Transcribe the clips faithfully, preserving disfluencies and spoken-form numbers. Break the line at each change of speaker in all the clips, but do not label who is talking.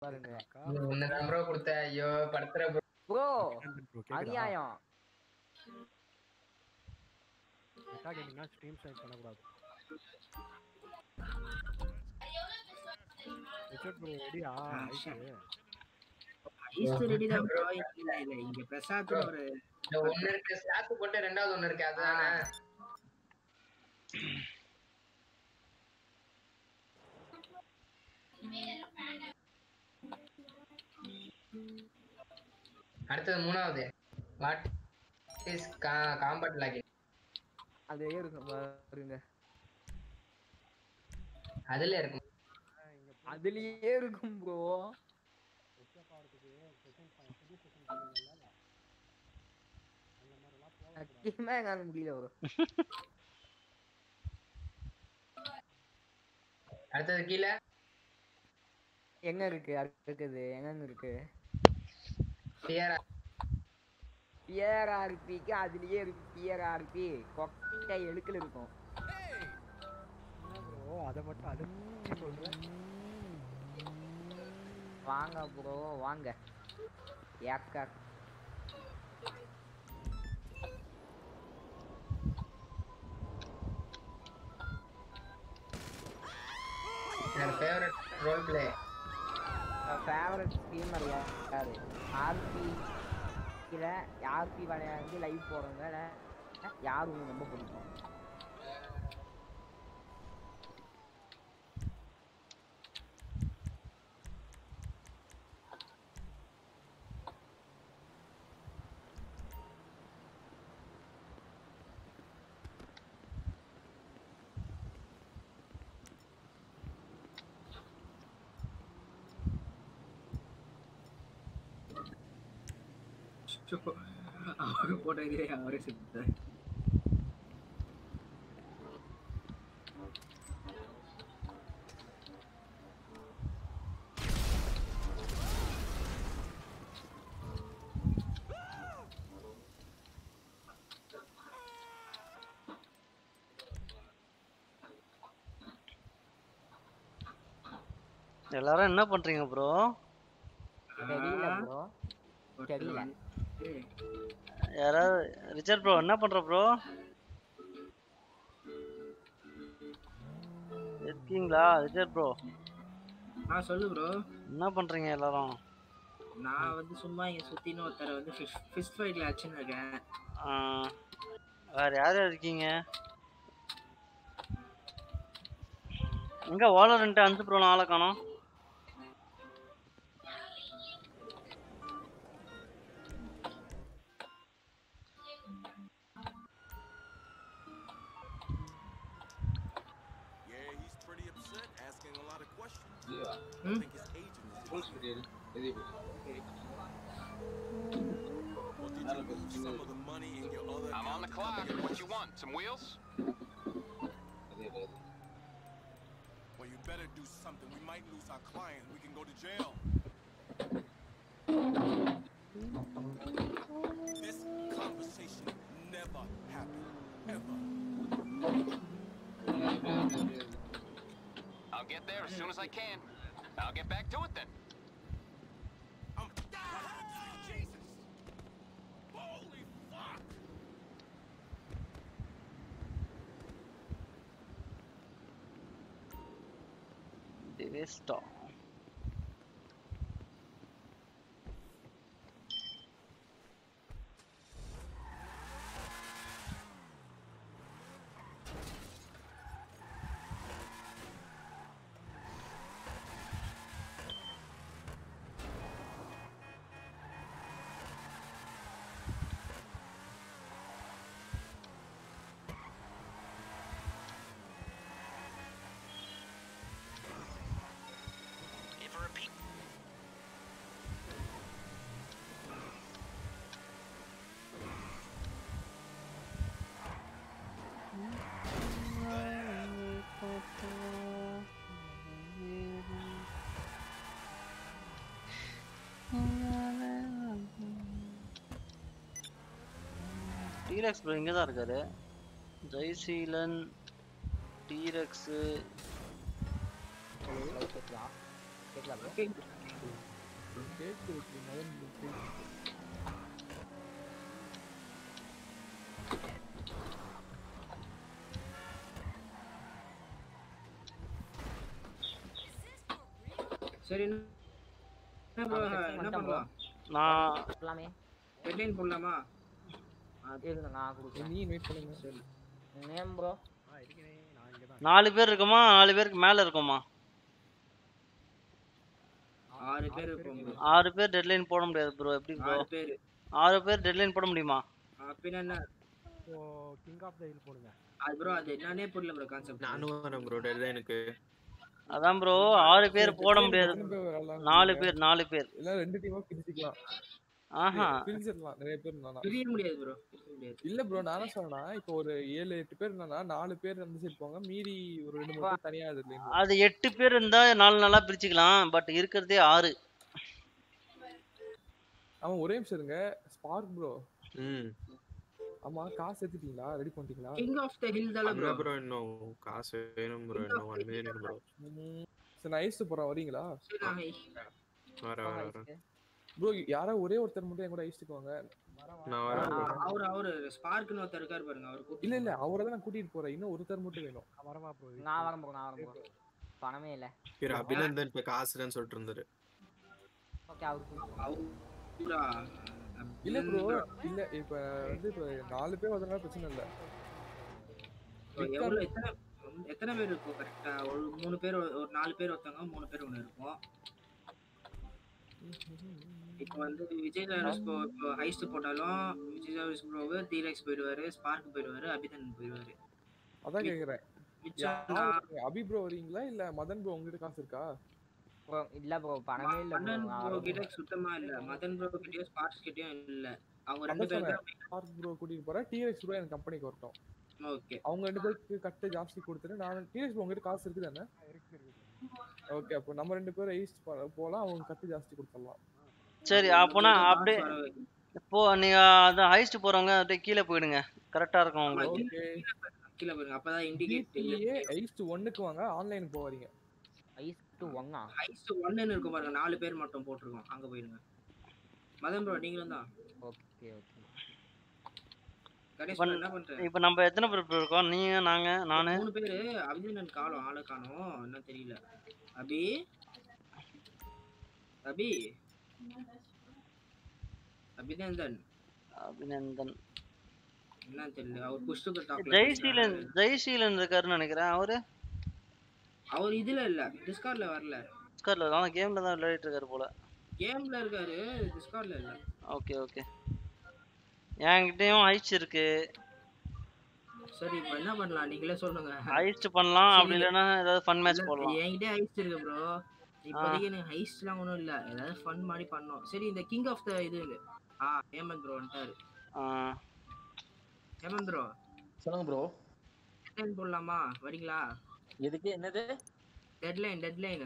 பாருங்க
ஒன்னு ப்ரோ கொடுத்த ஐயோ படுத்துற
ப்ரோ அநியாயம்
மெட்டா கேமிங்னா ஸ்ட்ரீம் ஸ்ட்ரைக் பண்ண கூடாது ரிச்சர்ட் ப்ரோ ரெடியா ஐஸ்
ஐஸ் ரெடி தான் ப்ரோ இல்ல இல்ல இங்க பிரசாத்னு ஒரு
ஒன்னு இருக்கு ஸ்லாக் போட்டு ரெண்டாவது ஒன்னு இருக்கு அதானே அடுத்தது மூணாவது வாட் இஸ் காம்பட் லாகின்
அது இருக்கும் பாருங்க
அதுல இருக்கும்
அதுலயே இருக்கும் ப்ரோ
எஸ்கேப் ஆகிறதுக்கு செட்டிங் புது செட்டிங் பண்ணுங்கல்ல அந்த மாதிரிலாம் போக
சத்தியமா என்னால முடியல ப்ரோ
அடுத்தது கீழே
எங்க இருக்கு அடுத்தது எங்க இருக்கு பிஆர்ஆர்பிக்கு அதுலயே இருக்கு பிஆர்ஆர்பி கொட்டை எழுக்கல இருக்கும்
ப்ரோ அத மட்டும் அது சொல்றேன்
வாங்க ப்ரோ வாங்க ஏக்கா
என்னோட favourite role play
favourite streamer யாரு ஆர்பி இல்ல ஆர்பி வந்து லைவ் போறவங்க யார் உங்களுக்கு ரொம்ப பிடிக்கும்
அவரு போட்ட இதே அவரே செத்து
எல்லாரும் என்ன பண்றீங்க ப்ரோ
தெரியல ப்ரோ தெரியல
யாராவது ரிச்சர்ட் ப்ரோ என்ன பண்ற ப்ரோ இருக்கீங்களா ரிச்சர்ட் ப்ரோ
ஆ சொல்லு ப்ரோ
என்ன பண்றீங்க எல்லாரும்
நான் வந்து சும்மா இங்க சுத்தின ஒருத்தர வந்து ஃபிஷ் ஃபைட்ல அடிச்சுன்னு இருக்கேன்
வேற யார் யார் இருக்கீங்க எங்க வாலரண்ட் அஞ்சு ப்ரோ ஆளை காணோம்
Hmm?
I'm on the clock. What you want? Some wheels?
Well, you better do something. We might lose our client. We can go to jail. This conversation never happened. Ever.
I'll get there as soon as I can. I'll get back to it then.
I'm... Jesus! Holy fuck!
Devesta. T-Rex bro இங்க தான் இருக்காரு Jayaseelan T-Rex
கேட்கலாம் கேட்கலாம்
கேக்கு இருக்கு மதன் கேக்கு.
சரி என்ன bro, என்ன பண்ணலாம்?
நான்
எல்லாமே
ஹெட்லைன் போடலாமா?
இருங்க நான் கொடுக்குறேன்.
நீ இன்வைட் பண்ணுங்க.
சரி
நேம் ப்ரோ
ஆ இருக்கேனே நான் இங்க தான்.
நாலு பேர் இருக்கோமா நாலு பேருக்கு மேல இருக்கோமா?
ஆறு பேர் இருப்போம் bro.
ஆறு பேர் டெட்லைன் போட முடியாது ப்ரோ. எப்படி ப்ரோ?
ஆறு பேர்.
ஆறு பேர் டெட்லைன் போட முடியுமா?
அப்படின்னா என்ன?
இப்போ கிங் ஆஃப் த ஹில் போடுங்க.
அது ப்ரோ அது என்னன்னே புரியல ப்ரோ கான்செப்ட்.
நானும் வரேன் ப்ரோ டெட்லைனுக்கு.
அதான் ப்ரோ ஆறு பேர் போட முடியாது. நாலு பேர் நாலு பேர்.
இல்ல ரெண்டு டீமா பிரிச்சுக்கலாம்.
ஆஹா
பிரிச்சிடலாம் நிறைய பேர் இருந்தானா.
பிரிய முடியாது ப்ரோ. முடியாது.
இல்ல ப்ரோ நானே சொன்னா இப்போ ஒரு ஏழு எட்டு பேர் இருந்தானா நாலு பேர் அந்த சைடு போங்க மீதி ஒரு ரெண்டு மூணு பேர் தனியா அதுல இருந்து.
அது எட்டு பேர் இருந்தா நாலு நாளா பிரிச்சுக்கலாம். பட் இருக்கிறதே ஆறு.
அவன் ஒரே நிமிஷம் இருங்க. Spark bro.
ம்.
ஆமா காசு எடுத்துட்டீங்களா? ரெடி பண்ணிட்டீங்களா?
கிங் ஆஃப் த ஹில் தால ப்ரோ.
ப்ரோ இன்னும் காசு வேணும் ப்ரோ. இன்னும் one million ப்ரோ.
சரி நான் ஐஸ் போறேன் வரீங்களா?
சரி நான்
வர வர வர.
ப்ரோ யாரோ ஒரே ஒருத்தர் மட்டும் என் கூட ஐஸ்க்கு வாங்க.
நான் வரேன் ப்ரோ.
அவர் அவர் ஸ்பார்க்னு ஒருத்தர் இருக்கார் பாருங்க அவர் கூட்டி.
இல்ல இல்ல அவரை தான் நான் கூட்டிட்டு போறேன். இன்னும் ஒருத்தர் மட்டும் வேணும்.
வரவா ப்ரோ.
நான் வரேன் ப்ரோ நான் வரேன் ப்ரோ. பணமே இல்ல.
இரு அபிநந்தன் இப்ப காசுன்னு சொல்லிட்டு இருந்தாரு.
ஓகே அவருக்கு
அவரா
இல்ல ப்ரோ இல்ல இப்ப வந்து இப்ப நாலு பேர் வரதுனால பிரச்சனை இல்ல.
எவ்வளவு எத்தனை எத்தனை பேர் இருக்கும் கரெக்ட்டா? ஒரு மூணு பேர் ஒரு நாலு பேர் ஒருத்தங்க மூணு பேர் ஒண்ணு இருக்கும். இப்போ வந்து விஜய் லாரஸ் ப்ரோ இப்போ ஹைஸ்ட் போட்டாலும் விஜய் லாரஸ் ப்ரோவு டீரெக்ஸ் போயிடுவாரு, ஸ்பார்க் போயிடுவாரு, அபிதன் போயிடுவாரு.
அதான் கேக்குறேன்.
மிச்சம்
அபி ப்ரோ வரீங்களா இல்ல மதன் ப்ரோ உங்ககிட்ட காசு இருக்கா?
ப்ரோ இல்ல ப்ரோ பணமே இல்ல ப்ரோ.
மதன் ப்ரோ கிட்ட சுத்தமா இல்ல. மதன் ப்ரோ கிட்டயும் ஸ்பார்க்ஸ் கிட்டயும் இல்ல. அவங்க ரெண்டு பேரும்
ஸ்பார்க் ப்ரோ கூட்டிட்டு போறேன். டிஎக்ஸ் ப்ரோ என் கம்பெனிக்கு வரட்டும்.
ஓகே.
அவங்க ரெண்டு பேருக்கு கட்ட ஜாஸ்தி கொடுத்துட்டு நான் டிஎக்ஸ் ப்ரோ உங்ககிட்ட காசு இருக்குது தானே?
இருக்கு இருக்கு.
ஓகே அப்போ நம்ம ரெண்டு பேரும் ஐஸ் போலாம். அவங்க கட்டு ஜாஸ்தி கொடுத்துடலாம்.
சரி அப்போனா அப்படியே இப்போ நீங்க அந்த ஹைஸ்ட் போறவங்க அப்படியே கீழே போயிடுங்க. கரெக்டா இருக்கும் உங்களுக்கு.
ஓகே
கீழ பாருங்க. அப்பதான் இண்டிகேட்
ஐஸ் ஒன்னுக்கு வாங்க. ஆன்லைன் போவீங்க.
ஐஸ் டு ஒன்னா
ஹைஸ்ட் ஒன்னு இருக்கும் பாருங்க. நாலு பேர் மட்டும் போட்டுருக்கோம். அங்க போயிடுங்க. மதன் ப்ரோ நீங்களும் தான்.
Okay okay.
கணேஷ் என்ன பண்ற?
இப்போ நம்ம எத்தனை பேர் இருக்கோம்? நீங்க நாங்க நானு
மூணு பேர். அபிநந்தன் காணோம். ஆளை காணோம். என்ன தெரியல. அபி அபி அபிநந்தன்
அபிநந்தன்
என்ன தெரியல. அவர் புஷ்டுக்கு டாப்ல
ஜெய்சீலன் ஜெய்சீலன் இருக்காருன்னு நினைக்கிறேன். அவரு
அவர் இதுல இல்ல. டிஸ்கார்ட்ல வரல.
டிஸ்கார்ட்ல ஆனா கேம்ல தான் விளையாடிட்டு இருக்காரு போல.
கேம்ல இருக்காரு. டிஸ்கார்ட்ல இல்ல.
Okay okay. என்கிட்டயும் ஐஸ் இருக்கு.
சரி இப்போ என்ன பண்ணலாம் நீங்களே சொல்லுங்க.
ஐஸ்ட் பண்ணலாம். அப்படி இல்லனா ஏதாவது ஃபன் மேட்ச் போடலாம்.
என்கிட்ட ஐஸ் இருக்கு ப்ரோ. இப்போதைக்கு எனக்கு ஹைஸ்ட்லாம் ஒன்றும் இல்லை. ஏதாவது ஃபன் மாதிரி பண்ணோம். சரி இந்த கிங் ஆஃப் த இது ஆ ஹேமந்த் ப்ரோ வந்துட்டாரு. ஹேமந்த் ப்ரோ
சொல்லுங்க ப்ரோ.
டெட்லைன் போடலாமா? வரீங்களா?
எதுக்கு என்னது?
டெட்லைன் டெட்லைன்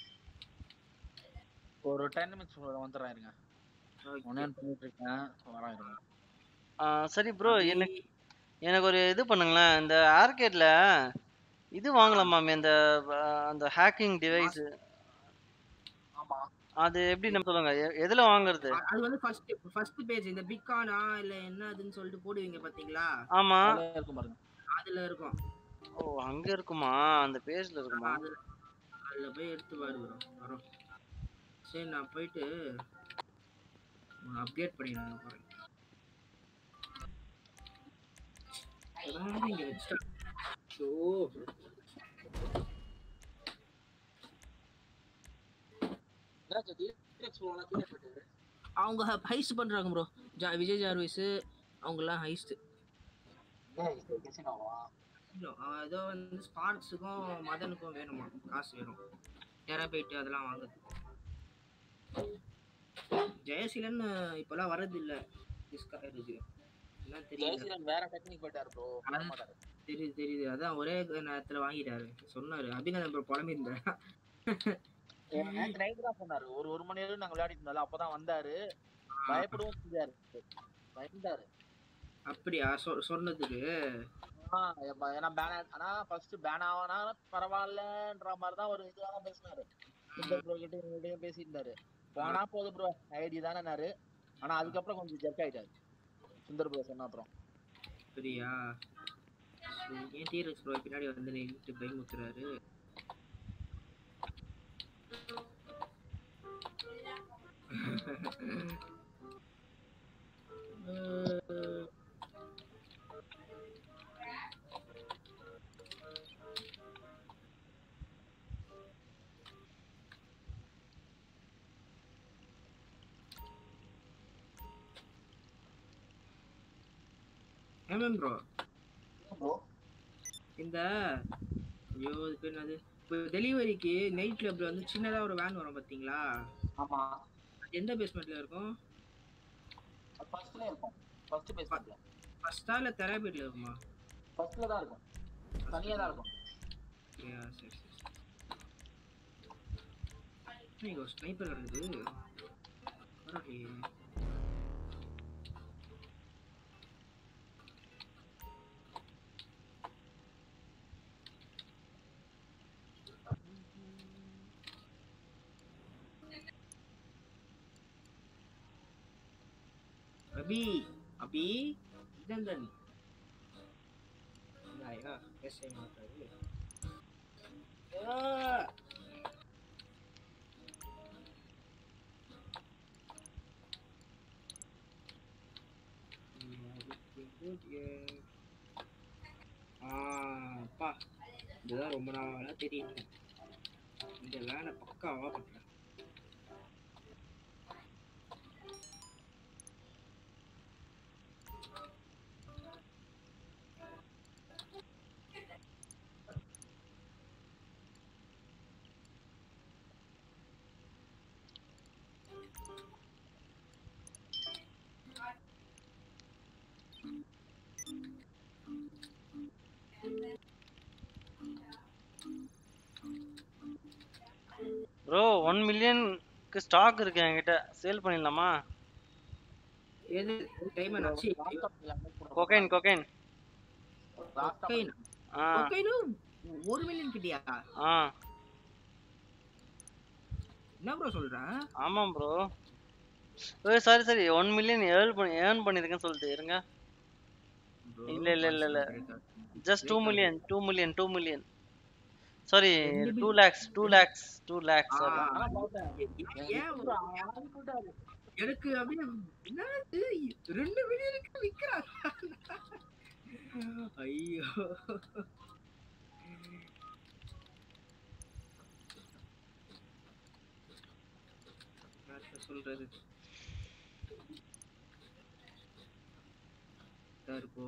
ஒரு டென் மினிட்ஸ் வந்துடுறேன் இருங்க. ஒன்னே பண்ணிட்டு இருக்கேன். வரேன் இருங்க.
சரி ப்ரோ எனக்கு எனக்கு ஒரு இது பண்ணுங்களேன். இந்த ஆர்கேட்ல இது வாங்கலாமாமே இந்த அந்த ஹேக்கிங் டிவைஸ்.
ஆமா
அது எப்படி நம்ம சொல்லுங்க எதுல வாங்குறது?
அது வந்து ஃபர்ஸ்ட் ஃபர்ஸ்ட் பேஜ் இந்த பிக்கானா இல்ல என்னதுன்னு சொல்லிட்டு போடுவீங்க பாத்தீங்களா?
ஆமா
இருக்கும் பாருங்க.
அதுல இருக்கும்.
ஓ அங்க இருக்குமா? அந்த பேஜ்ல இருக்குமா?
அதுல போய் எடுத்து பாரு ப்ரோ. வரோம். சரி நான் போயிட்டு அப்டேட் பண்ணிடுறேன் போறேன். இங்க வெச்சா ஷோ அவங்க ஹைஸ்ட் பண்றாங்க ப்ரோ. விஜய் ஜார்விஸ் அவங்க எல்லாம் ஹைஸ்ட். ஏதோ வந்து ஸ்பார்க்ஸுக்கும் மதனுக்கும் வேணுமா காசு வேணும். டெராபைட் அதெல்லாம் வாங்குது. ஜெயசீலன் இப்பெல்லாம் வர்றது இல்ல. டிஸ்கார்டுக்கு என்ன தெரியல.
வேற டெக்னிக் போயிட்டாரு ப்ரோ.
தெரியுது தெரியுது. அதான் ஒரே நேரத்துல வாங்கிட்டாரு சொன்னாரு. அபிநந்தன் ப்ரோ புலம்பி இருந்தாரு.
நேத்து நைட் தான் சொன்னாரு. ஒரு ஒரு மணி நேரம் நாங்க விளையாடிட்டு இருந்தோம். அப்பதான் வந்தாரு. பயப்படவும் செஞ்சாரு. பயந்தாரு.
அப்படியா சொன்னதுக்கு?
ஏன்னா பேன் ஆனா ஃபர்ஸ்ட் பேன் ஆவானா பரவாயில்லன்ற மாதிரி தான் ஒரு இதுவாக பேசினாரு. ப்ரோ கிட்ட பேசிட்டு இருந்தாரு. போனா போதும் ப்ரோ ஐடி தானேனாரு. ஆனா அதுக்கப்புறம் கொஞ்சம் ஜெர்க் ஆயிட்டாரு சுந்தர் ப்ரோ சொன்ன அப்புறம்.
சரியா ஏன் டீரக்ஸ் ப்ரோ பின்னாடி வந்து நின்னுட்டு பயமுத்துறாரு. ஏமன் ப்ரோ
ப்ரோ
இந்த ஐயோ இது பேர் என்னது இப்போ டெலிவரிக்கு நைட் கிளப்ல வந்து சின்னதா ஒரு வேன் வரும் பாத்தீங்களா?
ஆமா
எந்த பேஸ்மெண்ட்ல இருக்கும்?
ஃபர்ஸ்ட்ல இருக்கும். ஃபர்ஸ்ட் பேஸ்மெண்ட்ல.
ஃபர்ஸ்டா இல்ல தெராபீட்ல இருக்குமா?
ஃபர்ஸ்ட்ல தான் இருக்கும். தனியா தான் இருக்கும்.
சரியா சரி சரி. நீங்க ஸ்னைப்பர் இருக்குது. பரவாயில்லையே. अभी अभी दंदन आएगा कैसे मारता है அப்பா இதுதான் ரொம்ப நாளா தெரியும். இந்த வேலை பக்காவா பண்றேன்.
ப்ரோ ஒன் மில்லியனுக்கு ஸ்டாக் இருக்கு என்கிட்ட, சேல் பண்ணிடலாமா?
எது டைமண்ட் ஆச்சு?
கொகைன் கொகைன்
கொகைன்
ஆ
கொகைன் ஒரு மில்லியன் கிட்டியா?
ஆ
என்ன ப்ரோ சொல்ற?
ஆமா ப்ரோ. ஏய் sorry sorry one million earn பண்ணி ஏர்ன் பண்ணிருக்கேன்னு சொல்லிட்டு இருங்க. இல்ல இல்ல இல்ல இல்ல just two million two million two million sorry two lakhs two lakhs two lakhs sorry.
எனக்கு அப்படியே என்னது ரெண்டு மில்லியனுக்கு விக்கிறாங்க. ஐயோ சொல்றது டர்போ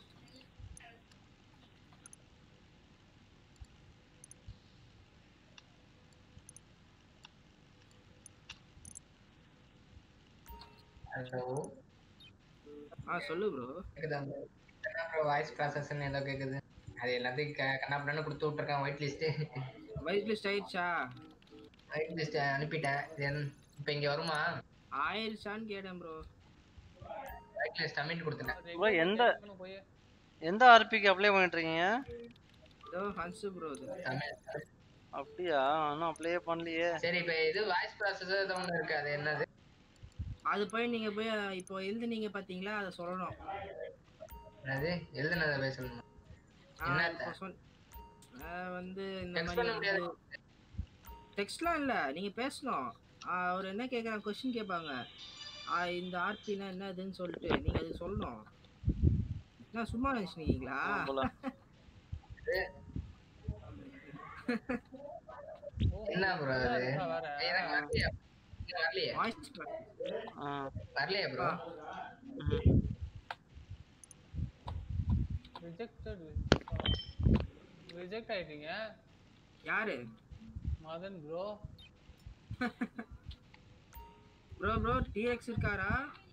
ஹலோ
ஆ சொல்லு ப்ரோ.
கேக்குதா ப்ரோ? என்ன ப்ரோ வாய்ஸ் ப்ராசஸ்ன்னு ஏதோ கேக்குது. அது எல்லாத்தையும் கண்ணாப்பண்ணு கொடுத்து விட்டுருக்கேன். ஒயிட் லிஸ்ட்
ஒயிட் லிஸ்ட் ஆயிடுச்சா?
ஒயிட் லிஸ்ட் அனுப்பிட்டேன். தென் இப்போ இங்க வருமா?
ஆயிடுச்சான்னு கேட்டேன் ப்ரோ.
ஒயிட் லிஸ்ட் சப்மிட் கொடுத்துட்டேன்.
ப்ரோ எந்த எந்த ஆர்பிக்கு அப்ளை பண்ணிட்டு இருக்கீங்க?
இதோ ஹன்ஸ் ப்ரோ இது.
அப்படியா? நான் அப்ளை பண்ணலையே.
சரி இப்போ இது வாய்ஸ் ப்ராசஸ் ஏதோ ஒன்று இருக்கு. அது என்னது?
அது போய் நீங்க போய் இப்போ எழுதுனீங்க பாத்தீங்களா அதை சொல்லணும்.
என்னது எழுதுனதை போய் சொல்லணும்.
என்ன வந்து இந்த மாதிரி டெக்ஸ்ட்லாம் இல்ல நீங்க பேசணும். அவர் என்ன கேக்குறாங்க क्वेश्चन கேட்பாங்க. இந்த ஆர்பினா என்னதுன்னு சொல்லிட்டு நீங்க அது சொல்லணும். நான் சும்மா நினைச்சீங்களா?
என்ன ப்ரோ அது? எனக்கு வரலையா? வரலையா?
வாய்ஸ்
வரலையா ப்ரோ?
ரிஜெக்டட் ரிஜெக்ட் ஆயிட்டீங்க.
யாரு?
Madan bro.
Bro bro DX இருக்காரா?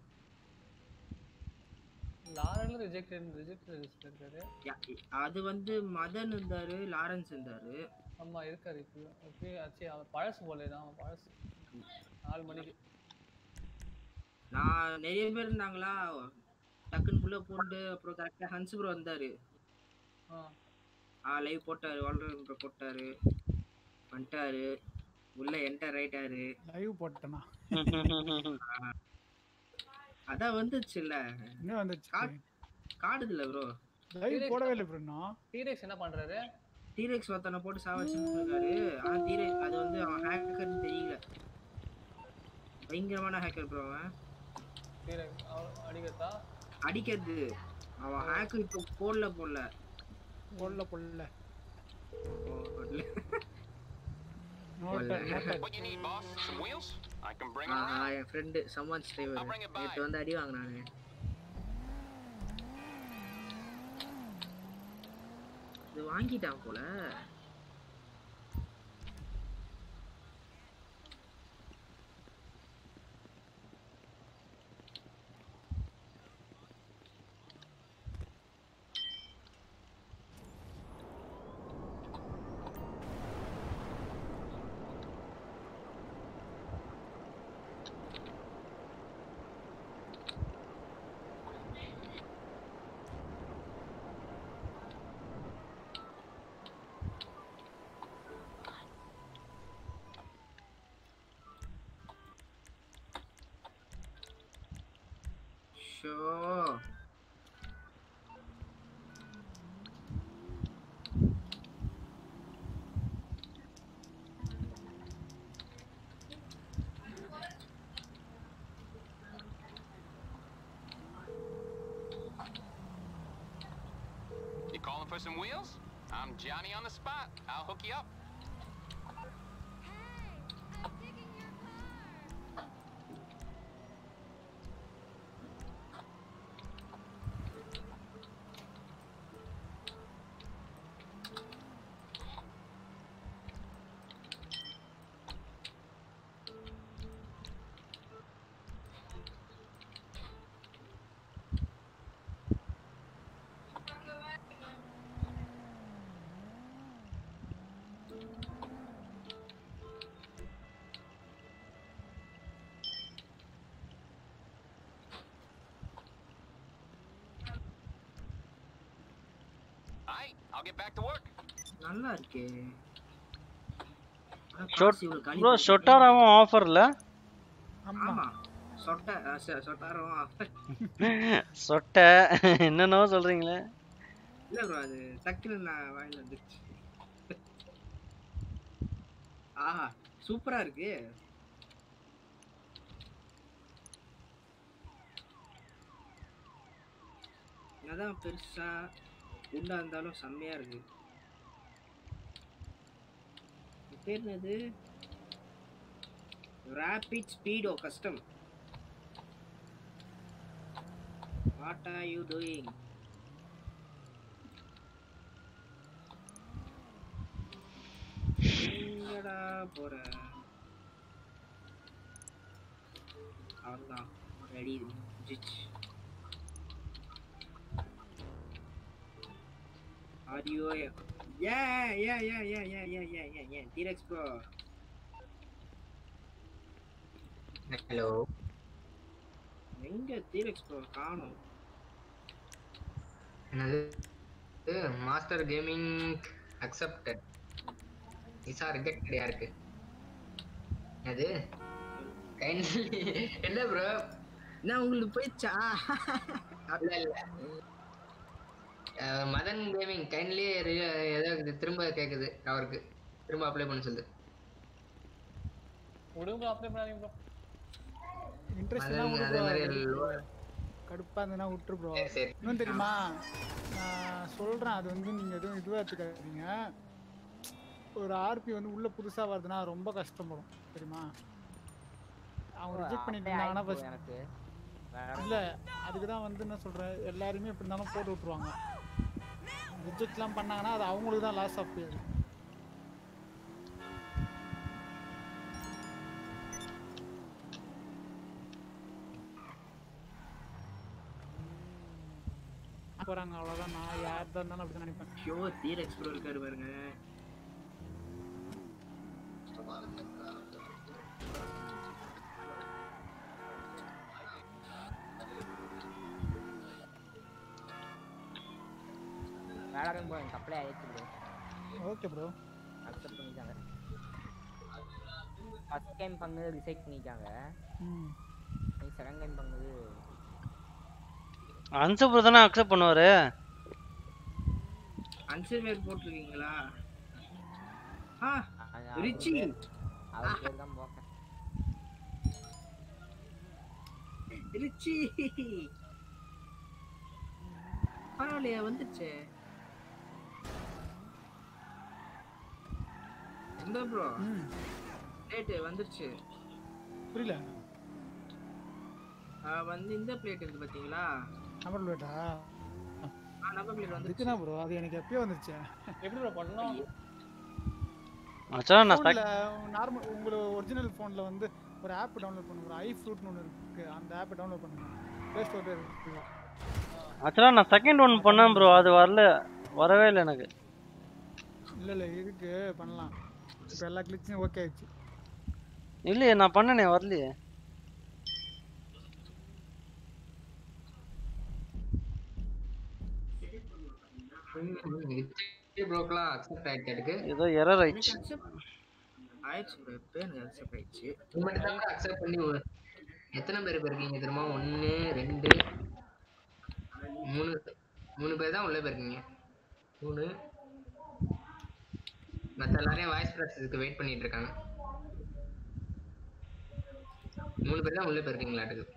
லாரன்ல ரிஜெக்டட் ரிஜெக்ட் லிஸ்ட் இருக்காரு.
அது வந்து மதன் இருந்தாரு, லாரன்ஸ் இருந்தாரு.
ஆமா இருக்காரு. இப்போ ஓகே ஆச்சு. அவன் பழசு போல தான். பழசு நாலு மணிக்கு
நான் நிறைய பேர் இருந்தாங்களா டக்குன்னு புள்ள போட்டு அப்புறம் கரெக்டா ஹன்ஸ் ப்ரோ வந்தாரு. ஆ லைவ் போட்டாரு. வால்டர் ப்ரோ போட்டாரு வந்துட்டாரு. உள்ள என்டர் ஆயிட்டாரு.
லைவ் போட்டனா
அதான் வந்துச்சுல்ல.
என்ன வந்துச்சு?
காடுதுல ப்ரோ.
லைவ் போடவே இல்லை ப்ரோ. இன்னும்
டீரெக்ஸ் என்ன பண்றாரு?
டீரெக்ஸ் ஒருத்தனை போட்டு சாவச்சிட்டு இருக்காரு. ஆனா டீரெக்ஸ் அது வந்து அவன் ஹேக்கர்னு தெரியல. பயங்கரமான ஹேக்கர் ப்ரோ அவன்.
டீரெக்ஸ் அடிக்கதா?
அடிக்கிறது. அவன் ஹேக்கர் இப்போ போடல போடல.
போடல போடல.
போடல.
Note note.
What you need, boss? Some wheels? I can bring
ah
them around.
என் ஃப்ரெண்ட் சம்மன் டிரைவர். நேத்து வந்து அடி வாங்குனானே. இது வாங்கிட்டான் போல. Sure.
You calling for some wheels? I'm Johnny on the spot. I'll hook you up. I'll get back to work.
நல்லா இருக்கே.
ப்ரோ ஷொட்டாராவும் ஆஃபர்ல?
ஆமா. சொட்ட சொட்டாராவும் ஆஃபர்.
சொட்ட என்னன்னோ சொல்றீங்களே?
இல்ல ப்ரோ அது டக்குனு நான் வாயில வந்துச்சு. ஆஹா சூப்பரா இருக்கு. அதான் பெருசா உண்டா இருந்தாலும் செம்மையா இருக்கு. பேர் என்னது? Rapid speedo custom. What are you doing? எங்கடா போற? அவ்வளோதான் ரெடி ஜிச். Are you yeah yeah yeah yeah yeah yeah yeah yeah yeah T-Rex bro.
Hello.
எங்க T-Rex bro காணோம்.
என்னது? Master gaming accepted. இசா ரிஜெக்டட் யாருக்கு? அது கைண்ட்லி என்ன bro?
நான் உங்களுக்கு போய்ச்சா?
இல்ல இல்ல. மதன் கேமிங் கைண்ட்லி ஏதோ திரும்ப கேக்குது அவருக்கு திரும்ப அப்ளை பண்ண சொல்லு.
உடுங்க அப்ளை பண்ணாதீங்க ப்ரோ.
இன்ட்ரஸ்ட்னா உடுங்க. கடுப்பா இருந்தனா விட்டுரு ப்ரோ. இன்னும் தெரியுமா? நான் சொல்றேன் அது வந்து நீங்க எதுவும் இதுவா எடுத்துக்காதீங்க. ஒரு ஆர்பி வந்து உள்ள புதுசா வருதுன்னா ரொம்ப கஷ்டப்படும் தெரியுமா? அவங்க ரிஜெக்ட் பண்ணிட்டு இருந்தாங்கன்னா ஃபர்ஸ்ட்
எனக்கு
இல்ல அதுக்கு தான் வந்து என்ன சொல்றேன் எல்லாரும் எப்படி இருந்தாலும் போட்டு விட்டுருவாங்க. ரிஜெக்ட்லாம் பண்ணாங்கன்னா அது அவங்களுக்கு தான் லாஸ் ஆஃப் பேர். போறாங்க அவ்வளவுதான். நான் யார் தான் இருந்தாலும் அப்படிதான் நினைப்பேன்.
ஷோ T-Rex bro இருக்காரு பாருங்க.
வேளாண் ப்ரோ எனக்கு அப்ளை ஆயிடுச்சு ப்ரோ.
ஓகே ப்ரோ
அக்செப்ட் பண்ணிட்டாங்க. ஃபர்ஸ்ட் டைம் பண்ணது ரிசைட் பண்ணிட்டாங்க.
ம்
நீ செகண்ட் டைம் பண்ணது
அன்சு ப்ரோ தானே அக்செப்ட் பண்ணுவாரு.
அன்சர் பேர் போட்டுருக்கீங்களா? ஆ ரிச்சி
அவர் பேர் தான் போட்டேன்.
ரிச்சி பரவாயில்லையா வந்துச்சு. இந்த ப்ரோ பிளேட் வந்துருச்சு.
புரியல.
வந்து இந்த பிளேட் இருக்கு பாத்தீங்களா?
நம்பர் பிளேட்டா?
ஆ நம்பர் பிளேட் வந்துருச்சு.
இதுக்குனா ப்ரோ அது எனக்கு எப்பயோ வந்துருச்சு.
எப்படி ப்ரோ பண்ணனும்?
அச்சா நான்
ஃபோன்ல நார்மல் உங்க ஒரிஜினல் ஃபோன்ல வந்து ஒரு ஆப் டவுன்லோட் பண்ணுங்க. ஒரு ஐ ஃப்ரூட்னு ஒன்னு இருக்கு. அந்த ஆப் டவுன்லோட் பண்ணுங்க. ப்ளே ஸ்டோர்ல இருக்கு.
அச்சா நான் செகண்ட் ஒன் பண்ணேன் ப்ரோ, அது வரல, வரவே இல்லை எனக்கு.
இல்ல இல்ல இருக்கு பண்ணலாம். இப்போ எல்லா கிளிக்ஸும் ஓகே ஆயிடுச்சு.
இல்லையே நான் பண்ணனே வரலையே.
ப்ரோக்லாம் அக்செப்ட் ஆயிடுச்சு எனக்கு.
ஏதோ எரர் ஆயிடுச்சு.
ஆயிடுச்சு ப்ரோ. இப்போ எனக்கு அக்செப்ட் ஆயிடுச்சு.
நீ மட்டும் தான் அக்செப்ட் பண்ணி எத்தனை பேர் இருக்கீங்க தெரியுமா? ஒன்று ரெண்டு மூணு மூணு பேர் தான் உள்ள போயிருக்கீங்க. மூணு மற்ற எல்லாரையும் வாய்ஸ் ப்ராசஸ்க்கு வெயிட் பண்ணிட்டு இருக்காங்க. மூணு பேர் தான் உள்ள போயிருக்கீங்களாட்டுக்கு.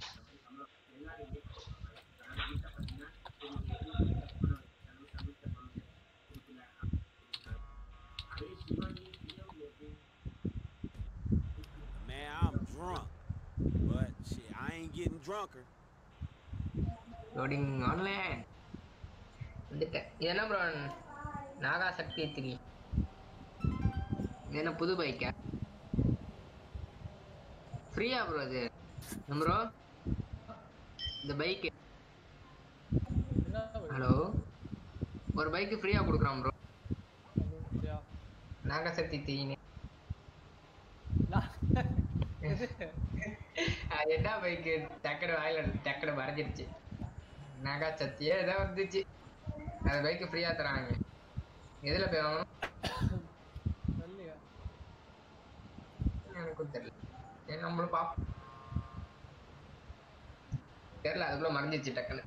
Man, I'm drunk, but shit, I ain't getting drunker.
Loading online வந்துட்டேன். இது என்ன ப்ரோ? நாகா சக்தி த்ரீ. இது என்ன புது பைக்கா? ஃப்ரீயா ப்ரோ அது ப்ரோ? இந்த பைக் ஹலோ ஒரு பைக் ஃப்ரீயா கொடுக்குறான் ப்ரோ. நாகா சக்தி த்ரீ. அது என்ன பைக்கு? டக்கடு வாயில டக்கடு மறைஞ்சிருச்சு. நாகா சக்தியே ஏதோ வந்துச்சு. அது பைக்கு ஃப்ரீயா தராங்க. எதுல போய் வாங்கணும் எனக்கும் தெரியல. ஏன் நம்மளும் பாப்போம். தெரியல, அதுக்குள்ள மறைஞ்சிச்சு டக்குன்னு.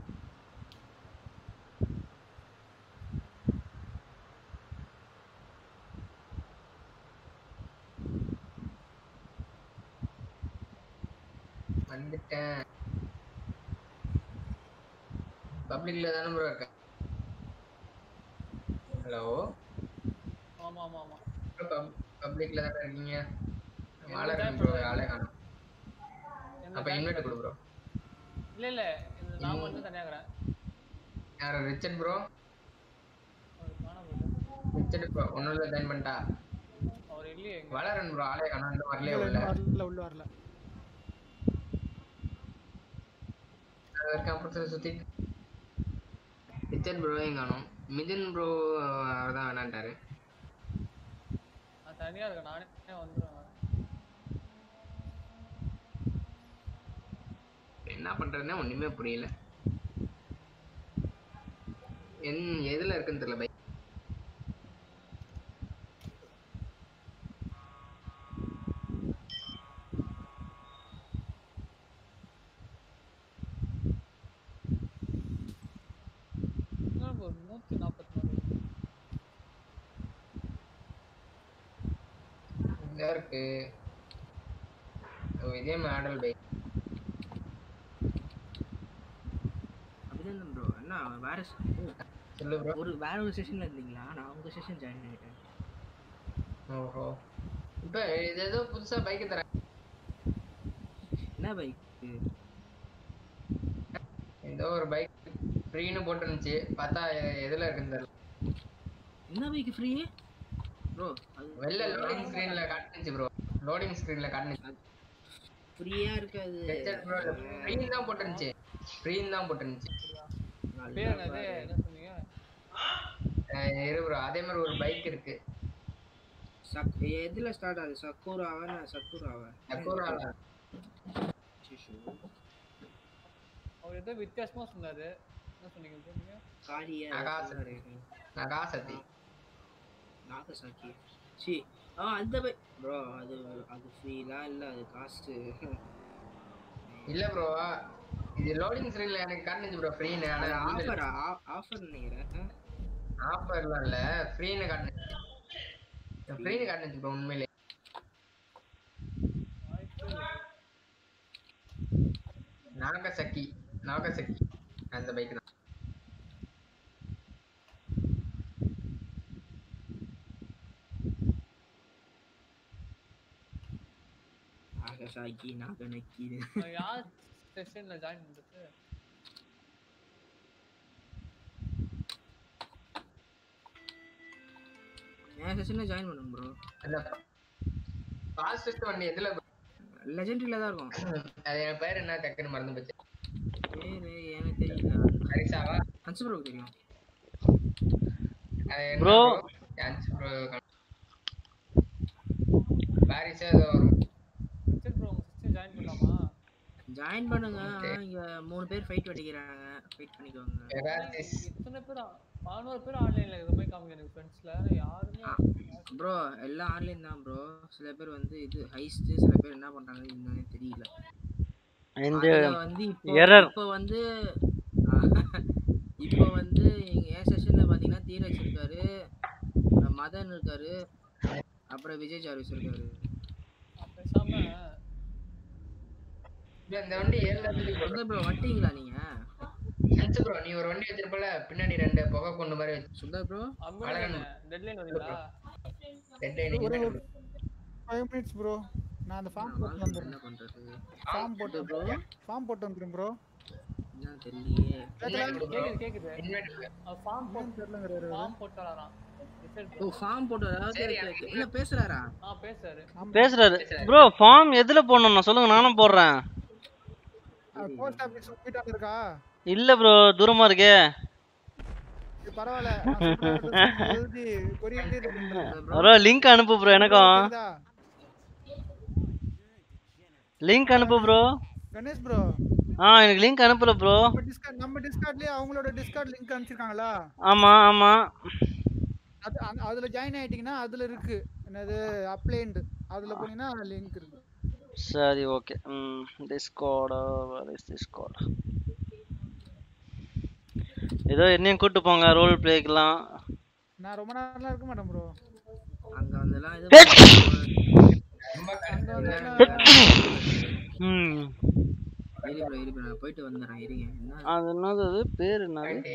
வந்துட்டேன். பப்ளிக்ல தானே ப்ரோ இருக்க? ஹலோ
ஆமா ஆமா ஆமா
பப்ளிக்ல தான் இருக்கீங்க. ஆளே காணோம் ப்ரோ. ஆளே காணோம். அப்ப இன்வைட் கொடு ப்ரோ.
இல்ல இல்ல இந்த நான் வந்து தனியா இருக்கறேன்.
யார ரிச்சர்ட் ப்ரோ?
காணோம் ப்ரோ.
ரிச்சர்ட் ப்ரோ ஒண்ணுல ஜாயின் பண்ணிட்டா.
அவர் இல்லையே.
வளரன் ப்ரோ ஆளே காணோம். இந்த வரல உள்ள
வரல உள்ள வரல.
அதற்கு அப்புறம் சுத்தி ரிச்சர்ட் ப்ரோ எங்க காணோம். மிதுன் ப்ரோ அவர்தான் வேணான்ட்டாரு.
நான் தனியா இருக்கேன். நானே வந்துறேன்.
என்ன பண்றதுன்னா ஒண்ணுமே புரியல. என் எதுல இருக்குன்னு தெரியல பைக்.
நூத்தி நாற்பத்தி நாலு
இருக்கு. இதே மாடல் பைக்.
அபிநந்தன் ப்ரோ என்ன வேற
சொல்லு ப்ரோ.
ஒரு வேற ஒரு செஷன்ல இருந்தீங்களா? நான் உங்க செஷன் ஜாயின் பண்ணிட்டேன்.
ஓஹோ. இப்போ இது ஏதோ புதுசா பைக் தரேன்.
என்ன பைக்?
ஏதோ ஒரு பைக் ஃப்ரீன்னு போட்டுருந்துச்சு. பார்த்தா எதுல இருக்குன்னு தெரியல.
என்ன பைக் ஃப்ரீ ப்ரோ?
வெள்ள லோடிங் ஸ்கிரீன்ல காட்டுச்சு ப்ரோ. லோடிங் ஸ்கிரீன்ல காட்டுச்சு.
ஃப்ரீயா இருக்காது.
ப்ரோ ஃப்ரீன்னு தான் போட்டுருந்துச்சு. ஃப்ரீன்னு தான் போட்டுருந்துச்சு.
பேர் என்னது? என்ன சொன்னீங்க?
இரு ப்ரோ அதே மாதிரி ஒரு பைக் இருக்கு.
சக் எதுல ஸ்டார்ட் ஆகுது? சக்குராவா? நான் சக்குராவா?
சக்குராவா.
அவர் ஏதோ வித்தியாசமா சொன்னாரு. என்ன சொன்னீங்க சொன்னீங்க?
காரியா
நகாசதி. நகாசதி.
நாகசாக்கி. சி ஆ அந்த பை ப்ரோ அது அது ஃப்ரீலாம் இல்ல அது காஸ்ட்
இல்ல ப்ரோ இது லோடிங் ஸ்க்ரீன்ல எனக்கு காட்டுச்சு ப்ரோ ஃப்ரீன்னு ஆனா
ஆஃபர் ஆஃபர் நினைக்கிறேன்
ஆஃபர்லாம் இல்ல ஃப்ரீன்னு காட்டுச்சு ஃப்ரீன்னு காட்டுச்சு ப்ரோ உண்மையிலே நாகசக்கி நாகசக்கி அந்த பைக் தான்
நாகசாக்கி நாகனக்கி
யார் செஷன்ல ஜாயின் பண்றது
நான் செஷன்ல ஜாயின் பண்ணுங்க ப்ரோ
அந்த ஃபாஸ்டஸ்ட் வண்டி எதுல
லெஜெண்டரியில தான் இருக்கும்
அது என் பேர் என்ன டக்குன்னு மறந்து போச்சு
பேரு எனக்கு தெரியல
ஹரிசாவா
ஹன்ஸ் ப்ரோ தெரியும்
ப்ரோ
ஹன்ஸ் ப்ரோ பாரிஸ் ஏதோ வரும்
சரி ப்ரோ சிஸ்டம் ஜாயின் பண்ணலாமா
ஜாயின் பண்ணுங்க இங்க மூணு பேர் ஃபைட் வெடிக்கிறாங்க ஃபைட் பண்ணிக்கோங்க
எத்தனை பேர் பதினோரு பேர் ஆன்லைன்ல இருக்க மாதிரி காமிங்க எனக்கு ஃப்ரெண்ட்ஸ்ல யாருமே
ப்ரோ எல்லாம் ஆன்லைன் தான் ப்ரோ சில பேர் வந்து இது ஹைஸ்ட் சில பேர் என்ன பண்றாங்க என்னன்னு தெரியல
இந்த
வந்து
எரர்
இப்போ வந்து இப்போ வந்து என் செஷன்ல பாத்தீங்கன்னா தீரஜ் இருக்காரு மதன் இருக்காரு அப்புறம் விஜய் சார்விஸ் இருக்காரு
பேசாம
இந்த வண்டி ஏழு லட்சத்துக்கு
வந்து ப்ரோ வண்டிங்களா நீங்க
ஹன்ஸ் ப்ரோ நீ ஒரு வண்டி வச்சிருப்பல பின்னாடி ரெண்டு புகை கொண்டு மாதிரி வச்சு
சுந்தர் ப்ரோ
அம்பளன் டெட்லைன் வரீங்களா
டெட்லைன்
ஒரு five minutes bro நான் அந்த ஃபார்ம் போட்டு வந்துறேன்
என்ன பண்றது
ஃபார்ம் போட்டு ப்ரோ ஃபார்ம் போட்டு வந்துறேன் ப்ரோ
என்ன தெரியலையே
கேக்குது கேக்குது ஃபார்ம் போட்டு
தெரியலங்கறாரு
ஃபார்ம் போட்டாராம்
ஓ ஃபார்ம் போட்டாரா சரி என்ன பேசுறாரா
ஆ பேசுறாரு
பேசுறாரு ப்ரோ ஃபார்ம் எதுல போடணும் சொல்லுங்க நானும் போடுறேன்
போஸ்ட் ஆபீஸ் போயிட்டு இருக்கா
இல்ல ப்ரோ தூரமா இருக்கே
இது பரவாயில்லை எழுதி கொரியர்
ப்ரோ லிங்க் அனுப்பு ப்ரோ எனக்கும் லிங்க் அனுப்பு ப்ரோ
கணேஷ் ப்ரோ
ஆ எனக்கு லிங்க் அனுப்புல ப்ரோ
நம்ம டிஸ்கார்ட் நம்ம டிஸ்கார்ட்லயே அவங்களோட டிஸ்கார்ட் லிங்க் அனுப்பிச்சிருக்காங்களா
ஆமா ஆமா
அது அதுல ஜாயின் ஆயிட்டீங்கன்னா அதுல இருக்கு என்னது அப்ளைன்ட் அதுல போனீங்கன்னா லிங்க் இருக்கு
சரி ஓகே ம் டிஸ்கார்ட் வேர் இஸ் டிஸ்கார்ட் ஏதோ என்னையும் கூட்டி போங்க ரோல் பிளேக்குலாம்
நான் ரொம்ப நேரம்லாம் இருக்க மாட்டேன் ப்ரோ
அங்க வந்தலாம் இது
ம்
இரு ப்ரோ இரு ப்ரோ நான் போயிட்டு வந்துறேன் இருங்க என்ன
அது என்னது அது பேர் என்னது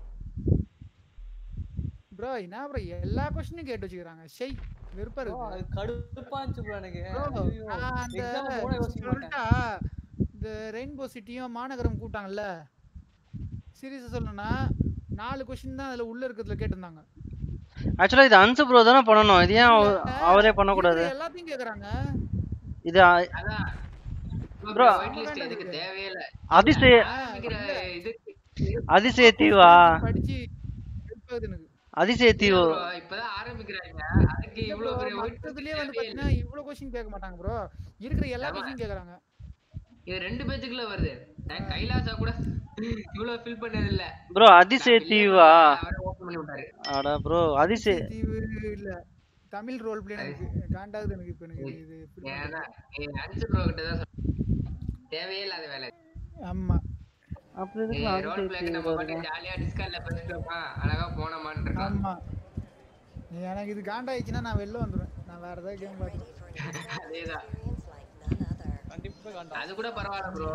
ப்ரோ என்ன ப்ரோ எல்லா क्वेश्चनயும் கேட்டு வச்சிருக்காங்க ஷை வெறுப்பா இருக்கு
அது கடுப்பா இருந்துச்சு ப்ரோ எனக்கு
அந்த
எக்ஸாம் போட யோசிக்க மாட்டேன்
இந்த ரெயின்போ சிட்டியும் மாநகரம் கூட்டாங்கல்ல சீரியஸா சொல்லணும்னா நாலு क्वेश्चन தான் அதுல உள்ள இருக்கிறதுல கேட்டிருந்தாங்க
ஆக்சுவலா இது அன்சு ப்ரோ தான பண்ணனும் இது ஏன் அவரே பண்ண கூடாது
எல்லாத்தையும் கேக்குறாங்க
இது
அதான்
ப்ரோ
ஒயிட் லிஸ்ட் எதுக்கு தேவையே இல்ல
அதிசய
இது
அதிசய தீவா
படிச்சி வெறுப்பாகுது எனக்கு
அதிசய தீவு
இப்பதான் ஆரம்பிக்கறாங்க அதுக்கு இவ்வளவு பெரிய ஒயிட்
மத்ததுலயே வந்து பாத்தீங்கன்னா இவ்வளவு क्वेश्चन கேட்க மாட்டாங்க ப்ரோ இருக்கிற எல்லா क्वेश्चन கேக்குறாங்க
இது ரெண்டு பேஜுக்குள்ள வருது நான் கைலாசா கூட இவ்வளவு ஃபில் பண்ணது இல்ல
ப்ரோ அதிசய தீவா
அவரே ஓபன் பண்ணி விட்டாரு
அட ப்ரோ அதிசய
தீவு இல்ல தமிழ் ரோல் பிளே எனக்கு காண்டாகுது எனக்கு இப்போ எனக்கு இது
ஏனா நீ அஞ்சு ப்ரோ கிட்ட தான் தேவையே இல்லாத வேலை
ஆமா
அப்படி இருக்கலாம்
ரோல் பிளேக்கு நம்ம பாட்டு ஜாலியா டிஸ்கார்ட்ல பேசிட்டோமா அழகா போனமான்னு இருக்கோம்
ஆமா எனக்கு இது காண்டாயிச்சுனா நான் வெளில வந்துறேன் நான் வேற ஏதாவது கேம் பாத்துறேன்
அதேதான்
கண்டிப்பா காண்டா
அது கூட பரவாயில்லை ப்ரோ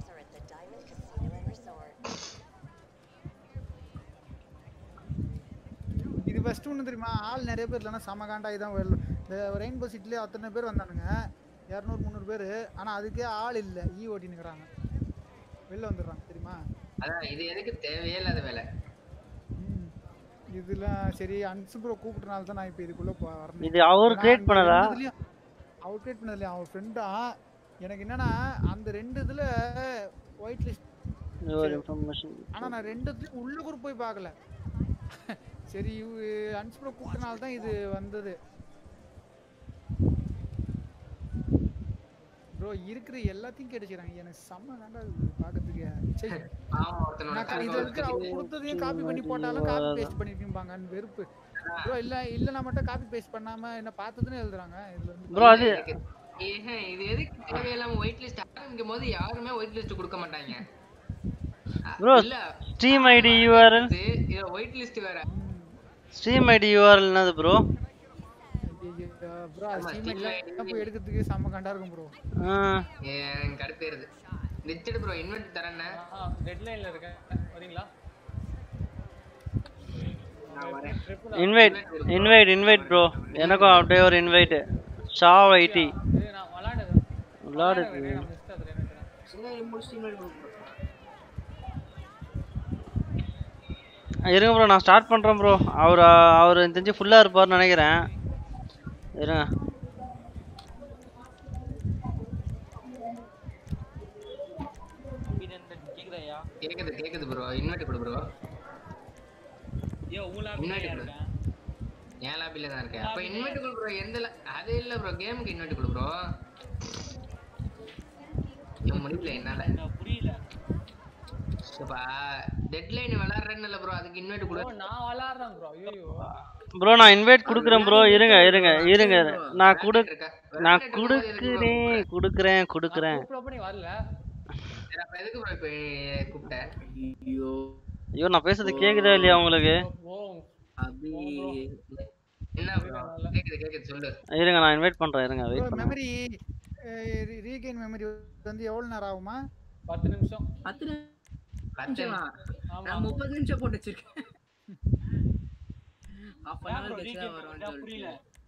இது ஃபர்ஸ்ட் ஒன்னு தெரியுமா ஆள் நிறைய பேர் இல்லனா சம காண்டாயி தான் வரல இந்த ரெயின்போ சிட்டில அத்தனை பேர் வந்தானுங்க இருநூறு முந்நூறு பேர் ஆனா அதுக்கே ஆள் இல்ல ஈ ஓட்டினுக்குறாங்க வெளில வந்துடுறாங்க தெரியுமா
அதான் இது எதுக்கு தேவையே இல்லாத வேலை
இதெல்லாம் சரி அன்சு ப்ரோ கூப்பிட்டனால தான் நான் இப்போ இதுக்குள்ள வரணும்
இது அவர் கிரியேட் பண்ணதா
அவர் கிரியேட் பண்ணது இல்லையா அவர் ஃப்ரெண்டா எனக்கு என்னன்னா அந்த ரெண்டு இதுல ஒயிட் லிஸ்ட்
யுவர் இன்ஃபர்மேஷன்
ஆனா நான் ரெண்டுத்துலயும் உள்ள கூட போய் பார்க்கல சரி அன்சு ப்ரோ கூப்பிட்டனால தான் இது வந்தது ப்ரோ இருக்கிற எல்லாத்தையும் கேட்டுச்சாங்க எனக்கு செம்ம வேண்டாம் பாக்கிறதுக்கு சரி
ஆமா ஒருத்தனோட
இது இருக்கு அவங்க கொடுத்ததையும் காப்பி பண்ணி போட்டாலும் காப்பி பேஸ்ட் பண்ணிருப்பாங்கன்னு வெறுப்பு ப்ரோ இல்ல இல்லனா மட்டும் காப்பி பேஸ்ட் பண்ணாம என்ன பார்த்ததுன்னு எழுதுறாங்க இதுல வந்து
ப்ரோ அது
ஏஹே இது எதுக்கு தேவையில்லாம ஒயிட் லிஸ்ட் ஆரம்பிக்கும் போது யாருமே ஒயிட் லிஸ்ட் கொடுக்க மாட்டாங்க.
ப்ரோ ஸ்ட்ரீம் ஐடி யூஆர்எல்
இது ஒயிட் லிஸ்ட் வேற.
ஸ்ட்ரீம் ஐடி யூஆர்எல் என்னது ப்ரோ?
ப்ரோ ஸ்ட்ரீம் ஐடி போய் எடுக்கிறதுக்கு செம்ம கண்டா இருக்கும் ப்ரோ.
ஆ
ஏன் கடுப்பேறுது. ரிச்சர்ட் ப்ரோ இன்வைட் தரேனே.
டெட்லைன்ல இருக்கேன் வரீங்களா?
இன்வைட் இன்வைட் இன்வைட் ப்ரோ எனக்கும் அப்படியே ஒரு இன்வைட் ஷா ஐடி
நான் விளையாடு
விளையாடு இருங்க ப்ரோ நான் ஸ்டார்ட் பண்றேன் ப்ரோ. அவர் அவர் தெரிஞ்சு ஃபுல்லா இருப்பார்னு நினைக்கிறேன். இருங்க
கேக்குது கேக்குது ப்ரோ இன்வைட் கொடு ப்ரோ.
யோ உங்களா
இன்வைட் கொடு. ஏன் லாபில தான் இருக்கேன். அப்ப இன்வைட் கொடு ப்ரோ. எந்த அது இல்ல ப்ரோ கேமுக்கு இன்வைட் கொடு ப்ரோ. இது முடியல என்னால.
புரியல.
சப்பா டெட்லைன் விளையாடுறேன்னு இல்ல ப்ரோ அதுக்கு இன்வைட் கொடு.
நான் விளையாடுறேன் ப்ரோ. ஐயோ
ப்ரோ நான் இன்வைட் குடுக்குறேன் ப்ரோ. இருங்க இருங்க இருங்க நான் குடு நான் குடுக்குறேன் குடுக்குறேன் குடுக்குறேன்.
ப்ரோ பண்ணி வரல.
சரி அப்ப எதுக்கு ப்ரோ இப்ப கூப்பிட்ட?
ஐயோ
ஐயோ நான் பேசுறது கேக்குதா இல்லையா உங்களுக்கு?
அபி
என்ன ப்ரோ கேக்குது கேக்குது சொல்லு.
இருங்க நான் இன்வைட் பண்றேன் இருங்க வெயிட்
ப்ரோ
பண்ணுங்க.
மெமரி ரீகெயின் மெமரி வந்து எவ்வளவு நேரம் ஆகுமா?
பத்து நிமிஷம்.
பத்து நிமிஷம். நான் முப்பது நிமிஷம் போட்டு வச்சிருக்கேன். half an hour கழிச்சு தான் வரும்னு புரியல.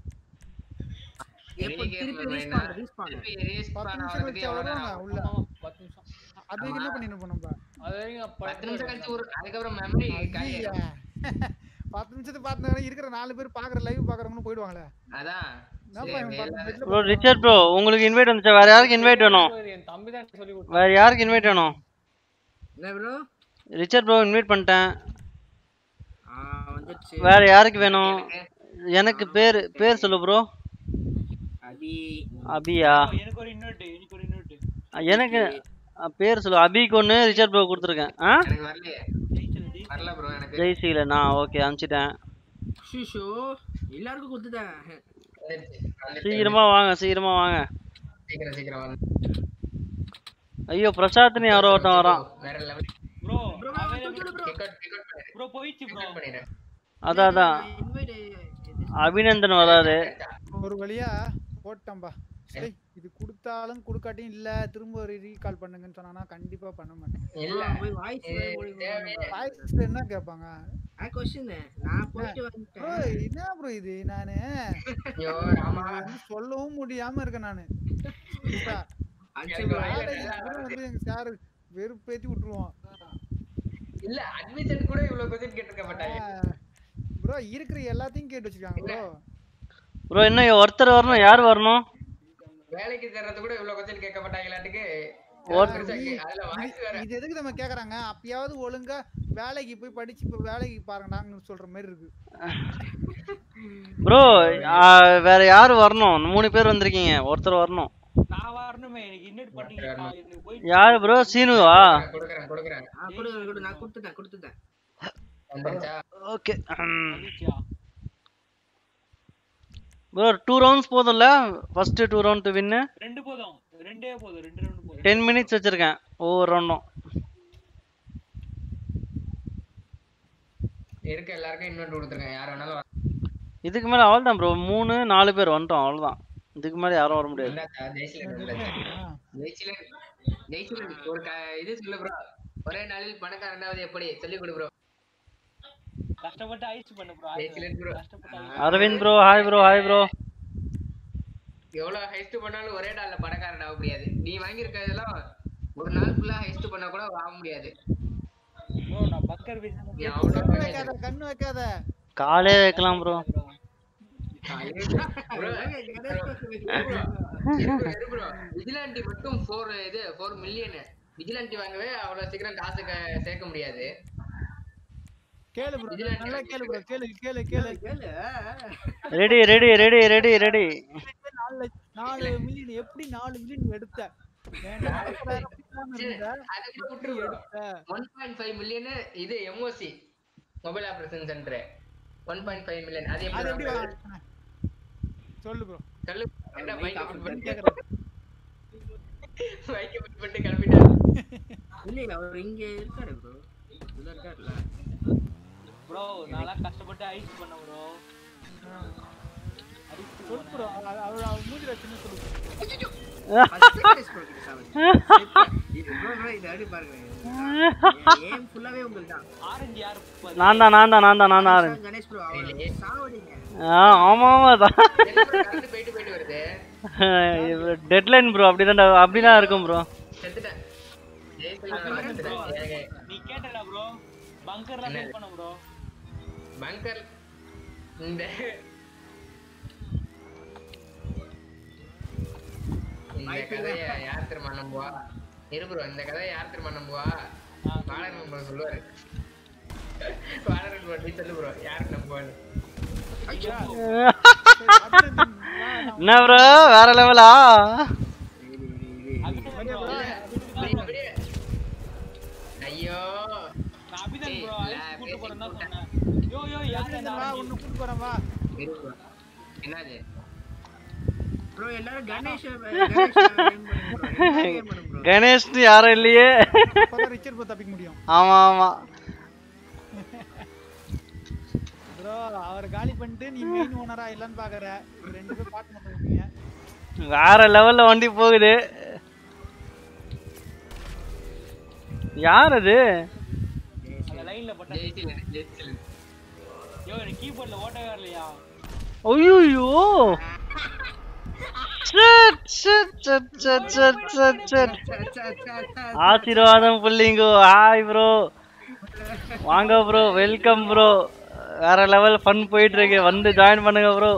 எப்போ திருப்பி ரீஸ்பான் ரீஸ்பான்
திருப்பி ரீஸ்பான்
பத்து நிமிஷம் கழிச்சு வருவாங்க உள்ள.
பத்து நிமிஷம்.
அதுக்கு என்ன பண்ணிட்டு போறோம் நம்ம?
அது வரைக்கும்
பத்து நிமிஷம் கழிச்சு ஒரு அதுக்கு அப்புறம் மெமரி காலியா.
பத்து நிமிஷத்துக்கு பார்த்தா இருக்கிற நாலு பேர் பாக்குற லைவ் பாக்குறவங்க போய்டுவாங்களே.
அதான்
ப்ரோ ரிச்சர்ட் ப்ரோ உங்களுக்கு இன்வைட் வந்துச்சா? வேற யாருக்கு இன்வைட் வேணும்?
என் தம்பி தான் சொல்லி கொடுத்தான்.
வேற யாருக்கு இன்வைட் வேணும்?
என்ன ப்ரோ?
ரிச்சர்ட் ப்ரோ இன்வைட் பண்ணிட்டேன்.
ஆ வந்துச்சு.
வேற யாருக்கு வேணும்? எனக்கு பேர் பேர் சொல்லு ப்ரோ.
அபி
அபியா?
எனக்கு ஒரு இன்வைட் எனக்கு ஒரு இன்வைட்.
எனக்கு பேர் சொல்லு. அபிக்கு ஒன்னு ரிச்சர்ட் ப்ரோ கொடுத்துருக்கேன். ஆ
எனக்கு வரலையே. வரல ப்ரோ எனக்கு.
ஜெய்சீலனா ஓகே அனுப்பிச்சிட்டேன்.
ஷூஷோ எல்லாருக்கும் கொடுத்துட்டேன்.
சீக்கிரமா வாங்க சீக்கிரமா வாங்க.
சீக்கிரம் சீக்கிரம் வாங்க.
ஐயோ பிரசாத்னு யாரோ ஒருத்தன் வரான்.
வேற லெவல்
ப்ரோ
ப்ரோ ப்ரோ
போயிச்சு ப்ரோ.
அதான் அதான் அபிநந்தன் வராரு.
ஒரு வழியா போட்டம்பா. சரி இது கொடுத்தாலும் கொடுக்காட்டியும் இல்ல திரும்ப ரீகால் பண்ணுங்கன்னு சொன்னானா கண்டிப்பா பண்ண மாட்டேன்.
இல்ல
போய் வாய்ஸ்
வாய்ஸ் என்ன கேட்பாங்க?
ஆ क्वेश्चन நான் போயிட்டு வந்துட்டேன்.
ப்ரோ என்ன ப்ரோ இது நானு
ஐயோ ராமா
சொல்லவும் முடியாம இருக்கேன் நானு. வந்து எங்க சார் வெறுப்பேத்தி விட்டுருவான்.
இல்ல அட்மிஷன் கூட இவ்வளவு क्वेश्चन கேட்டிருக்க மாட்டாங்க.
ப்ரோ இருக்கிற எல்லாத்தையும் கேட்டு வச்சிருக்காங்க ப்ரோ.
ப்ரோ இன்னும் ஒருத்தர் வரணும். யார் வரணும்?
வேலைக்கு சேர்றது கூட இவ்வளவு क्वेश्चन கேட்க மாட்டாங்களாட்டுக்கு.
இது எதுக்கு நம்ம கேக்குறாங்க? அப்பயாவது ஒழுங்கா வேலைக்கு போய் படிச்சு இப்ப வேலைக்கு பாருங்கடான்னு சொல்ற மாதிரி இருக்கு.
ப்ரோ வேற யாரு வரணும்? மூணு பேர் வந்திருக்கீங்க. ஒருத்தர் வரணும்.
நான் வரணுமே. எனக்கு இன்வைட் பண்ணீங்க.
யாரு ப்ரோ? சீனுவா?
கொடுக்கறேன் கொடுக்கறேன்.
ஆ கொடுங்க கொடு. நான் கொடுத்துட்டேன் கொடுத்துட்டேன்.
வந்துச்சா?
ஓகே ப்ரோ டூ ரவுண்ட்ஸ் போதும்ல? First two round to win.
ரெண்டு போதும். ரெண்டே போதும். ரெண்டு ரவுண்ட் போதும்.
டென் மினிட்ஸ் வச்சிருக்கேன் ஒவ்வொரு ரவுண்டும்.
இருக்க எல்லாருக்கும் இன்வைட் கொடுத்துருங்க. யார் வேணாலும்
இதுக்கு மேல அவ்வளவுதான் ப்ரோ. மூணு நாலு பேர் வந்துட்டோம் அவ்வளவுதான். இதுக்கு மேல யாரும் வர முடியாது.
ஜெய்சிலன் ஜெய்சிலன் ஒரு இது சொல்லு ப்ரோ. ஒரே நாளில் பணக்காரனாவது எப்படி சொல்லி கொடு ப்ரோ.
கஷ்டப்பட்டு ஐஸ் பண்ணு bro.
Jayaseelan bro.
Aravind bro hi bro hi bro.
எவ்வளவு ஹைஸ்ட் பண்ணாலும் ஒரே நாள்ல பணக்காரன் ஆக முடியாது. நீ வாங்கி இருக்கதெல்லாம் ஒரு நாள் ஃபுல்லா ஹைஸ்ட் பண்ணா கூட ஆக முடியாது.
ப்ரோ நான் பக்கர் வீச
கண்ணு வைக்காத கண்ணு வைக்காத.
காலே வைக்கலாம் ப்ரோ.
விஜிலாண்டி மட்டும் four இது four மில்லியன். விஜிலாண்டி வாங்கவே அவ்வளவு சீக்கிரம் காசு சேர்க்க முடியாது.
கேளு ப்ரோ நல்லா கேளு ப்ரோ. கேளு கேளு கேளு கேளு.
Ready ready ready ready ready.
நாலு மில்லியன் எப்படி நாலு மில்லியன் எடுத்த?
one point five மில்லியன் இது MOC mobile operation centre. One point five million அது
அது
எப்படி
எப்படி
வாங்க-
வா- சொல்லு ப்ரோ
சொல்லு என்ன
mic
மைக்
off
ஆஃப்
பண்ணி
பண்ணிட்டு மைக் ஆஃப் பண்ணிட்டு கிளம்பிட்டாரு
இல்ல இல்ல அவர் இங்க இருக்காரு ப்ரோ உள்ள இருக்காருல
ப்ரோ நான்லாம் கஷ்டப்பட்டு ஐஸ் பண்ண ப்ரோ
சொல்லு ப்ரோ அவர் அவர் மூஞ்சில சின்ன சொல்லு
ஃபர்ஸ்ட் கிரேஸ் ப்ரோ கிட்ட சாவடி இது ப்ரோ ப்ரோ இது அடி பாருங்க ஏம் ஃபுல்லாவே உங்களுக்கு தான்
ஆரஞ்சு யார்
நான் தான் நான் தான் நான் தான் நான் தான் ஆரஞ்சு.
கணேஷ் ப்ரோ அவரே சாவடிங்க
ஆ ஆமா ஆமா தான்
கரண்ட் போயிட்டு போயிட்டு வருது
டெட்லைன் ப்ரோ அப்படிதான் அப்படிதான் இருக்கும் ப்ரோ.
செத்துட்டேன் ஜெயிசல் செத்துட்டேன்
நீ கேட்டடா ப்ரோ பங்கர்லாம் செட் பண்ண ப்ரோ
பங்கர் இந்த இந்த கதையை யார் திரும்ப நம்புவா இரு ப்ரோ இந்த கதையை யார் திரும்ப நம்புவா பாலன் ப்ரோ சொல்லுவாரு பாலன் ப்ரோ நீ சொல்லு ப்ரோ யார் நம்புவான்னு
என்ன ப்ரோ வேற லெவலா
ஐயோ
நான் அபிதன் ப்ரோ ஐஸ் கூட்டி போறேன்னு தான் சொன்னேன் யோ யோ யார் அந்த
வா உன்னை கூட்டி போறேன் வா
இரு ப்ரோ என்னது
ப்ரோ எல்லாரும் கணேஷ் கணேஷ் ஏம் பண்ணுங்க ப்ரோ
கணேஷ் யாரும் இல்லையே
அப்பதான் ரிச்சர் ப்ரோ தப்பிக்க முடியும்.
ஆமா ஆமா
ப்ரோ அவர் காலி பண்ணிட்டு நீ மெயின் ஓனரா இல்லன்னு பாக்குற ரெண்டு பேரும் பாட்டு பண்ணிருக்கீங்க.
வேற லெவல்ல வண்டி போகுது. யார் அது
அந்த லைன்ல போட்டா
ஜெயிசல் ஜெயிசல்
யோ நீ கீபோர்ட்ல ஓட்டவே வரலையா
ஐயோ சட் சட் சட் சட் சட் சட் சட் ஆசீர்வாதம் புள்ளிங்கோ ஹாய் ப்ரோ வாங்க ப்ரோ வெல்கம் ப்ரோ வேற லெவல் ஃபன் போயிட்டு இருக்கு வந்து ஜாயின் பண்ணுங்க ப்ரோ.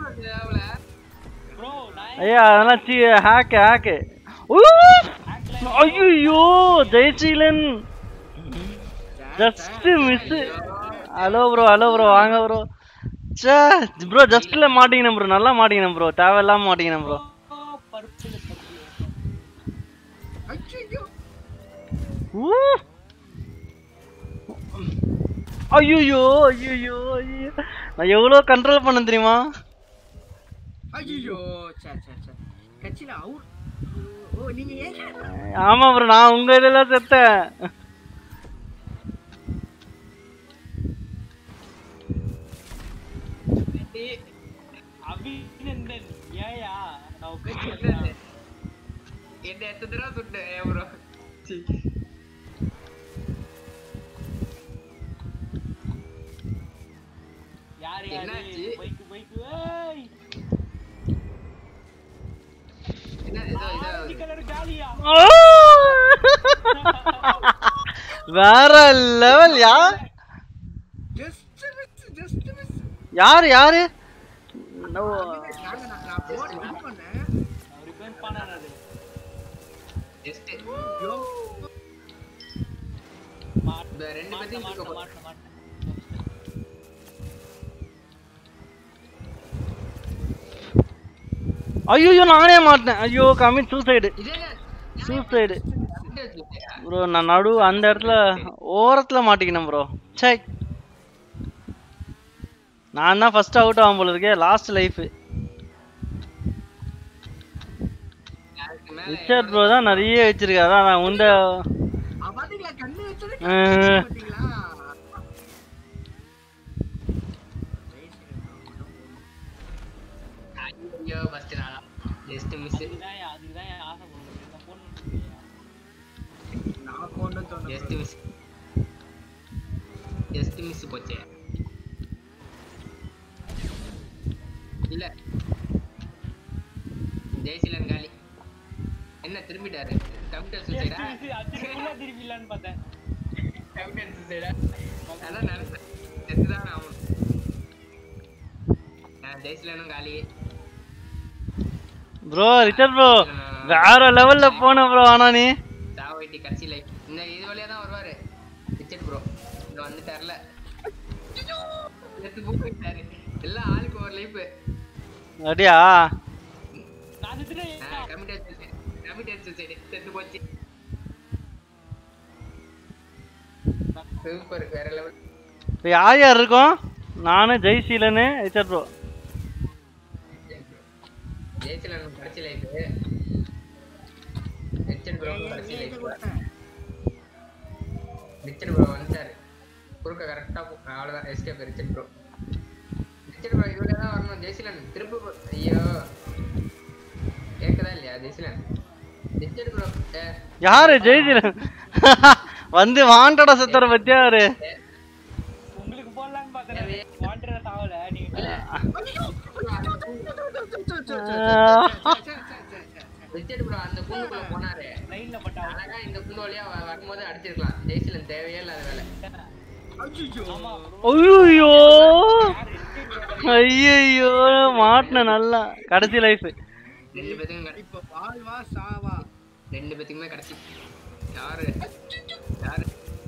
ப்ரோ நான்
ஐயா அதெல்லாம் சி ஹேக் ஹேக் ஐயோ Jayaseelan just miss. Hello bro hello bro வாங்க ப்ரோ. சே ப்ரோ ஜஸ்ட்ல மாட்டிக்கினேன் ப்ரோ நல்லா மாட்டிக்கினேன் ப்ரோ தேவையில்லாம மாட்டிக்கினேன் ப்ரோ.
பர்பிள்
ஐயோ ஐயோ நான் எவ்வளோ கண்ட்ரோல் பண்ண தெரியுமா.
ஐயோ சே சே சே கச்சில அவுட் ஓ நீங்க ஏன்
ஆமா ப்ரோ நான் உங்க இதெல்லாம் செத்தேன்.
அபிநந்தன் ஏயா நான் பேசி
என்ன எத்தனை தடவை சுட்டேன் ஏன் ப்ரோ
யார் யார்
என்னாச்சு?
பைக் பைக் ஏய்
என்ன ஏதோ
ஆரஞ்சு
இதோ
கலர் காலியா
வேற லெவல் யார்
ஜஸ்ட் மிஸ் ஜஸ்ட் மிஸ்
யாரு யாரு
நான் நான் போட் வின் பண்ணேன்
ரிப்பேர் பண்ணானது
ஜஸ்ட்
யோ
இந்த ரெண்டு பேத்தையும்
மாட்ட
தூக்க
மாட்ட மாட்ட
ஐயோ நானே மாட்டேன். ஐயோ கமிட் சூசைடு
இதே
சூசைடு ப்ரோ நான் நடு அந்த இடத்துல ஓரத்துல மாட்டிக்கினேன் ப்ரோ. சே நான் தான் ஃபர்ஸ்ட் அவுட் ஆகும் போல இருக்கே லாஸ்ட் லைஃப். ரிச்சர்ட் ப்ரோ தான் நிறைய வச்சிருக்காரு அதான் நான் உண்ட
பாத்தீங்களா கண்ணு வச்சது
அஹ்,
பாத்தீங்களா
ஐயோ ஃபர்ஸ்ட் நாளா ஜஸ்ட் மிஸ்
அதுதான் அதுதான் ஆசை பண்ணுவேன் நான் போன்
நான் போன்னு சொன்னேன்
ஜஸ்ட் மிஸ் ஜஸ்ட் மிஸ் போச்சே இல்ல ஜெயசீலன் காலி என்ன திரும்பிட்டாரு கம்ப்யூட்டர் சூசைடா
அதுக்குள்ள திரும்பிலான்னு பார்த்தேன்
கம்ப்யூட்டர் சூசைடா அதான் நினைச்சேன் செத்துதான் ஆகணும் நான் ஜெயசீலனும் காலி
ப்ரோ ரிச்சர்ட் ப்ரோ வேற லெவல்ல போன ப்ரோ ஆனா நீ
சாவட்டி கடைசி லைஃப் இந்த இது வழியா தான் வருவாரு ரிச்சர்ட் ப்ரோ இங்க வந்துட்டார்ல செத்து போயிட்டாரு எல்லாம் ஆளுக்கு ஒரு லைஃப்
அப்படியா
நான் செத்துட்டேன்
கம்ப்யூட்டர் சூசைடு கம்ப்யூட்டர் சூசைடு செத்து போச்சு சூப்பர் வேற லெவல்
இப்போ யார் யார் இருக்கோம் நானு ஜெய்சீலனு ரிச்சர்ட் ப்ரோ.
ஜெய்சீலன் கடைசி லைஃப். ரிச்சர்ட் ப்ரோ கடைசி லைஃப். ரிச்சர்ட் ப்ரோ வந்துட்டாரு. குறுக்க கரெக்டா அவ்வளவுதான் escape Richard bro. Richard bro இதுல தான் வரணும். ஜெய்சீலன் திருப்பு ஐயோ கேக்குதா இல்லையா ஜெய்சீலன்? ரிச்சர்ட் ப்ரோ
யாரு ஜெய்சீலன்? வந்து வாண்டடா செத்தற பத்தியா அவரு.
உங்களுக்கு போடலாம்னு பார்த்தேன். வாண்டடா தாவல நீங்க.
ரிச்சர்ட் ப்ரோ அந்த குண்டுக்குள்ள போனாரு. லைன்ல பட்டா. அழகா இந்த குண்டு வழியா வரும்போது அடிச்சிருக்கலாம். ஜெய்சீலன் தேவையே இல்லாத வேலை.
ஐயோ ஐயோ மாட்டன நல்லா கடைசி லைஃப்.
ரெண்டு பேத்துக்கும்
இப்போ வாழ்வா சாவா
ரெண்டு பேத்துக்குமே கடைசி. யாரு யாரு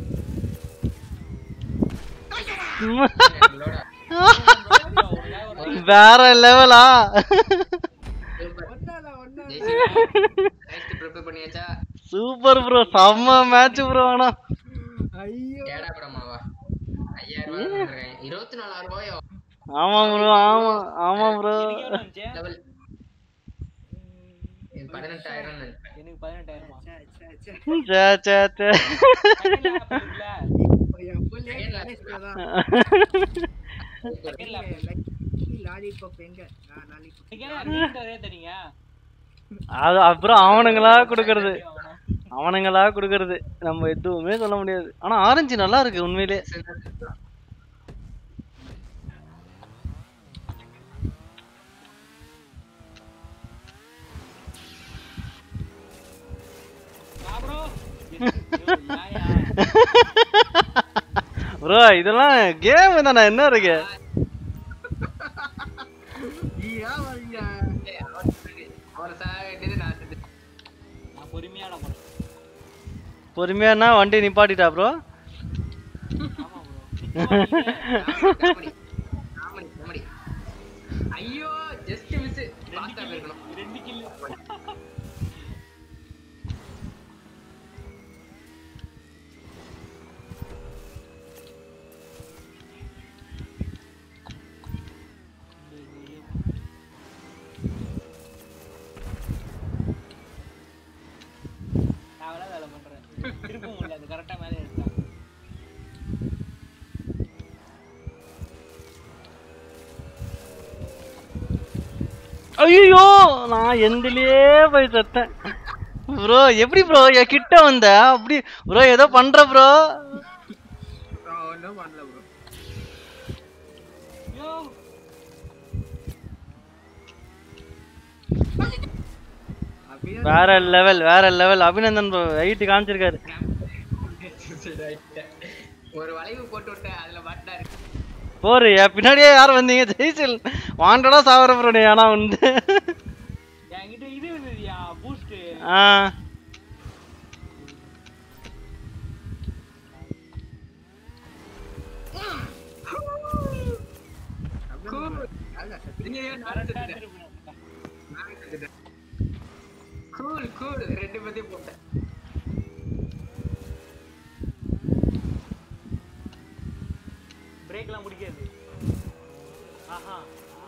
வேற லெவலா? சூப்பர் ப்ரோ செம்ம மேட்ச் ப்ரோ. ஆனா
ஐயோ
ஏடா படமாவா ஐயாயிரம் ரூபாய் வந்திருக்கேன். இருபத்தி நாலாயிரம் ரூபாயோ?
ஆமா ப்ரோ ஆமா ஆமா ப்ரோ.
லெவல் பதினெட்டாயிரம்
எனக்கு பதினெட்டாயிரமா?
சே சே சே
லாலிபாப் எங்க? நான் லாலிபாப்
தெரியுங்க.
அது அப்புறம் அவனுங்களா குடுக்கறது அவனுங்களா குடுக்கறது நம்ம எதுவுமே சொல்ல முடியாது. ஆனா ஆரஞ்சு நல்லா இருக்கு உண்மையிலே. ப்ரோ இதெல்லாம் கேம் தானே என்ன இருக்கு? பொறுமையானா வண்டி நிப்பாட்டிட்டா ப்ரோ?
ஐயோ ஜஸ்ட் மிஸ். பாஸ்டா இருக்கணும். ரெண்டு கில்.
திருப்ப முடியல. அது கரெக்டா மேலே எடுத்தான்.
ஐயோ நான் எந்திலே போய் செத்தேன் ப்ரோ. எப்படி ப்ரோ என் கிட்ட வந்த? அப்படி ப்ரோ ஏதோ பண்ற ப்ரோ.
ஒண்ணும் பண்ணல ப்ரோ.
வேற லெவல் வேற லெவல். அபிநந்தன் ப்ரோ ஹைட் காமிச்சிருக்காரு.
ஒரு வளைவு போட்டு விட்டேன் அதுல மாட்டாரு.
போரு பின்னாடியே யார் வந்தீங்க? ஜெய்சல் வாண்டடா சாவற ப்ரோ நீ. ஆனா வந்து
என்கிட்ட இது இருந்துதியா பூஸ்ட்.
ஆ
கூல் கூல் ரெண்டு பேத்தையும் போட்டேன்.
பிரேக்லாம் முடிக்காது. ஆஹா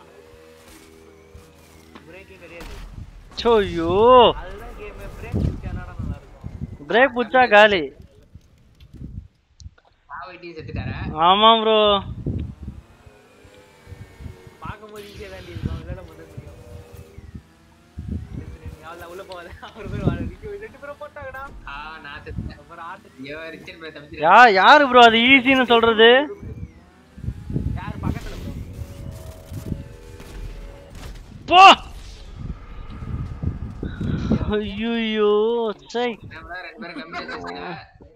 பிரேக்கே கிடையாது.
சோயோ
அதுதான் கேம். பிரேக் புடிச்சானா நல்லா இருக்கும்.
பிரேக் புடிச்சா காலி.
ஆவடி செத்துட்டாரா?
ஆமா ப்ரோ.
பாக்கும்போது ஈஸியா தான் இருக்கும். விளையாட முடியாது. யால உள்ள போவாத. அவர் பேர் வாங்க. ரெண்டு பேரும் போட்டாங்கடா.
ஆ நான் செத்தேன். அப்புறம் ஆட்டு ஐயோ ரிச்சர்ட் ப்ரோ தம்பிச்சு.
யா யாரு ப்ரோ அது ஈஸின்னு சொல்றது?
யார் பக்கத்துல ப்ரோ?
போ. ஐயோ சை.
நம்ம ரெண்டு பேரும் கம்மியா செத்துட்டா.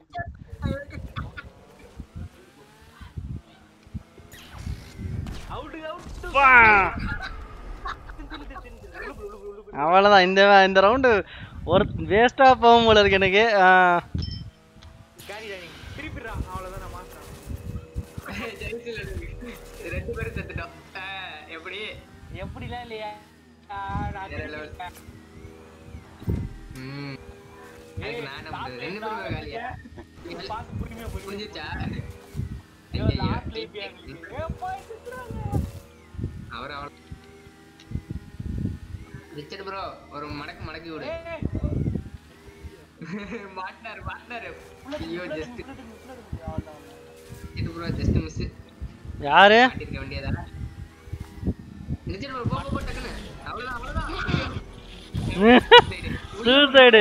Out out.
அவ்வளவுதான். இந்த இந்த ரவுண்டு ஒரு வேஸ்டா போகும் போல இருக்கு எனக்கு.
திருப்பிடுறா அவ்வளவுதான். நான் மாத்துறேன்.
ரெண்டு பேரும் செத்துட்டோம். எப்படி
எப்படிலாம் இல்லையா?
ம் நான் என்ன பண்றது? ரெண்டு பேரும் காலியா? புரிஞ்சுச்சா? அவர் அவர் ரிச்சர்ட் ப்ரோ ஒரு மடக்கு மடக்கி விடு. மாட்டினாரு மாட்டினாரு. ஐயோ ஜஸ்ட் இது ப்ரோ ஜஸ்ட் மிஸ்.
யாரு
மாட்டிருக்க வேண்டியதா? ரிச்சர்ட் ப்ரோ போ போ டக்குனு. அவ்வளவுதான் அவ்வளவுதான்.
சூசைடு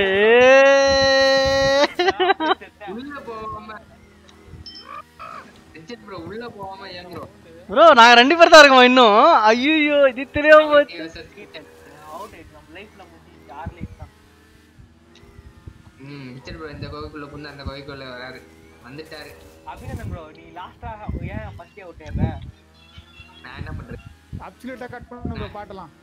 உள்ள போகாம ரிச்சர்ட் ப்ரோ உள்ள போகாம ஏன் ப்ரோ?
ப்ரோ நாங்க ரெண்டு பேர் தான் இருக்கோம் இன்னும். ஐயோ இது தெரியாம போச்சு.
அவுட் ஆயிட்டு நம்ம லைஃப்ல முடிஞ்சு ஆறு லைஃப் தான்.
ம் ரிச்சர்ட் ப்ரோ இந்த கோவிக்குள்ள புந்து அந்த கோவிக்குள்ள வராரு. வந்துட்டாரு.
அபிநந்தன் ப்ரோ நீ லாஸ்டா ஏன் ஃபர்ஸ்ட் அவுட் ஆயிட்ட?
நான் என்ன பண்றேன்?
அப்சல்யூட்டா கட் பண்ணு ப்ரோ பாட்டலாம்.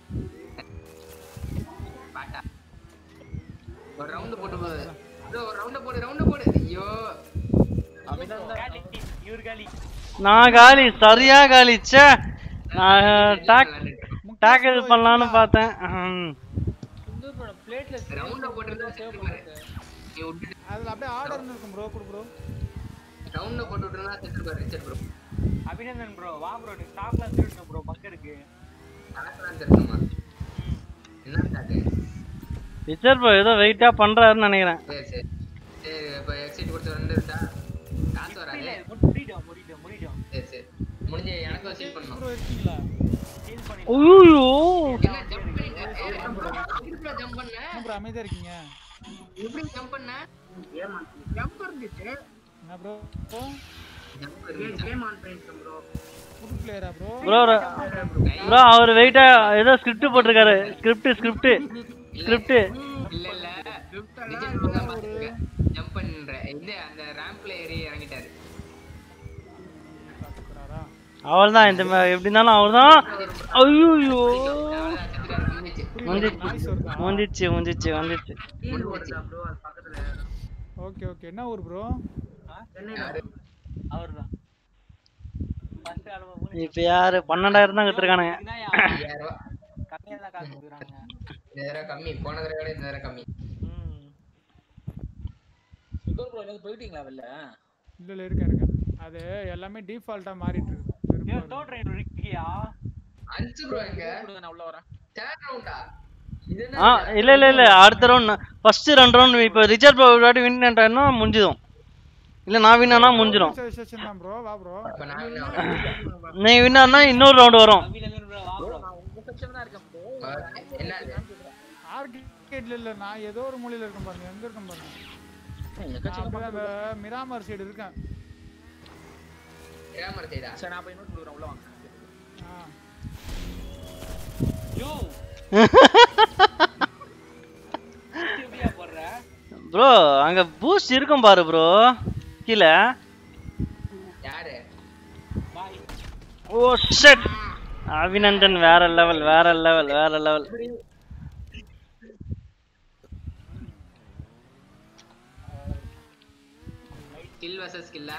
பாட்டா ஒரு ரவுண்ட் போட்டு போ ப்ரோ. ஒரு ரவுண்ட் போடு ரவுண்ட் போடு. ஐயோ
அபிநந்தன் யூர் காலி.
நான் காலி சரியா காலி. ச்சே நான் டாக் டாக்கல் பண்ணலாம்னு பார்த்தேன்.
சுந்தர் ப்ரோ பிளேட்ல
ரவுண்ட போட்டுறதா சேவ் பண்ணு. நீ விட்டு
அதுல அப்படியே ஆர்டர்னு இருக்கும் ப்ரோ. குடு ப்ரோ.
ரவுண்ட போட்டு விட்டுறதா set bro Richard bro.
Abhinandan bro வா ப்ரோ நீ ஸ்டாக்லாம் திருடு ப்ரோ பக்க இருக்கு.
ஸ்டாக்லாம் திருடுமா? என்ன ஸ்டாக்?
ரிச்சர்ட் ப்ரோ ஏதோ வெயிட்டா பண்றாருன்னு நினைக்கிறேன்.
சரி சரி சரி இப்போ எக்ஸிட் கொடுத்து வந்துட்டா காசு வராது.
இல்ல முடிடோம் முடிடோம் முடிடோம்.
சரி சரி முடிஞ்சு எனக்கு சீல் பண்ணனும்.
ப்ரோ இருக்கீங்களா?
சீல் பண்ணி.
ஐயோ
என்ன ஜம்ப் பண்ணீங்க? எப்படி ஜம்ப் பண்ண?
என்ன ப்ரோ அமைதியா இருக்கீங்க?
எப்படி ஜம்ப் பண்ண?
ஏமா ஜம்ப் இருந்துச்சு.
என்ன ப்ரோ?
ஜம்ப்
கேம் ஆன் பண்ணிட்டேன் ப்ரோ.
புது பிளேயரா ப்ரோ?
ப்ரோ ப்ரோ அவர் வெயிட்டா ஏதோ ஸ்கிரிப்ட் போட்டிருக்காரு. ஸ்கிரிப்ட் ஸ்கிரிப்ட் ஸ்கிரிப்ட்
இல்ல இல்ல ரிச்சர்ட் ப்ரோ தான் பாத்துங்க. ஜம்ப் பண்ற இந்த அந்த ரேம்ப்ல ஏறி இறங்கிட்டாரு.
அவர்தான் இந்த எப்படி இருந்தாலும் அவர்தான். ஐயோ முந்திச்சு முந்திச்சு வந்துச்சு.
ஓகே ஓகே என்ன ஊர் ப்ரோ?
அவர்தான் ஃபர்ஸ்ட் ஆல்பம்.
இப்ப யாரு பன்னெண்டாயிரம் தான் கத்துறானுங்க.
ஐயாயிரம் ரூபாய்
கம்மியா தான் காசு குடுக்குறாங்க.
இந்த தடவை கம்மி. போன தடவை விட இந்த தடவை கம்மி.
ம்
சுகர் ப்ரோ நீங்க போயிட்டீங்களா வெளில?
இல்ல இல்ல இருக்கேன் இருக்கேன். அது எல்லாமே டிஃபால்ட்டா மாறிட்டு இருக்கு.
ஏ தோ ட்ரெயின் இருக்கியா?
அஞ்சு ப்ரோ எங்க?
நான் உள்ள வரேன்.
தேர்ட் ரவுண்டா?
ஆ இல்ல இல்ல இல்ல அடுத்த ரவுண்ட் ஃபர்ஸ்ட் ரெண்டு ரவுண்ட் இப்போ ரிச்சர்ட் ப்ரோ ஒரு வாட்டி வின் பண்ணிட்டாருன்னா முடிஞ்சிடும். இல்ல நான் வின் ஆனா முடிஞ்சிடும்.
செஷன் தான் ப்ரோ. வா ப்ரோ.
அப்ப நான் என்ன?
நீ வின் ஆனா இன்னொரு ரவுண்ட் வரும்.
அபிநந்தன் ப்ரோ வா ப்ரோ.
நான் உங்க செக்ஷன் தான் இருக்கேன் ப்ரோ.
என்னது?
ஆர்கேட்ல இல்ல நான் ஏதோ ஒரு மூலையில இருக்கேன் பாருங்க. எங்க இருக்கேன் பாருங்க. அந்த மிராமர் சைடு இருக்கேன்.
மிராமர் சைடா?
சரி நான் போய் நோட் குடுறேன் உள்ள வாங்க.
ஆ
யோ
ப்ரோ அங்க பூஸ்ட் இருக்கும் பாரு ப்ரோ கீழ.
யாரு?
ஓ ஷிட் அபிநந்தன் வேற லெவல் வேற லெவல் வேற லெவல்.
Skill versus ஸ்கில்லா?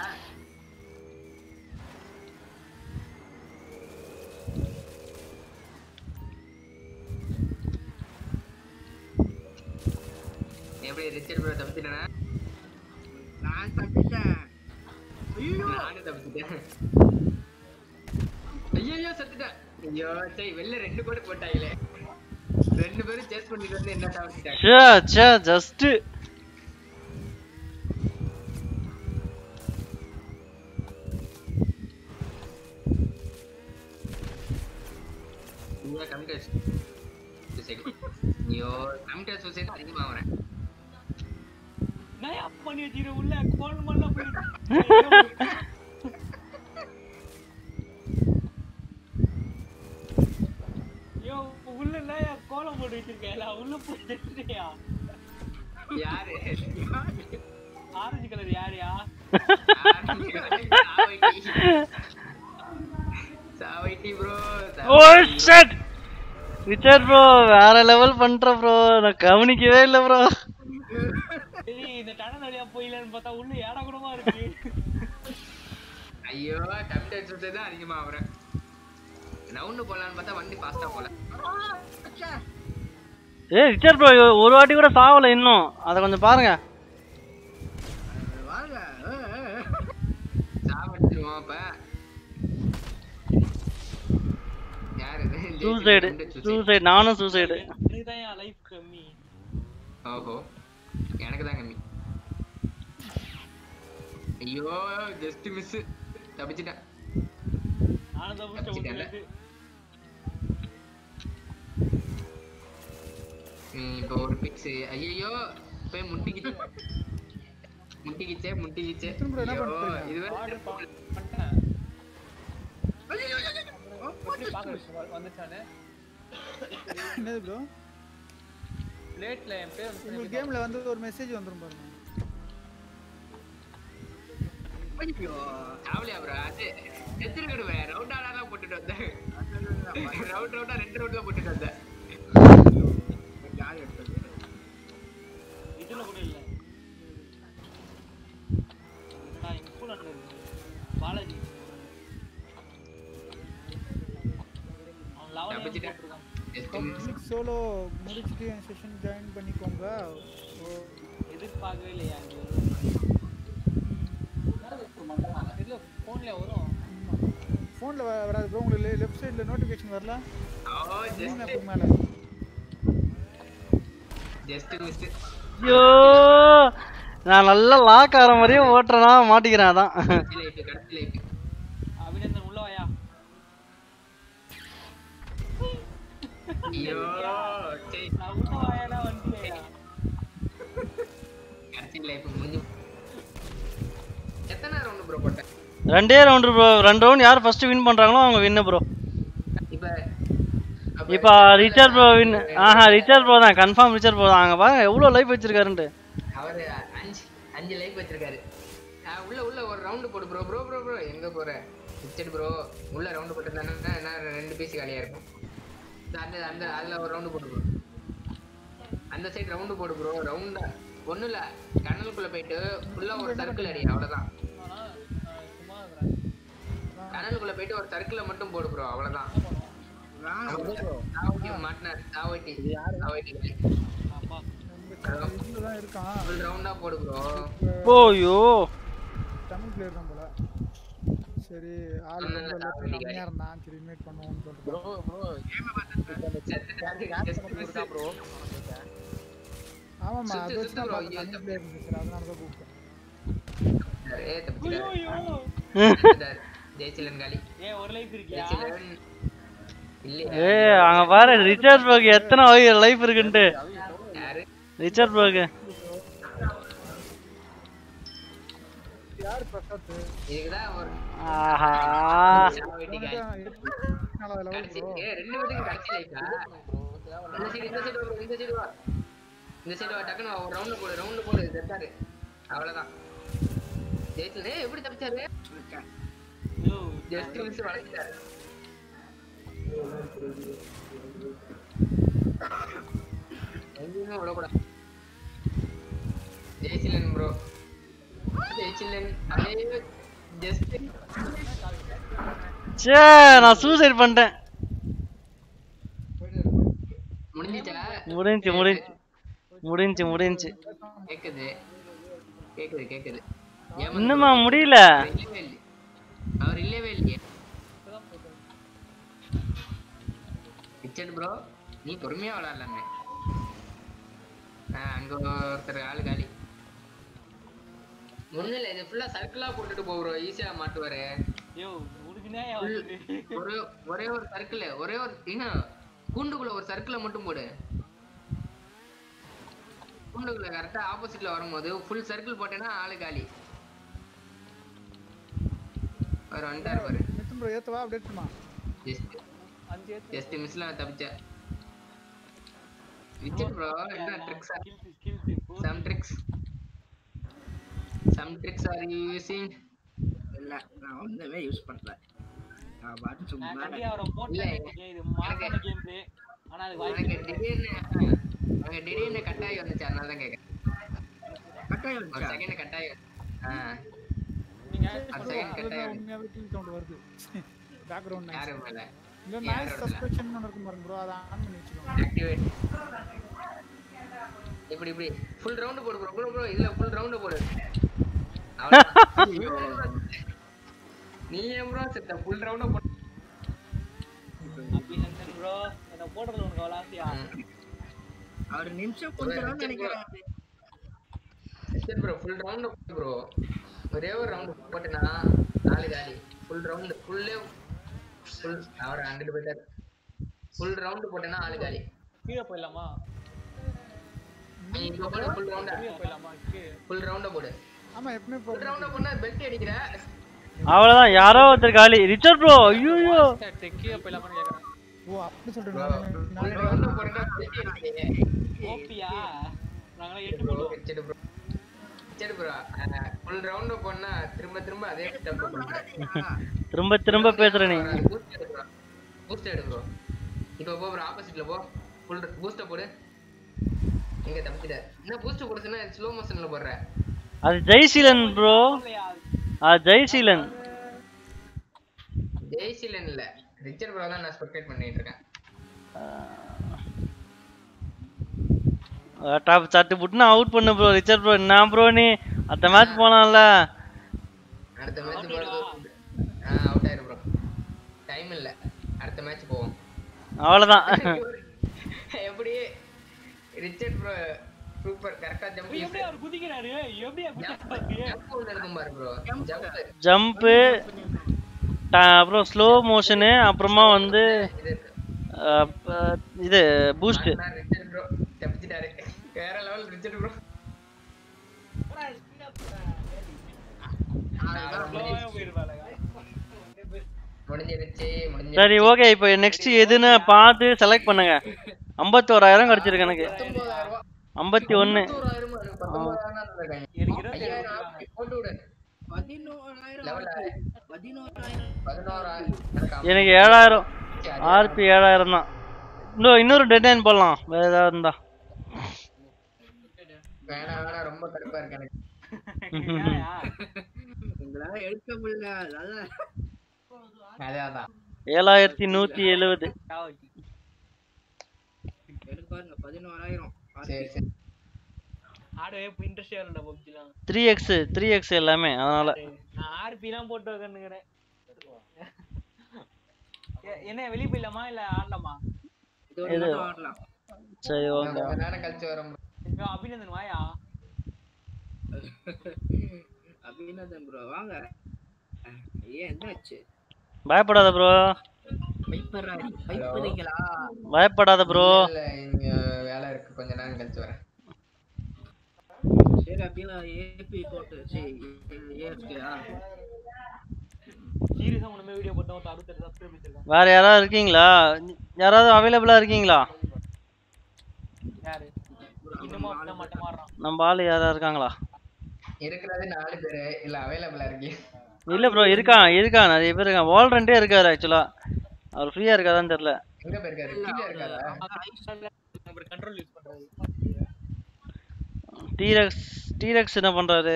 எப்படி ரிச்சர்ட் ப்ரோ தப்பிச்சிட்டேனா?
நான் தப்பிட்டேன்.
ஐயோ நானே தப்பிச்சிட்டேன். ஐயோ செத்துட்டேன். ஐயோ சரி வெளில ரெண்டு கோடி போட்டாங்களே. ரெண்டு பேரும் சேஸ் பண்ணிட்டு வந்து என்ன தப்பிச்சிட்டாங்க.
ச்சே ச்சே ஜஸ்ட்
நீங்க கமிட்டட் சூசைட். ஐயோ கமிட்டட் சூசைட் அதிகமா வரேன்.
நான் அப் பண்ணி வச்சிர உள்ள கோல் மல்ல போய். யோ உள்ள நான் கோலம் போட்டு வச்சிருக்கேன். உள்ள போய் தெரியா?
யாரு?
ஆரஞ்சு கலர் யாரியா?
சாவைட்டி bro.
Oh shit Richard bro வேற லெவல் பண்ற ப்ரோ. நான் கவனிக்கவே இல்ல ப்ரோ.
ஏய் இந்த டனல் வழியா போயிலன்னு பார்த்தா உள்ள ஏடா கூடமா இருக்கு.
ஐயோ கமிட்டட் சூசைட் தான் அதிகமா வரேன். ரவுண்ட் போலான்னு பார்த்தா வண்டி ஃபாஸ்டா போல.
ஏய் ரிச்சர்ட் ப்ரோ ஒரு வாட்டி கூட சாவல இன்னும். அத கொஞ்சம் பாருங்க.
வாங்க.
சாவடிச்சு பண்ணிடுவோம் அப்ப. யாரு இது?
சூசைடு சூசைடு நானும் சூசைடு.
இதுதான் என் லைஃப் கம்மி.
ஓஹோ எனக்கு தான் கம்மி. ஐயோ ஜஸ்ட் மிஸ். தப்பிச்சிட்டேன்.
நானும் தப்பிச்சிட்டேன்.
இப்போ ஒரு பிக்ஸ். ஐயோ போய் முட்டிக்கிச்சு முட்டிக்கிச்சே முட்டிக்கிச்சே. இதுவே
பண்ணிட்டேன். எப்படி பாக்க வந்துச்சானே?
என்னது ப்ரோ?
பிளேட்ல என் பேர் வந்து
உங்க கேம்ல வந்து ஒரு மெசேஜ் வந்துரும் பாருங்க.
ஐயோ சாவலியா ப்ரோ அது செத்துருக்கடுவே. ரவுண்ட் ஆடா தான் போட்டுட்டு வந்தேன். ரவுண்ட் ரவுண்டா ரெண்டு ரவுண்ட்ல போட்டுட்டு வந்தேன். யார் எடுத்தது?
இதுல கூட இல்ல. நான் இங்க கூட இல்ல. பாலாஜி அவன் லெவல் போட்டுருக்கான்.
சோலோ முடிச்சிட்டு என் செஷன் ஜாயின் பண்ணிக்கோங்க.
எதிர்பார்க்கவே இல்லையா இது? இதுல போன்ல வரும்.
போன்ல வராது ப்ரோ. உங்களுக்கு லெஃப்ட் சைடுல நோட்டிஃபிகேஷன் வரல?
ஓ ஜஸ்ட்
மேல
ஜஸ்ட் மிஸ்.
ஐயோ நான் நல்லா லாக் ஆற மாதிரியே ஓட்றனா மாட்டிக்கிறேன். அதான்
கடைசி லைஃப்.
அபிநந்தன் உள்ள வாயா.
ஐயோ டேய்
நான் உள்ள வாயாடா வந்துட்டியா?
கடைசி லைஃப் முடிஞ்சு. எத்தனை ரவுண்ட் ப்ரோ போட்ட?
ரெண்டே ரவுண்ட் ப்ரோ. ரெண்டு ரவுண்ட் யார் ஃபர்ஸ்ட் வின் பண்றாங்களோ அவங்க வின் ப்ரோ.
இப்போ
இப்போ ரிச்சர்ட் ப்ரோ வின். ஆஹா ரிச்சர்ட் ப்ரோ தான் கன்ஃபார்ம். ரிச்சர்ட் ப்ரோ தான். அங்க பாருங்க எவ்வளவு லைஃப் வச்சிருக்காருன்னு.
அவரு அஞ்சு அஞ்சு லைஃப் வச்சிருக்காரு. உள்ள உள்ள ஒரு ரவுண்ட் போடு ப்ரோ. ப்ரோ ப்ரோ ப்ரோ எங்க போற? ரிச்சர்ட் ப்ரோ உள்ள ரவுண்ட் போட்டுட்டானே என்ன ரெண்டு பீஸ் காலியா இருக்கும். அந்த அந்த அதுல ஒரு ரவுண்ட் போடு ப்ரோ. அந்த சைடு ரவுண்ட் போடு ப்ரோ. ரவுண்டா ஒண்ணும் இல்ல. டனலுக்குள்ள போயிட்டு ஃபுல்லா ஒரு சர்க்கிள் அடி அவ்வளவுதான். டனலுக்குள்ள போயிட்டு ஒரு சர்க்கிளை மட்டும் போடு ப்ரோ. அவ்வளவுதான். மாட்டினார் தாவட்டி தாவட்டி
இதுதான் இருக்கான்.
ஃபுல் ரவுண்டா போடு ப்ரோ.
ஓயோ
தமிழ் பிளேயர் தான் போல. சரி ஆளு ரொம்ப கம்மியா இருந்தான். சரி இன்வைட் பண்ணுவோம்னு சொல்லிட்டு
ப்ரோ ப்ரோ கேம் பார்த்து ப்ரோ.
ஆமாமா அது வச்சு தான் தமிழ் பிளேயர் இருந்துச்சு. அதனால தான் கூப்பிட்டேன்.
ஏ தப்பிச்சிட்டாரு. ஜெயசிலன் காலி.
ஏ ஒரு லைஃப் இருக்கியா?
ஜெயசிலன் இல்ல.
ஏய் அங்க பாரு ரிச்சர்ட் ப்ரோக்கு எத்தனை லைஃப் இருக்குன்னு.
யாரு?
ரிச்சர்ட் ப்ரோக்கு.
யார் பிரசாத்?
இதுதான் ஒரு
ஆஹா
சாவட்டி காலி. கடைசி ஏ ரெண்டு பேருக்கு கடைசி லைஃபா? இந்த சைடு இந்த சைடு வா. இந்த சைடு வா. இந்த சைடு வா. டக்குனு ஒரு ரவுண்ட் போடு. ரவுண்ட் போடு. செத்தாரு. அவ்வளவுதான். ஜெயிச்சனே எப்படி தப்பிச்சாரு? Just miss வளைச்சிட்டாரு. எங்கேயுமே விடக்கூடாது. ஜெயசிலன் ப்ரோ. ஜெயசிலன் அதே ஜஸ்ட்
சே நான் சூசைட் பண்ணிட்டேன்.
முடிஞ்சிச்சா?
முடிஞ்சு முடிஞ்சு முடிஞ்சு முடிஞ்சு.
கேக்குது கேக்குது கேக்குது.
இன்னுமா முடியல?
அவர் இல்லவே இல்லையே. ரிச்சர்ட் ப்ரோ நீ பொறுமையா விளையாடலாமே. அங்க ஒருத்தர் ஆளு காலி. ஒண்ணு இல்ல இது ஃபுல்லா சர்க்கிளா போட்டுட்டு போ ப்ரோ. ஈஸியா மாட்டுவாரு. ஒரே ஒரே ஒரு சர்க்கிள் ஒரே ஒரு இன்னும் கூண்டுக்குள்ள ஒரு சர்க்கிளை மட்டும் போடு. கூண்டுக்குள்ள கரெக்டா ஆப்போசிட்ல வரும்போது ஃபுல் சர்க்கிள் போட்டேன்னா ஆளு காலி. ஒரு வந்துட்டாரு பாரு.
ப்ரோ ஏத்தவா அப்டேட் பண்ணுமா?
ஜஸ்ட் ஜஸ்ட் மிஸ்ல தப்பிச்ச. ரிச்சர்ட் ப்ரோ என்ன tricks? Some tricks some tricks are you using?
இல்ல நான் ஒண்ணுமே யூஸ் பண்ணல. நான் பாட்டு சும்மா
கட்டி அவரை போட்டு இது மாசான கேம் பிளே. ஆனா அது
வாய்ப்பு திடீர்னு அங்க திடீர்னு கட்டாயி வந்துச்சு. அதனால தான் கேக்குறேன். கட்டாயி வந்துச்சு. ஒரு செகண்ட் கட்டாயி. ஆ
நீங்க
ஒரு செகண்ட் கட்டாயி.
உண்மையாவே டிவி சவுண்ட் வருது. Background noise.
யாரும் இல்ல.
இந்த நாய்ஸ் சஸ்பென்ஷன் ஒன்னு இருக்கு பாருங்க ப்ரோ. அத ஆன் பண்ணி வெச்சுக்கோங்க.
ஆக்டிவேட். இப்படி இப்படி ஃபுல் ரவுண்ட் போடு ப்ரோ. ப்ரோ ப்ரோ இதுல ஃபுல் ரவுண்ட் போடு. நீ ஏன் ப்ரோ செத்த ஃபுல் ரவுண்ட் போட்டு
அபிநந்தன் ப்ரோ என்ன போடுறது உனக்கு அவ்வளவு ஆசையா
அவர் நிமிஷம் கொஞ்சம் நினைக்கிறேன்
சரி ப்ரோ ஃபுல் ரவுண்ட் ப்ரோ ஒரே ஒரு ரவுண்ட் போட்டேனா நாலு காலி ஃபுல் ரவுண்ட் ஃபுல்லே ஃபுல் அவர் ஹண்ட்ரட் போயிட்டாரு ஃபுல் ரவுண்ட் போட்டேனா நாலு காலி
கீழே போயிடலாமா
நீ இப்போ போடு ஃபுல் ரவுண்டா
கீழே போயிடலாமா
ஃபுல் ரவுண்ட போடு
ஆமா எப்பவுமே
ஃபுல் ரவுண்ட போனா பெல்ட் அடிக்கிற
அவ்வளவுதான் யாரோ ஒருத்தர் காலி ரிச்சர்ட் ப்ரோ ஐயோ
கீழே போயிடலாமான்னு கேக்குறேன்
ஓ அப்படி சொல்றேன்
ஃபுல் ரவுண்ட போறேன்னா பெல்ட் அடிக்கிறீங்க
ஓபியா நாங்களே எட்டு போடுவோம்
சரி ப்ரோ சரி ப்ரோ ஃபுல் ரவுண்ட் போனா திரும்ப திரும்ப அதே ஸ்டெப் பண்றேன்
திரும்ப திரும்ப பேசுற நீ
பூஸ்ட் எடு ப்ரோ பூஸ்ட் எடு ப்ரோ இப்போ போ ப்ரோ ஆப்போசிட்ல போ ஃபுல் பூஸ்ட் போடு எங்க தப்பிட என்ன பூஸ்ட் போடுறதுன்னா ஸ்லோ மோஷன்ல போடுற
அது ஜெய்சீலன் ப்ரோ அது ஜெய்சீலன்
ஜெய்சீலன் இல்ல ரிச்சர்ட் ப்ரோ தான் நான் ஸ்பெக்டேட் பண்ணிட்டு இருக்கேன்
டாப் சட்டு புட்னா அவுட் பண்ணு ப்ரோ ரிச்சர்ட் ப்ரோ என்ன ப்ரோ நீ அடுத்த மேட்ச் போலாம்ல
அடுத்த மேட்ச் போறது ஆ அவுட் ஆயிரு ப்ரோ டைம் இல்ல அடுத்த மேட்ச் போவோம்
அவ்வளவுதான்
எப்படி ரிச்சர்ட் ப்ரோ சூப்பர் கரெக்ட்டா ஜம்ப்
எப்படி அவர் குதிக்கிறாரு எப்படி குதிக்கிறாரு
ஜம்ப் ஒன்னு இருக்கும் பாரு ப்ரோ ஜம்ப்
ஜம்ப் அப்புறம் ஸ்லோ மோஷன் அப்புறமா வந்து இது பூஸ்ட்
ரிச்சர்ட் ப்ரோ தப்பிச்சிட்டாரு வேற லெவல் ரிச்சர்ட் ப்ரோ
சரி ஓகே இப்போ நெக்ஸ்ட் எதுன்னு பார்த்து செலக்ட் பண்ணுங்க ஐம்பத்தி ஓராயிரம் கிடைச்சிருக்கு எனக்கு ஐம்பத்தி ஒன்னு எனக்கு ஏழாயிரம் ஆர்பி ஏழாயிரம் தான் இன்னும் இன்னொரு டெட்லைன் போடலாம் வேற ஏதாவது இருந்தா
வேணா வேணா ரொம்ப கடுப்பா இருக்கு எனக்கு
உங்களால எடுக்க முடியல
அதான்
ஏழாயிரத்தி நூத்தி எழுபது
பாருங்க பதினோராயிரம்
சரி சரி
ஆடவே இன்ட்ரெஸ்டா இல்ல பப்ஜிலாம்
த்ரீ எக்ஸ் த்ரீ எக்ஸ் எல்லாமே அதனால
நான் ஆர்பி தான் போட்டு வைக்கணும்ங்கறேன் என்ன வெளிய போயிடலாமா இல்ல ஆடலாமா
இது ஆடலாம்
சரி ஓகே
நான் கழிச்சு வரேன்
ப்ரோ அபிநந்தன் வாயா
அபிநந்தன் ப்ரோ வாங்க ஏன் என்னாச்சு
பயப்படாத ப்ரோ
பயப்படுறாரு பயப்படுறீங்களா
பயப்படாத ப்ரோ
இல்ல இங்க வேலை இருக்கு கொஞ்ச நேரம் கழிச்சு வரேன்
சரி அப்படினா ஏபி போட்டு சரி ஏஎஃப்கேயா
சீரியஸா உனமே வீடியோ போட்டா ஒரு அறுபத்தெட்டு சப்ஸ்கிரைபர் வச்சிருக்காங்க
வேற யாராவது இருக்கீங்களா யாராவது அவைலபிளா இருக்கீங்களா
யாரு இன்னும் அப்படி மட்டும் மாறறான்
நம்ம ஆளு யாரா இருக்காங்களா
இருக்குறது நாலு பேர் இல்ல அவேலபிளா இருக்கீங்க
இல்ல ப்ரோ இருக்கான் இருக்கான் நிறைய பேர் இருக்கான் வால்ரண்டே இருக்காரு ஆக்சுவலா அவர் ஃப்ரீயா இருக்காதான்னு தெரியல
எங்க போயிருக்காரு கீழ இருக்காரா
நம்ம கண்ட்ரோல் யூஸ் பண்றாரு
டீரெக்ஸ் டீரெக்ஸ் என்ன பண்றாரு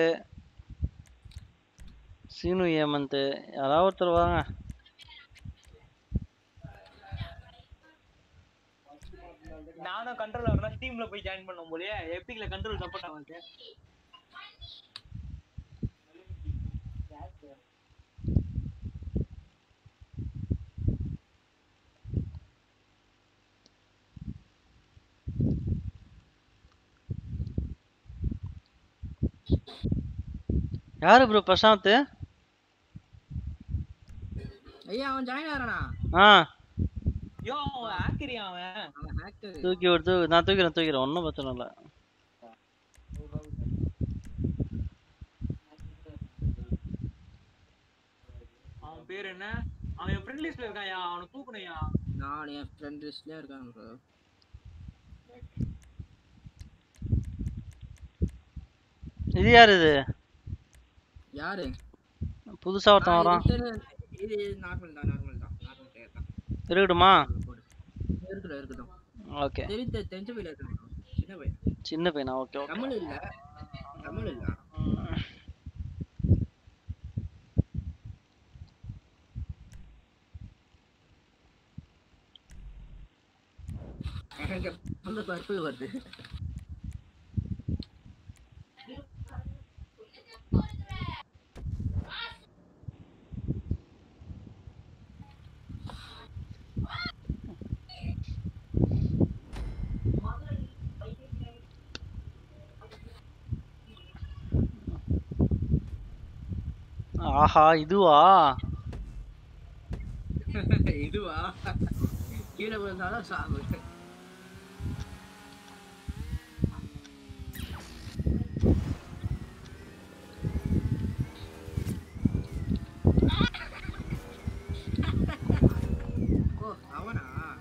சீனு ஏமந்த் யாராவது ஒருத்தர் வாங்க
நானும் கண்ட்ரோல் வரனா டீம்ல போய் ஜாயின் பண்ணும் போதே எபிக்ல கண்ட்ரோல் சப்போர்ட் ஆகுது
யாரு ப்ரோ பிரசாந்த்
ஐயா அவன் ஜாயின் ஆறானா
ஆ
யோ அவன் ஹேக்கரியா அவன்
அவன் ஹேக்கர்
தூக்கி விடு தூக்கு நான் தூக்கிறேன் தூக்கிறேன் ஒன்றும் பிரச்சனை இல்லை
அவன் பேர் என்ன அவன் என் ஃப்ரெண்ட் லிஸ்ட்ல இருக்கான்யா அவனை தூக்குனையா
நான் என் ஃப்ரெண்ட் லிஸ்ட்ல இருக்கான் ப்ரோ
இது யார் இது
யாரு
புதுசா ஒருத்தன் வரான்
இது நார்மல் தான் நார்மல் தான் நார்மல் பிளேயர் தான்
இருக்கட்டுமா
இருக்கட்டும் இருக்கட்டும்
ஓகே
தெரிஞ்ச தெரிஞ்ச பையன் இருக்கான் சின்ன பையன்
சின்ன பையனா ஓகே ஓகே
தமிழ் இல்ல தமிழ் இல்ல எனக்கு அந்த பர்பிள் வருது
ஆஹா இதுவா?
இதுவா? கீழே விழுந்தாலும் சாவு. ஓ அவனா?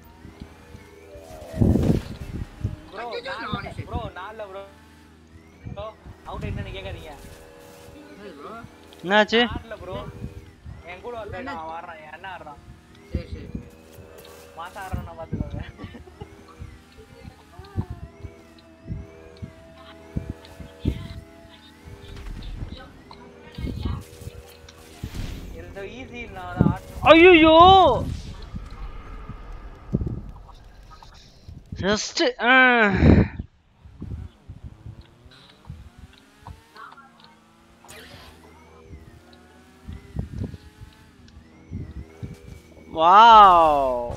ப்ரோ ப்ரோ நால்ல ப்ரோ ப்ரோ அவுட் என்னன்னு கேட்காதீங்க.
என்னாச்சு?
நால்ல ப்ரோ என் கூட வந்து நான் வர்றேன். என்ன ஆடுறான்?
சரி சரி
மாசா ஆடுறான் நான் பாத்துக்கோங்க. இந்த ஈஸி நான் ஆடுறேன்.
ஐயோ ஜஸ்ட் வாவ்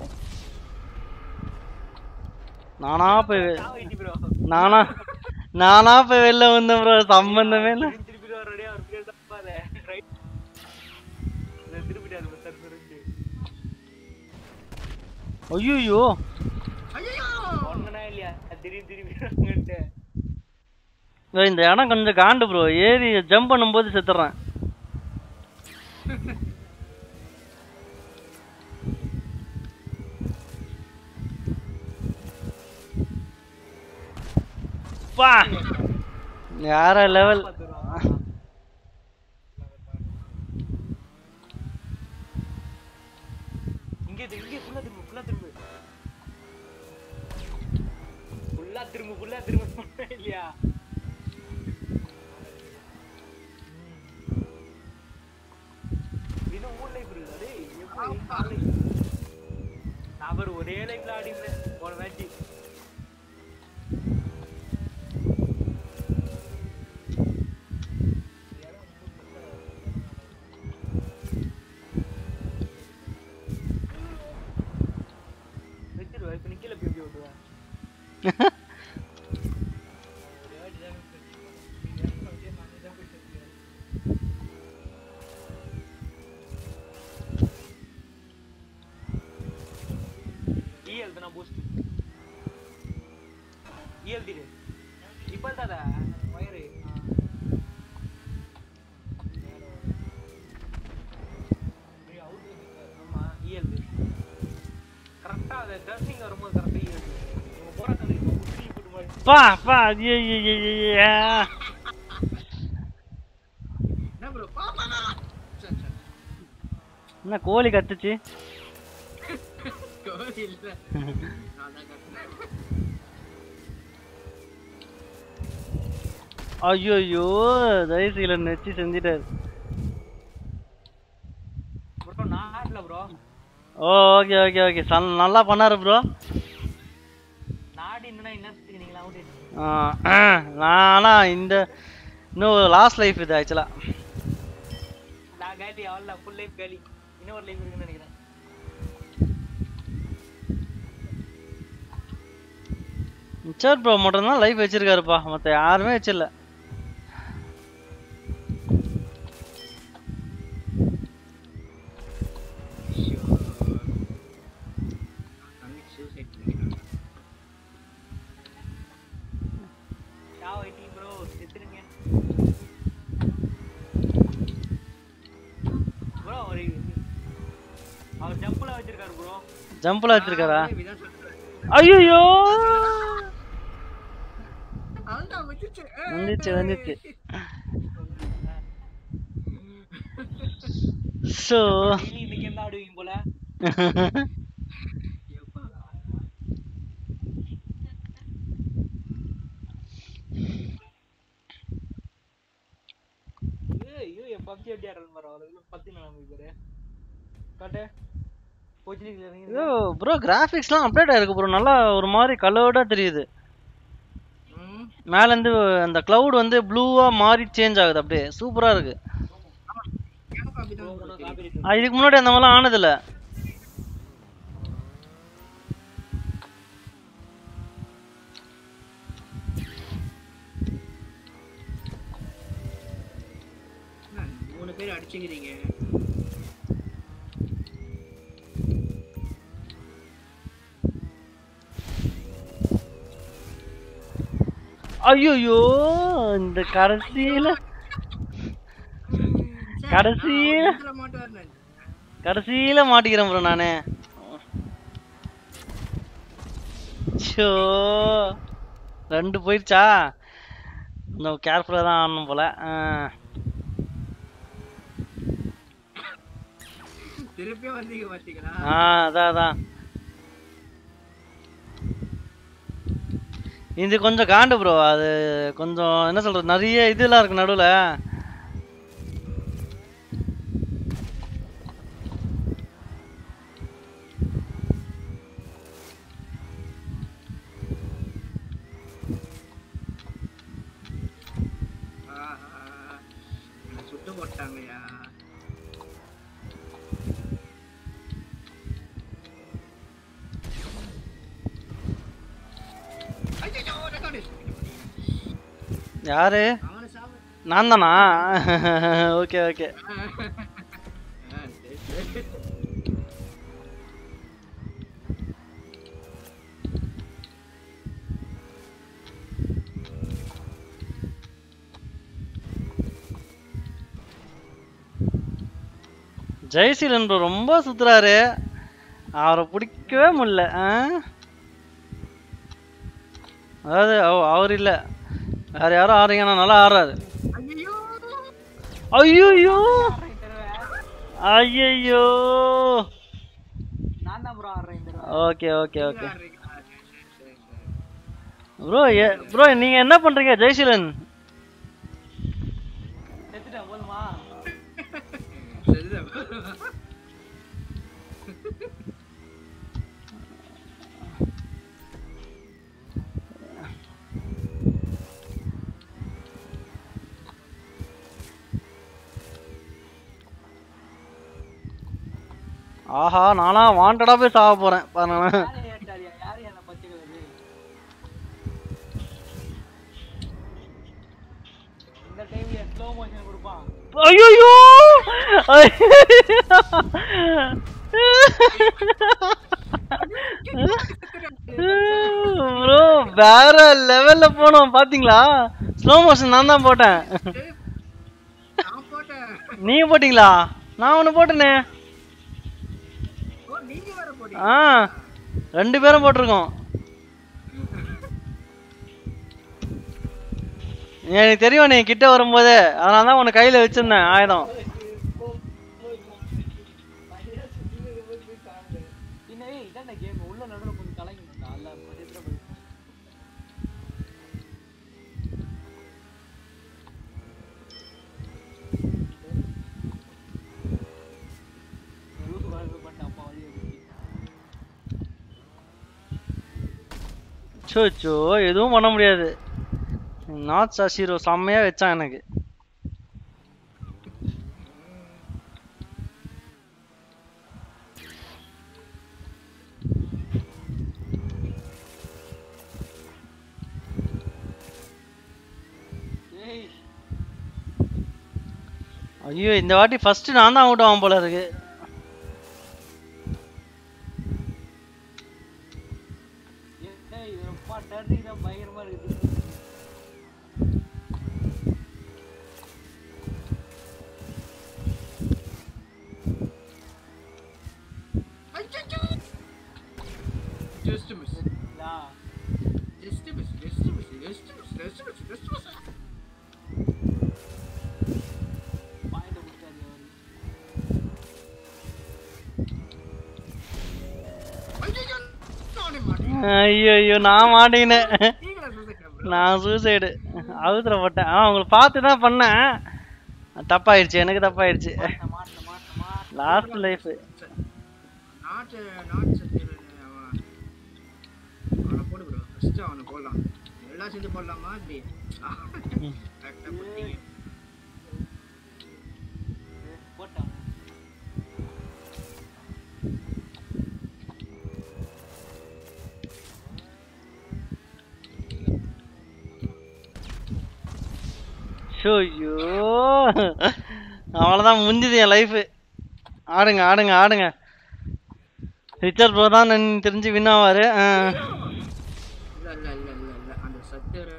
நானா போய் நானா நானா போய் வெளில வந்தேன் ப்ரோ. சம்பந்தமே இல்ல. ஐயோ இந்த இடம் கொஞ்சம் காண்டு ப்ரோ. ஏறி ஜம்ப் பண்ணும்போது செத்துறேன். பா யார லெவல்.
இங்க இங்க ஃபுல்லா திரும்பு ஃபுல்லா திரும்பு ஃபுல்லா திரும்பு ஃபுல்லா திரும்பு இல்லையா? இன்னும் மூணு லைஃப் இருக்கு. டேய் எப்படி நான் ஒரு ஒரே லைஃப்ல ஆடினேன் போன மேட்ச். வெச்சிரு இப்ப நிக்கல போய் ஓடுவா. ஈஎல் தான பூஸ்ட். ஈஎல் திரு. இப்ப தாதா வயர். ஆமா ஈஎல் திரு. கரெக்ட்டா அந்த ட்ரெஸ்ஸிங் வரும்போது கரெக்ட்டா ஈஎல் திரு. நம்ம போறாங்க இப்போ குட்டி போட்டு மாதிரி.
பா பா ஏ ஏ ஏ ஏ
என்ன ப்ரோ பாப்பா
என்ன கோழி கத்துச்சு?
கோழி இல்ல நான் தான் கத்துறேன்.
ஐயோ தயசீல நெச்சி செஞ்சிட்டாரு
ப்ரோ நாட்ல ப்ரோ.
ஓ ஓகே ஓகே ஓகே நல்லா பண்ணாரு ப்ரோ.
நாடி என்னன்னா என்ன நீங்களா அவுட்.
நான் ஆனா இந்த இன்னும் லாஸ்ட் லைஃப் இது ஆக்சுவலா.
நான் காலி அவள ஃபுல் லைஃப் காலி. இன்னொரு லைஃப் இருக்குன்னு நினைக்கிறேன்.
சரி ப்ரோ மட்டும் தான் லைஃப் வச்சிருக்காருப்பா. மத்த யாருமே வச்சிரல.
அவர் ஜம்ப்ல வச்சிருக்காரு ப்ரோ.
ஜம்ப்ல வச்சிருக்காரா? ஐயோ
அவன்டா வந்துச்சு
வந்துச்சு வந்துச்சு. சோ
இன்னைக்கு என்ன ஆடுவீங்க போல. ஏய் யூ என் பப்ஜி எப்படி ஆடுறன்னு பாரு. அவருக்கு பத்து நாம பாரு. காட்டு. போச்சில நீங்க.
யோ ப்ரோ கிராபிக்ஸ்லாம் அப்டேட் ஆயிருக்கு ப்ரோ. நல்லா ஒரு மாதிரி கலர்டா தெரியுது. மேல இருந்து அந்த கிளவுட் வந்து ப்ளூவா மாறி சேஞ்ச் ஆகுது. அப்படியே சூப்பரா இருக்கு. இதுக்கு முன்னாடி அந்த மாதிரிலாம் ஆனது இல்ல.
மூணு பேர் அடிச்சுக்கிறீங்க.
ஐயோ இந்த கடைசியில கடைசியில கடைசியில மாட்டிக்கிறேன் ப்ரோ நானு. ஷோ ரெண்டு போயிடுச்சா? இன்னும் கேர்ஃபுல்லா தான் ஆடணும் போல.
திருப்பி வந்தீங்க பாத்தீங்களா?
ஆ அதான் அதான். இது கொஞ்சம் காண்டு ப்ரோ. அது கொஞ்சம் என்ன சொல்றது, நிறைய இதெல்லாம் இருக்கு நடுவுல.
சுட்டு போட்டாங்கயா.
யாரு? நான் தானா? Okay okay. ஜெய்சீலன் ப்ரோ ரொம்ப சுத்துறாரு. அவரை பிடிக்கவே முடியல. அதாவது அவர் இல்ல, வேற யாரும் ஆடுறீங்கன்னா நல்லா ஆடுறாரு. ஐயோ ஐயோ okay okay okay bro. Bro நீங்க என்ன பண்றீங்க ஜெய்சீலன்? ஆஹா நானா வாண்டடா போய் சாக போறேன் பாருங்க. ஐயோ ப்ரோ வேற லெவல்ல போனோம் பாத்தீங்களா? ஸ்லோ மோஷன் நான் தான் போட்டேன். நீங்க போட்டீங்களா? நான் ஒண்ணு போட்டேனே. ஆ ரெண்டு பேரும் போட்டிருக்கோம். எனக்கு தெரியும் நீ கிட்ட வரும்போது, அதனால தான் உன்னை கையில வச்சிருந்தேன் ஆயுதம். சோ எதுவும் பண்ண முடியாது. நாட் சஷீரோ செம்மையா வச்சான் எனக்கு. ஐயோ இந்த வாட்டி ஃபர்ஸ்ட் நான் தான் அவுட் ஆகும் போல இருக்கு.
Just a miss. Yeah. Just a miss. Just a miss. Just a miss. Just a miss. Just a miss.
ஐயோ ஐயோ நான் மாட்டேங்கினேன். நான் சூசைடு அவுத்துல போட்டேன். ஆ உங்களை பார்த்து தான் பண்ணேன். தப்பாயிடுச்சு, எனக்கு தப்பாயிடுச்சு. Last life
not not Sathyan அவன போடு bro. ஃபர்ஸ்ட் அவன போடலாம். எல்லாம் சேர்ந்து போடலாமா இப்படி? கரெக்ட்டா போட்டீங்க. போட்டா
ஐயோ அவ்வளவுதான் முடிஞ்சது என் லைஃப். ஆடுங்க ஆடுங்க ஆடுங்க. ரிச்சர்ட் ப்ரோ தான் நான் தெரிஞ்சு வின் ஆவாரு.
இல்ல இல்ல இல்ல இல்ல இல்ல அந்த சத்தியர்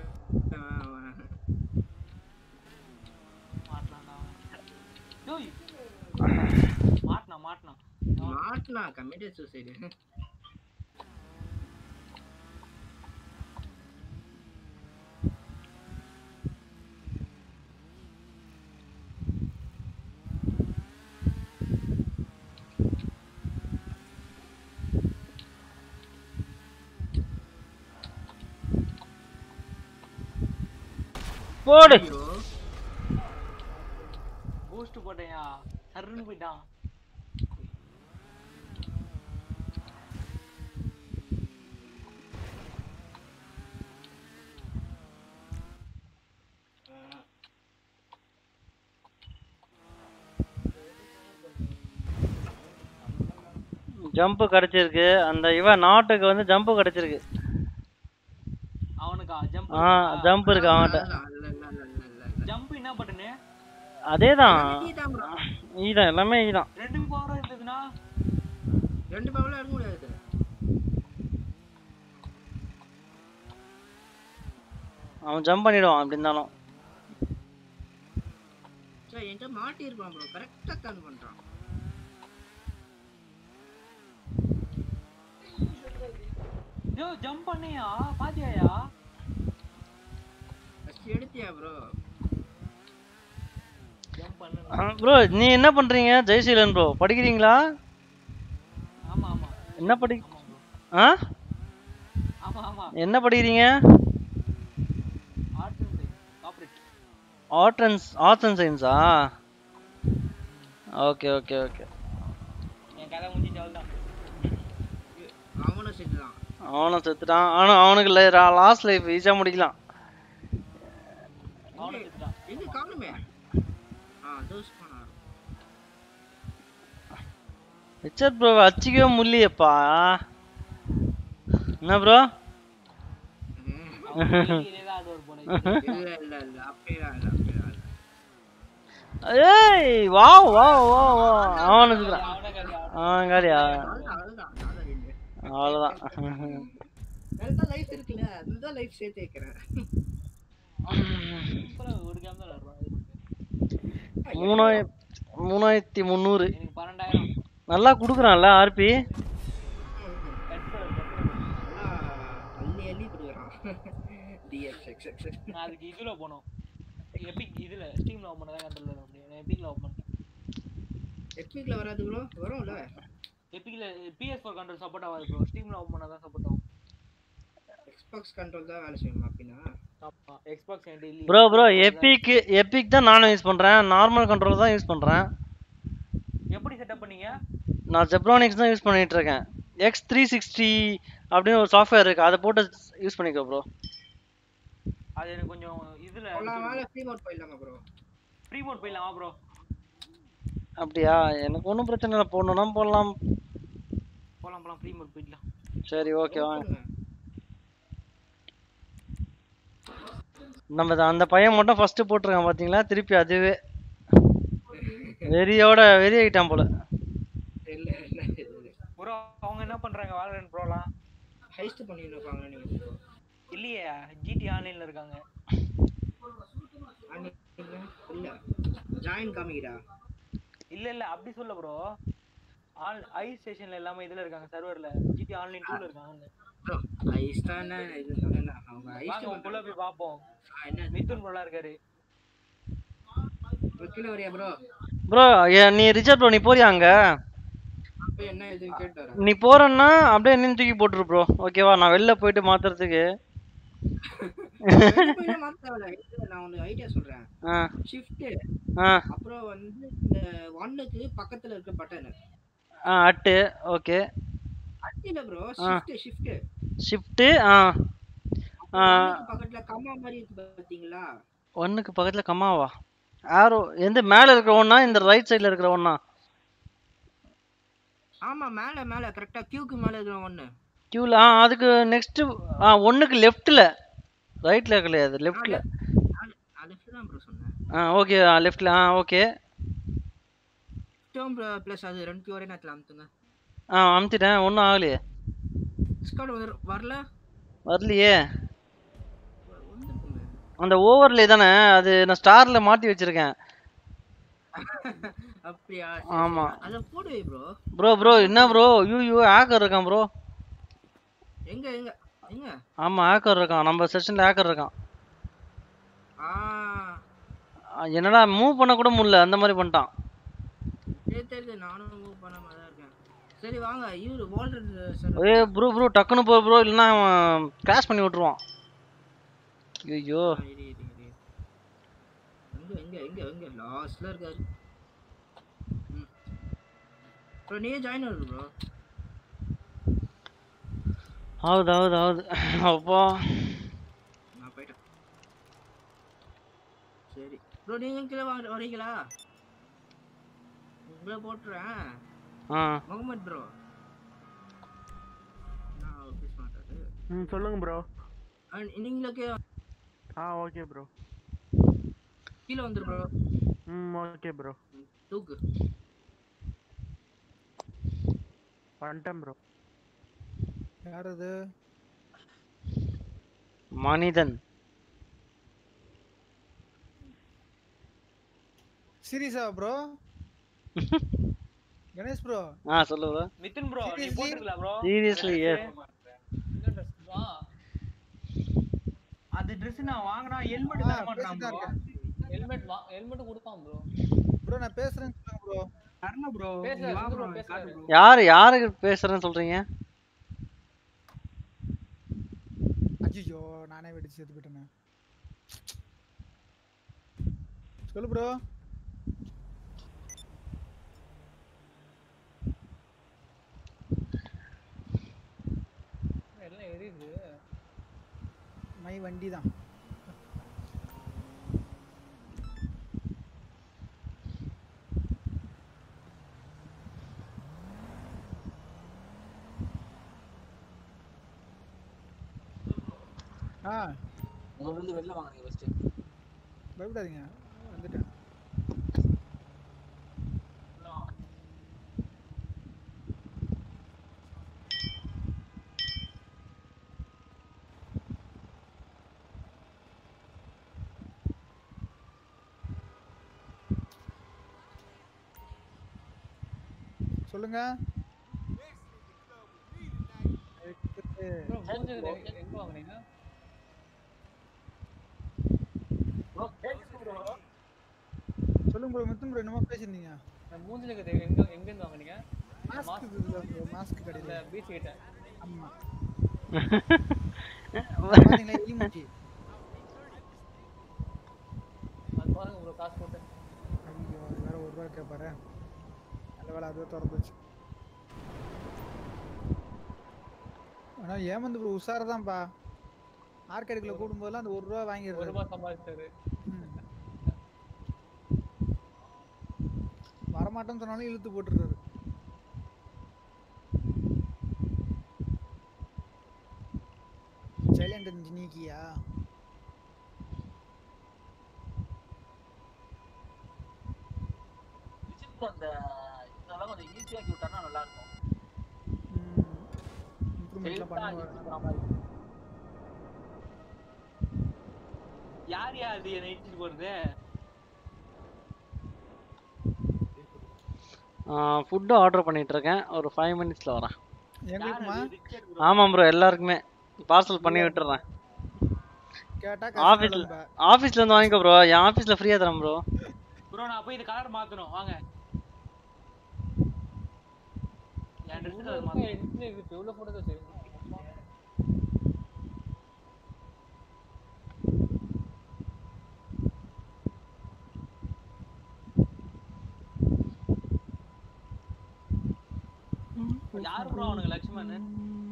மாட்னா மாட்னா
மாட்னா கமிட்டட் சூசைட்.
போடு.
பூஸ்ட் போட்டேயா சர்ன்னு போயிட்டான்.
ஜம்ப் கிடைச்சிருக்கு. அந்த இவன் நாட்டுக்கு வந்து ஜம்ப் கிடைச்சிருக்கு.
அவனுக்கா ஜம்ப்?
ஆ ஜம்ப் இருக்கு அவன்கிட்ட.
ஜம்ப் என்ன பட்டனே?
அதேதான் ஈதான் எல்லாமே ஈதான்.
ரெண்டு பவர் இருந்ததுனா
ரெண்டு பவர்ல எடுக்க முடியாது.
அவன் ஜம்ப் பண்ணிடுவான் அப்படி இருந்தாலும்.
சரி என்கிட்ட மாட்டி இருப்பான் ப்ரோ. கரெக்டா டர்ன் பண்றான்.
யோ ஜம்ப் பண்ணியா பாத்தியாயா?
ஃபர்ஸ்ட் எடுத்தியா ப்ரோ?
ஜம்ப் பண்ணு
ப்ரோ. நீ என்ன பண்றீங்க ஜெயசீலன் ப்ரோ? படிக்கிறீங்களா?
ஆமா ஆமா.
என்ன படி ஆ
ஆமா ஆமா.
என்ன படிக்கிறீங்க?
Arts and science corporate.
Art and arts and சயின்ஸா? Okay okay okay.
என் கதை முடிஞ்சிச்சு அவ்வளவுதான்.
அவனும் செத்துட்டான்.
அவனும் செத்துட்டான். ஆனா அவனுக்கு லாஸ்ட் லைஃப் ஈஸியா முடிக்கலாம்.
அவனும் செத்துட்டான்.
எங்க காணுமே? ஆ தோஸ் பண்ணாரு.
ரிச்சர்ட் ப்ரோ அச்சிக்கவே முடியலையேப்பா. என்ன ப்ரோ?
இல்ல இல்ல இல்ல அப்படியே இல்ல.
ஏய் வாவ் வாவ் வாவ் வாவ். அவனுக்கு அவன் காரியா? அவ்வளவுதான்.
நல்ல லைஃப் இருக்குல. அந்த லைஃப் சேர்த்து வைக்கிறேன்.
ஒரு கேம் தான் விளையாடுறோம்.
மூணாயிரத்தி மூணாயிரத்தி முந்நூறு
எனக்கு பன்னெண்டாயிரம்
நல்லா குடுக்குறான்ல ஆர்பி.
அள்ளி அள்ளி குடுக்குறான். டிஎக்ஸ்எக்ஸ்
நான் அதுக்கு இதுல போனோம். எபிக் இதுல ஸ்டீம்ல ஓபன் பண்ணா கண்ட்ரோல் வர முடியும். நான் எபிக்ல ஓபன் பண்ணேன்.
எபிக்ல வராது ப்ரோ. வரும்ல.
எபிக்ல P S four control support ஆகாது ப்ரோ. ஸ்டீம்ல ஓபன் பண்ணா தான் சப்போர்ட் ஆகும்.
எக்ஸ்பாக்ஸ் கண்ட்ரோல் தான் வேலை செய்யும் அப்படினா.
ஆமா எக்ஸ்பாக்ஸ் என்கிட்ட இல்ல.
ப்ரோ ப்ரோ எபிக் எபிக் தான் நானும் யூஸ் பண்றேன். நார்மல் கண்ட்ரோல் தான் யூஸ் பண்றேன்.
எப்படி செட்டப் பண்ணீங்க?
நான் ஜெப்ரானிக்ஸ் தான் யூஸ் பண்ணிட்டு இருக்கேன். எக்ஸ் த்ரீ சிக்ஸ்டி அப்படின்னு ஒரு சாஃப்ட்வேர் இருக்கு. அதை போட்டு யூஸ் பண்ணிக்கோ ப்ரோ.
அது எனக்கு கொஞ்சம் இதுல
அவ்வளவு ஃப்ரீ மோட் போயிடலாமா ப்ரோ?
ஃப்ரீ மோட் போயிடலாமா ப்ரோ?
அப்படியா? எனக்கு ஒன்றும் பிரச்சனை இல்லை. போடணும்னா போடலாம்.
போலாம் போலாம் ஃப்ரீ மோட் போயிடலாம்.
சரி ஓகே வாங்க. நம்ம அந்த பையன் மட்டும் ஃபர்ஸ்ட் போட்டுருக்கான் பாத்தீங்களா? திருப்பி அதுவே வெறியோட வெறி ஆயிட்டான் போல.
இல்ல இல்ல
ப்ரோ அவங்க என்ன பண்றாங்க? வாலரன்ட் ப்ரோலாம்
ஹைஸ்ட் பண்ணிட்டு இருக்காங்க நீங்க.
இல்லையே ஜிடி ஆன்லைன்ல இருக்காங்க.
இல்ல ஜாயின் காமிங்கடா.
இல்ல இல்ல அப்படி சொல்ல ப்ரோ. ஆல் ஐ ஸ்டேஷன்ல எல்லாமே இதுல இருக்காங்க சர்வர்ல. ஜிடி ஆன்லைன் டூல இருக்காங்க.
ப்ரோ ஐஸ் தான இது சொன்னா அவங்க ஐஸ்
வாங்க உள்ள போய் பாப்போம்.
என்ன
மிதுன் ப்ரோலாம் இருக்காரு.
கீழ வரியா ப்ரோ?
ப்ரோ நீ ரிச்சர்ட் ப்ரோ நீ போறியா அங்க?
அப்ப என்ன இதுன்னு கேட்டாரா?
நீ போறன்னா அப்படியே நின்னு தூக்கி போட்டுரு ப்ரோ. ஓகேவா? நான் வெளில போயிட்டு மாத்துறதுக்கு
வெளில மாத்தவல. நான் ஒரு ஐடியா சொல்றேன். ஷிஃப்ட் அப்புறம் வந்து இந்த ஒன்னுக்கு பக்கத்துல இருக்க பட்டன்.
ஆ அட் ஓகே.
அட் இல்ல ப்ரோ ஷிஃப்ட் ஷிஃப்ட்
ஷிஃப்ட் ஆ ஆ
பக்கத்துல கம்மா மாதிரி இருக்கு பாத்தீங்களா?
ஒன்னுக்கு பக்கத்துல கம்மாவா? ஆரோ எந்த மேல இருக்கிற ஒண்ணா இந்த ரைட் சைடுல இருக்கிற ஒண்ணா?
ஆமா மேல மேல கரெக்ட்டா கியூக்கு மேல இருக்கிற ஒன்னு.
கியூல ஆ அதுக்கு நெக்ஸ்ட் ஆ ஒன்னுக்கு லெஃப்ட்ல ரைட்ல கிடையாது லெஃப்ட்ல.
நான் லெஃப்ட் தான் ப்ரோ சொன்னேன்.
ஆ ஓகே லெஃப்ட்ல ஆ ஓகே.
டிஸ்கார்டும் ப்ளஸ் அது ரெண்டு ஒரே நேரத்தில் அமுத்துங்க.
ஆ அமுத்திட்டேன், ஒன்றும் ஆகலையே.
டிஸ்கார்டு வந்து வரல.
வரலையே. அந்த ஓவர்லே தானே அது, நான் ஸ்டார்ல மாட்டி வச்சிருக்கேன்.
அப்படியா?
ஆமா.
அத போடு ப்ரோ.
ப்ரோ ப்ரோ என்ன ப்ரோ? யூ யூ ஹேக்கர் இருக்கான் ப்ரோ.
எங்க எங்க எங்க?
ஆமா ஹேக்கர் இருக்கான், நம்ம செஷன்ல ஹேக்கர் இருக்கான்.
ஆ
என்னடா மூவ் பண்ண கூட முடியல, அந்த மாதிரி பண்ணிட்டான்.
சரி சரி நானும் மூவ் பண்ணாம தான் இருக்கேன். சரி வாங்க இவரு வால்ரன் சார்.
ஏய் ப்ரோ ப்ரோ டக்குனு போ ப்ரோ, இல்லனா கிராஷ் பண்ணி விட்டுருவான். ஐயோ
எங்க எங்க எங்க எங்க லாஸ்ட்ல இருக்காரு. ப்ரோ நீ ஜாயின் ஆகு ப்ரோ.
ஆவுது ஆவுது ஆவுது. அப்பா
நான் போய்ட்டேன். சரி ப்ரோ நீங்க கீழ வரீங்களா? உங்களை போட்டுறேன்.
ஆ
முகமது ப்ரோ. நான் பேச மாட்டாரு.
ம் சொல்லுங்க ப்ரோ.
நீங்களுக்கு
ஆ ஓகே ப்ரோ.
கீழ வந்துரு ப்ரோ.
ம் ஓகே ப்ரோ.
தூக்கு.
வந்துட்டேன் ப்ரோ.
யார் அது?
மனிதன்.
சீரியஸா ப்ரோ? கணேஷ் ப்ரோ.
ஆ சொல்லு ப்ரோ.
மிதுன் ப்ரோ நீ போட்டுக்கல ப்ரோ.
Seriously yes.
இந்த Dress வா. அந்த Dress நான் வாங்குனா ஹெல்மெட் தர மாட்டான் ப்ரோ. ஹெல்மெட் வா ஹெல்மெட் கொடுப்பான் ப்ரோ.
ப்ரோ நான் பேசுறேன்னு சொல்லுங்க ப்ரோ.
அருணா ப்ரோ.
பேசு வா ப்ரோ பேசு.
யார் யாருக்கு பேசுறேன்னு சொல்றீங்க?
ஐயோ நானே வெடிச்சு செத்து போயிட்டேனே. சொல்லு ப்ரோ.
எல்லாம் எரியுது.
மை வண்டி தான். ஆ
உங்க வந்து வெளில வாங்க நீங்க ஃபர்ஸ்ட்.
பயப்படாதீங்க வந்துட்டேன். சொல்லுங்க.
ப்ரோ மூஞ்சில எங்க வாங்குனீங்க?
ப்ரோ கேக்குது ப்ரோ.
சொல்லுங்க ப்ரோ. மிதுன் ப்ரோ என்னமோ பேசிருந்தீங்க.
நான் மூஞ்சில எங்க எங்க இருந்து வாங்குனீங்க?
மாஸ்க் இதுல ப்ரோ. மாஸ்க் கடையில.
இல்ல பீச் கிட்ட.
ஆமா. பாத்தீங்களா எலி மூஞ்சி.
அது பாருங்க ப்ரோ காசு போட்டு.
ஐயோ வேற ஒரு ரூபாய் கேட்பாரு. நல்ல வேலை அதுவே திறந்துச்சு. ஆனா ஏமந்து ப்ரோ உஷாரதான்ப்பா. ஆர்கேடுக்குள்ள கூடும்போதெல்லாம் அந்த ஒரு ரூபா வாங்கிடுறாரு.
ஒரு ரூபாய் சம்பாதிச்சாரு.
வரமாட்டேன்னு சொன்னாலும் இழுத்து போட்டுறாரு. சைலண்ட் இன்ஜினிக்கியா?
விசிட் அந்த இதெல்லாம் கொஞ்சம் ஈஸியா ஆக்கி விட்டானா நல்லா இருக்கும்.
இம்ப்ரூவ்மென்ட்லாம் பண்ணுவாங்க.
யார் யார் அது என்ன இடிச்சிட்டு போறது?
ஃபுட் ஆர்டர் பண்ணிட்டு இருக்கேன், ஒரு ஃபைவ் மினிட்ஸ்ல வரேன்.
எங்களுக்குமா?
ஆமா ப்ரோ எல்லாருக்குமே பார்சல் பண்ணி விட்டுறேன்.
கேட்டா
ஆபீஸ்ல ஆபீஸ்ல இருந்து வாங்கிக்கோ ப்ரோ. என் ஆபீஸ்ல ஃப்ரீயா தரேன் ப்ரோ.
ப்ரோ நான் போய் இந்த கலர் மாத்தணும் வாங்க. என் Dress கலர் மாத்தணும். இது எவ்வளவு போட்டோ சரி. யார் ப்ரோ அவனுக்கு லட்சுமணன்?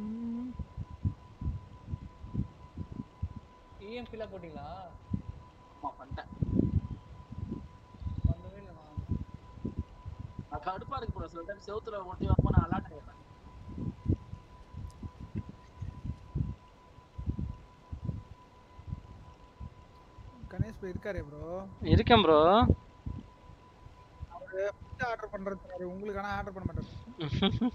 இஎம்பில போடிங்களா?
ஆமா பண்ணிட்டேன்.
பண்ணவே இல்ல நான்.
நான் கடுப்பா இருக்கு ப்ரோ. சில டைம் செவுத்துல ஒட்டி வரப்போ நான் அலர்ட் ஆயிடுறேன்.
கணேஷ் ப்ரோ இருக்காரே ப்ரோ?
இருக்கேன் ப்ரோ.
அவரு ஆர்டர் பண்றது உங்களுக்கு ஆனா ஆர்டர் பண்ண மாட்டாரு.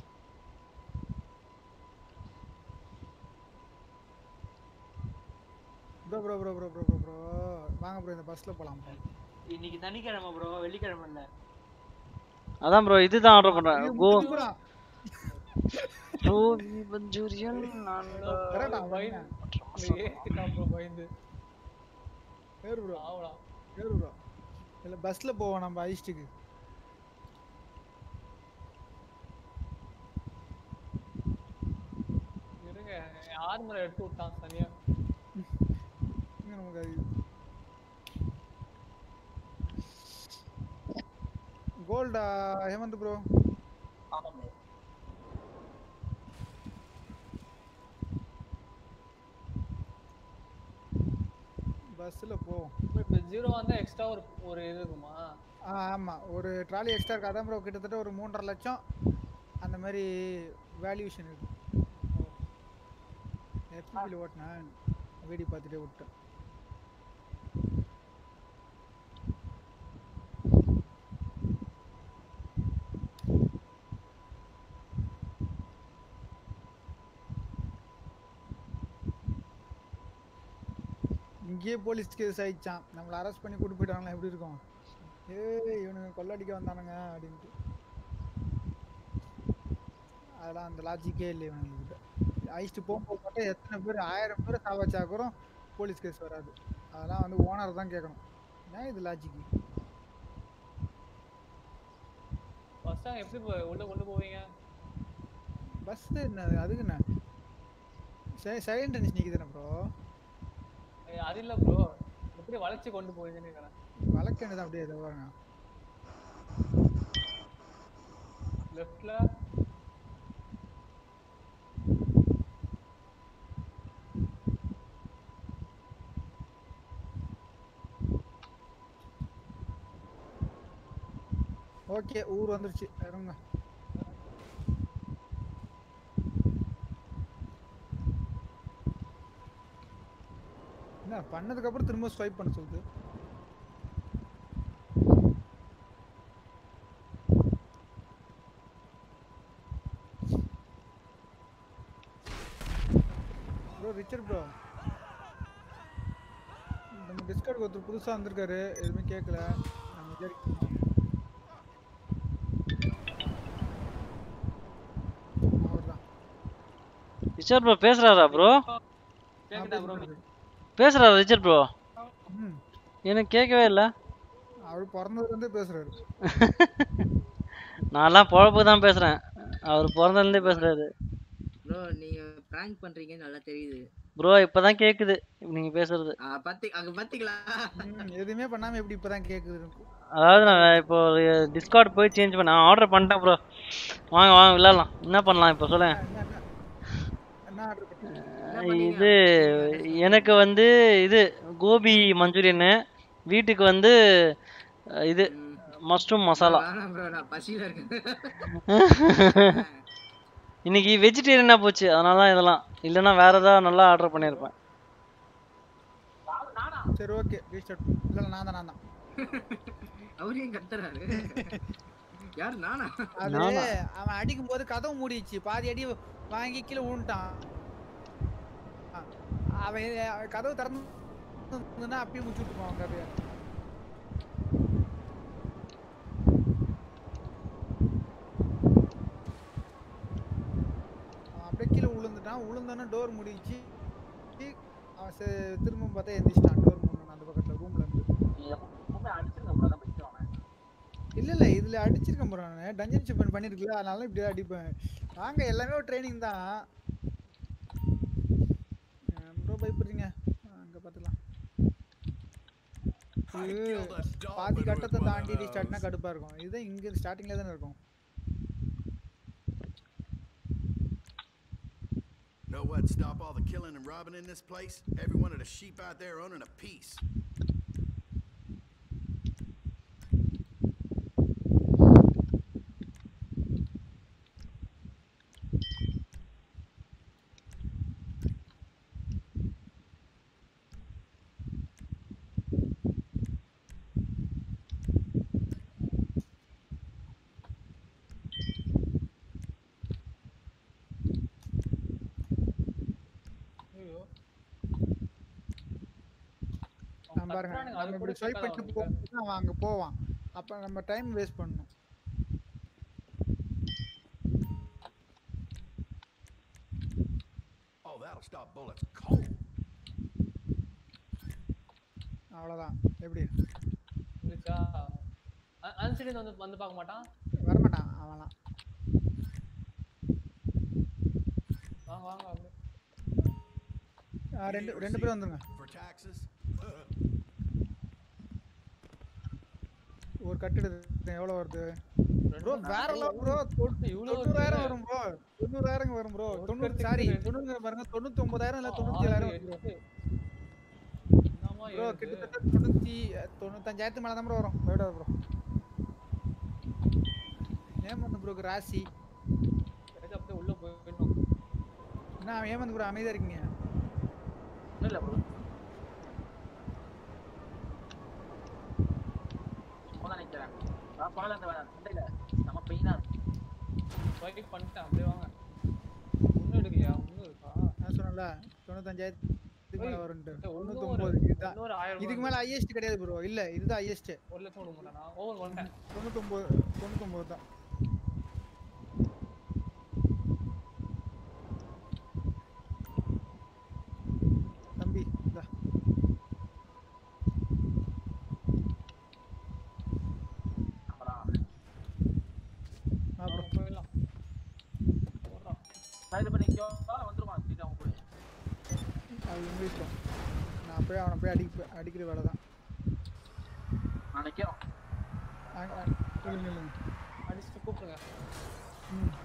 Bro bro bro bro bro bro வாங்க ப்ரோ இந்த பஸ்ல போலாம் ப்ரோ.
இன்னைக்கு சனிக்கிழமை ப்ரோ, வெள்ளிக்கிழமை இல்ல.
அதான் ப்ரோ இதுதான் ஆர்டர் பண்றேன். கோ
ப்ரோ
கோபி மஞ்சூரியன் நான்
கரெக்டா பயந்து ஏத்திட்டான் ப்ரோ பயந்து.
ஏறு ப்ரோ
ஆவடா
ஏறு ப்ரோ. இல்ல பஸ்ல போவோம் நம்ம ஐஸ்டுக்கு.
இருங்க ஆர்மரை எடுத்து விட்டான் தனியா.
இங்க நமக்கு அது கோல்டா ஹேமந்த் ப்ரோ.
ஆமா ப்ரோ.
பஸ்ல போவோம்.
இப்போ ஜீரோ வந்தா எக்ஸ்ட்ரா ஒரு ஒரு இது இருக்குமா?
ஆ ஆமா ஒரு ட்ராலி எக்ஸ்ட்ரா இருக்கு. அதான் ப்ரோ கிட்டத்தட்ட ஒரு மூன்றரை லட்சம் அந்த மாதிரி வேல்யூஷன் இருக்கு. எஃபிபில ஓட்டினேன் வீடியோ பார்த்துட்டே விட்டேன். இங்கேயே போலீஸ் கேஸ் ஆயிடுச்சான். நம்மளை அரெஸ்ட் பண்ணி கூட்டு போயிட்டாங்களா எப்படி இருக்கும்? ஏய் இவனுங்க கொள்ளடிக்க வந்தானுங்க அப்படின்ட்டு. அதெல்லாம் அந்த லாஜிக்கே இல்லை இவனுங்கிட்ட. ஐஸ்ட்டு போகும்போது மட்டும் எத்தனை பேர் ஆயிரம் பேர் சாவச்சாக்குறோம் போலீஸ் கேஸ் வராது. அதெல்லாம் வந்து ஓனர் தான் கேட்கணும். ஏன் இது லாஜிக்கு?
பஸ் எப்படி உள்ள கொண்டு போவீங்க?
பஸ் என்ன அதுக்கு என்ன சைலண்ட் அடிச்சு நிக்குதுண்ணே ப்ரோ.
அது இல்ல ப்ரோ, எப்படி வளைச்சு கொண்டு போவீங்கன்னு கேக்குறேன்.
வளைக்க என்னதான் அப்படியே இதை பாருங்க.
லெஃப்ட்ல
ஓகே ஊர் வந்துருச்சு இறங்க. என்ன பண்ணதுக்கு அப்புறம் திரும்ப ஸ்வைப் பண்ண சொல்லுது. ப்ரோ ரிச்சர்ட் ப்ரோ நம்ம டிஸ்கார்ட் ஒருத்தர் புதுசா வந்திருக்காரு. எதுவுமே கேட்கல. நம்ம
ரிச்சர்ட் ப்ரோ பேசுறாரா ப்ரோ?
கேக்குதா ப்ரோ?
பேசுறாரா ரிச்சர்ட் ப்ரோ? எனக்கு கேட்கவே இல்லை.
அவர் பிறந்ததுல இருந்தே பேசுறாரு.
நான்லாம் பொழப்பு தான் பேசுறேன். அவர் பிறந்ததுல இருந்தே பேசுறாரு.
ப்ரோ நீங்க பிராங்க் பண்றீங்கன்னு நல்லா தெரியுது.
ப்ரோ இப்பதான் கேக்குது நீங்க பேசுறது.
பாத்தி அங்க பாத்தீங்களா?
எதுவுமே பண்ணாம எப்படி இப்பதான் கேக்குது?
அதாவது நான் இப்போ டிஸ்கார்ட் போய் சேஞ்ச் பண்ண ஆர்டர் பண்ணிட்டேன் ப்ரோ. வாங்க வாங்க விளையாடலாம். என்ன பண்ணலாம் இப்போ சொல்லுங்க. இது எனக்கு வந்து இது கோபி மஞ்சூரியனு, வீட்டுக்கு வந்து இது மஷ்ரூம் மசாலா. இன்னைக்கு வெஜிடேரியனா போச்சு அதனால தான் இதெல்லாம். இல்லைன்னா வேற ஏதாவது நல்லா ஆர்டர் பண்ணியிருப்பேன்.
சரி ஓகே ரீஸ்டார்ட். இல்ல நான் தான் நான் தான்.
அவரே கத்துறாரு. யார் நானா?
அது அவன் அடிக்கும் போது கதவு மூடிச்சு. பாதி அடி வாங்கி கீழே விழுந்துட்டான். அவன் கதவு திறந்து அப்பயே முடிச்சுட்டு போவான் கதையை. அவன் அப்படியே கீழே விழுந்துட்டான். விழுந்தானே டோர் முடிச்சு அவன் திரும்ப பார்த்தா எந்திரிச்சிட்டான். டோர் மூடணும் அந்த பக்கத்துல ரூம்ல இருந்து. இல்ல இல்ல இதுல அடிச்சிருக்கேன் ப்ரோ. நான் டஞ்சன் ஷிப் பண்ணிருக்கல அதனால இப்படி அடிப்பேன். வாங்க எல்லாமே ஒரு ட்ரைனிங் தான் ப்ரோ. பயப்படுறீங்க அங்க பாத்துக்கலாம். பாதி கட்டத்தை தாண்டி ரீஸ்டார்ட்னா கடுப்பா இருக்கும். இது இங்க ஸ்டார்டிங்ல தானே இருக்கும்.
Know what? Stop all the killing and robbing in this place. Every one of the sheep out there owning a piece.
பாருங்க
கத்துறானுங்க, அது
நம்ம
கூட
இப்படி ஸ்வைப்
கேட்காத
பண்ணிட்டு
அவனுக்கு.
போனா அவன் அங்க போவான். அப்ப நம்ம டைம் வேஸ்ட் பண்ணணும்.
Oh, that'll stop bullets cold.
அவ்வளவுதான். எப்படி?
இருந்துச்சா? அ- அந்த side வந்து வந்து பார்க்க மாட்டான்.
வரமாட்டான் அவன்லாம்.
வாங்க வாங்க அப்படியே.
ஆ, ரெண்டு ரெண்டு பேரும் வந்துருங்க.
For taxes?
ஒரு கட்டிடு எவ்வளவு வருது? ப்ரோ வேற லெவல் ப்ரோ.
இவ்வளவு
தொண்ணூறாயிரம் வரும் ப்ரோ. தொண்ணூறாயிரம் வரும் ப்ரோ. தொண்ணூறு சாரி தொண்ணூறு பாருங்க தொண்ணூத்தி ஒன்பதாயிரம் இல்ல தொண்ணூத்தி ஏழாயிரம் வரும் ப்ரோ. ப்ரோ கிட்டத்தட்ட தொண்ணூத்தி தொண்ணூத்தஞ்சாயிரத்து மேல தான் ப்ரோ வரும். வேட ப்ரோ. ஏமந்த் ப்ரோக்கு ராசி.
எனக்கு அப்படியே உள்ள போயிடணும்.
என்ன ஏமந்த் ப்ரோ அமைதியா இருக்கீங்க?
இல்ல ப்ரோ. போனா நிக்கிறேன். நான் பால அந்த வேணாம். இல்ல நம்ம பெயினா இருக்கு.
ஸ்வைப் பண்ணிட்டேன் அப்படியே வாங்க. ஒண்ணும் எடுக்கலையா? ஒண்ணும் இருக்கா?
நான் சொன்னல தொண்ணூத்தஞ்சாயிரத்துக்கு மேல வரும்ட்டு.
ஒண்ணும்
தொண்ணூத்தொன்பது
ஒரு-
இதுதான்.
இன்னொரு ஆயிரம்
இதுக்கு மேல ஹையஸ்ட் கிடையாது ப்ரோ. இல்ல இதுதான் ஹையஸ்ட்.
ஒரு லட்சம் கொடுக்க மாட்டானா? ஓவர் கொண்டேன்.
தொண்ணூத்தொன்பது தொண்ணூத்தொன்பது தான். தம்பி இந்தா. ஆ ப்ரோ
போயிடலாம். போடுறான்.
சைடு பண்ணிக்கோ. வந்துருமா சீக்கிரம் அவங்க கூட.
அது இங்கிலீஷ் தான். நான் போய் அவனை போய் அடிக்க அடிக்கிற வேலை தான்.
நான் நிக்கிறோம்.
இல்லைங்க இல்லைங்க.
அடிச்சுட்டு கூப்பிடுங்க.
ம்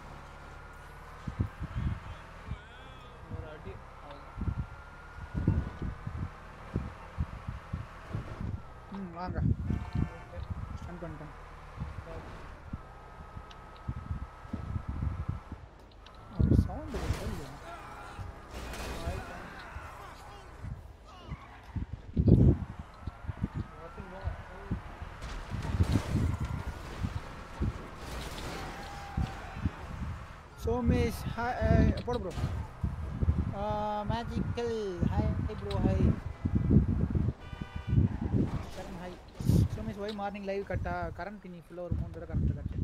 ஒரு அடி அவ்வளவுதான்.
ம் வாங்க. ஸ்டன் பண்ணிட்டேன். அவர் சவுண்ட் இல்லையா? சோமேஷ் ஹாய் போடு bro. Magical hi bro hi. Saran hi. Somesh why morning live கட்டா கரண்ட் நீ ஃபுல்லா ஒரு மூணு தடவை கரண்ட் கட்டு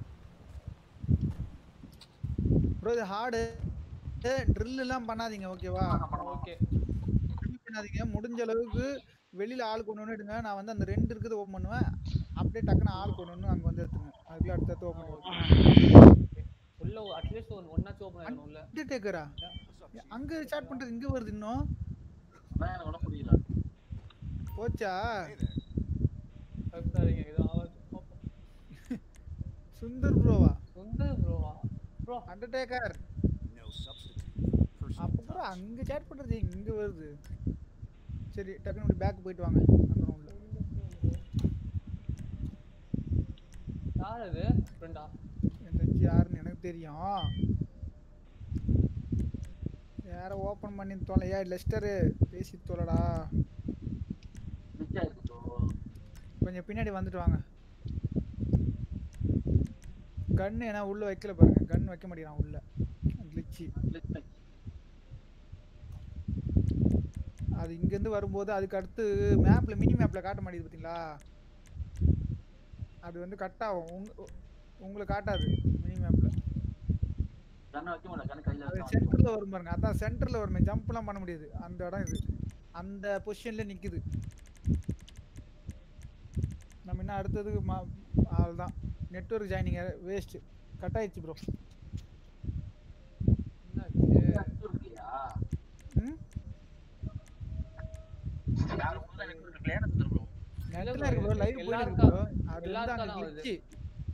ப்ரோ. இது ஹார்டு ட்ரில் எல்லாம் பண்ணாதீங்க ஓகேவா?
ஓகே.
பண்ணாதீங்க முடிஞ்ச அளவுக்கு வெளியில ஆள் கொண்டு வந்து எடுங்க. நான் வந்து அந்த ரெண்டு இருக்குது ஓபன் பண்ணுவேன். அப்படியே டக்குன்னு ஆள் கொண்டு வந்து அங்க வந்து எடுத்துங்க. அதுக்குள்ள அடுத்து ஓபன் பண்ணுவேன்.
உள்ள அட்லீஸ்ட் ஒரு ஒன்னாச்சு ஓபன் ஆகணும் உள்ள.
இது டேக்கரா அங்க ஸ்டார்ட் பண்றது இங்க வருது இன்னும்.
நான் எனக்கு ஒண்ணு புரியல.
போச்சா?
சரிங்க இது ஆவது.
சுந்தர் ப்ரோவா?
சுந்தர் ப்ரோவா? Bro
undertaker.
No substitute for personal
அப்ப ப்ரோ அங்க சாட் பண்றது இங்க வருது. சரி டக்குனு இப்படி பேக் போயிட்டு வாங்க அந்த ரவுண்ட்ல.
யார் அது? ஃப்ரெண்டா?
என் தங்கச்சி யாருன்னு எனக்கு தெரியும். யார ஓபன் பண்ணி தொலையா லெஸ்டர் பேசி தொலைடா. கொஞ்சம் பின்னாடி வந்துட்டு வாங்க. கன் ஏன்னா உள்ள வைக்கல பாருங்க. கன் வைக்க மாட்டேங்கிறான் உள்ள. கிளிச்சி. அது இங்க இருந்து வரும்போது அதுக்கு அடுத்து மேப்ல மினி மேப்ல காட்ட மாட்டேங்குது பாத்தீங்களா? அது வந்து கட் ஆகும். உங்க உங்களுக்கு காட்டாது மினி மேப்ல.
கண்ண வைக்க முடியல. கண்ண கையில
அது
வச்சா
சென்டர்ல வரும் பாருங்க. அதான் சென்டர்ல வருமே. ஜம்ப்லாம் பண்ண முடியாது. அந்த இடம் இது. அந்த பொசிஷன்ல நிக்குது. நம்ம என்ன அடுத்தது அவ்வளவுதான். Network joining waste. கட் ஆயிடுச்சு ப்ரோ.
இருக்குயா?
ம்
யார் உள்ள எனக்கு ஒரு கிளியர் எடுத்து ப்ரோ.
நெட்ல இருக்கு ப்ரோ. லைவ் போயிட்டு இருக்கு ப்ரோ. அது வந்து
எல்லாருக்கும்
அங்க
தான் வருது.
கிளிச்சி.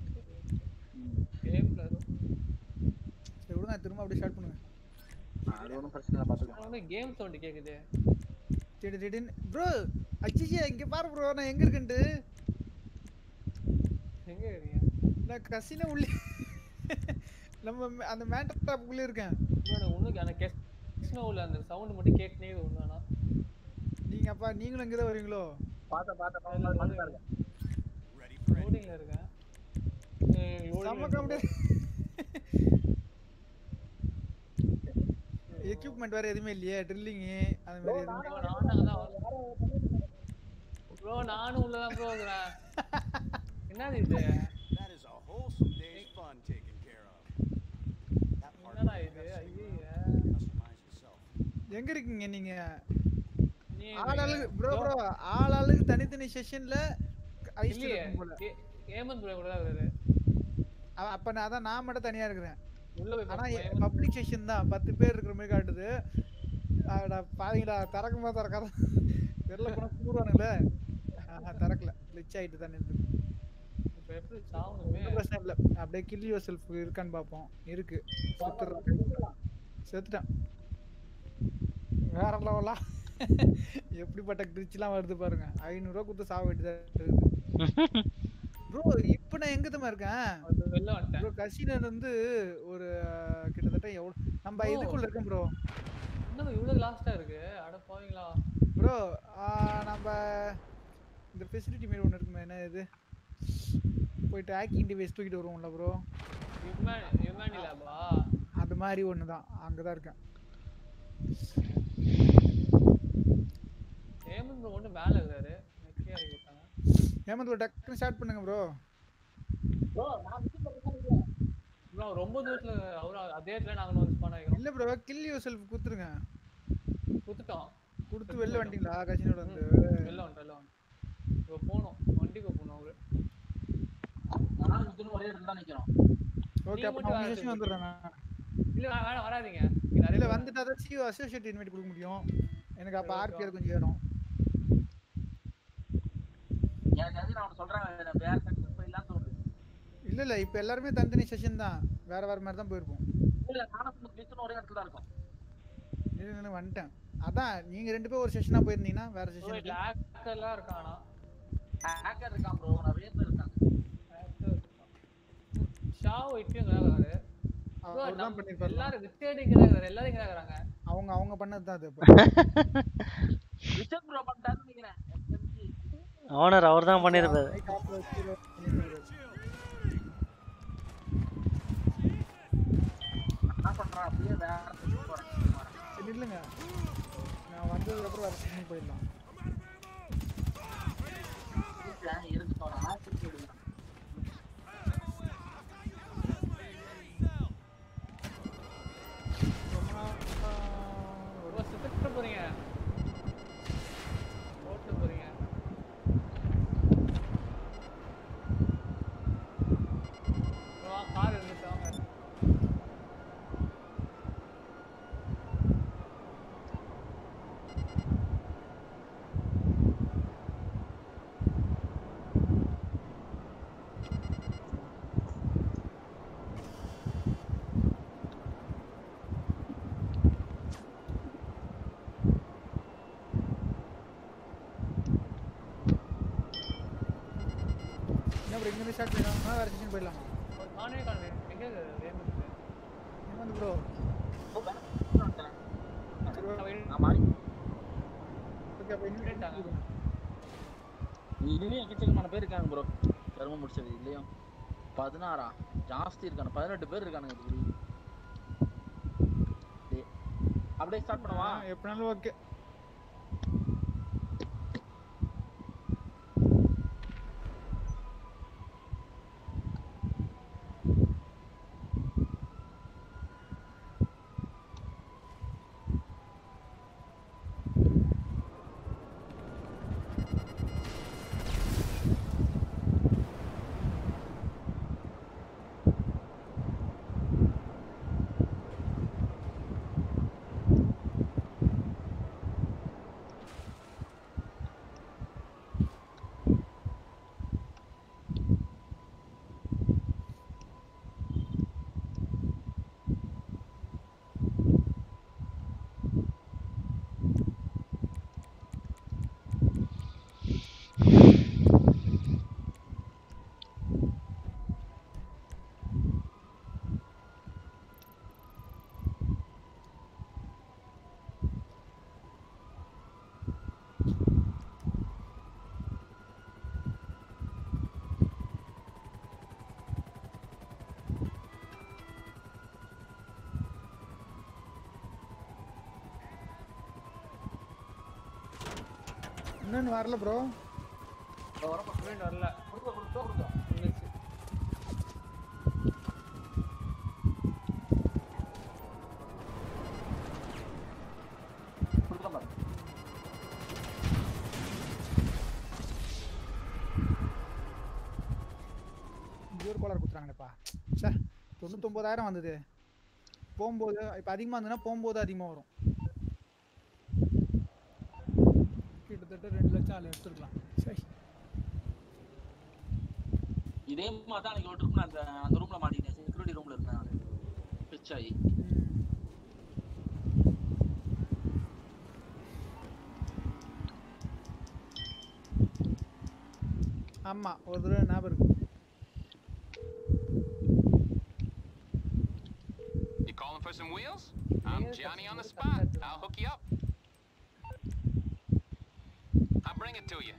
கேம்ல ஏதோ
சரி விடுங்க திரும்ப அப்படியே ஸ்டார்ட் பண்ணுங்க.
அது ஒண்ணும் பிரச்சனை இல்ல பாத்துக்கலாம்.
வந்து கேம் சவுண்ட் கேக்குது.
திடி திடின்னு ப்ரோ அச்சிச்சே இங்க பாரு ப்ரோ நான் எங்க இருக்கேன்ட்டு.
எங்க இருக்கீங்க?
நான் கசினோ உள்ள நம்ம அந்த மேண்டர் டாப்க்குள்ள இருக்கேன்.
ப்ரோ உனக்கு அந்த கெஸ்னோ உள்ள அந்த சவுண்ட் மட்டும் கேட்னே ஒண்ணானா.
நீங்க அப்பா நீங்களும் இங்க தான் வரீங்களோ?
பாத்த பாத்த பாத்த பாருங்க.
Ready for it.
லோடிங்ல இருக்கேன்.
சம காமெடி. எக்யூப்மென்ட் வேற எதுமே இல்லையே. ட்ரில்லிங் அந்த மாதிரி எதுவும்.
ப்ரோ நானும் உள்ள தான் ப்ரோ இருக்கறேன். என்னது இது?
That is a wholesome day's fun taken care of. That part
என்னடா இது? ஐயே.
customize yourself.
எங்க இருக்கீங்க நீங்க?
நீ
ஆளாளுக்கு ப்ரோ ப்ரோ ஆளாளுக்கு தனித்தனி செஷன்ல ஐஸ்
இல்லையே.
இருக்கும் போல.
ஏ- ஏமந்த் ப்ரோ கூட தான் இருக்காரு.
அவ- அப்ப நான் அதான் நான் மட்டும் தனியா இருக்கிறேன்.
உள்ள போய்
ஆனா
பாப்போம். ஏமந்த்
பப்ளிக் செஷன் தான் பத்து பேர் இருக்கிற மாதிரி காட்டுது. அடா பாருங்கடா திறக்குமா திறக்காத வெளில போனா கூடுவானுங்கள. ஆஹா திறக்கல glitch ஆயிட்டு தான் இருக்கு.
இப்ப எப்படி சாவணுமே?
ஒண்ணும் பிரச்சனை இல்ல. அப்படியே kill yourself இருக்கான்னு பாப்போம். இருக்கு. செத்துறான். செத்துட்டான். வேற லெவலா எப்படிப்பட்ட கிரிச்லாம் வருது பாருங்க. ஐநூறு ரூபாய் கொடுத்து சாவ வேண்டியதா இருக்குது. ப்ரோ இப்போ நான் எங்க தமா இருக்கேன்?
அது வெளில வந்துட்டேன்.
ப்ரோ கசினோ வந்து ஒரு கிட்டத்தட்ட எவ்வளவு நம்ம இதுக்குள்ள இருக்கோம் ப்ரோ.
என்ன இவ்வளவு லாஸ்டா இருக்கு? அட போவீங்களா?
ப்ரோ நம்ம இந்த ஃபெசிலிட்டி மீட் ஒன்னு இருக்குமே என்ன இது? போயிட்டு ஹேக்கிங் டிவைஸ் தூக்கிட்டு வருவோம்ல ப்ரோ.
யுமான் யுமானி லேபா?
அது மாதிரி ஒன்னு தான். அங்க தான் இருக்கேன்.
ஏமந்த் ப்ரோ ஒண்ணு மேல இருக்காரு. நெக்கியா இருக்காங்க.
ஏமந்த் ப்ரோ டக்குனு ஸ்டார்ட் பண்ணுங்க ப்ரோ.
ப்ரோ நான் விசிட் பண்ணிருக்கேன்.
ப்ரோ ரொம்ப தூரத்துல அவர அதே இடத்துல நாங்க வந்து ஸ்பான் ஆயிரோம்.
இல்ல ப்ரோ கில் யுவர் குடுத்துருங்க.
குத்துட்டோம்.
குடுத்து வெளில வந்துட்டீங்களா கசினோட வந்து?
வெளில வந்துட்டோம் வெளில வந்துட்டோம். இப்போ போணும் வண்டிக்கு போணும் அவரு.
நான் விசிட் ஒரே இடத்துல தான் நிக்கிறோம்.
ஓகே அப்ப நான் செஷன் வந்துறேன் நான்.
இல்ல வேணாம் வராதீங்க.
இல்ல வந்துட்டா தான் சிஓ அசோசியேட் இன்வைட் கொடுக்க முடியும். எனக்கு அப்ப ஆர்பிஆர் கொஞ்சம் ஏறும்.
எனக்கு அது நான் சொல்றேன் வேற செக்ஷன் போயிடலாம் தோணுது.
இல்ல இல்ல இப்போ எல்லாரும் தனித்தனி செஷன் தான். வேற வேற மாதிரி தான் போயிருப்போம்.
இல்ல நானும் விசிட் ஒரே இடத்துல தான் இருக்கோம்.
இல்ல இல்ல வந்துட்டேன். அதான் நீங்க ரெண்டு பேரும் ஒரு செஷனா போயிருந்தீங்கன்னா வேற செஷன்.
ஒரு ஹேக்கர்லாம் இருக்கானா?
ஹேக்கர் இருக்கான் ப்ரோ. நிறைய பேர் இருக்காங்க.
ஹேக்கர் ஷாவ் இப்பயும் இருக்காரு.
அவர் தான் பண்ணிருப்பாரு.
எல்லாரும் வித்தேடிங்கறாங்க. எல்லாரும் இங்கறாங்க.
அவங்க அவங்க பண்ணது தான் அது.
விசிட் ப்ரோ பண்ணிட்டாருன்னு நினைக்கிறேன்.
ஓனர் அவர் தான் பண்ணிருப்பாரு.
என்ன பண்றா அப்படியே வேற செஷன் போறேன்.
சரி இல்லங்க. நான் வந்ததுக்கு அப்புறம் வேற செஷன் போயிடலாம்.
இருக்கு போறா ஆசிட் போடுங்க.
ஒரு செத்துட்டு போறீங்க. ஓட்டு போறீங்க. வா கார் எடுத்துட்டாங்க.
என்ன ப்ரோ இங்க ஸ்டார்ட் பண்ணலாமா வேற செஷன் போயிடலாமா?
ஒரு நானே காணே. எங்க ஏமந்த்?
ஏமந்த் ப்ரோ.
ஆமா.
ஓகே அப்ப இன்வைட் பண்ணுங்க.
இதுலயும் எக்கச்சக்கமான பேர் இருக்காங்க ப்ரோ. கர்ம முடிச்சது இல்லையா? பதினாறா ஜாஸ்தி இருக்கானு. பதினெட்டு பேர் இருக்கானுங்க இதுல. அப்படியே ஸ்டார்ட் பண்ணவா?
எப்பனாலும் ஓகே. இன்னும் வரல ப்ரோ.
வர பக்கமே வரல கொடுக்க கொடுக்க கொடுக்க வந்துச்சு கொடுக்க பாரு
ஜோர் கோலர் குத்துறாங்கப்பா ச்சே தொண்ணூத்தொன்பதாயிரம் வந்தது போகும்போது இப்போ அதிகமாக இருந்ததுன்னா போகும்போது அதிகமாக வரும் கிட்டத்தட்ட ரெண்டு லட்சம் அதில் எடுத்துருக்கலாம் சரி
இதே மாதிரி தான் அன்னைக்கு ஒரு ட்ரிப் நான் அந்த அந்த ரூம்ல மாட்டிக்கிட்டேன் செக்யூரிட்டி ரூம்ல இருந்தேன் நான் பிச் ஆகி
ஆமா ஒரு தடவை ஞாபகம் இருக்கு
You calling for some wheels? I'm Johnny on the spot. I'll hook you up. I'll bring it to you.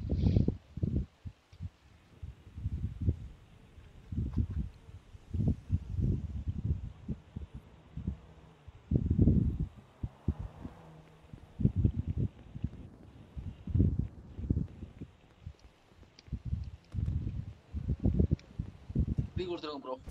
Free கொடுத்துருங்க ப்ரோ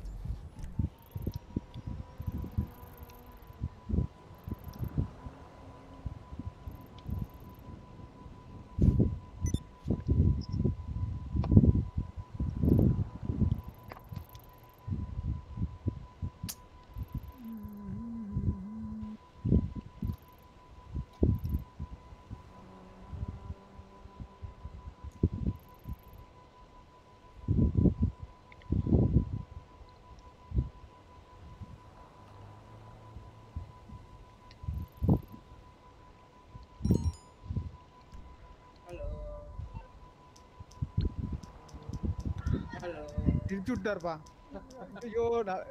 திருச்சி விட்டாருப்பா ஐயோ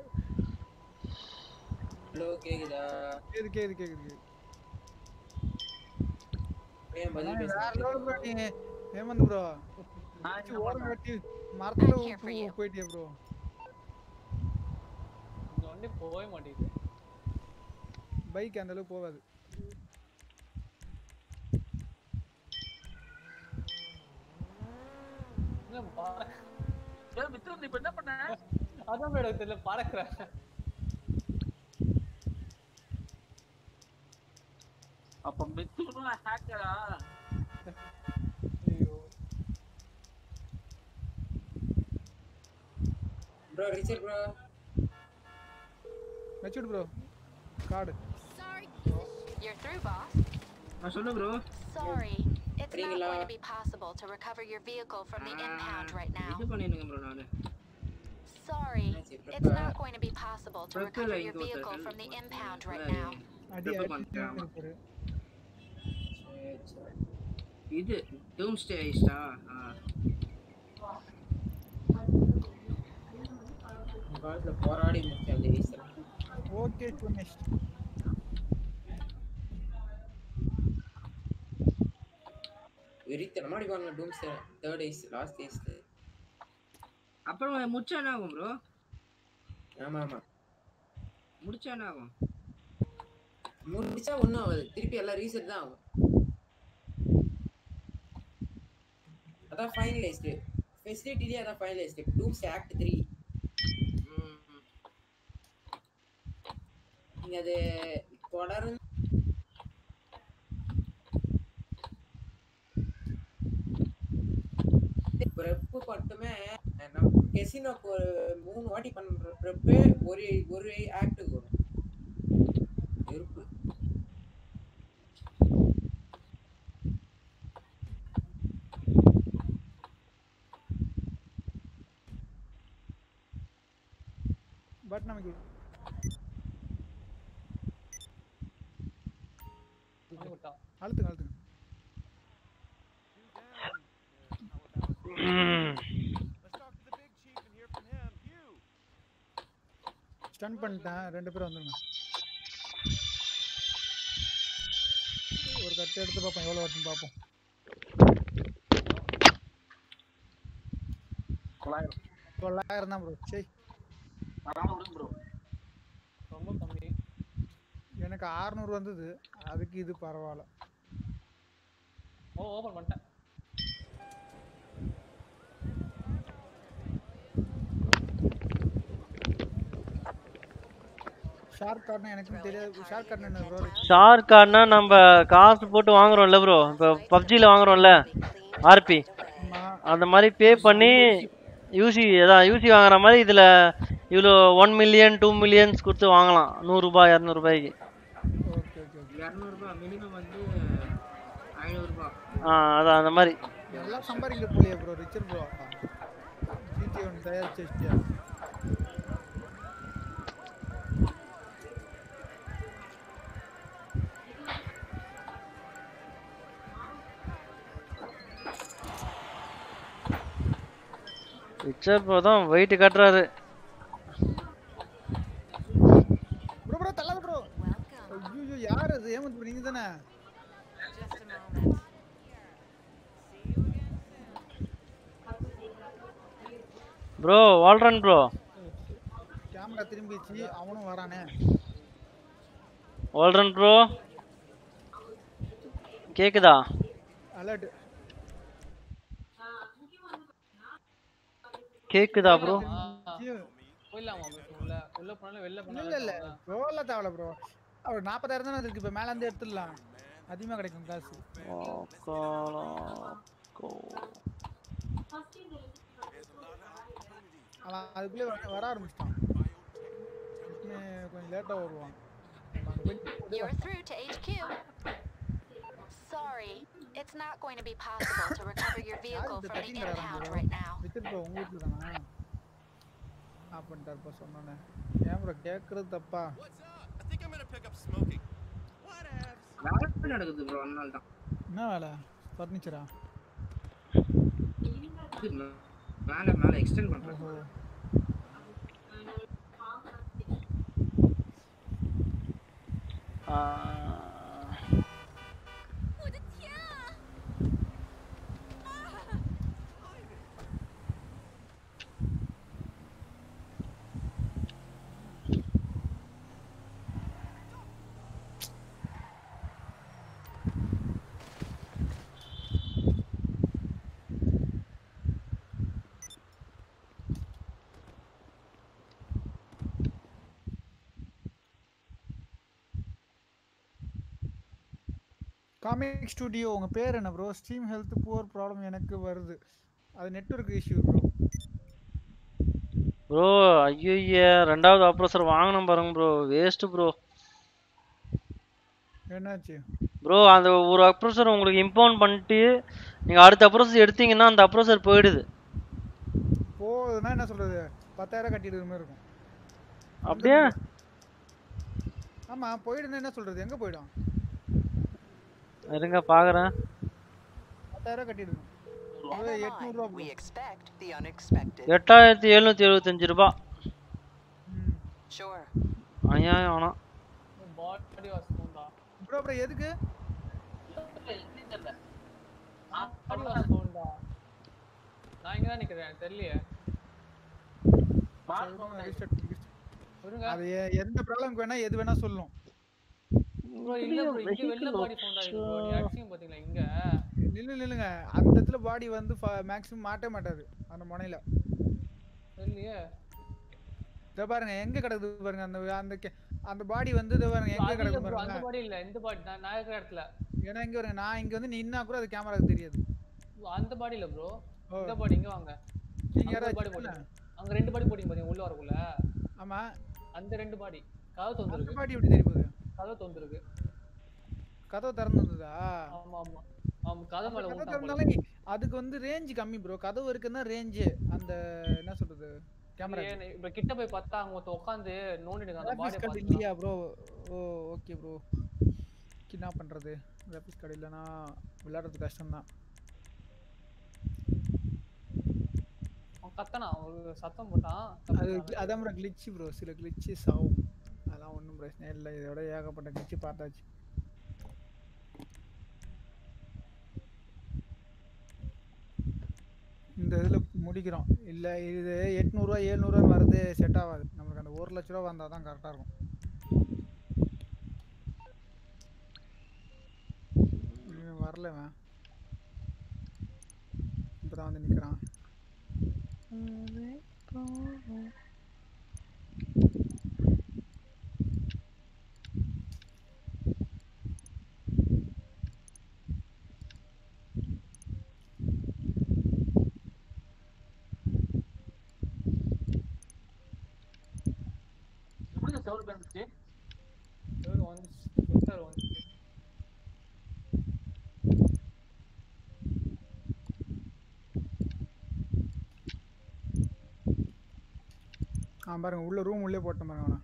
ஹலோ கேக்குதா
கேக்குது கேக்குது கேக்குது
ஏன் பதில் பேச
வேற லெவல் ப்ரோ நீ ஹேமந்த் ப்ரோ ஓரம் கட்டி மரத்துல போயிட்டியே ப்ரோ
இங்க ஒண்ணே போவே மாட்டேங்குது
பைக் அந்த அளவுக்கு போகாது
என்ன பாரு
ஏ மித்ரு நீ என்ன பண்ண
அதான் மேடம் தெரியல பறக்குறேன்
அப்ப மித்ரு ஹேக்கரா
ஐயோ
bro Richard bro
matured bro card
You're through, boss.
நான் சொல்ல bro
Sorry, it's not going to be possible to recover your vehicle from the impound right now.
இது பண்ணிடுங்க ப்ரோ நானு
Sorry, it's not going to be possible to recover your vehicle from the impound right now.
அடி அடி
இது டூம்ஸ்டே ஐஸ்டா காலத்துல போராடி முடிச்ச அந்த ஐஸ்
ஓகே ஃபினிஷ்ட்
வெறித்தனமா அடிப்பாங்க doomsday third heist last heist அப்புறம் முடிச்சா என்ன ஆகும் ப்ரோ ஆமா ஆமா முடிச்சா என்ன ஆகும் முடிச்சா ஒன்றும் ஆகாது திருப்பி எல்லாம் ரீசெட் தான் ஆகும் அதான் ஃபைனலைஸ்டு ஃபெசிலிட்டிலேயே அதான் ஃபைனலைஸ்டு டூம்ஸ் ஆக்ட் த்ரீ நீங்கள் அது தொடர்ந்து ப்ரெப்பு மட்டுமே நம்ம கெசினோக்கு ஒரு மூணு வாட்டி பண்ணுற ப்ரெப்பு ஒரு ஒரு ஆக்டுக்கு வரும் வெறுப்பு
பட் நமக்கு அழுத்துங்க அழுத்துங்க ஸ்டன் பண்ணிட்டேன் ரெண்டு பேரும் வந்துருங்க ஒரு கட்டு எடுத்து பார்ப்போம் எவ்வளோ வருதுன்னு பார்ப்போம் தொள்ளாயிரம் தான் ப்ரோ சரி
ப்ரோ
ரொம்ப கம்மி
எனக்கு அறுநூறு வந்தது அதுக்கு இது பரவாயில்ல
ஓ ஓபன் பண்ணிட்டேன்
ஷார்ட் கார்ட்னா எனக்கு தெரியாது. ஷார்ட் கார்ட்னா என்ன ப்ரோ?
ஷார்ட் கார்ட்னா நம்ம காசு போட்டு வாங்குறோம்ல ப்ரோ, இப்போ பப்ஜில வாங்குறோம்ல ஆர்பி, அந்த மாதிரி பே பண்ணி யூசி அதான் யூசி வாங்குற மாதிரி இதில் இவ்வளோ ஒன் மில்லியன் டூ மில்லியன்ஸ் கொடுத்து வாங்கலாம் நூறுரூபா இரநூறுபாய்க்கு.
Okay okay okay.
இரநூறுபா மினிமம் வந்து ஐநூறுபா.
ஆ அதான் அந்த மாதிரி.
எல்லாம் சம்பாதிக்கிற போலியே bro, Richard bro. GT one தயாரிச்சு வச்சிட்டியா?
ரிச்சர் ப்ரோ தான் வெயிட் காட்டுறாரு.
ப்ரோ ப்ரோ தள்ளாத ப்ரோ. ஐயோ யார் அது? ஏமந்த் ப்ரோ நீங்க தானே?
ப்ரோ வால்ரன் ப்ரோ.
கேமரா திரும்பிச்சு அவனும் வரானே.
வால்ரன் ப்ரோ கேக்குதா?
அலர்ட்
கேக்குதா ப்ரோ?
போயிடலாமா உள்ள உள்ள போனாலும் வெளில போனாலும்
இல்ல இல்ல ப்ரோல தேவல ப்ரோ. அவர் நாற்பதாயிரம் தான இருக்கு, இப்ப மேல இருந்து எடுத்துடலாம், அதிகமா கிடைக்கும் காசு. அவன் அதுக்குள்ளே வர ஆரம்பிச்சிட்டான். கொஞ்சம் லேட்டா வருவான்.
You're through to H Q. Sorry, it's not going to be possible to recover your vehicle from the impound right now.
வித்து ப்ரோ உங்க வீட்ல தானா? ஆ பண்ணிட்டார் பா சொன்னானே. ஏன் ப்ரோ கேக்குறது தப்பா?
I think I'm going to pick up smoking.
வேலை நடக்குது ப்ரோ, அதனால தான்.
என்ன வேலை? ஃபர்னிச்சரா?
மேல மேல எக்ஸ்டெண்ட் பண்றோம்.
ஆ
காமிக் ஸ்டுடியோ உங்க பேர் என்ன bro? Stream health poor problem எனக்கு வருது, அது நெட்வொர்க் இஷ்யூ ப்ரோ.
ப்ரோ ஐயோ ரெண்டாவது அப்ரோசர் வாங்கணும் பாருங்க ப்ரோ, வேஸ்ட் ப்ரோ.
என்னாச்சு
ப்ரோ? அந்த ஒரு அப்ரோசர் உங்களுக்கு இம்பவுண்ட் பண்ணிட்டு நீங்க அடுத்த அப்ரோசர் எடுத்தீங்கன்னா அந்த அப்ரோசர் போயிடுது.
போகுதுன்னா என்ன சொல்றது, பத்தாயிரம் கட்டிடுற மாதிரி இருக்கும்.
அப்படியே?
ஆமா போயிடுன்னா என்ன சொல்றது, எங்க போயிடும்?
இருங்க பாக்குறேன்.
பத்தாயிரம் கட்டிடுங்க. எட்நூறு ரூபாய்.
எட்டாயிரத்தி எழுநூத்தி எழுபத்தஞ்சு ரூபாய். அநியாயம் ஆனா.
பாடி வாஷ் போண்டா.
ப்ரோ ப்ரோ எதுக்கு?
தெரியல. பாடி வாஷ் போண்டா. நான் இங்க தான் நிக்கிறேன், தெரியலையே.
அது எந்த ப்ராப்ளம்க்கு வேணா எது வேணா சொல்லும்.
ப்ரோ இல்ல ப்ரோ இங்க வெள்ள பாடி ஃபவுண்டா இருக்கு ப்ரோ, நீ அடிச்சீங்க பாத்தீங்களா இங்க?
இல்ல இல்லங்க அந்த இடத்துல பாடி வந்து மேக்ஸிமம் மாட்டே மாட்டாது அந்த முனையில.
இல்லையே.
இத பாருங்க எங்க கிடக்குது பாருங்க அந்த அந்த அந்த பாடி வந்து இத பாருங்க எங்க கிடக்குது பாருங்க.
அந்த பாடி இல்ல, இந்த பாடி நான் நான் இருக்கிற இடத்துல.
ஏனா இங்க பாருங்க நான் இங்க வந்து நின்னா கூட அது கேமராக்கு தெரியாது.
அந்த பாடி இல்ல ப்ரோ. இந்த பாடி இங்க வாங்க.
நீங்க யாரா பாடி போடுங்க.
அங்க ரெண்டு பாடி போடிங்க பாத்தீங்க உள்ள வரக்குள்ள.
ஆமா
அந்த ரெண்டு பாடி கதவு தொந்திருக்கு.
அந்த பாடி எப்படி தெரிய போகுது?
கதவு தொந்திருக்கு.
கதவு திறந்துதா?
ஆமா ஆமா ஆமா கதவு மேல
ஊட்டாங்க. அதுக்கு வந்து ரேஞ்ச் கம்மி ப்ரோ, கதவு இருக்குன்னா ரேஞ்ச் அந்த என்ன சொல்றது கேமரா.
இப்ப கிட்ட போய் பார்த்தா அங்க ஒருத்த உட்கார்ந்து நோண்டிடுங்க அந்த பாடி
பாத்து இல்லையா ப்ரோ? ஓ ஓகே ப்ரோ. என்ன பண்றது, கிராபிக்ஸ் கார்டு இல்லனா விளையாடுறது கஷ்டம் தான்.
அவன் கத்தனா ஒரு சத்தம் போட்டான்.
அது அதான் ப்ரோ கிளிட்ச் ப்ரோ, சில கிளிட்சஸ் ஆகும், அதெல்லாம் ஒன்றும் பிரச்சனை இல்லை. இதோட ஏகப்பட்ட கிளிட்ச் பார்த்தாச்சு. இந்த இதில் முடிக்கிறோம். இல்லை இது எட்நூறுவா ஏழ்நூறுவான்னு வரது செட் ஆகாது நமக்கு. அந்த ஒரு லட்ச ரூபா வந்தால் தான் கரெக்டாக இருக்கும். வரலவன் இப்போ தான் வந்து நிற்கிறான்.
எவ்வளவு பேர் இருந்துச்சு?
எவ்வளவு வந்துச்சு சார் வந்துச்சு.
ஆ பாருங்க உள்ள ரூம் உள்ளே போட்டேன் பாருங்க அவனை.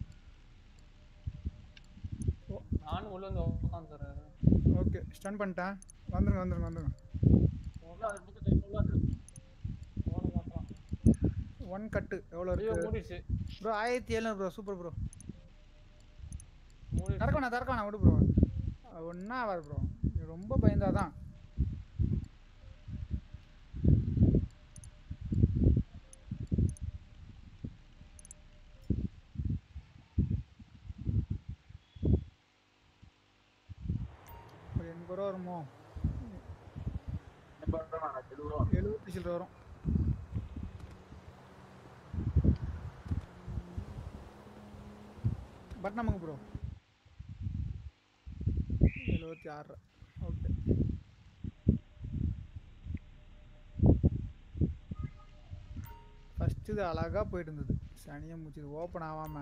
நானும் உள்ள வந்து உட்காந்துறேன்.
ஓகே ஸ்டன் பண்ணிட்டேன். வந்துருங்க வந்துருங்க வந்துருங்க. ஒன் கட்டு எவ்வளோ இருக்கு?
மூடிச்சு
ப்ரோ ஆயிரத்தி எழுநூறு ப்ரோ. Super bro.
மூடி
தரக்கானா தரக்கானா விடு ப்ரோ. ஒன்றா ஆகாது ப்ரோ. ரொம்ப பயந்தாதான். எண்பது ரூபா வருமோ? எழுபத்தி சில்லரை வரும். பட் நமக்கு ப்ரோ எழுபத்தி ஆறு. ஓகே ஃபர்ஸ்ட் இது அழகா போயிட்டு இருந்தது. சனியை முடிச்சது ஓப்பன் ஆகாம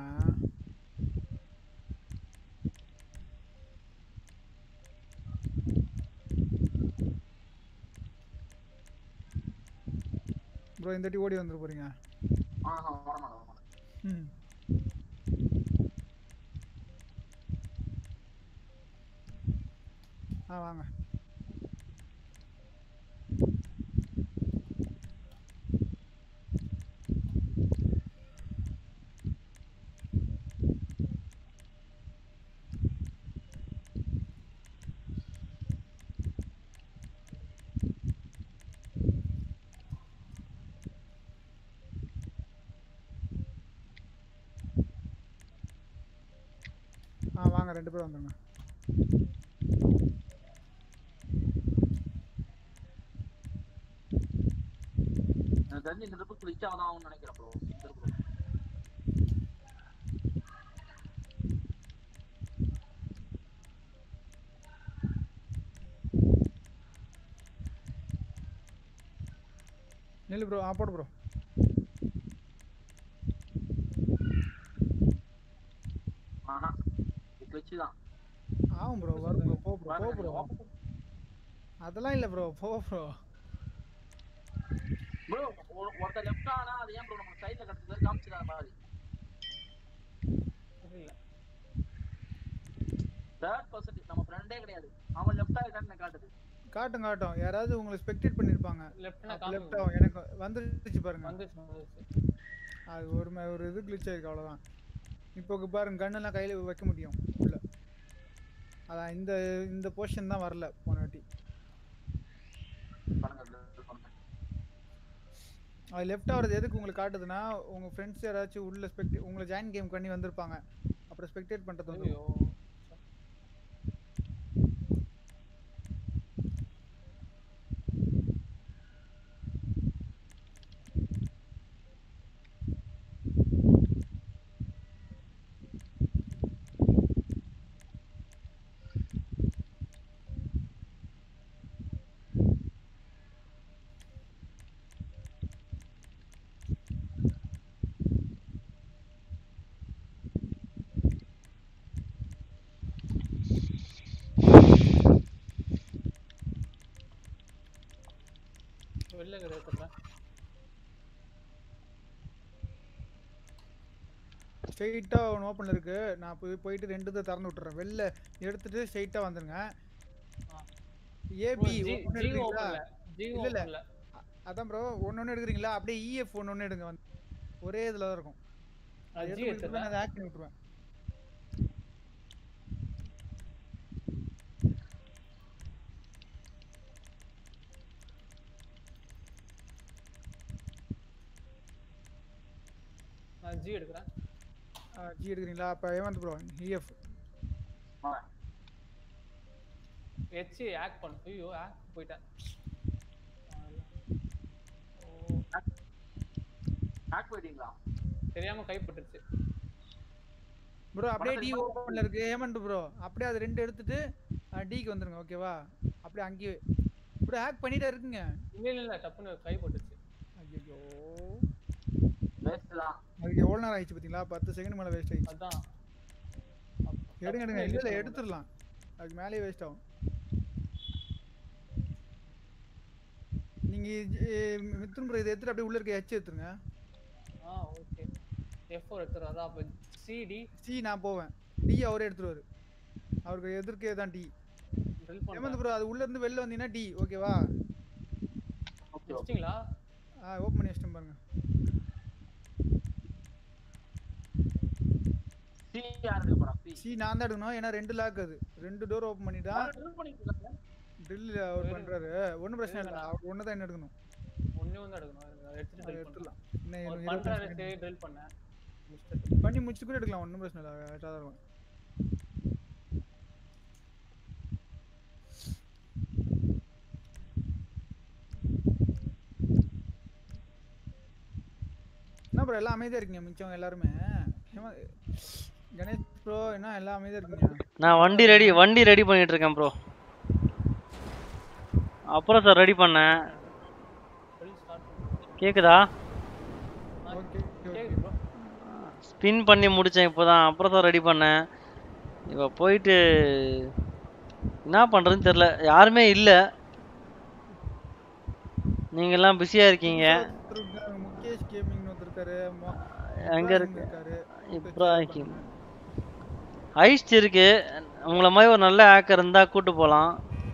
ப்ரோ இந்த வாட்டி ஓடி வந்துட போறீங்க.
ஆஹா வர மாட்டேன் வர மாட்டேன்.
ம் ஆ வாங்க. ஆ வாங்க ரெண்டு பேரும் வந்துருங்க.
எனக்கு தெரிஞ்சு இந்த ட்ரிப்பு கிளிச் ஆகும்னு நினைக்கிறேன் ப்ரோ.
நில்லு ப்ரோ. ஆ போடு ப்ரோ.
ஆனா கிளிச் தான்
ஆகும் ப்ரோ. வரும் ப்ரோ. போ ப்ரோ போ ப்ரோ. அதெல்லாம் இல்லை ப்ரோ. போ ப்ரோ.
ப்ரோ ஒருத்த லெஃப்ட் ஆனா அது ஏன் ப்ரோ நம்ம சைடுல கட்டுறது காமிச்சிராத மாதிரி.
இல்ல
தேர்ட் பர்சன் நம்ம ஃப்ரெண்டே கிடையாது. அவன் லெஃப்ட் ஆயிட்டான்னு காட்டுது.
காட்டும் காட்டும். யாராவது உங்களை ஸ்பெக்டேட் பண்ணிருப்பாங்க.
லெஃப்ட்னா
லெஃப்ட் ஆகும். எனக்கு வந்துருச்சு பாருங்க.
வந்துச்சு வந்துச்சு.
அது ஒரு ஒரு இது கிளிச் ஆயிருக்கு அவ்வளவுதான். இப்போ பாருங்க கண்ணெல்லாம் கையில வைக்க முடியும் உள்ள. அதான் இந்த இந்த போர்ஷன் தான் வரல போன வாட்டி. அது லெஃப்ட் ஆகிறது எதுக்கு உங்களுக்கு காட்டுதுன்னா உங்க ஃப்ரெண்ட்ஸ் யாராச்சும் உள்ள ஸ்பெக்ட் உங்களை ஜாயின் கேம் பண்ணி வந்திருப்பாங்க. அப்புறம் ஸ்பெக்டேட் பண்றது வந்து
வெளில கிடையாது.
ஸ்ட்ரெயிட்டா ஒன் ஓப்பன்ல இருக்கு. நான் போய் போயிட்டு ரெண்டு இதை திறந்து விட்டுறேன். வெளில எடுத்துட்டு ஸ்ட்ரெயிட்டா வந்துருங்க. ஏபி ஒன்னு எடுக்கிறீங்களா? இல்ல இல்ல அதான் ப்ரோ ஒன்னு ஒன்னு எடுக்கிறீங்களா? அப்படியே இஎஃப் ஒன்னு ஒன்னு எடுங்க. வந்து ஒரே இதுல தான் இருக்கும். அது எடுத்து நான் ஹேக் பண்ணி விட்டுருவேன்.
நான் ஜி எடுக்கிறேன்.
ஜி எடுக்கிறீங்களா? அப்போ ஏவந்த் ப்ரோ இஎஃப்
ஹெச் ஹேக் பண்ணு. ஐயோ ஹேக் போயிட்டேன்.
ஹேக் போயிட்டீங்களா?
தெரியாம கைப்பட்டுருச்சு
ப்ரோ. அப்படியே டி ஓபன்ல இருக்கு ஹேமந்த் ப்ரோ. அப்படியே அது ரெண்டு எடுத்துட்டு டிக்கு வந்துருங்க. ஓகேவா? அப்படியே அங்கேயே ப்ரோ ஹேக் பண்ணிட்டே இருக்குங்க.
இல்ல இல்ல டப்புன்னு கைப்பட்டுருச்சு.
ஐயோ
வேஸ்ட் தான்.
அதுக்கு எவ்வளவு நேரம் ஆயிடுச்சு பாத்தீங்களா? பத்து செகண்ட் மேல வேஸ்ட் ஆயிடுச்சு.
அதான்
எடுங்க எடுங்க இல்ல இல்ல எடுத்துடலாம். அதுக்கு மேலே வேஸ்ட் ஆகும். நீங்க மிதுன் ப்ரோ இத எடுத்து அப்படியே உள்ள இருக்க எச் எடுத்துங்க.
ஆ ஓகே. எஃப் ஃபோர் எடுத்துறேன். அதான் அப்ப சி டி
சி நான் போவேன். டி அவரே எடுத்துருவாரு. அவருக்கு எதிர்க்கே தான் டி.
ட்ரில் பண்ணு.
ஹேமந்த் ப்ரோ அது உள்ள இருந்து வெளில வந்தீங்கன்னா டி ஓகேவா?
ஓகே
வச்சிங்களா?
ஆ ஓபன் பண்ணி வச்சிட்டேன் பாருங்க.
சி யார் எடுக்க போறா? சி
சி நான் தான் எடுக்கணும். ஏன்னா ரெண்டு லாக் அது. ரெண்டு டோர் ஓபன் பண்ணிட்டா.
ட்ரில் பண்ணிக்கலாம்.
ட்ரில் அவர் பண்றாரு. ஒண்ணும் பிரச்சனை இல்ல. அவர் ஒண்ணு தான் என்ன எடுக்கணும்.
ஒண்ணே ஒண்ணு எடுக்கணும். எடுத்துட்டு ட்ரில்
எடுத்துடலாம்.
பண்ணலாம்.
இன்னும்
பண்றாரு சரி ட்ரில் பண்ண.
பண்ணி முடிச்சு கூட எடுக்கலாம். ஒண்ணும் பிரச்சனை இல்ல. கரெக்ட்டா தான் இருக்கும். என்ன ப்ரோ எல்லாம் அமைதியா இருக்கீங்க மிச்சம் எல்லாரும்? கணேஷ் ப்ரோ என்ன எல்லாம் அமைதியா இருக்கீங்க?
நான் வண்டி ரெடி வண்டி ரெடி பண்ணிட்டு இருக்கேன் ப்ரோ. அப்புறம் சார் ரெடி பண்ணேன். கேக்குதா?
ஓகே
கேக்குது ப்ரோ.
ஸ்பின் பண்ணி முடிச்சேன் இப்போதான். அப்புறம் தான் ரெடி பண்ணேன். இப்போ போயிட்டு என்ன பண்றதுன்னு தெரியல. யாருமே இல்ல. நீங்க எல்லாம் பிஸியா இருக்கீங்க.
முகேஷ் கேமிங் ஒருத்தர் இருக்காரு.
எங்க இருக்கு? இப்ராஹிம். ஐஸ்ட் இருக்கு. உங்கள மாதிரி ஒரு நல்ல ஹேக்கர் இருந்தா கூட்டி போலாம்.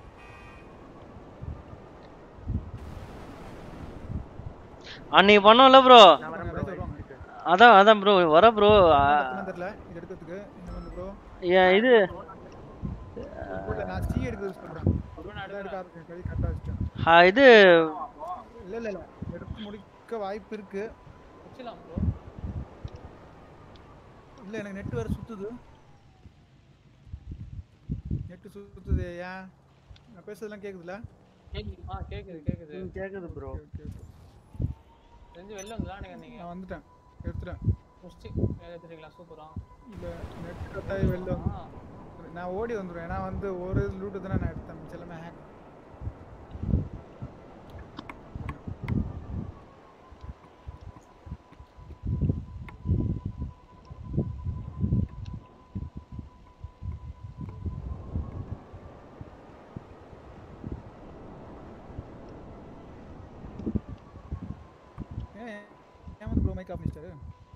அன்னைக்கு பண்ணோம்ல ப்ரோ. அதான் அதான் ப்ரோ வர ப்ரோ.
தெரியல இது எடுக்கிறதுக்கு என்ன வந்து ப்ரோ?
ஏன் இது
நான் சி எடுக்க யூஸ் பண்றேன். அதான் எடுக்க கை கரெக்ட்டா வச்சிட்டேன்.
ஆ இது
இல்ல இல்ல இல்ல எடுத்து முடிக்க வாய்ப்பு இருக்கு.
வச்சிரலாம் ப்ரோ.
இல்ல எனக்கு நெட் வேற சுத்துது. நெட் சுத்துது. ஏன் நான் பேசுறதெல்லாம் கேக்குதுல?
கேக்குது. ஆ கேக்குது கேக்குது.
கேக்குது ப்ரோ.
தெரிஞ்சு வெளில வந்துடலாம் நீங்க.
நான் வந்துட்டேன். எடுத்துட்டேன்.
முடிச்சி எடுத்துட்டீங்களா? சூப்பரா.
இல்ல நெட் கட் ஆகி வெளில வந்து நான் ஓடி வந்துருவேன். ஏன்னா வந்து ஒரு லூட் தானே நான் எடுத்தேன். மிச்சம் எல்லாமே ஹேக். ஏன் ப்ரோ மைக் ஆஃப் பண்ணிட்டாரு?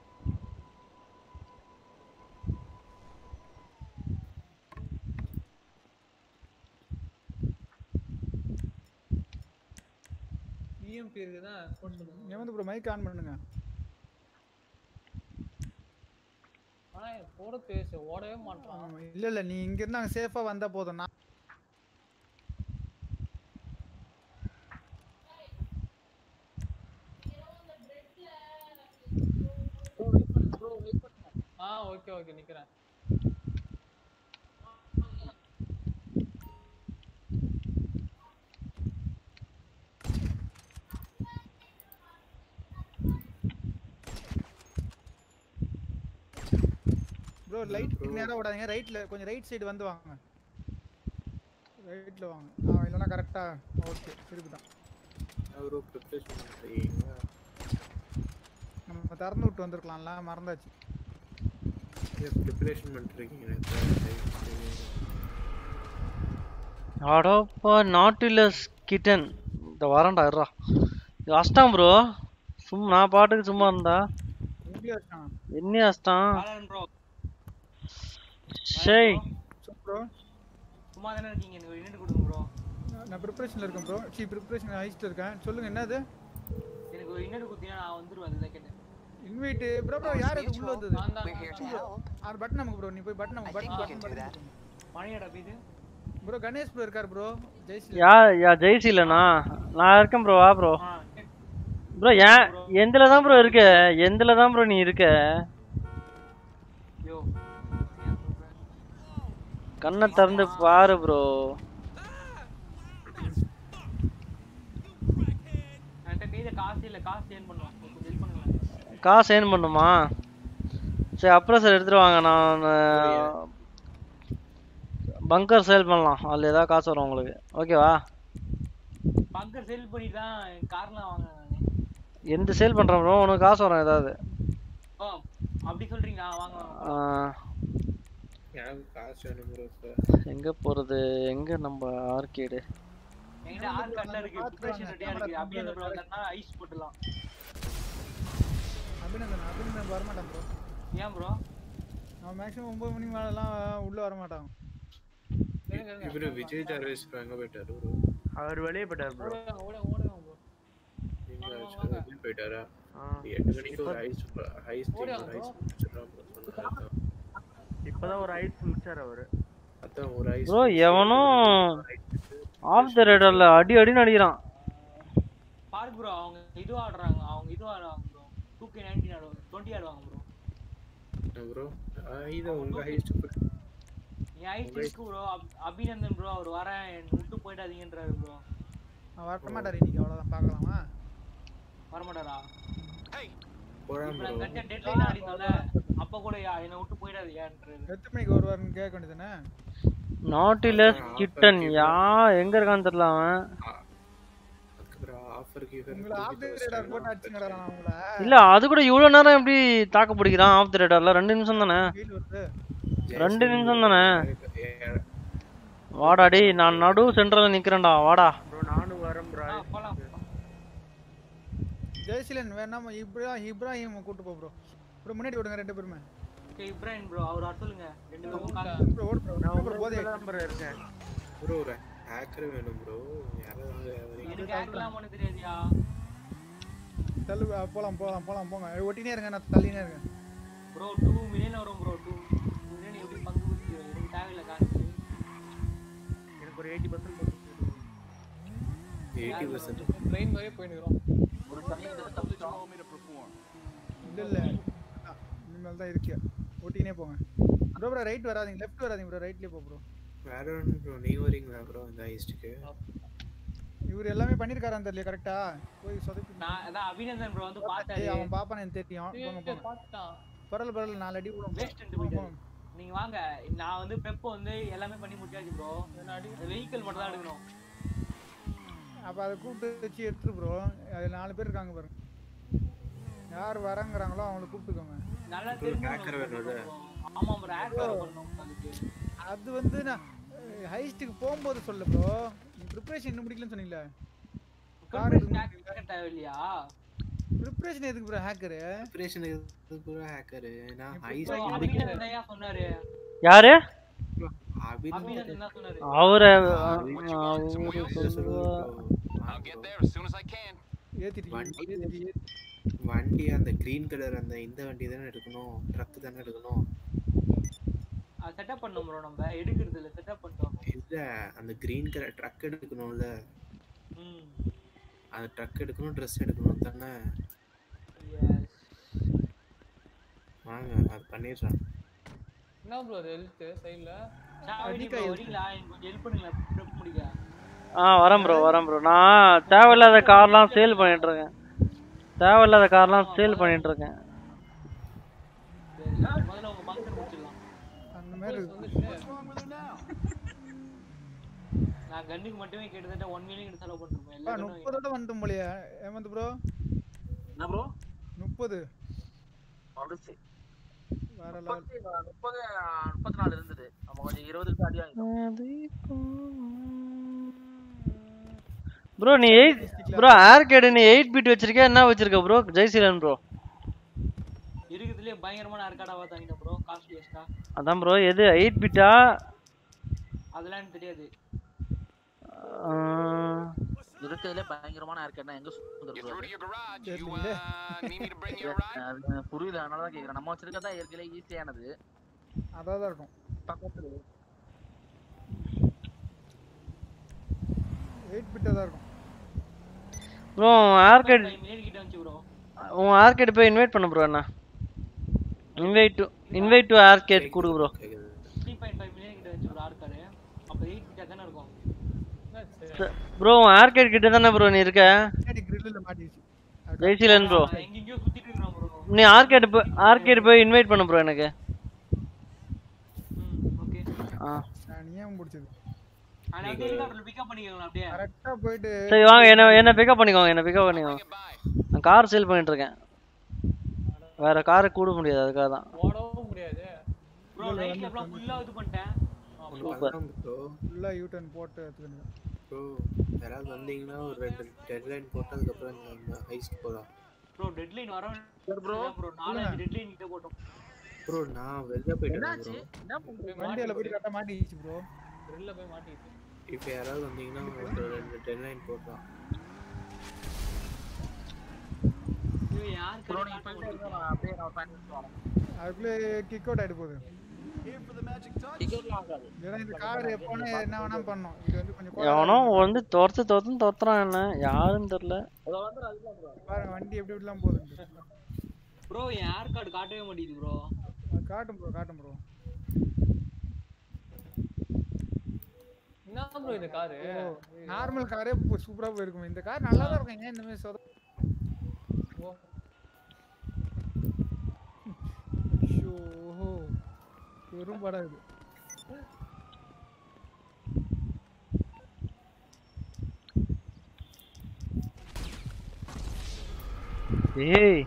இஎம்பி இருக்குதா? போட் சொல்லுங்க.
ஏன் ப்ரோ மைக் ஆன் பண்ணுங்க.
ஆனா போட பேச ஓடவே மாட்டான்.
இல்ல இல்ல நீ இங்க இருந்து அங்க சேஃபா வந்தா போதும். நான்
ஆ ஓகே ஓகே நிக்கிறேன்.
ப்ரோ லைட் நேரா ஓடாதீங்க. ரைட்ல கொஞ்சம் ரைட் சைடு வந்து வாங்க. ரைட்ல வாங்க. ஆ இல்லனா கரெக்ட்டா ஓகே திருப்பி தான்.
அவரோ ப்ரிப்பரேஷன் பண்றீங்க.
நம்ம திறந்து விட்டு வந்திருக்கலாம்ல மறந்தாச்சு.
எஸ் ப்ரிப்பரேஷன் பண்றீங்க.
அடப்பா நாட்டிலஸ் கிட்டன். இந்த வரண்டா இருடா. இது அஷ்டம் ப்ரோ. சும்மா நான் பாட்டுக்கு சும்மா இருந்தா
இங்கே அஷ்டம்.
என்ன அஷ்டம்?
பாலன் ப்ரோ.
ஷேய்
ப்ரோ
சும்மா தானே இருக்கீங்க. எனக்கு ஒரு இன்வைட் கொடுங்க ப்ரோ.
நான் ப்ரிப்பரேஷன்ல இருக்கேன் ப்ரோ. சி ப்ரிப்பரேஷன் ஹைஸ்ட்ல இருக்கேன். சொல்லுங்க என்னது?
எனக்கு ஒரு இன்வைட் கொடுத்தீங்கன்னா நான் வந்துருவேன். அதுதான் கேட்டேன்.
இன்வைட் ப்ரோ ப்ரோ யார் அது உள்ள வந்தது? ஆ பட்டன் நமக்கு ப்ரோ. நீ போய் பட்டன் நமக்கு பட்டன் பட்டன்.
மணியடா இது.
ப்ரோ கணேஷ் ப்ரோ இருக்கார் ப்ரோ. ஜெய்சி.
யா யா ஜெய்சிலனா? நான் இருக்கேன் ப்ரோ. வா ப்ரோ. ப்ரோ ஏன் எந்தல தான் ப்ரோ இருக்க? எந்தல தான் ப்ரோ நீ இருக்க?
யோ
கண்ணை திறந்து பாரு ப்ரோ.
என்கிட்ட கையில காசு இல்ல. காசு ஏர்ன் பண்ணுவோம். கொஞ்சம் ஹெல்ப் பண்ணுங்க.
காசு ஏர்ன் பண்ணுமா? சரி அப்புறம் சார் எடுத்துட்டு வாங்க. நான் பங்கர் சேல் பண்ணலாம். அதில் ஏதாவது காசு வரும் உங்களுக்கு. ஓகேவா?
பங்கர் சேல் பண்ணி தான் கார்லாம் வாங்குறேன்.
எந்த சேல் பண்ணுறேன் ப்ரோ? உனக்கு காசு வரும் ஏதாவது?
ஓ அப்படி சொல்றீங்களா? வாங்க வாங்க.
ஆ,
எனக்கு காசு வேணும் bro இப்ப.
எங்க போறது? எங்க நம்ம ஆர்கேடு?
என்கிட்ட ஆர் கார்ட்ல இருக்கு. ப்ரிப்பரேஷன் ரெடியா இருக்கு. அப்படியே அந்த ப்ரோ வந்தா ஐஸ் போடலாம்.
அபிநந்தன் அபிநந்தன் வர மாட்டான் ப்ரோ.
ஏன் ப்ரோ?
அவன் மேக்ஸிமம் ஒன்பது மணிக்கு மேலலாம் உள்ள வர மாட்டான்.
இவரு விஜய் ஜார்வேஸ் எங்க போயிட்டாரு bro?
அவர் வெளியே போயிட்டார் ப்ரோ.
ஓட ஓட ப்ரோ.
நீங்க வெளியே போயிட்டாரா? எட்டு மணிக்கு ஒரு ஐஸ் ஐஸ் டீம் ஒரு ஐஸ் முடிச்சிடலாம் bro சொன்னாரு.
இப்பதான் ஒரு ஐஸ் முடிச்சார் அவரு.
அதான் ஒரு ஐஸ்
ப்ரோ எவனோ ஆஃப் தி ரேடர்ல அடி அடி நடிக்கிறான்.
பாரு ப்ரோ அவங்க இது ஆடுறாங்க. அவங்க இது ஆடுறாங்க ப்ரோ. டூ கே நைன்டீன் ஆடுவாங்க. டுவெண்ட்டி ஆடுவாங்க ப்ரோ.
ப்ரோ இது உங்க ஐஸ்
என் ஐஸ் இருக்கு ப்ரோ. அபிநந்தன் ப்ரோ அவர் வரேன் விட்டு போயிடாதீங்கன்றாரு ப்ரோ.
அவன் வர மாட்டாரு இன்னைக்கு அவ்வளவுதான் பார்க்கலாமா?
வர மாட்டாரா?
போறான்
இப்ப
bro.
நான் கட்ட டெட்லைன் ஆடினோம்ல அப்ப கூட என்ன விட்டு போயிடாதீங்கன்றாரு.
எத்தனை மணிக்கு வருவாருன்னு கேட்க வேண்டியதானே?
நாட்டிலஸ் கிட்டன் யா எங்க இருக்கான்னு தெரியல அவன்.
அதுக்கப்புறம் ஆஃபர் கீவர்
உங்களை ஆஃப் தி ரேடார் போட்டு அடிச்சுங்கடா நான் உங்களை.
இல்ல அது கூட இவ்வளவு நேரம் எப்படி தாக்கு பிடிக்கிறான் ஆஃப் தி ரேடார்ல? ரெண்டு நிமிஷம் தானே?
ஃபீல் வருது.
ரெண்டு நிமிஷம் தானே? வாடா டேய் நான் நடு சென்டர்ல நிக்கிறேன்டா வாடா.
ப்ரோ நானும் வரேன் ப்ரோ.
போலாம்.
ஜெயசீலன் வேணாம இப்ராஹிம் இப்ராஹிம் கூட்டி போ ப்ரோ. ப்ரோ முன்னாடி ஓடுங்க ரெண்டு பேருமே.
ஓகே இப்ராஹிம் ப்ரோ அவர் வர சொல்லுங்க. ரெண்டு பேரும் கால்
ப்ரோ ஓடு ப்ரோ. நான் உங்க போதே
நம்பர் இருக்கேன்.
ப்ரோ ஒரு ஹேக்கர் வேணும் ப்ரோ. யாராவது
எனக்கு ஹேக்லாம் பண்ண தெரியாதியா?
தள்ளு போலாம் போலாம் போலாம் போங்க. ஓட்டினே இருங்க நான் தள்ளினே இருக்கேன்.
ப்ரோ டூ மில்லியன் வரும் ப்ரோ. டூ மில்லியன் எப்படி பங்கு கொடுத்து எனக்கு தேவையில்லை காசு.
எனக்கு ஒரு எண்பது பர்சன்ட் போட்டு
எண்பது பர்சன்ட்
ட்ரெயின் மாதிரியே போயிடுறோம்.
ஒரு தண்ணி தப்பிச்சோம்.
இல்ல இல்ல இனிமேல் தான் இருக்கு. ஓட்டினே போங்க. ப்ரோ ப்ரோ ரைட் வராதீங்க லெஃப்ட் வராதீங்க ப்ரோ ரைட்லயே போ ப்ரோ.
வேற ஒன்னு ப்ரோ நீ வரீங்களா ப்ரோ இந்த ஐஸ்டுக்கு?
இவர் எல்லாமே பண்ணிருக்காரான்னு தெரியல கரெக்ட்டா? போய் சொதப்பி
நான் அதான் அபிநந்தன் ப்ரோ வந்து பார்த்தாரு.
ஏய் அவன் பாப்பானே எனக்கு தெரியும். போங்க போங்க.
பாத்துட்டான்.
பரல பரல நாலு அடி விடுங்க.
வேஸ்ட் போயிடு. நீங்க வாங்க. நான் வந்து பெப் வந்து எல்லாமே பண்ணி முடிச்சாச்சு ப்ரோ. வெஹிக்கிள் மட்டும் தான் எடுக்கணும்.
அப்ப அத கூப்பிட்டு வச்சு எடுத்து ப்ரோ. அது நாலு பேர் இருக்காங்க பாருங்க. யார் வரங்கறாங்களோ அவங்கள கூப்பிட்டுக்கோங்க.
நல்லா தெரியும்.
ஹேக்கர் வேணும்ல.
ஆமா ப்ரோ ஹேக்கர் பண்ணனும் அதுக்கு.
அது வந்து நான் ஹைஸ்டுக்கு போகும்போது சொல்ல ப்ரோ. நீ ப்ரிபரேஷன் இன்னும் முடிக்கலன்னு சொன்னீங்களே.
ப்ரிபரேஷன் ஹேக்கர் தேவையில்லையா?
ப்ரிபரேஷன் எதுக்கு ப்ரோ ஹேக்கர்?
ப்ரிபரேஷன் எதுக்கு ப்ரோ ஹேக்கர்? நான் ஐஸ்
அபிநந்தன் தான் சொன்னாரு.
யாரு?
அபிநந்தன் தான் சொன்னாரு.
அவரே
I'll get there as soon as I can.
ஏத்திட்டு
வண்டி அந்த கிரீன் கலர் அந்த இந்த வண்டி தானே எடுக்கணும். ட்ரக் தானே எடுக்கணும்.
அத செட்டப் பண்ணனும் ப்ரோ நம்ம எடுக்கிறது இல்ல செட்டப் பண்ணிட்டோம்.
இல்ல அந்த கிரீன் கலர் ட்ரக் எடுக்கணும்ல.
ம்
அந்த ட்ரக் எடுக்கணும் Dress எடுக்கணும் தானே?
எஸ்.
வாங்க அது பண்ணிடுறேன்.
என்ன ப்ரோ ஹெல்த் சைடுல?
சாவடி ப்ரோ வரீங்களா? எனக்கு கொஞ்சம் ஹெல்ப் பண்ணுங்க ப்ரெப் முடிக்க.
ஆ வரேன் ப்ரோ வரேன் ப்ரோ. நான் தேவையில்லாத கார்லாம் சேல் பண்ணிட்டு இருக்கேன். தேவையில்லாத கார்லாம் சேல் பண்ணிட்டு இருக்கேன்.
முதல்ல உங்க பங்கர் முடிச்சிடலாம்.
அந்த மாதிரி
நான் கன்னுக்கு மட்டுமே கிட்டத்தட்ட one million செலவு பண்ணிருப்பேன்.
பா முப்பது ஓட வந்துட்டோம் போலயே. ஏமந்த் ப்ரோ.
என்ன ப்ரோ?
முப்பது.
அடிச்சு.
வேற லெவல்.
முப்பது முப்பத்தி நாலு இருந்தது. நம்ம கொஞ்சம் இருபதுக்கு அடி வாங்கிட்டோம்.
ப்ரோ நீ எயிட் ப்ரோ ஆர்கேட் நீ எயிட் பிட் வச்சிருக்க என்ன வச்சிருக்க ப்ரோ? ஜெய்சீலன் ப்ரோ.
இருக்குதுலயே பயங்கரமான ஆர்காடாவா தாங்கிட்ட ப்ரோ காஸ்ட்லியஸ்டா.
அதான் ப்ரோ எது எயிட் பிட்டா?
அதெல்லாம் எனக்கு தெரியாது.
இருக்குதுல பயங்கரமான ஆர்கேட்னா எங்க சுத்துறது ப்ரோ? புரியல அதனால தான் கேக்குறேன். நம்ம வச்சிருக்கதா ஏற்கனவே ஈஸியானது.
அதா தான் இருக்கும்.
பக்கத்துல
எயிட் பிட் தான் இருக்கும்.
ப்ரோ ஆர்கேட்
கிட்ட வந்து ப்ரோ.
உன் ஆர்கேட் போய் இன்வைட் பண்ணு ப்ரோ என்ன? Invite to invite to arcade குடு bro.
three point five million கிட்ட வந்து ப்ரோ ஆர்காட். அப்ப eight கிட்ட தான இருக்கும்.
ப்ரோ ஆர்கேட் கிட்ட தான ப்ரோ நீ இருக்க?
நேடி கிரில்ல மாட்டிச்சு.
ஜெய்சீலன் ப்ரோ.
எங்கெங்கயோ சுத்திட்டு இருக்கறான் ப்ரோ.
நீ ஆர்கேட் போய் ஆர்கேட் போய் இன்வைட் பண்ணு ப்ரோ எனக்கு.
ம் ஓகே.
ஆ
நீயே முடிச்சது.
انا அப்படியே ஹெலிகாப்டர்ல பிக் அப் பண்ணிக்கலாம் அப்படியே.
கரெக்ட்டா போய்ட்டு
சரி வாங்க என்ன என்ன பிக் அப் பண்ணிக்கோங்க என்ன பிக் அப் பண்ணிக்கோங்க. நான் கார் சேல் பண்ணிட்டு இருக்கேன். வேற காரை கூட முடியாது அதுக்காக தான்.
ஓடவும் முடியாது
ப்ரோ ரைட்ல எல்லாம் ஃபுல்லா இது பண்ணிட்டேன்.
சூப்பர்
ப்ரோ
ஃபுல்லா யூ டர்ன் போட்டு எடுத்துக்கணும்.
ப்ரோ யாராவது வந்தீங்கன்னா ஒரு ரெண்டு டெட்லைன் போட்டு அதுக்கப்புறம் நம்ம ஹைஸ்ட் போலாம்.
ப்ரோ டெட்லைன் வர ப்ரோ ப்ரோ நாலஞ்சு டெட்லைன் கிட்ட போட்டோம்.
ப்ரோ நான் வெளிய போயிட்டேன்
என்னாச்சு
ப்ரோ.
என்ன பண்றீங்க?
வண்டியில போய் கட்ட மாட்டிச்சு ப்ரோ.
கிரில்ல போய் மாட்டிச்சு.
இப்போ யாராவது வந்தீங்கன்னா ஒரு ரெண்டு டெட்லைன் போடலாம்.
இது யார்
ப்ரோ நீங்க போயிட்டே இருங்க நான் அப்படியே நான் ஃபேன் வரேன்.
அதுக்குள்ள கிக் அவுட் ஆயிடு போகுது.
டிக்கெட்லாம் ஆகாது.
ஏன்னா இந்த கார் எப்போனே என்ன வேணா பண்ணோம். இது வந்து கொஞ்சம்
எவனோ வந்து துரத்து துரத்து துரத்துறான் என்ன யாருன்னு தெரியல.
அத வந்து அதுதான் ப்ரோ.
பாருங்க வண்டி எப்படி எப்படிலாம் போகுது.
ப்ரோ ஏர் கார்டு காட்டவே மாட்டேங்குது ப்ரோ.
காட்டும் ப்ரோ காட்டும் ப்ரோ.
என்ன ப்ரோ இந்த கார்?
நார்மல் காரே சூப்பரா போயிருக்கும். இந்த கார் நல்லா தான் இருக்குங்க இந்த மாதிரி சொத.
ஓ
ஷோ வெறும் படம் இது.
ஏய்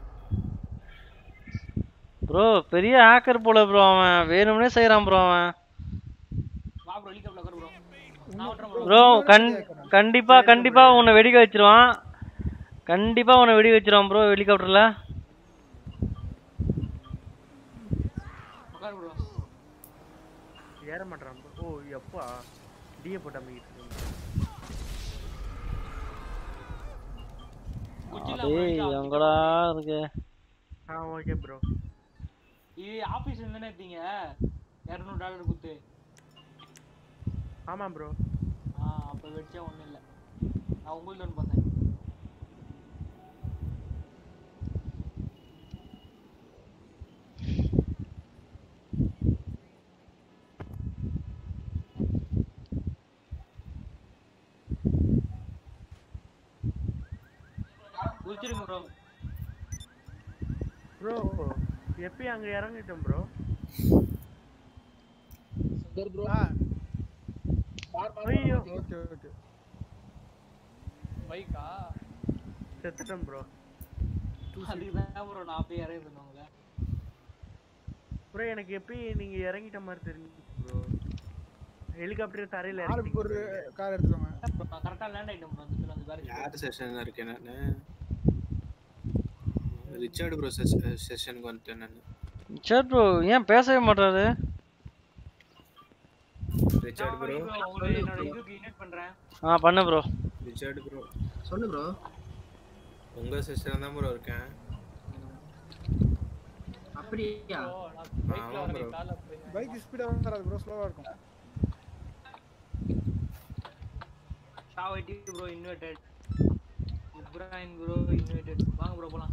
ப்ரோ பெரிய ஹேக்கர் போல ப்ரோ அவன் வேணும்னே செய்றான் ப்ரோ அவன்.
வா ப்ரோ ஹெலிகாப்டர் உட்காரு ப்ரோ. நான் ஓட்றேன் ப்ரோ.
ப்ரோ கண் கண்டிப்பா கண்டிப்பா உன்னை வெடிக்க வச்சிருவான். கண்டிப்பா உன்னை வெடிக்க வச்சிருவான் ப்ரோ ஹெலிகாப்டர்ல.
உட்காரு ப்ரோ.
ஏற மாட்டறான் ப்ரோ. ஓ எப்பா டிஏ போட்ட மீட்.
ஏய் எங்கடா இருக்கு?
ஆ ஓகே ப்ரோ.
இது ஆபீஸ்ல இருந்தானே எடுத்தீங்க இருநூறு டாலர் குத்து.
ஆமா ப்ரோ.
ஆ அப்ப வெச்சா ஒண்ணு இல்ல. நான் உங்களுக்கு தான் பண்ணேன். குளிச்சிருங்க ப்ரோ.
ப்ரோ எப்பயும் அங்க இறங்கிட்டோம் ப்ரோ.
சரி ப்ரோ.
ஐயோ
ஓகே ஓகே.
பைக்கா
செத்துட்டேன் ப்ரோ.
அதுதான் ப்ரோ நான் போய் இறங்கி இருந்தவங்க.
ப்ரோ எனக்கு எப்பயும் நீங்க இறங்கிட்ட மாதிரி தெரிஞ்சு ப்ரோ. ஹெலிகாப்டர் தரையில
ஆளுக்கு
இறங்கி
ஒரு கார் எடுத்துக்கோங்க.
நான் கரெக்ட்டா லேண்ட் ஆயிட்டேன் ப்ரோ அந்த அந்த கார்.
யார் செஷன்ல இருக்கேன் நானு? ரிச்சர்ட் ப்ரோ செஷனுக்கு வந்துட்டேன் நான்.
ரிச்சர்ட் ப்ரோ ஏன் பேசவே மாட்டாரு?
ரிச்சர்ட் ப்ரோ
உங்களை என்னோட இதுக்கு இன்வைட் பண்றேன்.
ஆ பண்ணு ப்ரோ.
ரிச்சர்ட் ப்ரோ
சொல்லு ப்ரோ.
உங்க செஷன்ல தான் ப்ரோ இருக்கேன்.
அப்படியா?
ஆமா ப்ரோ.
பைக் ஸ்பீடா வராது ப்ரோ ஸ்லோவா இருக்கும்.
ஷாவைட்டி bro invited. Ibrahim bro invited. வாங்க ப்ரோ போலாம்.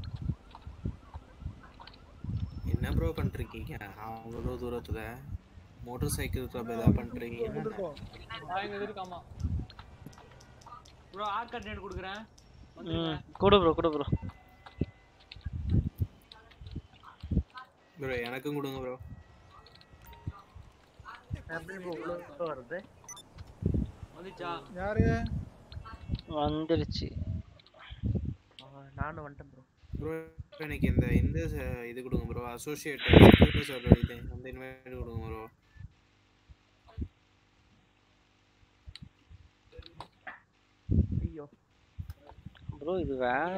என்ன ப்ரோ பண்றீங்க அவ்வளவு தூரத்துல? மோட்டார் சைக்கிள் கிளப் ஏதாவது பண்றீங்க?
வாங்க இருக்காமா
ப்ரோ ஆர் கார்டு நேட் கொடுக்குறேன்.
ம் கொடு ப்ரோ கொடு ப்ரோ.
ப்ரோ எனக்கும் கொடுங்க ப்ரோ.
எப்படி ப்ரோ உள்ள வருது?
வந்துச்சா?
யாரு?
வந்துருச்சு.
நானும் வந்துட்டேன் ப்ரோ.
ப்ரோ எனக்கு இந்த இந்த இது கொடுங்க ப்ரோ. அசோசியேட் ஸ்கில்ஸ் சர்வர் இது அந்த இன்வைட் கொடுங்க ப்ரோ.
ஐயோ
ப்ரோ இது வேற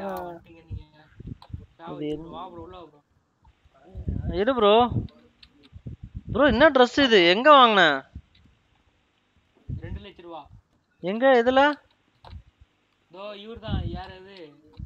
இது வா ப்ரோ உள்ள ப்ரோ.
எடு ப்ரோ. ப்ரோ என்ன Dress இது? எங்க வாங்குன?
ரெண்டு லட்சம் ரூபாய்.
எங்க இதுல?
தோ இவர்தான் யார் அது?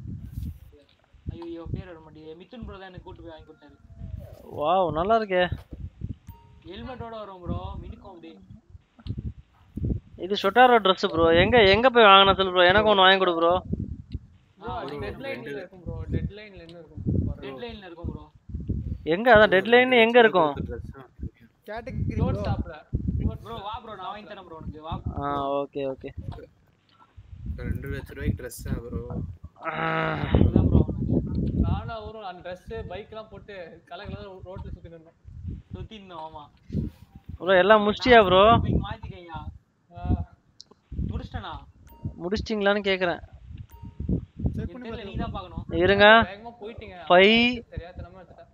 ஐயோ பேர் வர மாட்டேங்குது. மிதுன் ப்ரோ தான் எனக்கு கூட்டி போய் வாங்கி கொடுத்தாரு.
வாவ் நல்லா இருக்கே.
ஹெல்மெட்டோட வரும் ப்ரோ. மினிகம் அப்படியே.
இது ஷொட்டாரோ Dress ப்ரோ. எங்க எங்க போய் வாங்குன சொல்லு ப்ரோ. எனக்கு ஒன்னு வாங்கி கொடு ப்ரோ.
ப்ரோ அது டெட்லைன்ல இருக்கும் ப்ரோ. டெட்லைன்ல என்ன இருக்கும்?
டெட்லைன்ல இருக்கும் ப்ரோ.
எங்க அதான் டெட்லைன் எங்க இருக்கும்?
கேட்டகரி
ரோட் ஸ்டாப்ல.
ப்ரோ வா ப்ரோ நான் வாங்கி தரேன் ப்ரோ உனக்கு வா.
ஆ ஓகே ஓகே.
ரெண்டு லட்சம் ரூபாய்க்கு Dress ஆ ப்ரோ?
அதான் ப்ரோ.
நானா ஒரு அந்த Dress பைக்லாம் போட்டு கலகல ரோட்ல சுத்தி நின்னோம்.
சுத்தி நின்னோம் ஆமா.
ப்ரோ எல்லாம் முடிச்சியா ப்ரோ?
பைக் மாத்திக்கங்க. முடிச்சிட்டேனா?
முடிச்சிட்டீங்களான்னு கேக்குறேன்.
செக் பண்ணி
நீ தான் பார்க்கணும்.
இருங்க.
வேகமா போயிட்டீங்க.
five
தெரியாதனமா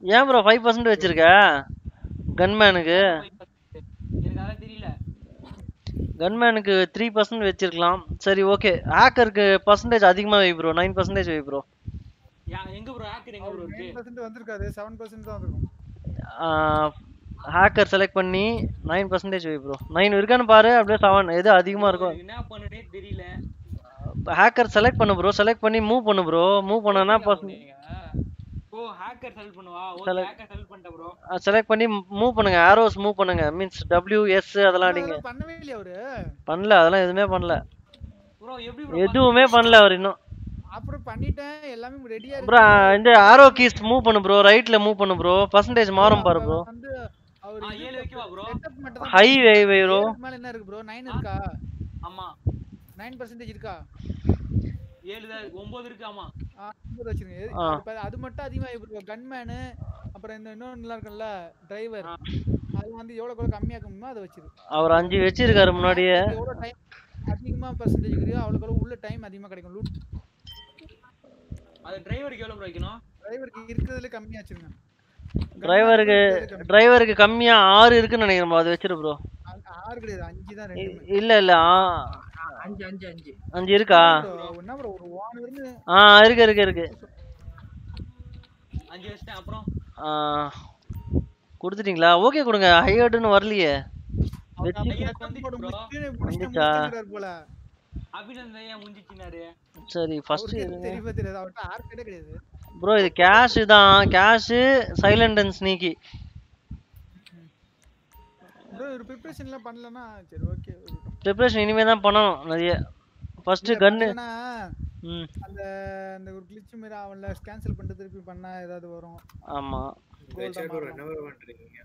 ஏன் ப்ரோ ஃபைவ் பர்சன்ட் வச்சிருக்க கன்மேனுக்கு?
எனக்கு அதெல்லாம் தெரியல.
கன்மேனுக்கு த்ரீ பர்சன்ட் வச்சிருக்கலாம். சரி ஓகே. ஹேக்கருக்கு பர்சன்டேஜ் அதிகமாக வை ப்ரோ, நைன் பர்சன்டேஜ் வை ப்ரோ.
எங்க ப்ரோ ஹேக்கர் எங்க ப்ரோ இருக்கு?
நைன் பர்சன்ட் வந்திருக்காது, செவன் பர்சன்ட் தான் வந்திருக்கும்.
ஹேக்கர் செலக்ட் பண்ணி நைன் பர்சன்டேஜ் வை ப்ரோ. நைன் இருக்கான்னு பாரு, அப்படியே செவன் எது அதிகமாக இருக்கும்.
என்ன பண்ணுனே தெரியல.
ஹேக்கர் செலக்ட் பண்ணு ப்ரோ, செலக்ட் பண்ணி மூவ் பண்ணு ப்ரோ. மூவ் பண்ணனா பர்சன்ட்
ஓ ஹேக்கர் செலக்ட் பண்ணுவா. ஓகே ஹேக்கர் செலக்ட் பண்ணிட்ட ப்ரோ.
செலக்ட் பண்ணி மூவ் பண்ணுங்க, ஆரோஸ் மூவ் பண்ணுங்க. மீன்ஸ் W S அதெல்லாம் அடிங்க.
பண்ணவே இல்லையா அவரு?
பண்ணல, அதெல்லாம் எதுவுமே பண்ணல
ப்ரோ. எப்படி ப்ரோ?
எதுவுமே பண்ணல அவர் இன்னும்.
அப்புறம் பண்ணிட்டேன், எல்லாமே ரெடியா இருக்கு
ப்ரோ. இந்த ஆரோ கீஸ் மூவ் பண்ணு ப்ரோ, ரைட்ல மூவ் பண்ணு ப்ரோ. பர்சன்டேஜ் மாறும் பாரு ப்ரோ.
வந்து அவர்
ஏழு வைக்கவா ப்ரோ?
செட்டப் மட்டும் தான்
ஹை வை வை ப்ரோ.
மேல என்ன இருக்கு ப்ரோ? நைன் இருக்கா?
ஆமா
நைன் பர்சன்ட் இருக்கா?
ஏழு தான் இருக்கு. ஒன்பது இருக்கு. ஆமா
ஒன்பது வச்சிருங்க. அது மட்டும் அதிகமா ப்ரோ. கன்மேன் அப்புறம் இந்த இன்னொன்னு இருக்குல்ல டிரைவர், அது வந்து எவ்வளவு கூட கம்மியா இருக்குமோ அதை வச்சிரு.
அவர் அஞ்சு வச்சிருக்காரு முன்னாடியே.
எவ்வளவு டைம் அதிகமா பர்சன்டேஜ் இருக்குதோ அவ்வளவு உள்ள டைம் அதிகமா கிடைக்கும் லூட்.
அது டிரைவருக்கு எவ்வளவு வைக்கணும்?
டிரைவருக்கு இருக்குதுல கம்மியா வச்சிருங்க.
டிரைவருக்கு டிரைவருக்கு கம்மியா ஆறு இருக்குன்னு நினைக்கிறேன். அது வச்சிரு ப்ரோ.
ஆறு கிடையாது, அஞ்சு தான் ரெண்டுமே.
இல்ல இல்ல
அஞ்சு அஞ்சு அஞ்சு
அஞ்சு இருக்கா?
என்ன ப்ரோ ஒரு ஓனர்னு?
ஆ இருக்கு இருக்கு இருக்கு.
அஞ்சு வச்சிட்டேன். அப்புறம்
ஆ கொடுத்துட்டீங்களா? ஓகே கொடுங்க. ஹையர்ட்னு வரலையே.
வந்துச்சா போல.
அபிநந்தன் முஞ்சிச்சினாரு.
சரி ஃபர்ஸ்ட்
தெரியுமா தெரியாது, அவர்ட்ட ஆர்கேடே கிடையாது
ப்ரோ. இது கேஷ் தான், cash silent and sneaky
bro. ஒரு பிரிபரேஷன்லாம் பண்ணலனா சரி ஓகே.
பிரிபரேஷன் இனிமே தான் பண்ணனும் நிறைய. ஃபர்ஸ்ட் கன்
ம் அந்த அந்த ஒரு கிளிட்ச் மாதிரி அவன்ல கேன்சல் பண்ணிட்டு திருப்பி பண்ணா ஏதாவது வரும்.
ஆமா
ரிச்சர்ட் ப்ரோ என்ன பண்றீங்க?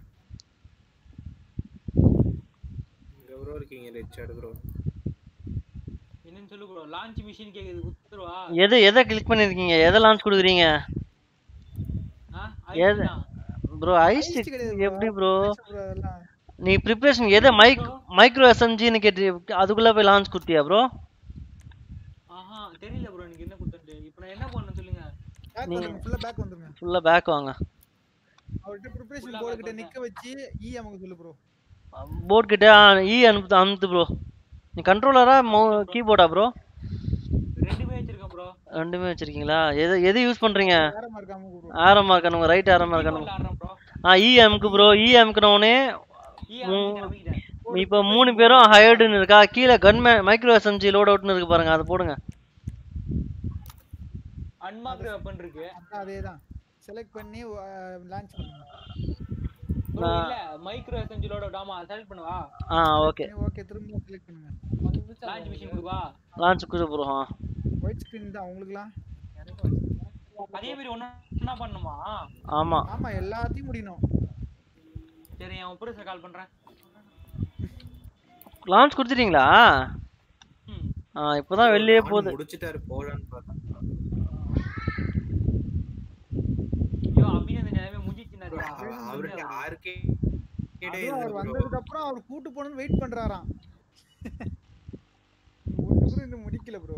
இங்க ப்ரோ இருக்கீங்க ரிச்சர்ட் ப்ரோ.
என்னன்னு சொல்லு ப்ரோ. லான்ச் மிஷின் கேக்குது, குத்துறவா?
எதை எதை கிளிக் பண்ணிருக்கீங்க? எதை லான்ச் கொடுக்குறீங்க?
ஆ
எது ப்ரோ? ஐஸ் எப்படி ப்ரோ? நீ பிரிபரேஷன் எதை மைக் மைக்ரோ எஸ்எம்ஜி னு கேட்டி அதுக்குள்ள போய் லான்ச் கொடுத்தியா ப்ரோ?
ஆஹா தெரியல ப்ரோ எனக்கு என்ன கொடுத்தது. இப்போ நான் என்ன பண்ணனும் சொல்லுங்க.
பேக் வந்துங்க, ஃபுல்லா பேக் வந்துங்க.
ஃபுல்லா பேக் வாங்க.
அவர்ட்ட பிரிபரேஷன் போர்டு கிட்ட நிக்க வச்சு ஈ அமுக்கு சொல்லு ப்ரோ.
போர்டு கிட்ட ஈ அனுப்பு அனுப்பு ப்ரோ. நீ கண்ட்ரோலரா கீபோர்டா ப்ரோ?
ரெண்டுமே வச்சிருக்கேன் ப்ரோ.
ரெண்டுமே வச்சிருக்கீங்களா? எது எது யூஸ் பண்றீங்க?
ஆரோ மார்க் அமுக்கு ப்ரோ.
ஆரோ மார்க் அமுக்கு, ரைட் ஆரோ மார்க் அமுக்கு. ஆ ஈ அமுக்கு ப்ரோ. ஈ அமுக்குனோனே இப்போ மூணு பேரும் ஹையர்டுன்னு இருக்கா? கீழே கன்மே மைக்ரோ எஸ்எம்ஜி லோட் அவுட்னு இருக்கு பாருங்க, அதை போடுங்க.
அன்மார்க் வெப்பன் இருக்கு.
அதேதான் செலக்ட் பண்ணி லான்ச் பண்ணுங்க.
ப்ரோ இல்ல மைக்ரோ எஸ்எம்ஜி லோட் அவுட். ஆமா செலக்ட் பண்ணுவா.
ஆ ஓகே
ஓகே திரும்ப செலக்ட் பண்ணுங்க.
லான்ச் மிஷின் கொடுவா.
லான்ச் குடு ப்ரோ. ஆ
ஒயிட் ஸ்கிரீன் தான் உங்களுக்குலாம்.
அதே மாதிரி ஒண்ணா என்ன பண்ணனுமா?
ஆமா
ஆமா எல்லாத்தையும் முடியணும்.
சரி நான் புருஷ கால் பண்றேன்.
லான்ச் கொடுத்துட்டீங்களா? ஆ இப்போதான் வெளியே போகுது.
முடிச்சிட்டாரு போறான்னு பார்த்தா.
ஐயோ அபிநந்தன் நிலைமை முடிஞ்சிச்சுனாரு.
அவருக்கு ஆர்கே
கேடே அவர் வந்ததுக்கு அப்புறம் அவர் கூட்டி போறன்னு வெயிட் பண்றாராம். ஒண்ணு கூட இன்னும் முடிக்கல ப்ரோ.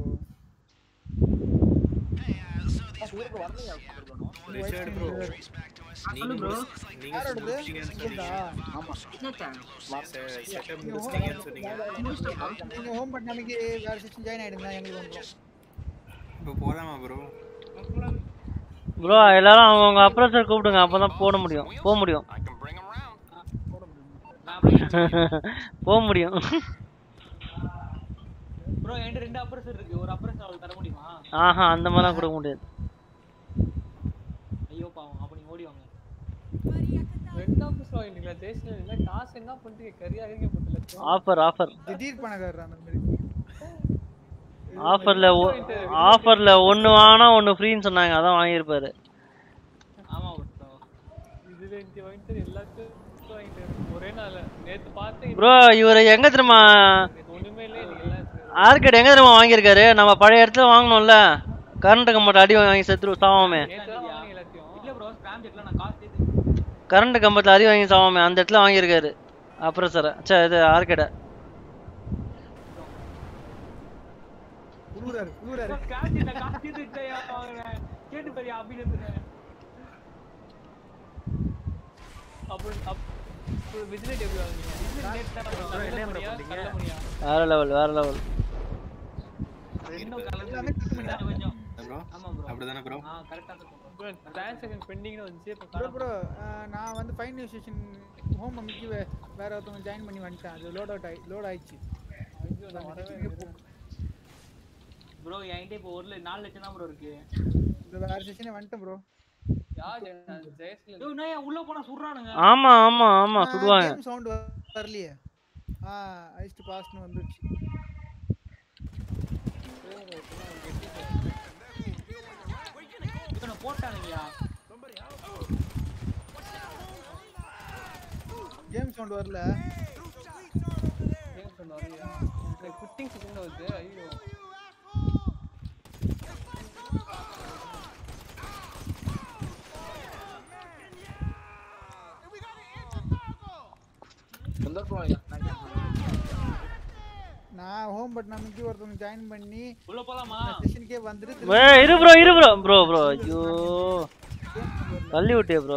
ரிச்சர்ட் ப்ரோ நீங்க ப்ரோ நீங்க சொல்லுங்க.
ஆமா
செட்டப் முடிச்சிட்டீங்கன்னு சொன்னீங்க.
நீங்க ஹோம் பட் நமக்கு வேற செக்ஷன் ஜாயின் ஆயிடுங்க, எங்களுக்கு வந்துரும்.
இப்போ போலாமா ப்ரோ?
ப்ரோ எல்லாரும் அவங்க அவங்க அப்ரேசர் கூப்பிடுங்க, அப்பதான் போட முடியும் போக முடியும் போக முடியும்.
ப்ரோ என்கிட்ட ரெண்டு அப்ரேசர் இருக்கு, ஒரு அப்ரேசர் அவளுக்கு தர முடியுமா?
ஆஹா அந்த மாதிரிலாம் கொடுக்க முடியாது.
ஐயோ பாவம், அப்ப நீங்க ஓடி வாங்க.
ரெண்டு அப்ரேசர் வாங்கிட்டீங்களா? தேசல இல்ல காசு என்ன பண்றீங்க? கரியா கரியா போட்டுல
ஆஃபர் ஆஃபர்
திடீர் பணக்காரர் அந்த மாதிரி.
ஆஃபர்ல ஆஃபர்ல ஒன்னு வாங்கினா ஒன்னு ஃப்ரீன்னு சொன்னாங்க, அதான் வாங்கியிருப்பாரு.
ஆமா ப்ரோ
இது ரெண்டு வாங்கிட்டு எல்லாத்தையும் வாங்கிட்டு ஒரே நாள் நேத்து பார்த்தேன்
ப்ரோ. இவரு எங்க தெரியுமா
ஒண்ணுமே இல்ல, நீங்க எல்லாம்
ஆர்கேட் எங்க தெரியுமா வாங்கியிருக்காரு? நம்ம பழைய இடத்துல வாங்கணும்ல, கரண்ட் கம்பெனி அடி வாங்கி செத்துரு சாவாமே.
இல்ல ப்ரோ ஸ்கிராம் ஜெட்ல நான் காசு ஏத்து
கரண்ட் கம்பெனில அடி வாங்கி சாவாமே, அந்த இடத்துல வாங்கியிருக்காரு அப்ரஸரை. சே இது ஆர்கேட
குளுராரு குளுராரு
ஸ்கிராம் ஜெட்ல காசு ஏத்துட்டயா வாங்குறேன். கேட்டு பெரிய அபிநந்தன்
அப்ப அப்ப விஜிலேட் எப்படி வாங்குனீங்க விஜிலேட் தான் bro.
என்ன bro
முடியா
பண்ணீங்க?
கல்ல முடியா
வேற லெவல் வேற லெவல்
ரெண்டும் கலந்து கொஞ்சம்
ப்ரோ
ஆமா bro
அப்படிதானே ப்ரோ
ஆ கரெக்ட்டா தான் bro ட்ரான்சாக்ஷன் பெண்டிங்ல வந்துச்சு இப்ப
ப்ரோ ப்ரோ நான் வந்து ஃபைனலைசேஷன் ஹோம் அம்மிக்கு வேற ஒருத்தவங்க ஜாயின் பண்ணி வந்துட்டேன் அது லோட் அவுட் ஆயி லோட் ஆயிடுச்சு
ஐயோ நான் வரவே ப்ரோ என்கிட்ட இப்போ ஒரு நாலு லட்சம் தான் ப்ரோ இருக்கு
இந்த வேற செஷனே வந்துட்டேன் ப்ரோ
யார் ஜெயஸ்ல டேய் நான் உள்ள போனா சுடுறானுங்க
ஆமா ஆமா ஆமா சுடுவாங்க
கேம் சவுண்ட் வரலையே ஆ ஐஸ்ட் பாஸ்ட்னு வந்துருச்சு
இவன போட்டானுங்கயா
கேம் சவுண்ட் வரல
கேம் சவுண்ட் வரலையா எனக்கு குட்டிங் செகண்ட் வருது ஐயோ
நான் ஹோம் பட் நமக்கு ஒருத்தவங்க ஜாயின் பண்ணி
உள்ள போலாமா
செஷனுக்கே வந்துட்டு
ஏய் இரு ப்ரோ இரு ப்ரோ ப்ரோ ப்ரோ ஐயோ தள்ளி விட்டே ப்ரோ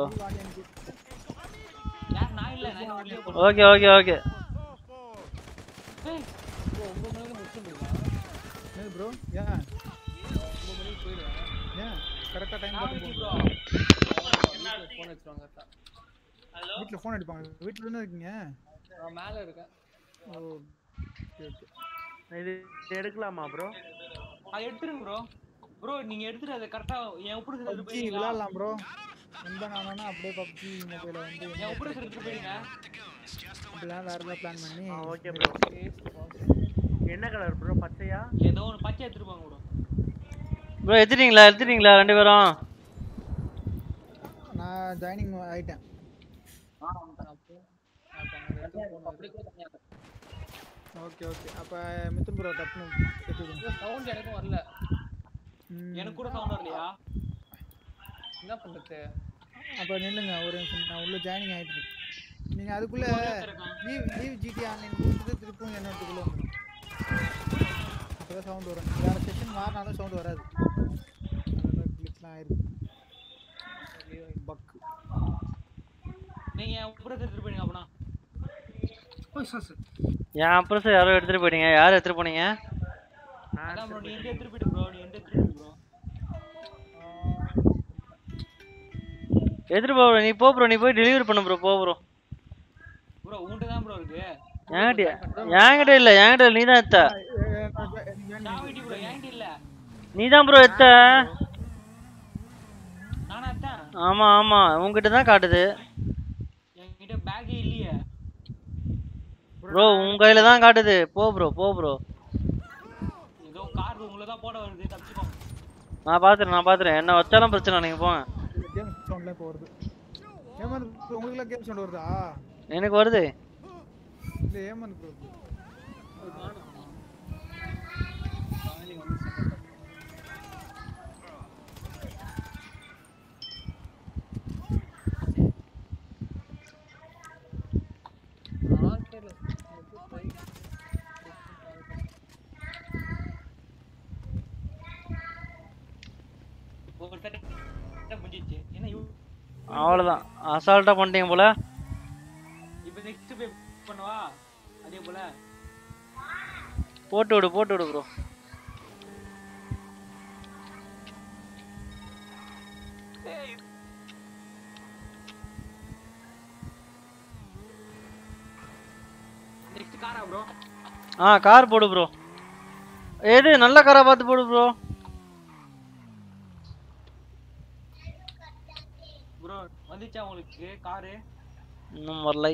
யார் நான் இல்ல நான் வெளிய போறேன்
ஓகே ஓகே ஓகே
ஏய் ப்ரோ ஒன்பது மணிக்கு முடிச்சு முடியுமா
ஏய் ப்ரோ யா
ஒன்பது மணிக்கு போயிடுவேன்
யா கரெக்ட்டா டைம்
நாளைக்கு
பார்த்து
ப்ரோ என்ன ஃபோன் வச்சுவாங்க ஹலோ
வீட்ல ஃபோன் அடிப்பாங்க வீட்ல என்ன இருக்கீங்க
நான் மேல இருக்கேன்
ஓ ஓகே ஓகே
இது எடுக்கலாமா ப்ரோ
அது எடுத்துருங்க ப்ரோ ப்ரோ நீங்க எடுத்துட்டு அதை கரெக்ட்டா என் உப்புடு எடுத்து
பப்ஜி
போயிடுங்க
விளையாடலாம் ப்ரோ நண்பன் ஆனானா அப்படியே பப்ஜி மொபைல வந்து
என் உப்புடு எடுத்து போயிடுங்க
அப்படிலாம் வேற ஏதாவது பிளான் பண்ணி
ஓகே ப்ரோ என்ன கலர் ப்ரோ பச்சையா
ஏதோ ஒரு பச்சை எடுத்துட்டு போங்க ப்ரோ
ப்ரோ எடுத்துட்டீங்களா எடுத்துட்டீங்களா ரெண்டு பேரும்
நான் ஜாயினிங் ஆயிட்டேன்
ஆ அப்போ
ஓகே ஓகே அப்ப மிதுன் ப்ரோ டப்னு கேட்டுடுங்க
சவுண்ட் எனக்கும் வரல எனக்கு கூட சவுண்ட் வரலையா என்ன பண்றது
அப்ப நில்லுங்க ஒரு நிமிஷம் நான் உள்ள ஜாயினிங் ஆயிட்டு இருக்கேன் நீங்க அதுக்குள்ள லீவ் லீவ் ஜிடி ஆன்லைன் கொடுத்துட்டு திருப்பும் என்னத்துக்குள்ள வந்துடும் அப்பதான் சவுண்ட் வரும் வேற செஷன் மாறினாலும் சவுண்ட் வராது கிளிக்லாம் ஆயிருக்கு பக்
நீங்க என் உப்புடு எடுத்துட்டு போயிடுங்க அப்பனா
ஓய் சார் சார்
ஏன் அப்புறம் சார் யாரோ எடுத்துட்டு போயிட்டீங்க யார் எடுத்துட்டு போனீங்க
அதான் ப்ரோ நீ எங்க எடுத்துட்டு போயிடு ப்ரோ நீ எங்க எடுத்துட்டு ப்ரோ
எடுத்துட்டு போ bro நீ போ ப்ரோ நீ போய் டெலிவரி பண்ணு ப்ரோ போ ப்ரோ
ப்ரோ உன்கிட்ட தான் ப்ரோ இருக்கு
என்கிட்ட என்கிட்ட இல்ல என்கிட்ட நீ தான் எடுத்த
சாவிட்டி ப்ரோ என்கிட்ட இல்ல
நீ தான் ப்ரோ எடுத்த
நானா எடுத்தேன்
ஆமா ஆமா உன்கிட்ட தான் காட்டுது
என்கிட்ட பேக்கே இல்லையே
ப்ரோ உன் கையில தான் காட்டுது போ ப்ரோ போ ப்ரோ
ஏதோ கார் உங்களை தான் போட வருது தப்பிச்சுக்கோ
நான் பாத்துறேன் நான் பாத்துறேன் என்ன வச்சாலும் பிரச்சனை நீங்க போங்க
கேம் சவுண்ட்ல இப்போ வருது ஏமந்த் உங்களுக்கு கேம் சவுண்ட் வருதா
எனக்கு வருது
இல்ல ஏமந்த் ப்ரோ
அவ்வளவுதான் அசால்ட்டா பண்ணிட்டீங்க போல
இப்போ நெக்ஸ்ட் பே பண்ணவா அதே போல
போட்டு விடு போட்டு விடு ப்ரோ
நெக்ஸ்ட் காரா ப்ரோ
ஆ கார் போடு ப்ரோ எது நல்ல காரா பார்த்து போடு ப்ரோ
ப்ரோ வந்துச்சா உங்களுக்கு காரு
இன்னும் வரலை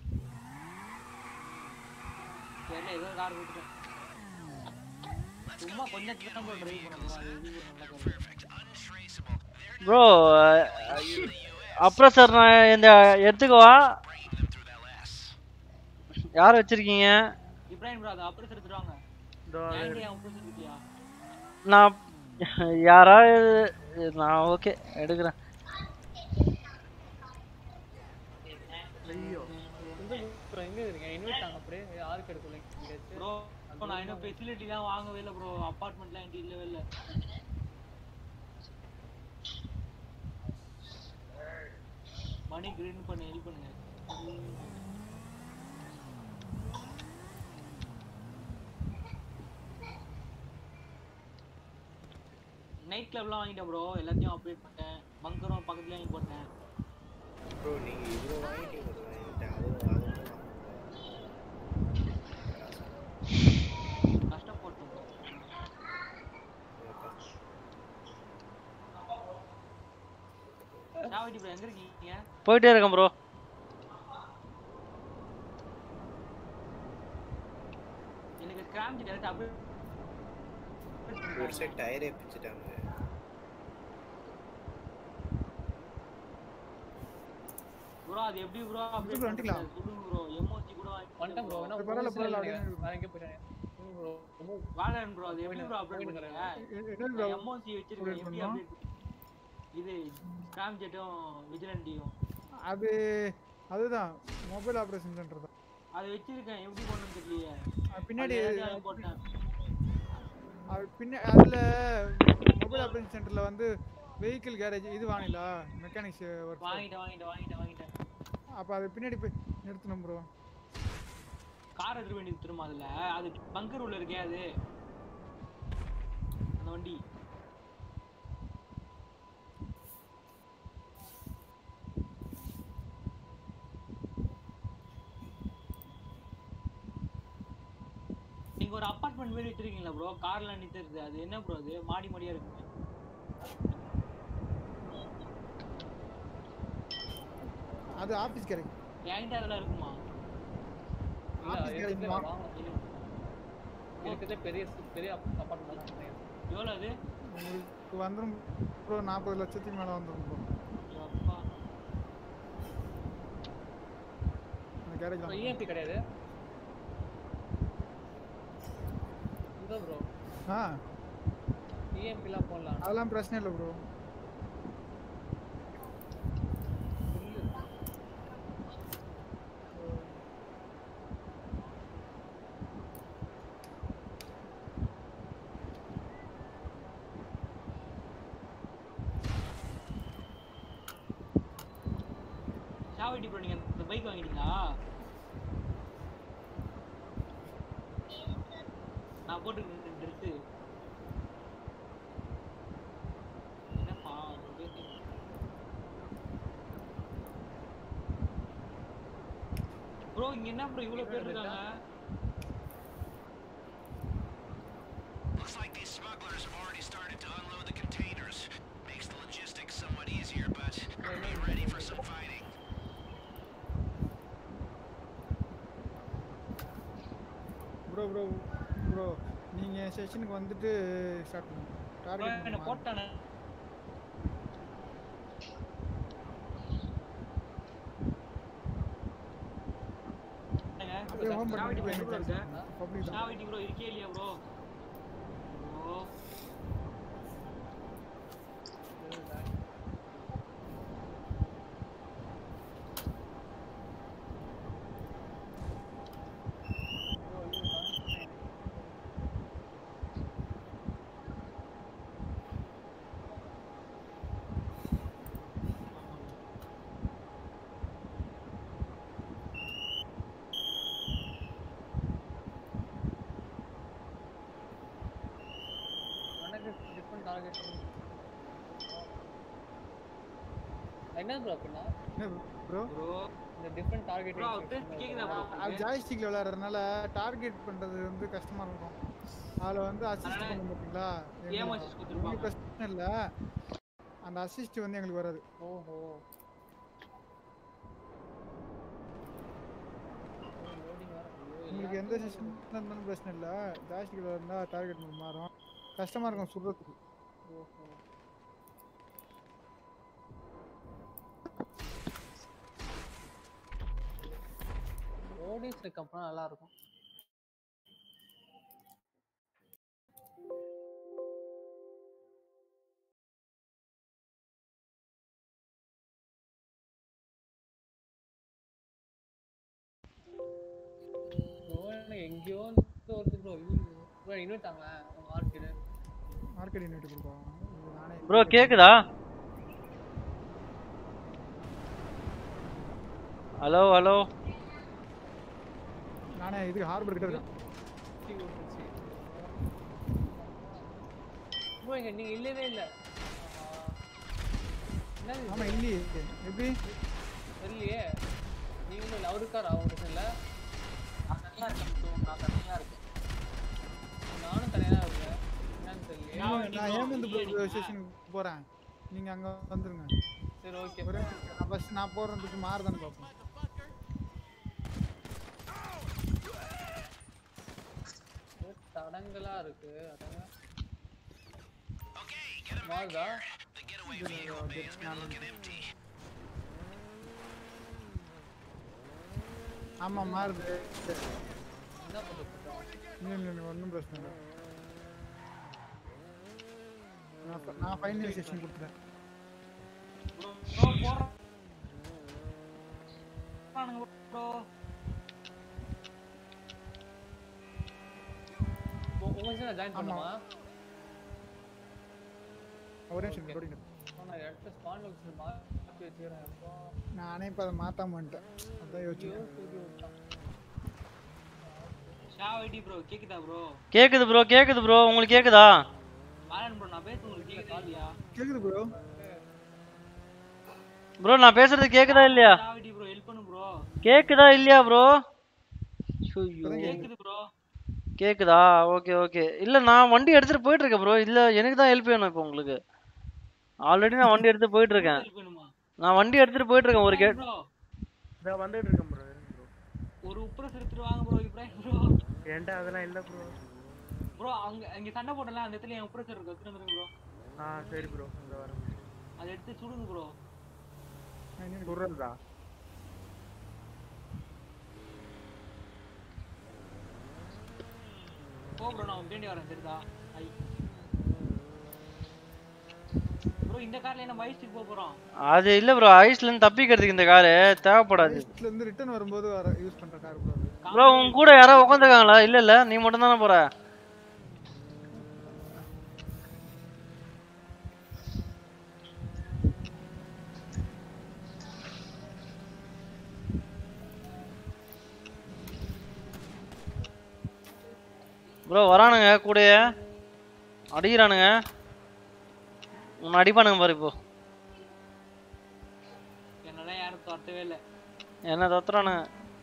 தெரியல ஏதோ கார் கொடுத்துட்டேன் சும்மா கொஞ்சம் தான் ப்ரோ டிரைவ் பண்ணணும்
ப்ரோ அப்புறம் சார் நான் இந்த எடுத்துக்கவா யார் வச்சிருக்கீங்க
இப்ராஹிம் ப்ரோ அது அப்புறம் எடுத்துட்டு வாங்க ஏங்க ஏன் அப்புறம் எடுத்துட்டியா
நான் யாராவது நான் ஓகே எடுக்கிறேன்
ஐயோ ப்ரோ எங்க இருக்கீங்க இன்வைட் ஆங்க அப்படியே யாருக்கு எடுக்கல ப்ரோ நான் இன்னும் ஃபெசிலிட்டி தான் வாங்கவே இல்ல ப்ரோ அபார்ட்மெண்ட்லாம் என்கிட்ட இல்லவே இல்ல
மணி கிரீன் பண்ணி ஹெல்ப் பண்ணுங்க. நைட் கிளப்லாம் வாங்கிட்டேன் ப்ரோ, எல்லாத்தையும் அப்டேட் பண்ணிட்டேன். பங்கரும் பக்கத்துலயே வாங்கி போட்டேன்.
ப்ரோ நீங்க இவ்ளோ வாங்கிட்டீங்க ப்ரோ, என்கிட்ட அது அது
கஷ்டப்பட்டு ப்ரோ. சாவடி ப்ரோ எங்க இருக்கீங்க?
போயிட்டே இருக்கேன் ப்ரோ.
எனக்கு கிராம் டைரக்ட் அப்டேட்
ஒரு செட் டயரே பிச்சிட்டாங்க.
ப்ரோ அது எப்படி ப்ரோ அப்டேட் பண்ணிக்கலாம்? சொல்லுங்க ப்ரோ. எமோஜி கூட
வந்துட்டேன் ப்ரோ. நான்
பரவாயில்ல பரவாயில்ல
நான் எங்க போறேன்? ப்ரோ
வாலன் ப்ரோ அது எப்படி ப்ரோ அப்டேட் பண்ணுங்க? எமோஜி வச்சிருக்கேன் எப்படி அப்டேட்? இது ஸ்கிராம் ஜெட்டும் விஜிலன்டியும்
அது அதுதான் மொபைல் ஆபரேஷன் சென்டர் தான்.
அது வச்சிருக்கேன் எப்படி பண்ணனும் தெரியலையே.
பின்னாடி
போட்டேன்.
அது பின்ன அதுல மொபைல் ஆபரேஷன் சென்டர்ல வந்து வெஹிக்கிள் கேரேஜ் இது வாங்கிடா மெக்கானிக்ஸ் ஒர்க்
வாங்கிட்டேன் வாங்கிட்டேன் வாங்கிட்டேன் வாங்கிட்டேன்.
அப்ப அது பின்னாடி போய் நிறுத்தணும் ப்ரோ.
கார் எடுத்து வேண்டி திரும்ப அதுல அது பங்கர் உள்ள இருக்கே அது அந்த வண்டி. நீங்க ஒரு அபார்ட்மெண்ட் மாதிரி வச்சிருக்கீங்களா ப்ரோ? கார்ல நிறுத்துறது அது என்ன ப்ரோ? அது மாடி மாடியா இருக்கு.
அது ஆபீஸ் கேரேஜ்.
என்கிட்ட அதெல்லாம் இருக்குமா?
ஆபீஸ் கேரேஜ்
இருக்குது பெரிய பெரிய அபார்ட்மெண்ட் தான்.
எவ்வளவு அது?
உங்களுக்கு வந்துரும் ப்ரோ நாற்பது லட்சத்துக்கு மேல வந்துரும் ப்ரோ.
அப்பா
அந்த கேரேஜ் தான்.
இஎம்பி கிடையாது. இந்த ப்ரோ
ஆ
இஎம்பி லாம் போடலாம்.
அதெல்லாம் பிரச்சனை இல்ல ப்ரோ.
சாவடி ப்ரோ நீங்க இந்த பைக் வாங்கிட்டீங்களா? நான் போட்டுக்கிறேன் ட்ரெஸ். என்னப்பா ப்ரோ இங்க என்ன ப்ரோ இவ்வளவு பேர் இருக்காங்க?
Looks like these smugglers have already started to unload the containers. Makes the logistics somewhat easier, but be ready for some fighting.
Bro bro bro நீங்க செஷனுக்கு வந்துட்டு ஸ்டார்ட் பண்ணுங்க. டார்கெட்
என்ன போட்டானே
அப்படியே ஹோம் பண்ணி போய் பப்ளிக் தான்.
சாவடி ப்ரோ இருக்கே இல்லையா ப்ரோ? Bro
different target. என்ன ப்ரோ அப்படினா?
என்ன ப்ரோ?
ப்ரோ
இந்த டிஃபரண்ட் டார்கெட்
ப்ரோ கேக்குதா ப்ரோ?
அது ஜாய்ஸ்டிக்ல விளையாடுறதுனால டார்கெட் பண்றது வந்து கஷ்டமா இருக்கும். அதுல வந்து அசிஸ்ட் பண்ண மாட்டீங்களா?
ஏம் அசிஸ்ட் கொடுத்துருப்பாங்க.
பிரச்சனை இல்ல. அந்த அசிஸ்ட் வந்து எங்களுக்கு வராது.
ஓஹோ
உங்களுக்கு எந்த செஷன் இருந்தாலும் பிரச்சனை இல்ல. ஜாய்ஸ்டிக்ல இருந்தா டார்கெட் மாறும். கஷ்டமா இருக்கும் சுடுறதுக்கு.
ஓஹோ லோடிங்ஸ் இருக்கப்புறம் நல்லா இருக்கும். எங்கேயோ வருது ப்ரோ. ப்ரோ இன்வைட் ஆங்க மார்க்கெட்
மார்க்கெட் இன்வைட் கொடுப்பா. நானே
ப்ரோ கேக்குதா? ஹலோ ஹலோ
நானே இது ஹார்பர் கிட்ட இருக்கேன்.
ப்ரோ இங்க நீங்க இல்லவே இல்ல. என்னது
ஆமா இல்லையே. எப்படி
தெரியலையே. நீங்களும் இல்ல அவரு இருக்காரா உங்களுக்கு இல்ல?
நான் தனியா இருக்கேன் ப்ரோ. நான் தனியா இருக்கேன்.
நானும் தனியா இருக்கேன். என்னன்னு தெரியலையே.
நான் ஏமந்து ப்ரோ ஸ்டேஷனுக்கு போறேன். நீங்க அங்க வந்துருங்க.
சரி ஓகே.
ஒரே நான் ஃபர்ஸ்ட் நான் போறதுக்கு மாறுதான்னு பாப்போம்.
தடங்களா இருக்கு. அடங்க. மாறுதா?
ஆமா மாறுது.
என்ன பண்றது?
இல்ல இல்ல ஒண்ணும் பிரச்சனை இல்ல. நான் நான் ஃபைனலைசேஷன் கொடுத்துட்டேன்.
ப்ரோ போறோம். பாருங்க ப்ரோ.
உங்க சேனல் ஜாயின் பண்ணுமா?
ஒரே நிமிஷம் ஓடிங்க.
நான் எடுத்து ஸ்பான் லொகேஷன் மாத்தி வச்சிரேன். அப்போ
நானே இப்ப அத மாத்தாம வந்துட்டேன். அதான் யோசிச்சேன்.
ஷாவடி ப்ரோ கேக்குதா ப்ரோ?
கேக்குது ப்ரோ கேக்குது ப்ரோ. உங்களுக்கு கேக்குதா?
மாறன் ப்ரோ நான் பேசுறது உங்களுக்கு கேக்குதா இல்லையா?
கேக்குது ப்ரோ.
ப்ரோ நான் பேசுறது கேக்குதா இல்லையா?
ஷாவடி ப்ரோ ஹெல்ப் பண்ணு ப்ரோ.
கேக்குதா இல்லையா ப்ரோ?
கேக்குது ப்ரோ.
கேக்குதா? Okay okay. இல்ல நான் வண்டி எடுத்துட்டு போயிட்டு இருக்கேன் ப்ரோ. இல்ல எனக்கு தான் ஹெல்ப் வேணும் இப்போ உங்களுக்கு. ஆல்ரெடி நான் வண்டி எடுத்து போயிட்டு இருக்கேன். நான் வண்டி எடுத்துட்டு போயிட்டு இருக்கேன் ஒரு கேட்.
நான் வந்துட்டு இருக்கேன் ப்ரோ.
ஒரு உப்ரஸ் எடுத்துட்டு வாங்க ப்ரோ இப்ராஹிம் ப்ரோ.
ஏன்டா அதெல்லாம் இல்ல ப்ரோ.
ப்ரோ அங்க அங்க சண்டை போடலாம் அந்த இடத்துல என் உப்ரஸ் இருக்கு எடுத்துட்டு வந்துருங்க ப்ரோ.
ஆ சரி ப்ரோ அங்க வரேன்.
அத எடுத்து சுடுங்க ப்ரோ.
நான் சுடுறதா?
போ ப்ரோ நான் வேண்டி வரேன் சரிதா? ஐ ப்ரோ இந்த கார்ல என்ன வைஸ்க்கு போக போறோம்?
அது இல்ல ப்ரோ ஐஸ்ல இருந்து தப்பிக்கிறதுக்கு இந்த கார் தேவைப்படாது.
ஐஸ்ல இருந்து ரிட்டர்ன் வரும்போது யூஸ் பண்ற கார் ப்ரோ.
ப்ரோ உங்க கூட யாரோ உட்கார்ந்திருக்காங்களா? இல்ல இல்ல நீ மட்டும் தான போற? ப்ரோ வரானுங்க கூடயே அடிக்கிறானுங்க. உன்னை அடிப்பானுங்க பாரு இப்போ.
என்னடா யாரும் தரவே இல்ல.
என்ன தத்துறானுங்க?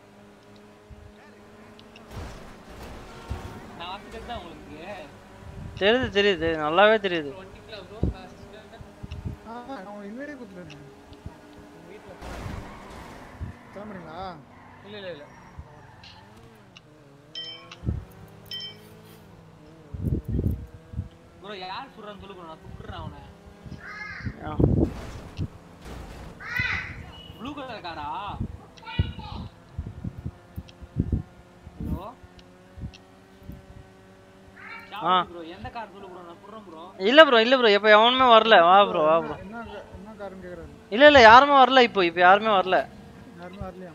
நான் ஆஃபீஸர் தான் உங்களுக்கு.
தெரியுது தெரியுது நல்லாவே தெரியுது.
வண்டிக்குல ப்ரோ
ஆ நான் இன்வைட் கொடுத்துட்டேன்.
வீட்ல
கிளம்புறீங்களா?
இல்ல இல்ல இல்ல.
ப்ரோ யார் சுடுறான்னு சொல்லு ப்ரோ நான் சுடுறேன் அவனை. ப்ளூ கலர் காரா? ஹலோ
ஆ
ப்ரோ எந்த கார் சொல்லு ப்ரோ நான் சுடுறேன் ப்ரோ.
இல்ல ப்ரோ இல்ல ப்ரோ இப்போ எவனுமே வரல. வா ப்ரோ வா ப்ரோ.
என்ன என்ன காரணம் கேக்குறாரு?
இல்ல இல்ல யாருமே வரல இப்போ. இப்போ யாருமே வரல.
யாருமே வரலையா?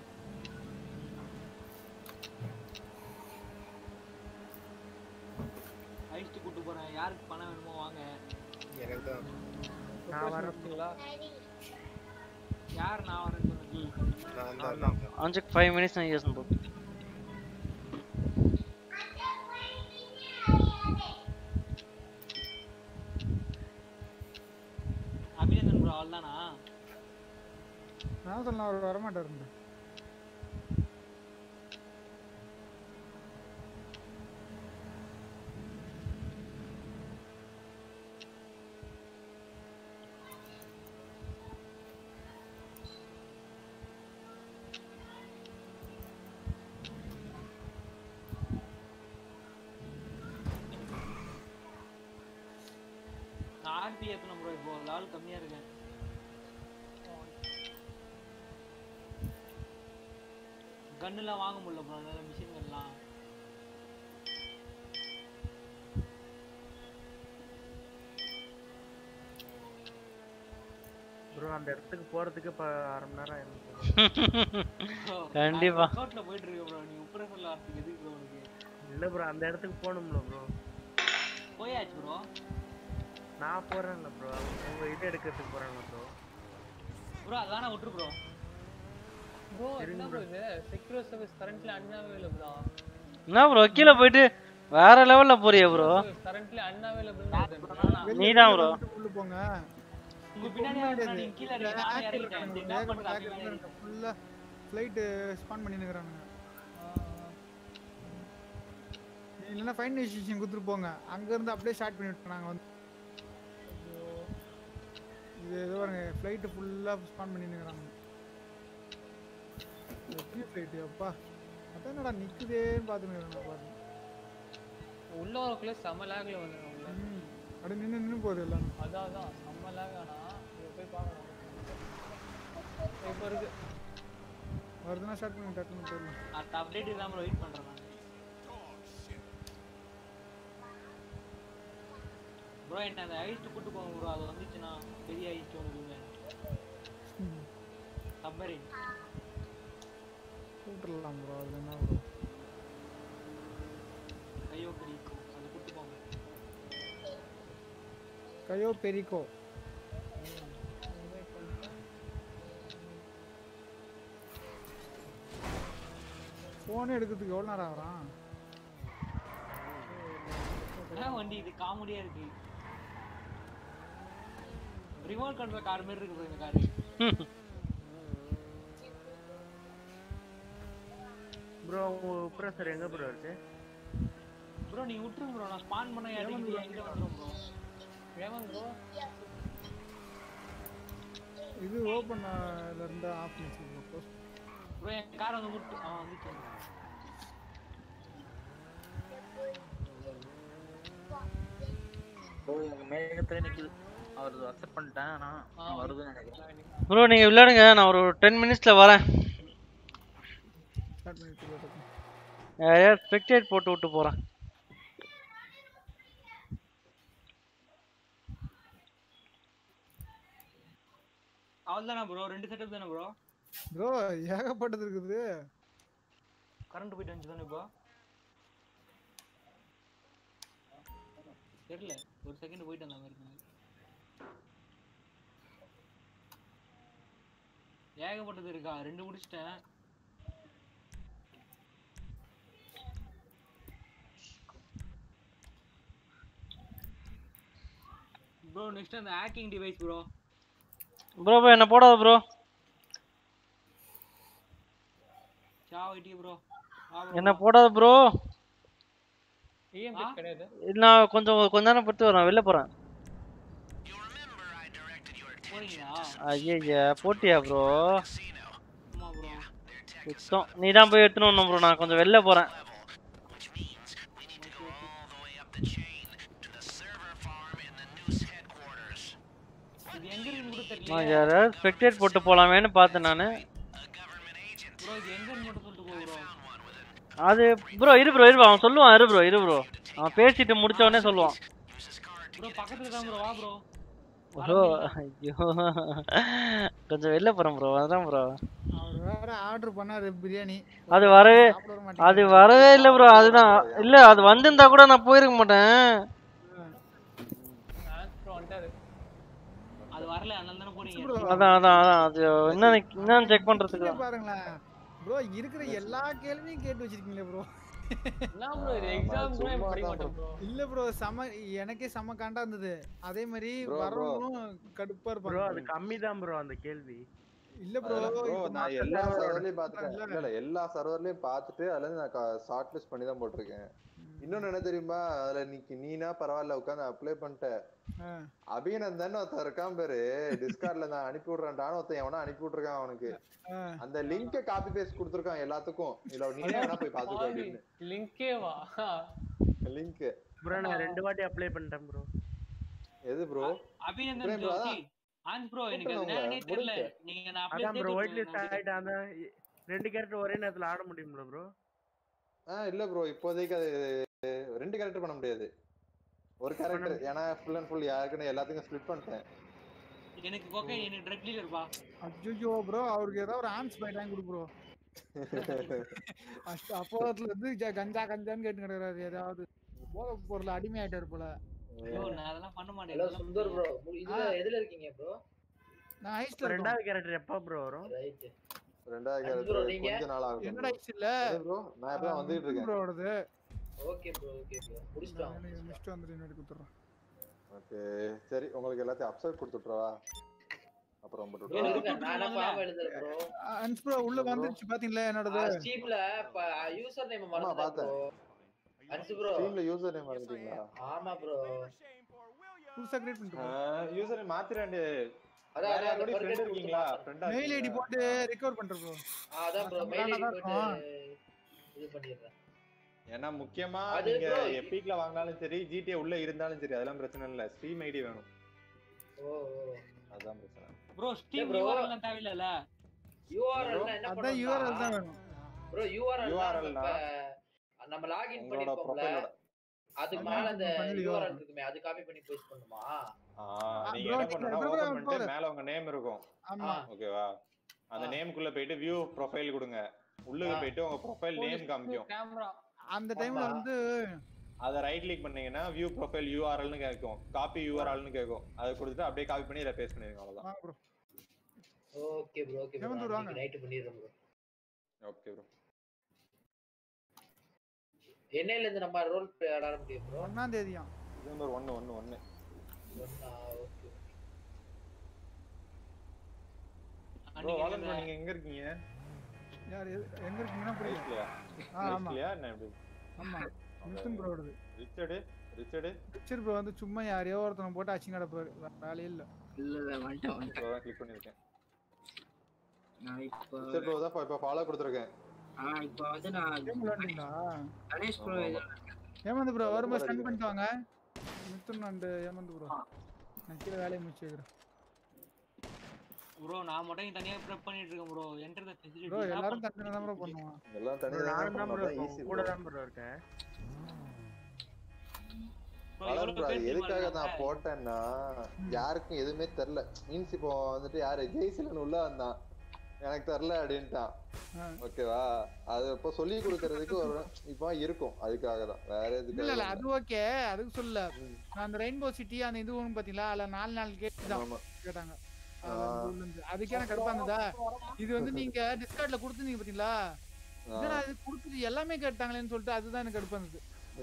ஐஸ்ட் கூட்டி போறேன். யாருக்கு பணம் வேணுமோ வாங்க.
எனக்கு தான்.
நான் வரேன்ங்களா?
யார் நான் வரேன்னு சொல்லுங்க.
நான் தான்.
அஞ்சுக்கு five minutes நான் யூஸ் பண்ணு.
அபிநந்தன் ப்ரோ அவ்வளவுதானா?
நான் சொல்லலாம் அவர் வர மாட்டாரு.
ஆர்பி ஏத்தணும் ப்ரோ இப்போ லெவல் கம்மியா இருக்கு. கன்னுலாம் வாங்க முடியல ப்ரோ நல்ல மிஷின் கன்லாம்.
ப்ரோ அந்த இடத்துக்கு போறதுக்கு இப்ப அரை மணி நேரம் ஆயிடும்.
கண்டிப்பா
ரோட்ல போயிட்டு இருக்க ப்ரோ. நீ உப்ரேஷன்ல வரதுக்கு எதுக்கு ப்ரோ உனக்கு?
இல்ல ப்ரோ அந்த இடத்துக்கு போணும்ல ப்ரோ.
போயாச்சு ப்ரோ.
நான் போறேன்ல ப்ரோ. உங்க இது எடுக்கிறதுக்கு போறேன்ல ப்ரோ.
ப்ரோ அதானே விட்டுரு ப்ரோ.
ப்ரோ என்ன ப்ரோ இது secure service currently unavailable ah
என்ன ப்ரோ கீழ போயிட்டு வேற லெவல்ல போறியே ப்ரோ
கரண்ட்லி அன்அவைலபிள்
நீதான் ப்ரோ
உள்ள போங்க
உங்க பின்னாடி நீங்க கீழ இருக்கீங்க நான் இறங்கிட்டேன் என்ன பண்றாங்க
ஃபுல்லா ஃளைட் ஸ்பான் பண்ணி நிக்கறானுங்க இல்லனா ஃபைன் டிசிஷன் கொடுத்துட்டு போங்க அங்க இருந்து அப்படியே ஸ்டார்ட் பண்ணி விட்டாங்க வந்து இது ஏதோ பாருங்க ஃளைட் ஃபுல்லா ஸ்பான் பண்ணி நிக்கறாங்க எப்படி ஃளைட் அப்பா அத என்னடா நிக்குதேன்னு பாத்துட்டு பாருங்க
உள்ள வரக்குள்ள செம லாக்ல வந்தாங்க உள்ள
அட நின்னு நின்னு போகுது எல்லாம்
அதான் அதான் செம லாக் ஆனா இத போய் பார்க்கணும் இப்போ இருக்கு
வருதுனா ஸ்டார்ட் பண்ணி டக்குன்னு போறோம்
அந்த அப்டேட் இல்லாம வெயிட் பண்றேன் நான் ப்ரோ என்ன அந்த ஐஸ் கூட்டி போங்க ப்ரோ அது வந்துச்சுனா பெரிய ஐஸ் ஒண்ணுமே சப்மரீன்
கூட்டலாம் ப்ரோ அது என்ன ப்ரோ
கையோ பெரிக்கோ அது கூட்டி போங்க
கையோ பெரிக்கோ போன் எடுக்கிறதுக்கு எவ்வளவு நேரம் ஆகுறான்
என்ன வண்டி இது காமெடியா இருக்கு ரிமோட் கண்ட்ரோல் கார் மாதிரி இருக்கு இந்த கார்
ப்ரோ ப்ரொசர் எங்க ப்ரோ இருக்கு
ப்ரோ நீ விட்டுருங்க ப்ரோ நான் ஸ்பான் பண்ண இறங்கி எங்க வந்துரும் ப்ரோ ஏமன் ப்ரோ
இது ஓபன்ல இருந்து ஆஃப் பண்ணி ப்ரோ
ப்ரோ என் கார் வந்து விட்டு ஆ வந்துச்சு
ப்ரோ எங்க மேகத்துல நிக்குது அவர் அக்செப்ட் பண்ணிட்டேன் நான் வருதுன்னு நினைக்கிறேன்
ப்ரோ நீங்க விளையாடுங்க நான் ஒரு ten மினிட்ஸ்ல வரேன்
ஸ்டார்ட் பண்ணிட்டு ப்ரோ
யாரா ஸ்பெக்டேட் போட்டு விட்டு போறேன்
அவ்வளவுதானா ப்ரோ ரெண்டு செட்டப் தானே ப்ரோ
ப்ரோ ஏகப்பட்டது இருக்குது
கரண்ட் போயிட்டு வந்து தானே இப்போ தெரியல ஒரு செகண்ட் போயிட்டு வந்த மாதிரி ஏகப்பட்டது இருக்கா ரெண்டு முடிச்சிட்டேன் ப்ரோ நெக்ஸ்ட் அந்த hacking device bro
bro bro என்ன போடாத ப்ரோ
சாவ் ஐடி ப்ரோ
என்ன போடாத ப்ரோ
ஈஎம்பி கிடையாது
நான் கொஞ்சம் கொஞ்ச நேரம் படுத்து வரேன் வெளில போறேன்
போறீங்களா
ஐயா போட்டியா ப்ரோ
ஆமா ப்ரோ
சுத்தம் நீ தான் போய் எடுத்துன்னு வரணும் ப்ரோ நான் கொஞ்சம் வெளில போறேன்
இது எங்க இருக்கு கூட தெரியல
நான் யாராவது ஸ்பெக்டேட் போட்டு போலாமேன்னு பார்த்தேன் நானு
ப்ரோ இது எங்க மட்டும் சொல்லிட்டு போ ப்ரோ
அது ப்ரோ இரு ப்ரோ இரு அவன் சொல்லுவான் இரு ப்ரோ இரு ப்ரோ அவன் பேசிட்டு முடிச்ச உடனே சொல்லுவான்
ப்ரோ பக்கத்துல தான் ப்ரோ வா ப்ரோ
ப்ரோ ஐயோ கொஞ்சம் வெளில போறேன் ப்ரோ அதான் ப்ரோ
அவர் வேற ஆர்டர் பண்ணாரு பிரியாணி
அது வரவே அது வரவே இல்ல ப்ரோ அதுதான் இல்ல அது வந்திருந்தா கூட நான் போயிருக்க மாட்டேன்
அது வரல அதனால தான போறீங்க
அதான் அதான் அதான் அது என்ன என்னன்னு செக் பண்றதுக்கு
பாருங்களேன் ப்ரோ இருக்கிற எல்லா கேள்வியும் கேட்டு வச்சிருக்கீங்களே ப்ரோ
என்ன ப்ரோ இது எக்ஸாம் கூட படிக்க மாட்டேன் ப்ரோ
இல்ல ப்ரோ சம எனக்கே சம காண்டா இருந்தது அதே மாதிரி வரவங்களும் கடுப்பா இருப்பாங்க
ப்ரோ அது கம்மி தான் ப்ரோ அந்த கேள்வி
இல்ல ப்ரோ
நான் எல்லா சர்வர்லயும் பாத்துட்டேன் இல்ல இல்ல எல்லா சர்வர்லயும் பாத்துட்டு அதுல இருந்து நான் ஷார்ட் லிஸ்ட் பண்ணி தான் போட்டிருக்கேன் இன்னொன்னு என்ன தெரியுமா அதுல நீ நீனா பரவாயில்ல உட்காந்து அப்ளை பண்ணிட்டேன் அபிநந்தன் ஒருத்தன் இருக்கான் பேரு டிஸ்கார்ட்ல நான் அனுப்பி விடுறேன்டான்னு ஒருத்தன் எவனா அனுப்பி விட்டுருக்கான் அவனுக்கு அந்த லிங்க காப்பி பேஸ்ட் கொடுத்துருக்கான் எல்லாத்துக்கும் இல்ல நீ வேணா போய் பாத்துக்கோ அப்படின்னு
லிங்கே வா
லிங்க்
ப்ரோ நான் ரெண்டு வாட்டி அப்ளை பண்ணிட்டேன் ப்ரோ
எது ப்ரோ
அபிநந்தன் ஜோசி ஆன்ஸ் ப்ரோ எனக்கு அது என்னன்னே தெரியல நீங்க நான் அப்ளை
அதான் ப்ரோ ஒயிட் லிஸ்ட் ஆயிட்ட அந்த ரெண்டு கேரக்டர் ஒரே நேரத்துல ஆட முடியும்ல ப்ரோ
ஆ இல்ல ப்ரோ இப்போதைக்கு அது ரெண்டு கேரக்டர் பண்ண முடியாது ஒரு கேரக்டர் ஏனா ஃபுல் அண்ட் ஃபுல் யாருக்குன்னு எல்லாத்துக்கும் ஸ்ப்ளிட் பண்ணிட்டேன்
எனக்கு கோகே எனக்கு ட்ரக் டீலர் பா
அஜ்ஜோ ப்ரோ அவருக்கு ஏதோ ஒரு ஆன்ஸ் பை டைம் கொடு ப்ரோ அஷ்ட அப்போத்துல இருந்து கஞ்சா கஞ்சான்னு கேட்டு கிடக்குறாரு ஏதாவது போதை பொருள் அடிமை ஆயிட்டாரு போல
ஐயோ நான் அதெல்லாம் பண்ண மாட்டேன்
ஹலோ சுந்தர் ப்ரோ இதுல எதுல இருக்கீங்க ப்ரோ
நான் ஹைஸ்ட்ல
ரெண்டாவது கேரக்டர் எப்ப ப்ரோ வரும்
ரைட்
ரெண்டாயிரம்
bro, நீங்க?
கொஞ்ச நாள் ஆகும்
என்னடா ஐஸ் இல்ல
ப்ரோ நான் இப்ப தான் வந்துட்டு இருக்கேன்
ப்ரோ ஓடுது
ஓகே ப்ரோ ஓகே ப்ரோ முடிச்சிட்டோம்
நெக்ஸ்ட் வந்து இன்னொரு குத்துறேன்
ஓகே சரி உங்களுக்கு எல்லாத்தையும் அப்சைட் கொடுத்துட்றவா அப்புறம்
ப்ரோ
போட்டு
நானா பாவம் எழுதுறேன் ப்ரோ
அன்ஸ் ப்ரோ உள்ள வந்துருச்சு பாத்தீங்களா என்னோடது
ஸ்டீம்ல யூசர் நேம்
ஆமா
மறந்துட்டேன்
பார்த்தேன்
ப்ரோ அன்சு ப்ரோ
ஸ்டீம்ல யூசர் நேம் மறந்துட்டீங்களா
ஆமா ப்ரோ
புதுசா கிரியேட் பண்ணிட்டு
யூசர் நேம் மாத்திரேன்
அதான் அதான் அந்த
ஃப்ரெண்ட் இருக்கீங்களா ஃப்ரெண்டா
மெயில் ஐடி போட்டு ரெக்கவர் பண்றேன் ப்ரோ
அதான் ப்ரோ மெயில் ஐடி போட்டு இது பண்ணிடுறேன்
ஏன்னா முக்கியமா
அது
நீங்க
bro,
எபிக்ல வாங்கினாலும் சரி ஜிடிஏ உள்ள இருந்தாலும் சரி அதெல்லாம் பிரச்சனை இல்ல ஸ்ட்ரீம் ஐடி வேணும்
ஓ ஓ
அதான் பிரச்சனை
ப்ரோ ஸ்டீம்
bro.
யூஆர்எல் எல்லாம் தேவையில்லைல
யூஆர்எல் என்ன
அதான்
பண்ணுவோம்
யூஆர்எல் தான் வேணும்
ப்ரோ யூஆர்எல்
URL னா
நம்ம லாகின்
உங்களோட
பண்ணிருப்போம்ல
ப்ரொஃபைலோட
அதுக்கு மேல அந்த யூஆர்எல் இருக்குமே அது காப்பி பண்ணி பேஸ்ட் பண்ணுமா
நீங்க என்ன பண்ணனும்னா ஓபன் பண்ணிட்டு மேல உங்க நேம் இருக்கும்
ஆமா
ஓகேவா அந்த நேம்க்குள்ள போயிட்டு வியூ ப்ரொஃபைல் கொடுங்க உள்ளுக்கு போயிட்டு உங்க ப்ரொஃபைல் நேம் காமிக்கும்
கேமரா
அந்த டைம்ல வந்து
அத ரைட் கிளிக் பண்ணீங்கன்னா வியூ ப்ரொஃபைல் யூஆர்எல்னு கேட்கும் காப்பி யூஆர்எல்னு கேட்கும் அதை கொடுத்துட்டு அப்படியே காப்பி பண்ணி இத பேஸ்ட் பண்ணிருங்க அவ்வளவுதான்
வாங்க bro
okay bro okay bro நான் ரைட் பண்ணிடுறேன் ப்ரோ
ஓகே ப்ரோ
என்னையில இருந்து நம்ம ரோல் பிளே ஆட முடியும் ப்ரோ
ஒன்றாம் தேதியா
டிசம்பர் ஒன்று ஒன்று ஒன்று
ஓகே
ப்ரோ வாலன் ப்ரோ நீங்க எங்க இருக்கீங்க
யார் எங்க இருக்கீங்கன்னா புரியல
ரைட்லயா
ஆமா
ரைட்லயா என்ன எப்படி
ஆமா நிதின் ப்ரோ வருது
ரிச்சர்ட் ரிச்சர்ட்
ரிச்சர்ட் ப்ரோ வந்து சும்மா யாரையோ ஒருத்தன போட்டு அச்சிங் கடப்பாரு வேலையே இல்ல
இல்ல இல்ல வந்துட்டேன் வந்துட்டேன்
ப்ரோ கிளிக் பண்ணிருக்கேன்
நான் இப்போ
ரிச்சர்ட் ப்ரோ தான் இப்ப ஃபாலோ கொடுத்திருக்கேன்
ஆ இப்போ வந்து நான்
கேம் விளையாடுறீங்களா
கணேஷ் ப்ரோ
ஏமந்த் ப்ரோ வரும்போது ஸ்டன் பண்ணிட்டு வாங்க நிதின் அண்ட் ஏமந்த் ப்ரோ நான் கீழ வேலையை முடிச்சு வைக்கிறேன்
ப்ரோ நான் மட்டும் இங்க தனியா ப்ரெப் பண்ணிட்டு இருக்கேன் bro enter the facility
bro எல்லாரும் தனியா தான் ப்ரோ பண்ணுவாங்க
எல்லாம் தனியா தான் ப்ரோ ஈஸி
கூட தான் ப்ரோ இருக்கேன்
வாலன் ப்ரோ எதுக்காக நான் போட்டேன்னா யாருக்கும் எதுவுமே தெரியல மீன்ஸ் இப்போ வந்துட்டு யாரு ஜெய்சிலன் உள்ள வந்தான் எனக்கு தெரியல அப்படின்ட்டான் ஓகேவா அது இப்போ சொல்லி கொடுக்கறதுக்கு ஒரு இப்போ இருக்கும் அதுக்காக தான் வேற எதுக்கு
இல்ல இல்ல அது ஓகே அதுக்கு சொல்ல நான் அந்த ரெயின்போ சிட்டி அந்த இது ஒன்று பாத்தீங்களா அதுல நாலு நாலு கேட்டாங்க கேட்டாங்க அதுக்கே எனக்கு கடுப்பா இருந்ததா இது வந்து நீங்க டிஸ்கார்ட்ல கொடுத்துருந்தீங்க பாத்தீங்களா இதனா இது கொடுத்துட்டு எல்லாமே கேட்டாங்களேன்னு சொல்லிட்டு அதுதான் எனக்கு கடுப்பா இருந்தது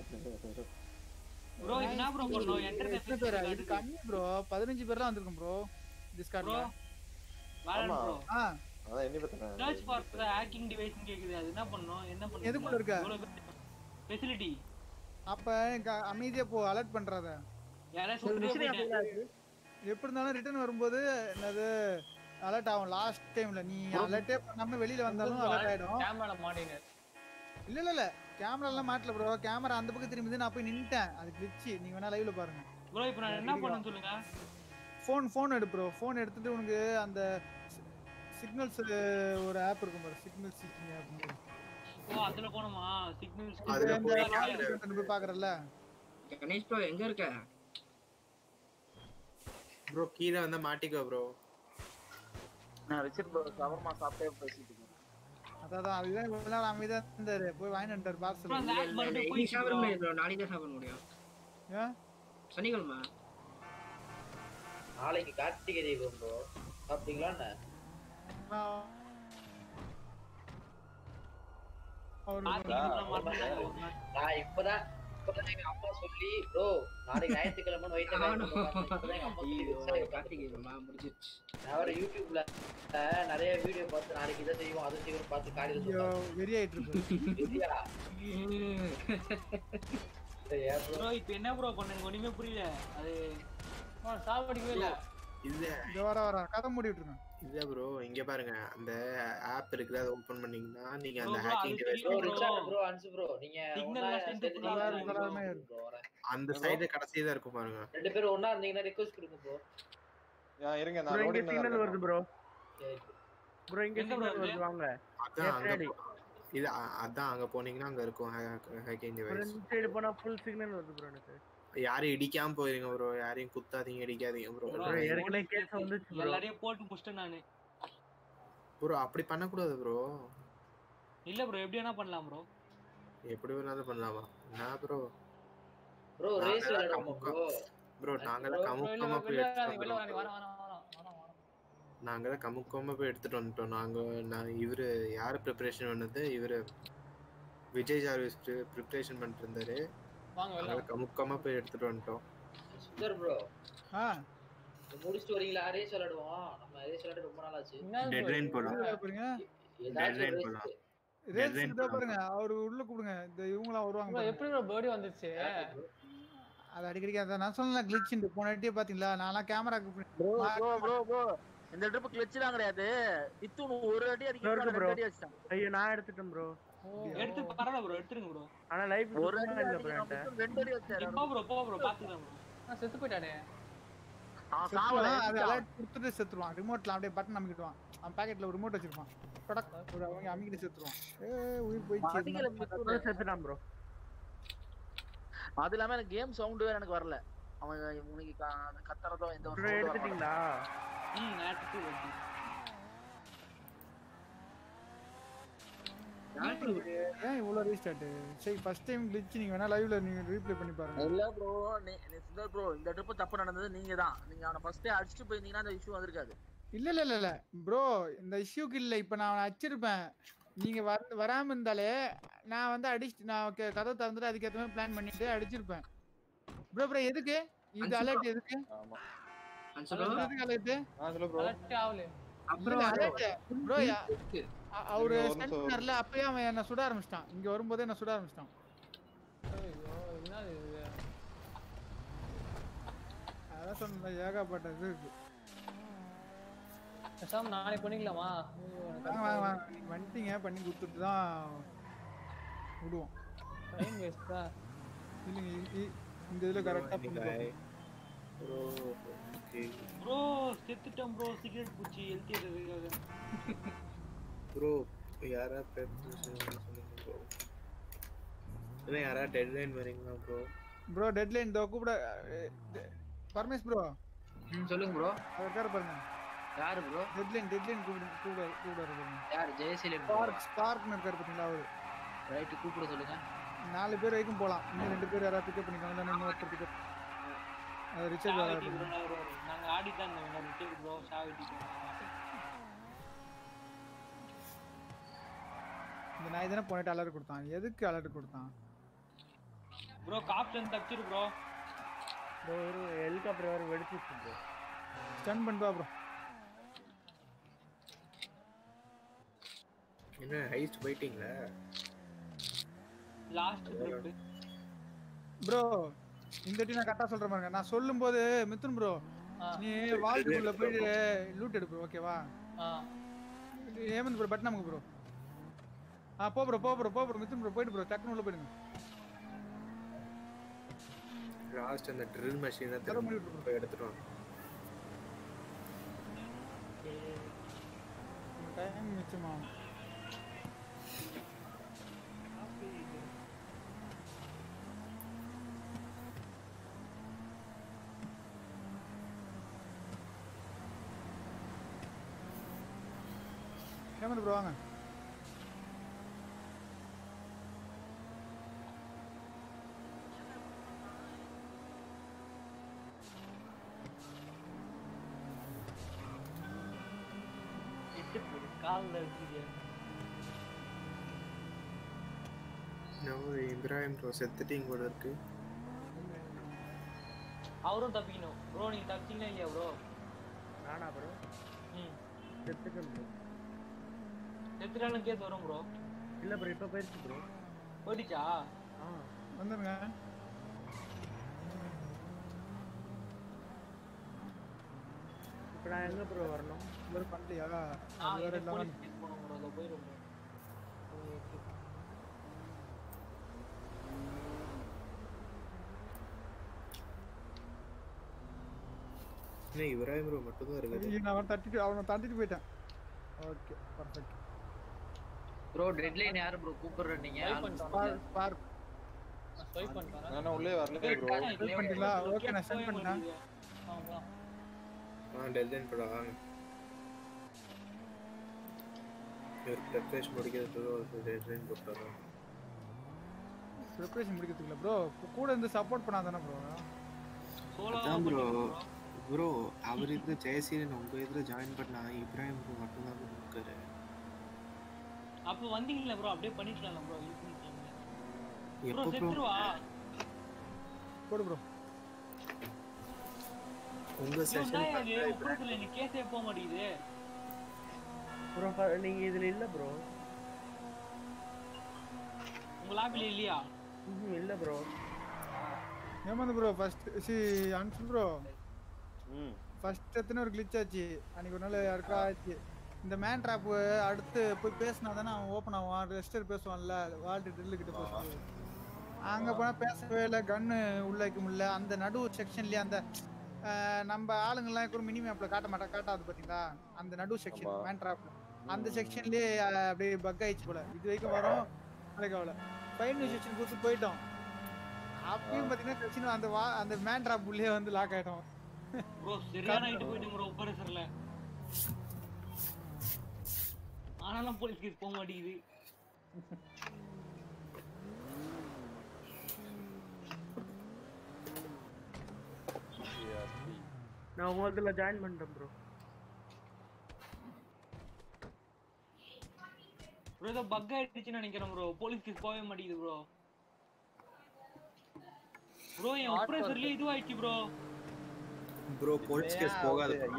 ப்ரோ என்ன ப்ரோ பண்ணோம் என்டர் தி
ஃபெசிலிட்டி இது கம்மி ப்ரோ பதினஞ்சு பேர் தான் வந்திருக்கும் ப்ரோ டிஸ்கார்ட்ல
வாலன் ப்ரோ
ஆ
அதான் என்ன பண்றேன்
search for the hacking device கேக்குது அது என்ன பண்ணனும் என்ன பண்ணனும்
எதுக்குள்ள இருக்க
ஃபெசிலிட்டி
அப்ப அமைதியா போ அலர்ட் பண்றத
யாரா சொல்றீங்க
எப்படி இருந்தாலும் ரிட்டர்ன் வரும்போது என்னது அலர்ட் ஆகும் லாஸ்ட் டைம்ல நீ அலர்ட்டே பண்ணாம வெளியில வந்தாலும் அலர்ட் ஆயிடும்
கேமரால மாட்டீங்க
இல்ல இல்ல இல்ல கேமரா எல்லாம் மாட்டல ப்ரோ கேமரா அந்த பக்கம் திரும்பி நான் போய் நின்னுட்டேன் அது கிளிச் நீங்க வேணா லைவ்ல பாருங்க
ப்ரோ இப்போ நான் என்ன பண்ணனும் சொல்லுங்க
ஃபோன் ஃபோன் எடு ப்ரோ ஃபோன் எடுத்துட்டு உனக்கு அந்த சிக்னல்ஸ் ஒரு ஆப் இருக்கும் பாரு சிக்னல் சீக்கிங் ஆப்
ஓ அதுல போணுமா சிக்னல்ஸ்
அதுல
போய் பாக்குறல்ல
கணேஷ் ப்ரோ எங்க இருக்க
ப்ரோ கீழ வந்து மாட்டிக்கோ ப்ரோ
நான் ரிச்சர்ட் ப்ரோ ஷவர்மா சாப்பிட்டே பேசிட்டு இருக்கேன்
அதான் அதுதான் இவ்வளவு நேரம் அமைதியா இருந்தாரு போய் வாங்கிட்டு வந்துட்டாரு பார்சல்
போய் ஷவர் பண்ணி ப்ரோ நாளைக்கு தான் ஷவர் பண்ண முடியும்
ஏன்
சனிக்கிழமை
நாளைக்கு கார்த்திகை தீபம் ப்ரோ சாப்பிட்டீங்களா என்ன நான் இப்பதான் இப்பதான் எங்க அம்மா சொல்லி ப்ரோ நாளைக்கு ஞாயிற்றுக்கிழமை வயிற்று நான் வர யூடியூப்ல நிறைய வீடியோ பார்த்து நாளைக்கு இதை செய்வோம் அதை செய்வோம் பார்த்து காலையில
வெறி ஆயிட்டு
ப்ரோ இப்போ என்ன ப்ரோ பண்ணுங்க ஒண்ணுமே புரியல அது சாவடிக்கவே இல்ல
இல்ல
இங்க வர வர கதை மூடிட்டு இருக்கேன்
இல்ல ப்ரோ இங்க பாருங்க அந்த ஆப் இருக்குது அதை ஓபன் பண்ணீங்கன்னா நீங்க அந்த
Bro,
ஹேக்கிங்
அது
device
bro Richard bro Anshu bro நீங்க
சிக்னல்
அந்த சைடுல கடைசியா தான் இருக்கும் பாருங்க
ரெண்டு பேரும் ஒண்ணா இருந்தீங்கன்னா ரிக்வெஸ்ட் கொடுங்க ப்ரோ
இருங்க
ப்ரோ
நான்
இங்க
லோடிங்ல
சிக்னல்
இருக்கேன்
வருது ப்ரோ ப்ரோ இங்க சிக்னல் வருது வாங்க
அதான் அங்க போ- இது அ- அதான் அங்க போனீங்கன்னா அங்க இருக்கும் ஹேக்கிங் டிவைஸ்
ரெண்டு சைடு போனா ஃபுல் சிக்னல் வருது ப்ரோ எனக்கு
யாரையும் இடிக்காம போயிருங்க ப்ரோ யாரையும் குத்தாதீங்க இடிக்காதீங்க ப்ரோ
ப்ரோ ஏற்கனவே கேஸ் வந்துச்சு ப்ரோ
எல்லாரையும் போட்டு முடிச்சிட்டேன் நானு
ப்ரோ அப்படி பண்ண கூடாது ப்ரோ
இல்ல ப்ரோ எப்படி வேணா பண்ணலாம் ப்ரோ
எப்படி வேணாலும் பண்ணலாமா என்ன ப்ரோ
ப்ரோ ரேஸ் விளையாடுவோம் ப்ரோ
ப்ரோ நாங்கலாம் கமுக்கமா போய்
வெளில
எடுத்துட்டு
வெளில
வந்துருவோம்
வர வர வர வர
நாங்க தான் கமுக்கமா போய் எடுத்துட்டு வந்துட்டோம். நாங்க நான் இவரு யாரு ப்ரிப்பரேஷன் பண்ணது? இவரு விஜய் ஜார்விஸ் ப்ரிப்பரேஷன் பண்ணிட்டு இருந்தாரு.
வாங்க
நாங்க
வெல்லம்.
கமுக்கமா போய் எடுத்துட்டு வந்துட்டோம்.
சுந்தர் ப்ரோ
ஆ
முடிச்சிட்டு வரீங்களா? ரேஸ் விளையாடுவோம். நம்ம ரேஸ் விளையாட ரொம்ப நாள் ஆச்சு.
டெட்லைன் போலாம்.
பாருங்க
ஏதாச்சும்
டெட்லைன்
race.
போலாம்.
ரேஸ் இதோ பாருங்க அவரு உள்ள கூடுங்க. இந்த இவங்கலாம் வருவாங்க
ப்ரோ
பாருங்க.
எப்படி ப்ரோ பர்டி வந்துச்சு?
அது அடிக்கடி அத நான் சொன்னல கிளிட்ச் போன வாட்டியே பாத்தீங்களா? நான்லாம் கேமராக்கு
ப்ரோ ப்ரோ ப்ரோ ப்ரோ இந்த ட்ரிப் கிளட்ச்லாம் கிடையாது. இத்துணு ஒரு அடி அடிக்கிறாங்க ரெண்டு அடி அடிச்சான்.
ஐயோ நான் எடுத்துட்டேன் ப்ரோ.
எடுத்து பரவாயில்ல ப்ரோ எடுத்துருங்க ப்ரோ.
ஆனா லைஃப்
ஒரு அடி
இல்ல ப்ரோ
அடிக்கிறான்
என்கிட்ட.
ரெண்டு அடி அடிச்சாரு.
போ ப்ரோ போ ப்ரோ பாத்துக்கலாம் ப்ரோ. நான் செத்து போய்ட்டானே.
அவன் சாவல.
அது அலர்ட் கொடுத்துட்டு செத்துருவான். ரிமோட்ல அப்படியே பட்டன் அமுக்கிடுவான். அவன் பாக்கெட்ல ஒரு ரிமோட் வச்சிருப்பான். டடக் ஒரு அவங்க அமுக்கிட்டு செத்துருவான். ஏய் உயிர் போயிடுச்சு.
செத்துட்டான் ப்ரோ.
அது இல்லாம எனக்கு கேம் சவுண்ட் வேற எனக்கு வரல. அவன் உனக்கு கத்தறதோ எந்த ஒரு
ப்ரோ எடுத்துட்டீங்களா?
ம் நான் எடுத்து வெட்டி.
ஏன் இவ்வளவு ரீஸ்டார்ட்? சரி ஃபர்ஸ்ட் டைம் கிளிட்ச் நீங்க வேணா லைவ்ல நீங்க ரீப்ளே பண்ணி பாருங்க.
இல்ல ப்ரோ நீ சுந்தர் ப்ரோ இந்த ட்ரிப் தப்பு நடந்தது நீங்க தான். நீங்க அவன ஃபர்ஸ்ட் அடிச்சிட்டு போயிருந்தீங்கன்னா அந்த இஷ்யூ வந்திருக்காது.
இல்ல இல்ல இல்ல இல்ல ப்ரோ இந்த இஷ்யூக்கு இல்ல. இப்போ நான் அவனை அடிச்சிருப்பேன். நீங்க வர வராம இருந்தாலே நான் வந்து அடிச்சு நான் கதவை திறந்துட்டு அதுக்கேற்ற மாதிரி பிளான் பண்ணிட்டு அடிச்சிருப்பேன். ப்ரோ ப்ரோ எதுக்கு இது அலர்ட்? எதுக்கு
ஆமா
எதுக்கு அலர்ட்?
ஆ சொல்ல ப்ரோ.
அலர்ட் ஆவல.
அப்புறம் அலர்ட் ப்ரோ அவரு ஸ்டண்ட் பண்ணல. அப்பயே அவன் என்ன சுட ஆரம்பிச்சிட்டான். இங்க வரும்போதே என்ன சுட ஆரம்பிச்சிட்டான்.
ஐயோ என்னது இது?
அதான் சொன்னேன் ஏகப்பட்ட இது இருக்கு.
பேசாம நாளை பண்ணிக்கலாமா?
வாங்க வாங்க வாங்க நீங்க வந்துட்டீங்க பண்ணி கொடுத்துட்டு தான் விடுவோம்.
டைம் வேஸ்டா?
இல்லைங்க இ- இந்த இதுல கரெக்டா பண்ணிக்கலாம்.
ப்ரோ ஓகே
ப்ரோ செத்துட்டேன் ப்ரோ சிகரெட் பூச்சி ஹெல்த் ஏறதுக்காக.
ப்ரோ யாரா ப்ரிப்பரேஷன் சொல்லுங்க ப்ரோ. இல்ல யாரா டெட்லைன் வரீங்களா ப்ரோ?
ப்ரோ டெட்லைன் தோ கூப்பிட பர்மேஷ் ப்ரோ.
ம் சொல்லுங்க ப்ரோ.
அவர் பேர் பாருங்க.
யாரு ப்ரோ?
டெட்லைன் டெட்லைன் கூப்பிடு கூப்பிட கூப்பிட பாருங்க.
யார் ஜெயசீலன்?
ஸ்பார்க் ஸ்பார்க்னு இருக்காரு பாத்தீங்களா அவரு.
ரைட் கூப்பிட சொல்லுங்க.
நாலு பேர் வரைக்கும் போலாம். இன்னும் ரெண்டு பேர் யாராவது பிக்கப் பண்ணிக்கோங்க. இல்ல இன்னும் ஒருத்தர் பிக்கப். அது ரிச்சர்ட்
ஷாவிட்டி
வராரு.
ப்ரோ வருவாரு. நாங்க ஆடி தான் இருந்தோம். ரிச்சர்ட் ப்ரோ ஷாவிட்டி ப்ரோ.
இந்த நாய் தானே போனிட்டு அலர்ட் கொடுத்தான். எதுக்கு அலர்ட் கொடுத்தான்?
ப்ரோ காப்டன் தப்பிச்சிரு ப்ரோ.
ப்ரோ ஒரு ஹெலிகாப்டர் வேற வெடிச்சிச்சு ப்ரோ.
ஸ்டன் பண்ணுவா ப்ரோ.
என்ன ஹைஸ்ட் வெயிட்டிங்ல
லாஸ்ட் ட்ரிப்
ப்ரோ இந்த டீ நான் கரெக்டா சொல்றேன் பாருங்க. நான் சொல்லும்போது மிதுன் ப்ரோ நீ வால்க்குள்ள போய் லூட் எடு ப்ரோ. ஓகேவா?
ஆ
ஏமந்த் ப்ரோ பட் நமக்கு ப்ரோ. ஆ போ ப்ரோ போ ப்ரோ போ ப்ரோ மிதுன் ப்ரோ போய்டு ப்ரோ டக்குனு உள்ள போய்டுங்க.
லாஸ்ட் அந்த ட்ரில் மெஷினை திரும்ப போய் எடுத்துட்டு வாங்க.
டைம் மிச்சமாகும். ஏமந்த் ப்ரோ வாங்க.
கால்ல இருக்குது.
நம்ம இப்ராஹிம் ப்ரோ செத்துட்டிங் கூட இருக்கு.
அவரும் தப்பிக்கணும் ப்ரோ. நீங்க தப்பிச்சீங்களா இல்லையா ப்ரோ?
நானா ப்ரோ?
ம்
செத்துட்டேன் ப்ரோ.
செத்துட்டாலும் கேஸ் வரும் ப்ரோ.
இல்ல ப்ரோ இப்ப போயிடுச்சு ப்ரோ.
போயிடுச்சா?
ஆ
வந்துருங்க.
இப்போ நான் எங்க ப்ரோ வரணும்?
ஒரு பண்ணலையா?
ஆ
வேற
இது
எல்லாம்
போலீஸ் கேஸ் போணும் ப்ரோ. அத போயிரும் ப்ரோ.
என்ன இப்ராஹிம் ப்ரோ மட்டும் தான் இருக்குது.
நான் அவன் தட்டிட்டு அவனை தட்டிட்டு போயிட்டேன். Okay perfect.
ப்ரோ டெட்லைன் யாரு ப்ரோ கூப்பிடுற நீங்க?
ஸ்பார்க் ஸ்பார்க்
நான் ஸ்வைப் பண்ணிட்டேன்.
நான் உள்ளே வரல ப்ரோ.
ஸ்வைப் பண்ணிட்டீங்களா? ஓகே நான் சென்ட் பண்ணிட்டேன்.
ஆமா
ஆ டெட்லைன் போட வாங்க. ஒரு ப்ரிப்பரேஷன் முடிக்கிறதுக்கு ஒரு டெட்லைன் போட்டுறோம்.
ப்ரிப்பரேஷன் முடிக்கிறதுக்குல ப்ரோ கூட இருந்து சப்போர்ட் பண்ணாதானே ப்ரோ?
சோலோ
அதான் ப்ரோ ப்ரோ அவர் இதுல ஜெயசீலன் உங்க இதுல ஜாயின் பண்ணா இப்ராஹிம் ப்ரோ மட்டும் தான் இருக்காரு.
அப்ப வந்தீங்கல ப்ரோ அப்படியே பண்ணிக்கலாம் ப்ரோ. யூஸ் பண்ணிக்கலாம் ப்ரோ.
எப்போ ப்ரோ
செத்துருவா
போடு ப்ரோ.
உங்க செஷன்
பண்ணா உப்புறத்துல நீ கேஸே போக மாட்டேங்குது
ப்ரோ. நீங்க இதுல இல்ல ப்ரோ.
உங்க லாபில இல்லையா?
ம் இல்ல ப்ரோ.
ஏமாந்து ப்ரோ ஃபர்ஸ்ட் சி அன்சு ப்ரோ. ம் ஃபர்ஸ்ட் எத்தனை ஒரு கிளிச் ஆச்சு அன்னைக்கு ஒரு நாள் யாருக்கா ஆச்சு. இந்த மேன் ட்ராப் அடுத்து போய் பேசினா தானே அவன் ஓப்பன் ஆவான். ரெஸ்டர் பேசுவான்ல வால்ட் ட்ரில் கிட்ட பேசுவான். அங்க போனா பேசவே இல்லை. கன்னு உள்ள வைக்க முடியல. அந்த நடு செக்ஷன்லயே அந்த நம்ம ஆளுங்கெல்லாம் கூட மினி மேப்ல காட்ட மாட்டா காட்டாது பாத்தீங்களா அந்த நடு செக்ஷன் மேன் ட்ராப்ல அந்த செக்ஷன்லயே அப்படியே பக் ஆயிடுச்சு போல. இது வரைக்கும் வரும் நாளைக்கு ஃபைனல் செக்ஷன் கொடுத்து போயிட்டோம். அப்பயும் பாத்தீங்கன்னா செக்ஷன் அந்த அந்த மேன் ட்ராப் உள்ளே வந்து லாக் ஆயிட்டோம்.
ப்ரோ சரியான ஹைட் போயிட்டு ப்ரோ ஆபரேஷன்ல. ஆனாலும் போலீஸ்க்கு போக மாட்டேங்குது.
நான் உங்களதுல ஜாயின் பண்ணிட்டேன் ப்ரோ.
ப்ரோ ஏதோ பக் ஆயிடுச்சுன்னு நினைக்கிறேன் ப்ரோ. போலீஸ்க்கு போகவே மாட்டேங்குது ப்ரோ. ப்ரோ என் ஆபரேஷன்ல இது ஆயிடுச்சு ப்ரோ.
ப்ரோ போலீஸ் கேஸ் போகாது ப்ரோ.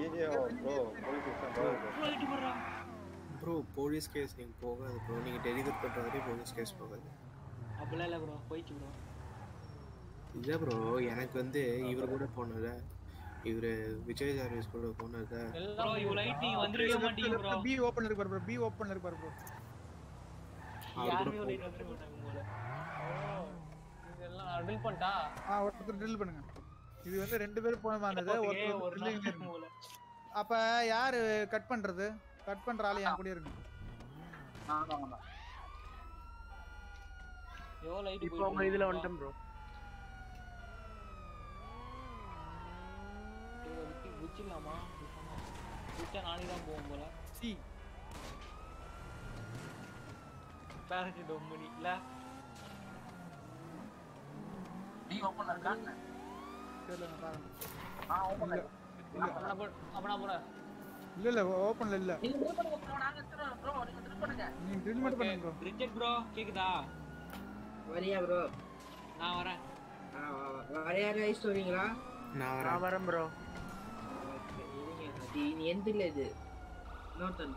ப்ரோ போலீஸ் கேஸ் நீங்க போகாது ப்ரோ. நீங்க டெலிவர் பண்ற வரைக்கும் போலீஸ் கேஸ் போகாது.
அப்படிலாம் இல்ல ப்ரோ போயிடுச்சு ப்ரோ.
இல்ல ப்ரோ எனக்கு வந்து இவர் கூட போனல இவரு விஜய் சர்வீஸ் கூட போனது
ப்ரோ யூ லைட் நீ வந்திருக்க மாட்டீங்க ப்ரோ.
பி ஓபன்ல இருக்கு ப்ரோ. பி ஓபன்ல இருக்கு ப்ரோ.
யாருமே லைட் வந்திருக்க மாட்டாங்க போல. இதெல்லாம் ட்ரில் பண்ணிட்டா
ஆ ஒருத்தர் ட்ரில் பண்ணுங்க. இது வந்து ரெண்டு பேரும் போன வந்தது ஒருத்தர் ட்ரில்லிங் இருக்கு. அப்ப யாரு கட் பண்றது? கட் பண்ற ஆளு என் கூட இருக்கு.
நான் தான் வந்தேன்.
யோ லைட்
இப்போ உங்க இதுல வந்துட்டேன் ப்ரோ. குச்சிலாமா? குச்சா நானே தான் போவோம் போல.
சி
பேரட் டொம்பனி இல்ல
நீ ஓபன்ல இருக்கானே
தெரியல நான் பாருங்க.
ஆ ஓபன்ல இருக்கு.
அப்பனா போ அப்பனா போடா.
இல்ல இல்ல ஓபன்ல இல்ல.
நீங்க ட்ரில் பண்ணுங்க ப்ரோ. நாங்க எடுத்துறோம் ப்ரோ. நீங்க ட்ரில் பண்ணுங்க.
நீங்க ட்ரில் மட்டும் பண்ணுங்க ப்ரோ.
ரிஜெக்ட் ப்ரோ கேக்குதா?
வரியா ப்ரோ?
நான் வரேன்.
ஆ வரியா ரைஸ் வரீங்களா?
நான் வரேன்.
நான் வரேன் ப்ரோ.
இது நீ எந்த இல்ல இது நோட் வந்து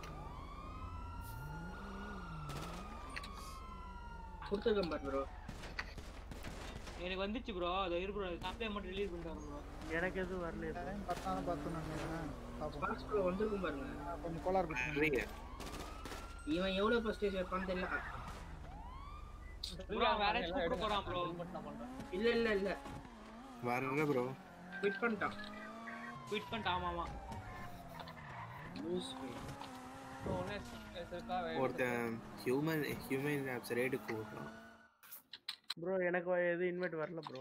கொடுத்துருக்கேன் பாரு ப்ரோ.
எனக்கு வந்துச்சு ப்ரோ. அது இரு ப்ரோ. சாப்டே மட்டும் ரிலீஸ் பண்ணிட்டாரு ப்ரோ.
எனக்கு எதுவும் வரல.
டைம் பத்தான பார்த்து நான் பாப்போம்.
பாக்ஸ் ப்ரோ வந்திருக்கும் பாருங்க.
கொஞ்சம் கோலார் கொடுங்க.
இவன் எவ்வளவு பர்சன்டேஜ் இருப்பான்னு தெரியல.
ப்ரோ வேற கூப்பிட போறான் ப்ரோ.
இல்ல இல்ல இல்ல
வரல ப்ரோ.
குவிட் பண்ணிட்டான்.
குவிட் பண்ணிட்டான். ஆமா ஆமா.
லூஸ்
ப்ரோ நெஸ் இருக்கா
ஒருத்தன் ஹியூமன் ஹியூமன் ஆப்ஸ் ரேட் கூப்பிடுறான்
ப்ரோ. எனக்கு எது இன்வைட் வரல ப்ரோ.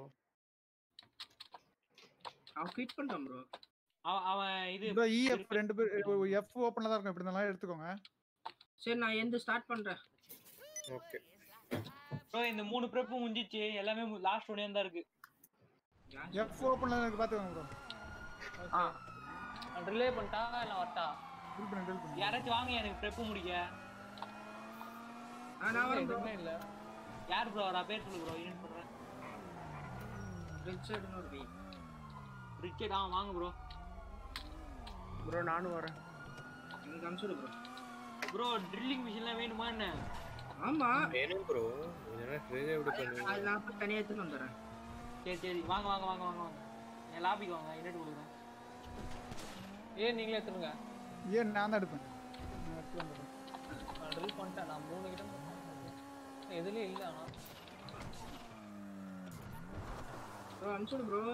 அவன் குவிட் பண்ணிட்டான் ப்ரோ.
அவன் இது
ப்ரோ இஎஃப் ரெண்டு பேர் எஃப் ஓபன்ல தான் இருக்கும். இப்படி இருந்தாலும் எடுத்துக்கோங்க.
சரி நான் எந்த ஸ்டார்ட் பண்றேன்.
ஓகே
ப்ரோ இந்த மூணு பிரேப் முடிஞ்சிச்சு. எல்லாமே லாஸ்ட் ஒன்னே தான் இருக்கு.
எஃப் ஓபன்ல இருக்கு பாத்துக்கோங்க ப்ரோ.
ஆ ரிலே பண்ணிட்டா இல்ல வரட்டா?
ட்ரில் பண்ணு ட்ரில் பண்ணு.
யாராச்சும் வாங்க எனக்கு பிரேப் முடிக்க.
நான் வரேன் ப்ரோ.
இல்ல யார் ப்ரோ வரா? பேர் சொல்லு ப்ரோ. இன்வைட் பண்றேன்.
ரிச்சர்ட் நோ பி.
ரிச்சர்ட் ஆ வாங்க ப்ரோ.
ப்ரோ நானும் வரேன்.
எனக்கு அனுப்பிடு ப்ரோ.
ப்ரோ ட்ரில்லிங் மிஷின்லாம் வேணுமா என்ன?
ஆமா
வேணும் ப்ரோ. இதெல்லாம் ட்ரெயின் எப்படி பண்ணுவீங்க?
அது நான் போய் தனியா எடுத்து வந்துறேன்.
சரி சரி வாங்க வாங்க வாங்க வாங்க வாங்க. என் லாபிக்கு வாங்க. இன்வைட் கொடுக்குறேன். ஏன் நீங்களே எடுத்துங்க.
ஏன் நான் தான் எடுப்பேன். நான் எடுத்து வந்துறேன்.
நான் ட்ரில் பண்ணிட்டேன். நான் மூணு கிட்ட எதுலயே இல்ல. ஆனா
ப்ரோ அனுப்பிடு ப்ரோ.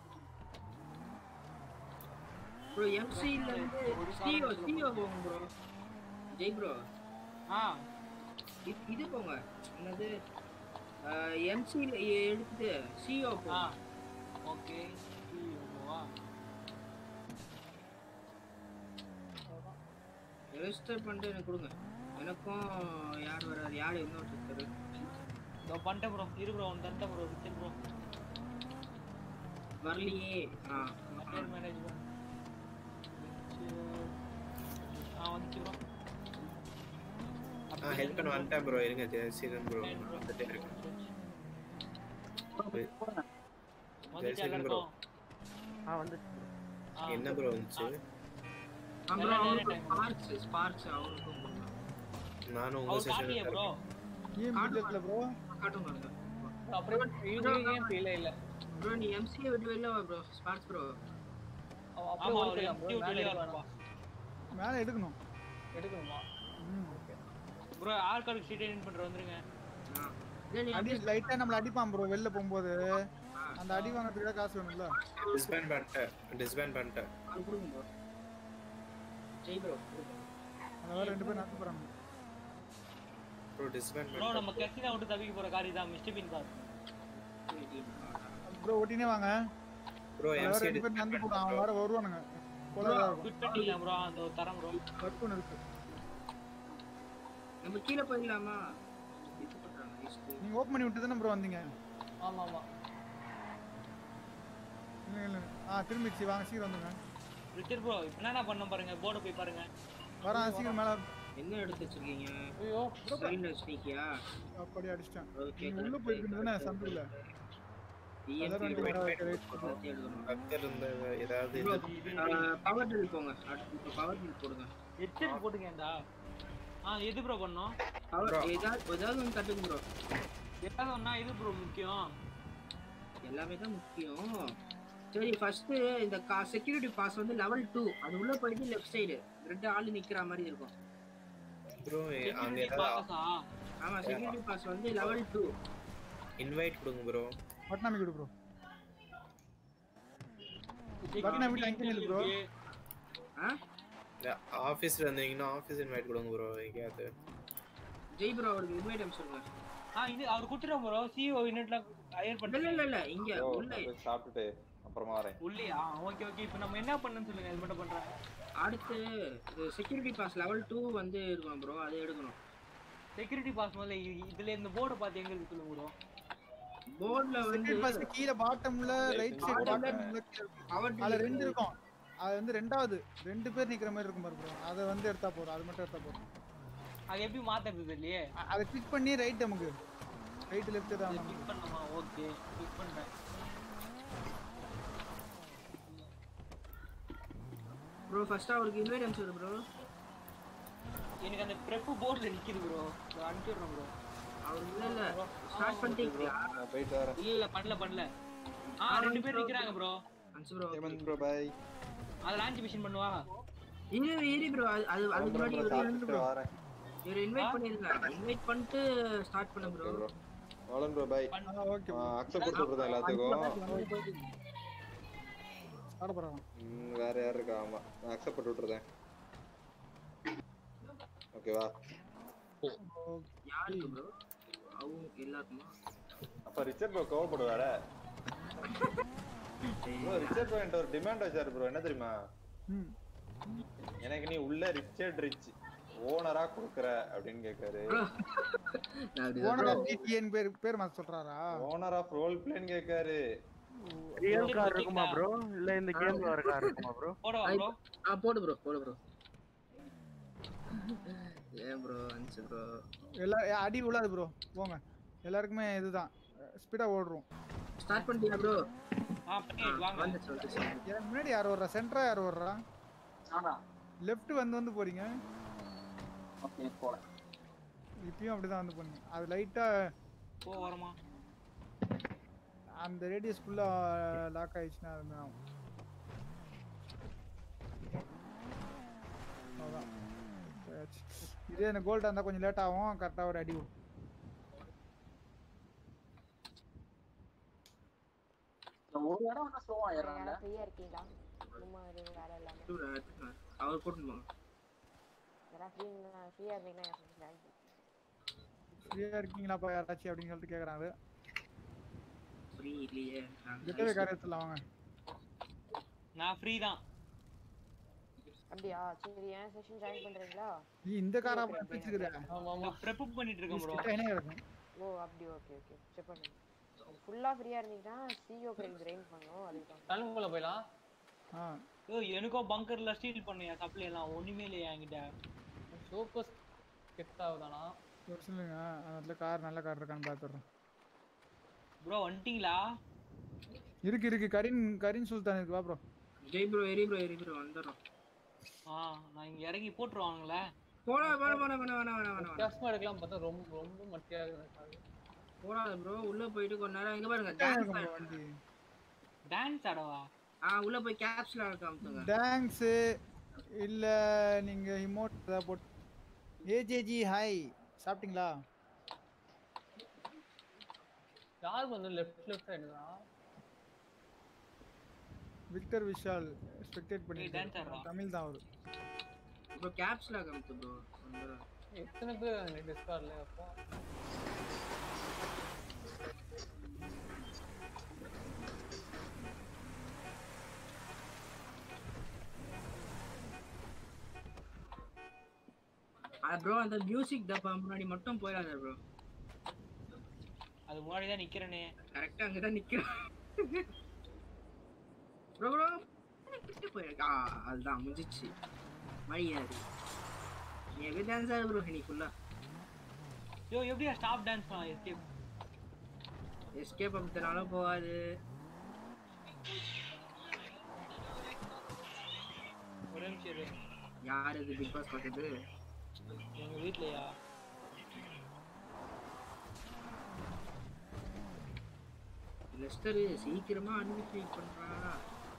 ப்ரோ எம்சி ல இருந்து சிஓ சிஓ போங்க ப்ரோ. ஜெய் ப்ரோ.
ஆ
இது போங்க. என்னது எம்சி ல எடுத்து சிஓ போ.
ஓகே சிஓ வா.
ரெஜிஸ்டர் பண்ணிட்டு எனக்கு கொடுங்க. எனக்கும் யார் வராது? யார் இன்னொரு இருக்காரு?
இதோ பண்ணிட்டேன் ப்ரோ. இரு ப்ரோ. ஒன் தரேன் ப்ரோ. Richard bro.
வரலையே. ஆ
கேர் மேனேஜ்மெண்ட் ஆ வந்து ப்ரோ
ஆ ஹெல்ப் பண்ண வந்துட்டேன் ப்ரோ இருங்க ஜெயசீலன் ப்ரோ வந்துட்டே இருக்கேன்
வந்துச்சு எல்லாரும்
ஆ வந்துச்சு
என்ன ப்ரோ வந்துச்சு
அப்புறம் அவங்களுக்கு ஸ்பார்க்ஸ் ஸ்பார்க்ஸ் அவங்களுக்கும் நானும் உங்க செஷன்ல
ப்ரோ
ஏன் பிடிக்கல ப்ரோ
காட்டும் பாருங்க
அப்புறம் இது ஏன் இல்ல இல்ல
ப்ரோ நீ எம்சிஏ விட்டு வெளில வா ப்ரோ ஸ்பார்க்ஸ் ப்ரோ
அப்படியே ஓடிடலாம் ப்ரோ மேல எடுக்கணும்
மேல எடுக்கணும்
எடுக்கணுமா
okay
bro all card sheet edit பண்ற வந்துருங்க
அடி லைட்டா நம்மள அடிப்பான் ப்ரோ வெளில போயும்போது அந்த அடி வாங்குறதுக்கு காசு வேணும்ல
டிஸ்பேண்ட் பண்ணிட்டேன் டிஸ்பேண்ட் பண்ணிட்டேன்
அது கொடுங்க ப்ரோ ஜெய் ப்ரோ
அத ரெண்டு பேரும் நடந்து போறாங்க
ப்ரோ டிஸ்பேண்ட்
ப்ரோ நம்ம கெஸ்டினா விட்டு தப்பிக்க போற காரி தான் மிஸ்டர் பின் கார்
ப்ரோ ஓட்டினே வாங்க
ப்ரோ எம்சி
ரெண்டு பேரும் நடந்து போறாங்க அவன் வர வருவானுங்க போலடா
குட் பண்ணிடலாம் ப்ரோ அந்த தரம் ப்ரோ
ஒர்க் பண்ணு இருக்கு
நம்ம கீழ போயிடலாமா
நீங்க ஓபன் பண்ணி விட்டு தானே ப்ரோ வந்தீங்க
ஆமா ஆமா
இல்ல இல்ல ஆ திரும்பிச்சு வாங்க சீக்கிரம் வந்துங்க
ரிச்சர் ப்ரோ இப்போ என்ன பண்ணணும் பாருங்க போர்டு போய் பாருங்க
வரேன் சீக்கிரம் மேல
என்ன எடுத்து வச்சிருக்கீங்க
ஐயோ
ஸ்கிரீன் வச்சிருக்கியா
அப்படி அடிச்சிட்டேன்
ஓகே
நீ உள்ள போயிருக்கீங்க சந்துல
பக்கத்துல இருந்த ஏதாவது
பவர் ட்ரில் போங்க இப்போ பவர் ட்ரில் போடுங்க
ஹெட்செட் போட்டுக்கேன்டா ஆ எது ப்ரோ பண்ணோம்
பவர் ஏதாவது ஏதாவது ஒன்று கட்டுங்க ப்ரோ
ஏதாவது ஒண்ணா இது ப்ரோ முக்கியம்
எல்லாமே தான் முக்கியம் சரி ஃபர்ஸ்ட் இந்த செக்யூரிட்டி பாஸ் வந்து லெவல் டூ அது உள்ள போயிட்டு லெஃப்ட் சைடு ரெண்டு ஆளு நிக்கிற மாதிரி இருக்கும்
ப்ரோ அங்க ஏதாவது
ஆமா செக்யூரிட்டி பாஸ் வந்து லெவல் டூ
இன்வைட் கொடுங்க ப்ரோ
பட்னாமி கொடு ப்ரோ பட்னாமி டாங்க் நில்லு ப்ரோ
ஆ
ஆபீஸ்ல இருந்தீங்கன்னா ஆபீஸ் இன்வைட் கொடுங்க ப்ரோ எங்கயாவது
ஜெய் ப்ரோ அவருக்கு இன்வைட் அனுப்பிச்சுங்க
ஆ இது அவர் குட்டுறோம் ப்ரோ சிஓ இன்வைட்ல ஹையர் பண்ணி
இல்ல இல்ல இல்ல இங்க உள்ள
சாப்பிட்டுட்டு அப்புறமா வரேன்
உள்ளியா ஓகே ஓகே இப்போ நம்ம என்ன பண்ணனும் சொல்லுங்க இது மட்டும் பண்றேன்
அடுத்து செக்யூரிட்டி பாஸ் லெவல் டூ வந்து இருக்கும் ப்ரோ அது எடுக்கணும்
செக்யூரிட்டி பாஸ் முதல்ல இதுல இந்த போர்டு பார்த்து எங்க இருக்கு சொல்லுங்க ப்ரோ
போர்ட்ல வந்து
பாஸ் கீழ பாட்டம்ல ரைட் சைடு பாட்டம்ல அதுல ரெண்டு இருக்கும் அது வந்து ரெண்டாவது ரெண்டு பேர் நிக்கிற மாதிரி இருக்கும் பாரு ப்ரோ அத வந்து எடுத்தா போறோம் அது மட்டும் எடுத்தா போறோம்
அது எப்படி மாத்துறது இல்லையே
அத கிளிக் பண்ணி ரைட் நமக்கு ரைட் லெஃப்ட் தான்
கிளிக் பண்ணனுமா ஓகே கிளிக் பண்றேன்
ப்ரோ ஃபர்ஸ்ட் அவருக்கு இன்வைட் அனுப்பிச்சு ப்ரோ
எனக்கு அந்த பிரப் போர்ட்ல நிக்குது ப்ரோ அனுப்பிடுறேன் ப்ரோ
அவர் இல்ல இல்ல ஸ்டார்ட் பண்ணிட்டீங்களா
நான் போயிட்டு வரேன்
இல்ல இல்ல பண்ணல பண்ணல ஆ ரெண்டு பேர் நிக்கறாங்க bro
Anshu bro
Hemant bro பை
அத லான்ச் மிஷன் பண்ணுவா
இரு இரு ப்ரோ அது அதுக்கு முன்னாடி ஒரு
சாப்பிட்டு வரேன்
இவர் இன்வைட் பண்ணிருங்க இன்வைட் பண்ணிட்டு ஸ்டார்ட் பண்ணு ப்ரோ
வாலன் ப்ரோ பை
ஓகே
அக்செப்ட் பண்ணிட்டு எல்லாத்துக்கும்
ஆட போறோம்
வேற யார் இருக்கா ஆமா நான் அக்செப்ட் பண்ணி விட்டுறேன் ஓகேவா
யாருக்கு ப்ரோ அவங்க எல்லாருக்குமா
அப்ப ரிச்சர்ட் ப்ரோ கோவப்படுவார ப்ரோ ரிச்சர்ட் ப்ரோ என்கிட்ட ஒரு டிமாண்ட் வச்சாரு ப்ரோ என்ன தெரியுமா எனக்கு நீ உள்ள ரிச்சர்ட் ரிச் ஓனரா குடுக்குற அப்படின்னு கேக்குறாரு
ஓனர் ஆஃப் ஜிடிஎன் பேர் பேர் மாத்த சொல்றாரா
ஓனர் ஆஃப் ரோல் பிளேன்னு கேக்குறாரு
ரியல் கார் இருக்குமா ப்ரோ இல்ல இந்த கேம்ல வர கார் இருக்குமா ப்ரோ
போடுவா ப்ரோ
ஆ போடு ப்ரோ போடு ப்ரோ ஏன் ப்ரோ அன்சு ப்ரோ
எல்லா அடி விழாது ப்ரோ போங்க எல்லாருக்குமே இதுதான் ஸ்பீடா ஓடுறோம்
ஸ்டார்ட் பண்ணிட்டீங்க ப்ரோ
ஆ பண்ணி வாங்க
வந்து சொல்லுங்க
எனக்கு முன்னாடி யார் வர்றா சென்டரா யார் வர்றா
நானா
லெஃப்ட் வந்து வந்து போறீங்க
ஓகே போறேன்
இப்பயும் அப்படிதான் வந்து போறீங்க அது லைட்டா
போ வரமா
அந்த ரேடியஸ் ஃபுல்லா லாக் ஆயிடுச்சுனா அதுதான் அதான் இதே எனக்கு கோல்டா இருந்தா கொஞ்சம் லேட் ஆகும் கரெக்டா ஒரு அடி விடும்
ஒரு இடம் வந்து ஸ்லோவா ஏறாங்க
ஃப்ரீயா இருக்கீங்களா சும்மா இது வேற இல்லாம
அவர் போட்டுமா
யாரா ஃப்ரீயா ஃப்ரீயா இருக்கீங்களா
ஃப்ரீயா இருக்கீங்களாப்பா யாராச்சும் அப்படின்னு சொல்லிட்டு கேக்குறாங்க
ஃப்ரீ இல்லையே
கெட்டவே காரியத்துல வாங்க
நான் ஃப்ரீ தான்
அப்படியா சரி ஏன் செஷன் ஜாயின் பண்றீங்களா
நீ இந்த காரா பேசிக்கிற
ஆமா ஆமா பிரப் பண்ணிட்டு இருக்கேன் ப்ரோ
என்ன இருக்கும்
ஓ அப்படி ஓகே ஓகே செக் பண்ணுங்க ஃபுல்லா ஃப்ரீயா இருந்தீங்கன்னா சிஓ கிரெயின் ட்ரெயின் பண்ணனும் அதுக்கு
தலங்குல போய்லாம்
ஆ
ஓ எனக்கும் பங்கர்ல ஸ்டீல் பண்ணியா சப்ளை எல்லாம் ஒண்ணுமே இல்லையா என்கிட்ட.
சோக்கஸ் கெட் ஆகுதானா?
ஒரு சொல்லுங்க அந்த இடத்துல கார் நல்ல கார் இருக்கான்னு பார்த்துடுறோம்.
ப்ரோ வந்துட்டீங்களா?
இருக்கு இருக்கு கரீன் கரீன் சுல்தான் இருக்கு வா ப்ரோ.
ஜெய் ப்ரோ எரி ப்ரோ எரி ப்ரோ வந்துடுறோம்.
ஆ நான் இங்க இறங்கி போட்டுருவானுங்களே.
போடா போடா போடா போடா வேணா வேணா வேணா
வித்தியாசமா எடுக்கலாம் பார்த்தா ரொம்ப ரொம்ப மட்டியா இருக்கு.
போடாத ப்ரோ உள்ள போயிட்டு கொஞ்ச நேரம் இங்க பாருங்க டான்ஸ்
வண்டி.
டான்ஸ் ஆடவா?
ஆ உள்ள போய் கேப்ஸ்ல காமிச்சுங்க.
டான்ஸ் இல்ல நீங்க இமோட் ஏதாவது போட்டு ஏஜேஜி ஹாய் சாப்பிட்டீங்களா?
யார் வந்து லெஃப்ட் லெஃப்ட் எடுங்கடா.
விக்டர் விஷால் ஸ்பெக்டேட் பண்ணிருக்காரு. தமிழ் தான் அவரு.
ப்ரோ கேப்ஸ்ல காமிச்சு ப்ரோ.
எத்தனை பேர் அந்த டிஸ்கார்ட்ல அப்போ?
ஆ ப்ரோ அந்த மியூசிக் டப்பா முன்னாடி மட்டும் போயிடாத ப்ரோ.
அது முன்னாடி தான் நிக்கிறேனே.
கரெக்ட்டா அங்க தான் நிக்கிறேன். ப்ரோ ப்ரோ கிட்ட போயிருக்கா. அதுதான் முடிஞ்சிச்சு. மரியாதை. நீ எங்க டான்ஸ் ஆடு ப்ரோ நீ ஃபுல்லா.
யோ எப்படியா ஸ்டாப் டான்ஸ் பண்ணா எஸ்கேப்?
எஸ்கேப் அப்படினால போகாது.
ஒரு நிமிஷம் இரு.
யார் இது பிக் பாஸ் பார்த்தது?
எங்க வீட்லயா?
லெஸ்டர் சீக்கிரமா அன்மியூட் பண்றானா?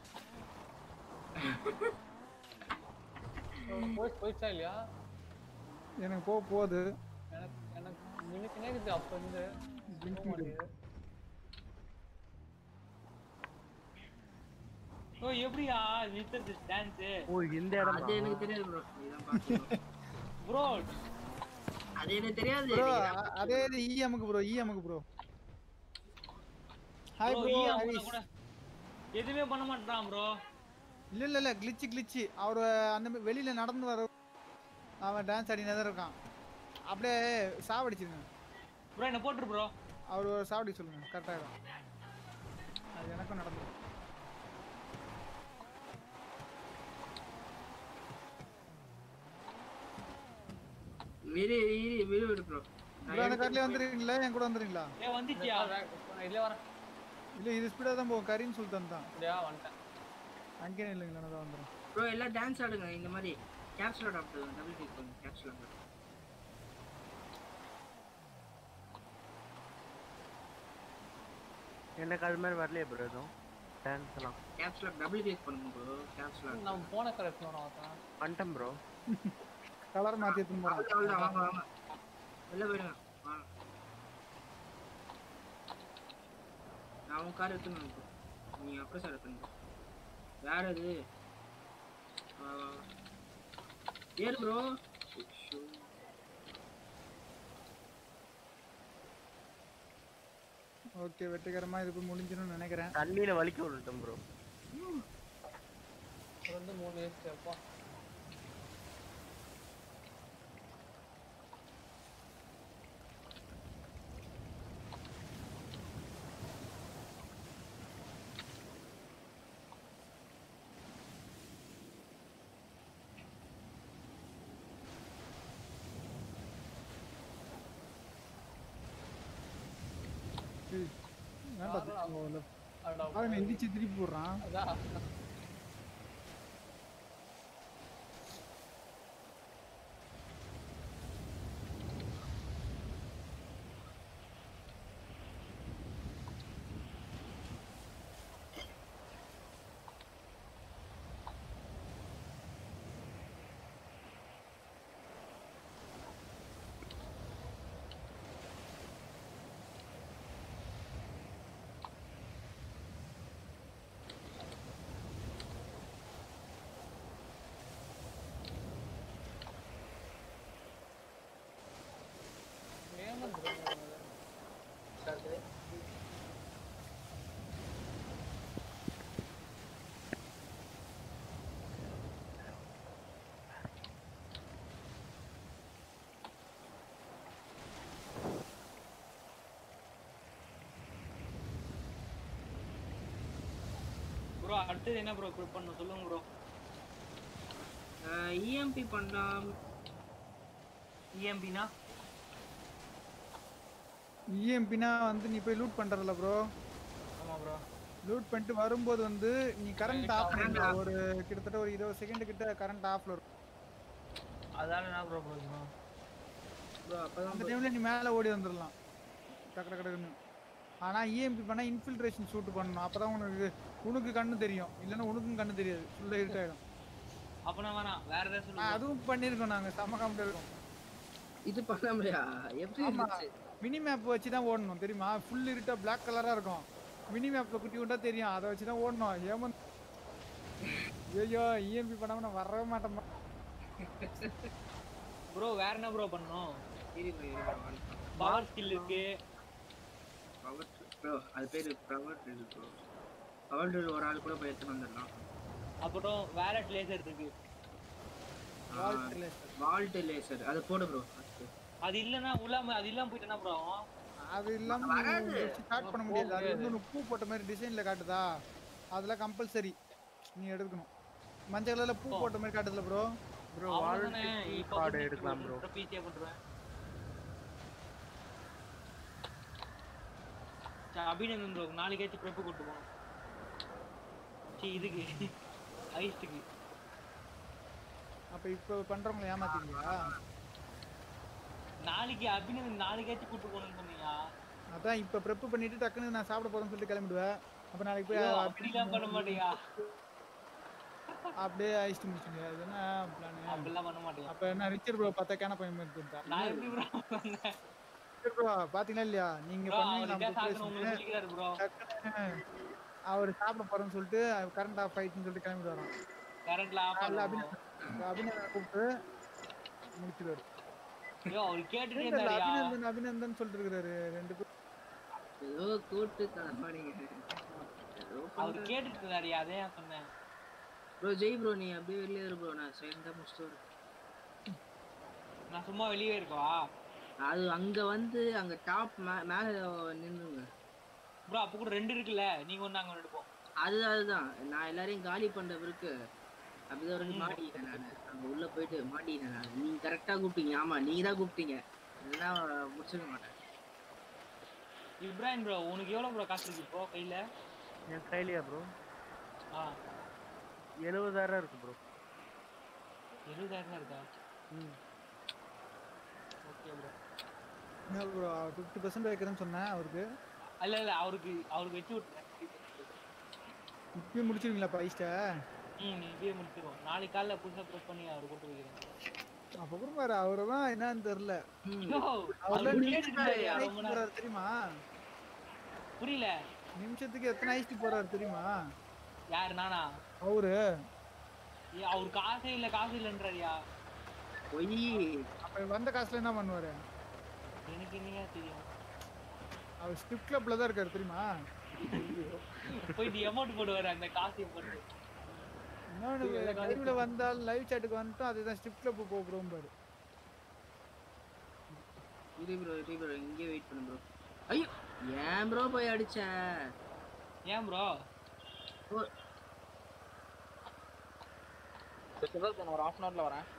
போய் போய்ச்சா இல்லையா?
எனக்கு போக போகுது.
எனக்கு எனக்கு எனக்கு நேக்குது அப்ப இருந்து
ஓ எப்படியா நித்தது டான்ஸ்?
ஓ இந்த இடம்
அது எனக்கு தெரியாது ப்ரோ. இதான் பாத்துறோம்.
ப்ரோ
அது எனக்கு தெரியாது.
ப்ரோ அதே இது ஈஎம்க்கு ப்ரோ ஈஎம்க்கு ப்ரோ. Hi bro Harish.
எதுமே பண்ண மாட்டறான் ப்ரோ.
இல்ல இல்ல இல்ல கிளிட்ச் கிளிட்ச் அவர் அந்த வெளியில நடந்து வர அவன் டான்ஸ் ஆடினே தான் இருக்கான். அப்படியே சாவடிச்சிருங்க
ப்ரோ. என்ன போட்டுரு ப்ரோ.
அவர் சாவடி சொல்லுங்க கரெக்டா இருக்கும். அது எனக்கும் நடந்துரும்.
வீடு வீடு வீடு விடு ப்ரோ.
ப்ரோ அந்த கார்ல வந்துறீங்களா? என் கூட வந்துறீங்களா?
ஏ வந்துட்டியா?
நான் இல்ல வரேன்.
இல்ல இது ஸ்பீடா தான் போகும். கரீன் சுல்தான் தான்.
அப்படியே வந்துட்டேன்.
அங்கே இல்லைங்களா நான் வந்துறேன்.
ப்ரோ எல்லாம் டான்ஸ் ஆடுங்க இந்த மாதிரி. கேப்ஸ்ல ஆடுங்க. டபுள் கிளிக் பண்ணுங்க கேப்ஸ்ல ஆடுங்க.
எனக்கு அது மாதிரி வரலையே ப்ரோ எதுவும் டான்ஸ் எல்லாம்.
கேப்ஸ்ல டபுள் கிளிக் பண்ணுங்க ப்ரோ. கேப்ஸ்ல
நான் போன கரெக்ட் பண்ணனும் அவன்.
பண்ணிட்டேன் ப்ரோ.
கலர் மாத்தி எடுத்து போறேன்.
அவ்வளவுதான் வாங்க வாங்க. வெளில போயிடுங்க. வாங்க. நான் உன் கார் எடுத்துன்னு ப்ரோ. நீ அப்புறம் சார் எடுத்துன்னு. யார் அது? ஏறு ப்ரோ.
ஓகே வெற்றிகரமா இது போய் முடிஞ்சிரும்னு நினைக்கிறேன்.
தண்ணியில வலிக்க விட்டுட்டேன் ப்ரோ.
ரெண்டு மூணு வேஸ்ட் அப்பா.
அவன் எந்திரிச்சு திருப்பி போடுறான்.
அடுத்து என்ன ப்ரோ ப்ரூவ் பண்ணனும் சொல்லுங்க ப்ரோ.
இஎம்பி பண்ணலாம்.
இஎம்பினா
இஎம்பினா வந்து நீ போய் லூட் பண்றல ப்ரோ.
ஆமா ப்ரோ.
லூட் பண்ணிட்டு வரும்போது வந்து நீ கரண்ட் ஆஃப் பண்ணா ஒரு கிட்டத்தட்ட ஒரு இருபது செகண்ட் கிட்ட கரண்ட் ஆஃப்ல இருக்கும்.
அதால என்ன ப்ரோ பண்ணனும்?
ப்ரோ அப்பதான்
அந்த டைம்ல நீ மேல ஓடி வந்துறலாம். டக் டக் டக்னு. ஆனா இஎம்பி பண்ணா இன்ஃபில்ட்ரேஷன் ஷூட் பண்ணனும். அப்பதான் உனக்கு உனக்கு கண்ணு தெரியும். இல்லனா உனக்கும் கண்ணு தெரியாது. ஃபுல்லா இருட்டாயிடும்.
அப்ப நான் வேணாம் வேற ஏதாவது சொல்லுங்க.
அதுவும் பண்ணிருக்கோம் நாங்க சம காமெடி இருக்கும்.
இது பண்ணாமலையா? எப்படி இருந்துச்சு?
மினி மேப் வச்சு தான் ஓடணும் தெரியுமா? ஃபுல் இருட்டா Black கலரா இருக்கும். மினி மேப்ல குட்டி குண்டா தெரியும். அத வச்சு தான் ஓடணும். ஏமன் ஐயோ இஎம்பி பண்ணாம நான் வரவே மாட்டேன்.
ப்ரோ வேற என்ன ப்ரோ பண்ணனும்?
இரி ப்ரோ இரி ப்ரோ.
பவர் ஸ்கில் இருக்கு.
பவர் ப்ரோ அது பேரு power drill bro. Power drill ஒரு ஆள் கூட போய் எடுத்து வந்துடலாம்.
அப்புறம் வேலட் லேசர் இருக்கு.
Vault laser.
வால்ட் லேசர் அது போடு ப்ரோ.
அது இல்லனா உலாம அது இல்லாம போயிட்டனா ப்ரோ.
அது இல்லாம ஸ்டார்ட் பண்ண முடியாது. அது வந்து பூ போட்ட மாதிரி டிசைன்ல காட்டுதா? அதெல்லாம் கம்பல்சரி நீ எடுக்கணும். மஞ்சள் கலர்ல பூ போட்ட மாதிரி காட்டுதுல ப்ரோ.
ப்ரோ வால்ட் கார்டு எடுக்கலாம் ப்ரோ.
பீசியா பண்றேன். சா அபிநந்தன் ப்ரோ நாளைக்கு பிரப்பு கூட்டி போணும். சி இதுக்கு ஐஸ்க்கு.
அப்ப இப்போ பண்றவங்க ஏமாத்தீங்களா?
நாளைக்கு அபிநந்தன் நாளைக்கு கூட்டி போணும்னு சொன்னீங்க.
அதான் இப்ப பிரப் பண்ணிட்டு டக்குன்னு நான் சாப்பிட போறேன்னு சொல்லிட்டு கிளம்பிடுவேன். அப்ப நாளைக்கு போய்
அப்படிலாம் பண்ண மாட்டியா?
அப்படியே ஐஸ்ட் முடிச்சுங்க. அது என்ன பிளான்?
அப்படிலாம் பண்ண மாட்டியா?
அப்ப என்ன ரிச்சர் ப்ரோ பத்த கேன பையன் எடுத்துட்டா.
நான் எப்படி ப்ரோ பண்ணேன்?
ரிச்சர் ப்ரோ பாத்தீங்களா இல்லையா? நீங்க பண்ணீங்க
உங்களுக்கு சொல்லிக்கிறாரு ப்ரோ.
அவர் சாப்பிட போறேன்னு சொல்லிட்டு கரண்ட் ஆஃப் ஆயிடுச்சுன்னு சொல்லிட்டு கிளம்பிட்டு வரோம்.
கரண்ட்ல ஆஃப் பண்ணல.
அபிநந்தன் அபிநந்தன் கூப்பிட்டு முடிச்சிடுவாரு.
ஐயோ அவர் கேட்டுட்டே இருந்தாருயா.
அபிநந்தன் அபிநந்தன் சொல்லிட்டு இருக்காரு ரெண்டு பேரும்.
ஏதோ கூட்டு கலப்பானீங்க.
அவர் கேட்டுட்டு இருந்தாருயா அதே நான் சொன்னேன்.
ப்ரோ ஜெய் ப்ரோ நீ அப்படியே வெளியே இரு ப்ரோ. நான் சைலண்டா முடிச்சிட்டு வரேன்.
நான் சும்மா வெளியே இருக்கவா?
அது அங்க வந்து அங்க டாப் மேல நின்னுங்க
ப்ரோ. அப்ப கூட ரெண்டு இருக்குல்ல. நீங்க ஒண்ணு அங்க எடுப்போம்.
அது அதுதான் நான் எல்லாரையும் காலி பண்ற பிறகு அப்படிதான் ஒரு மாட்டிட்டேன் நான். அங்க உள்ள போயிட்டு மாட்டிட்டேன் நான். நீங்க கரெக்டா கூப்பிட்டீங்க. ஆமா நீங்க தான் கூப்பிட்டீங்க. எல்லாம் முடிச்சிட மாட்டேன்.
இப்ராஹிம் ப்ரோ உனக்கு எவ்வளவு ப்ரோ காசு இருக்கு ப்ரோ கையில?
என் கையிலயா ப்ரோ?
ஆ
எழுபதாயிரம் இருக்கு ப்ரோ.
எழுபதாயிரம் இருக்கா?
ம்
ஓகே ப்ரோ.
என்ன ப்ரோ ஐம்பது பர்சன்ட் வைக்கிறேன்னு சொன்னேன் அவருக்கு.
இல்ல இல்ல அவருக்கு அவருக்கு வெச்சு விட்டுறேன்.
இப்பவே முடிச்சிருவீங்களா பைஸ்ட?
ம் இப்பவே முடிச்சிருவோம். நாளைக்கு காலைல புதுசா ப்ரெஸ் பண்ணி அவர் கொடுத்து வைக்கிறேன்.
அப்ப கூட பாரு அவர்தான் என்னன்னு தெரியல.
அவர் கேட்டுட்டாரு
தெரியுமா?
புரியல.
நிமிஷத்துக்கு எத்தனை ஐஸ்டி போறாரு தெரியுமா?
யார் நானா?
அவரு
அவர் காசே இல்ல காசு இல்லன்றாரியா.
ஒய்
அப்ப வந்த காசுல என்ன பண்ணுவாரு?
எனக்கு என்னங்க தெரியும்.
அவர் ஸ்கிரிப்ட் கிளப்ல தான் இருக்காரு தெரியுமா?
போய் தி அமௌண்ட் போடுவாரு அந்த காசை போட்டு.
இன்னொன்னு லைவ்ல வந்தால் லைவ் சாட்டுக்கு வந்துட்டோம் அதுதான் ஸ்கிரிப்ட் கிளப் போ ப்ரோ பாரு.
இது ப்ரோ இது ப்ரோ இங்கே வெயிட் பண்ணு ப்ரோ. ஐயோ ஏன் ப்ரோ போய் அடிச்ச?
ஏன் ப்ரோ?
சிவல் நான் ஒரு half an hourல வரேன்.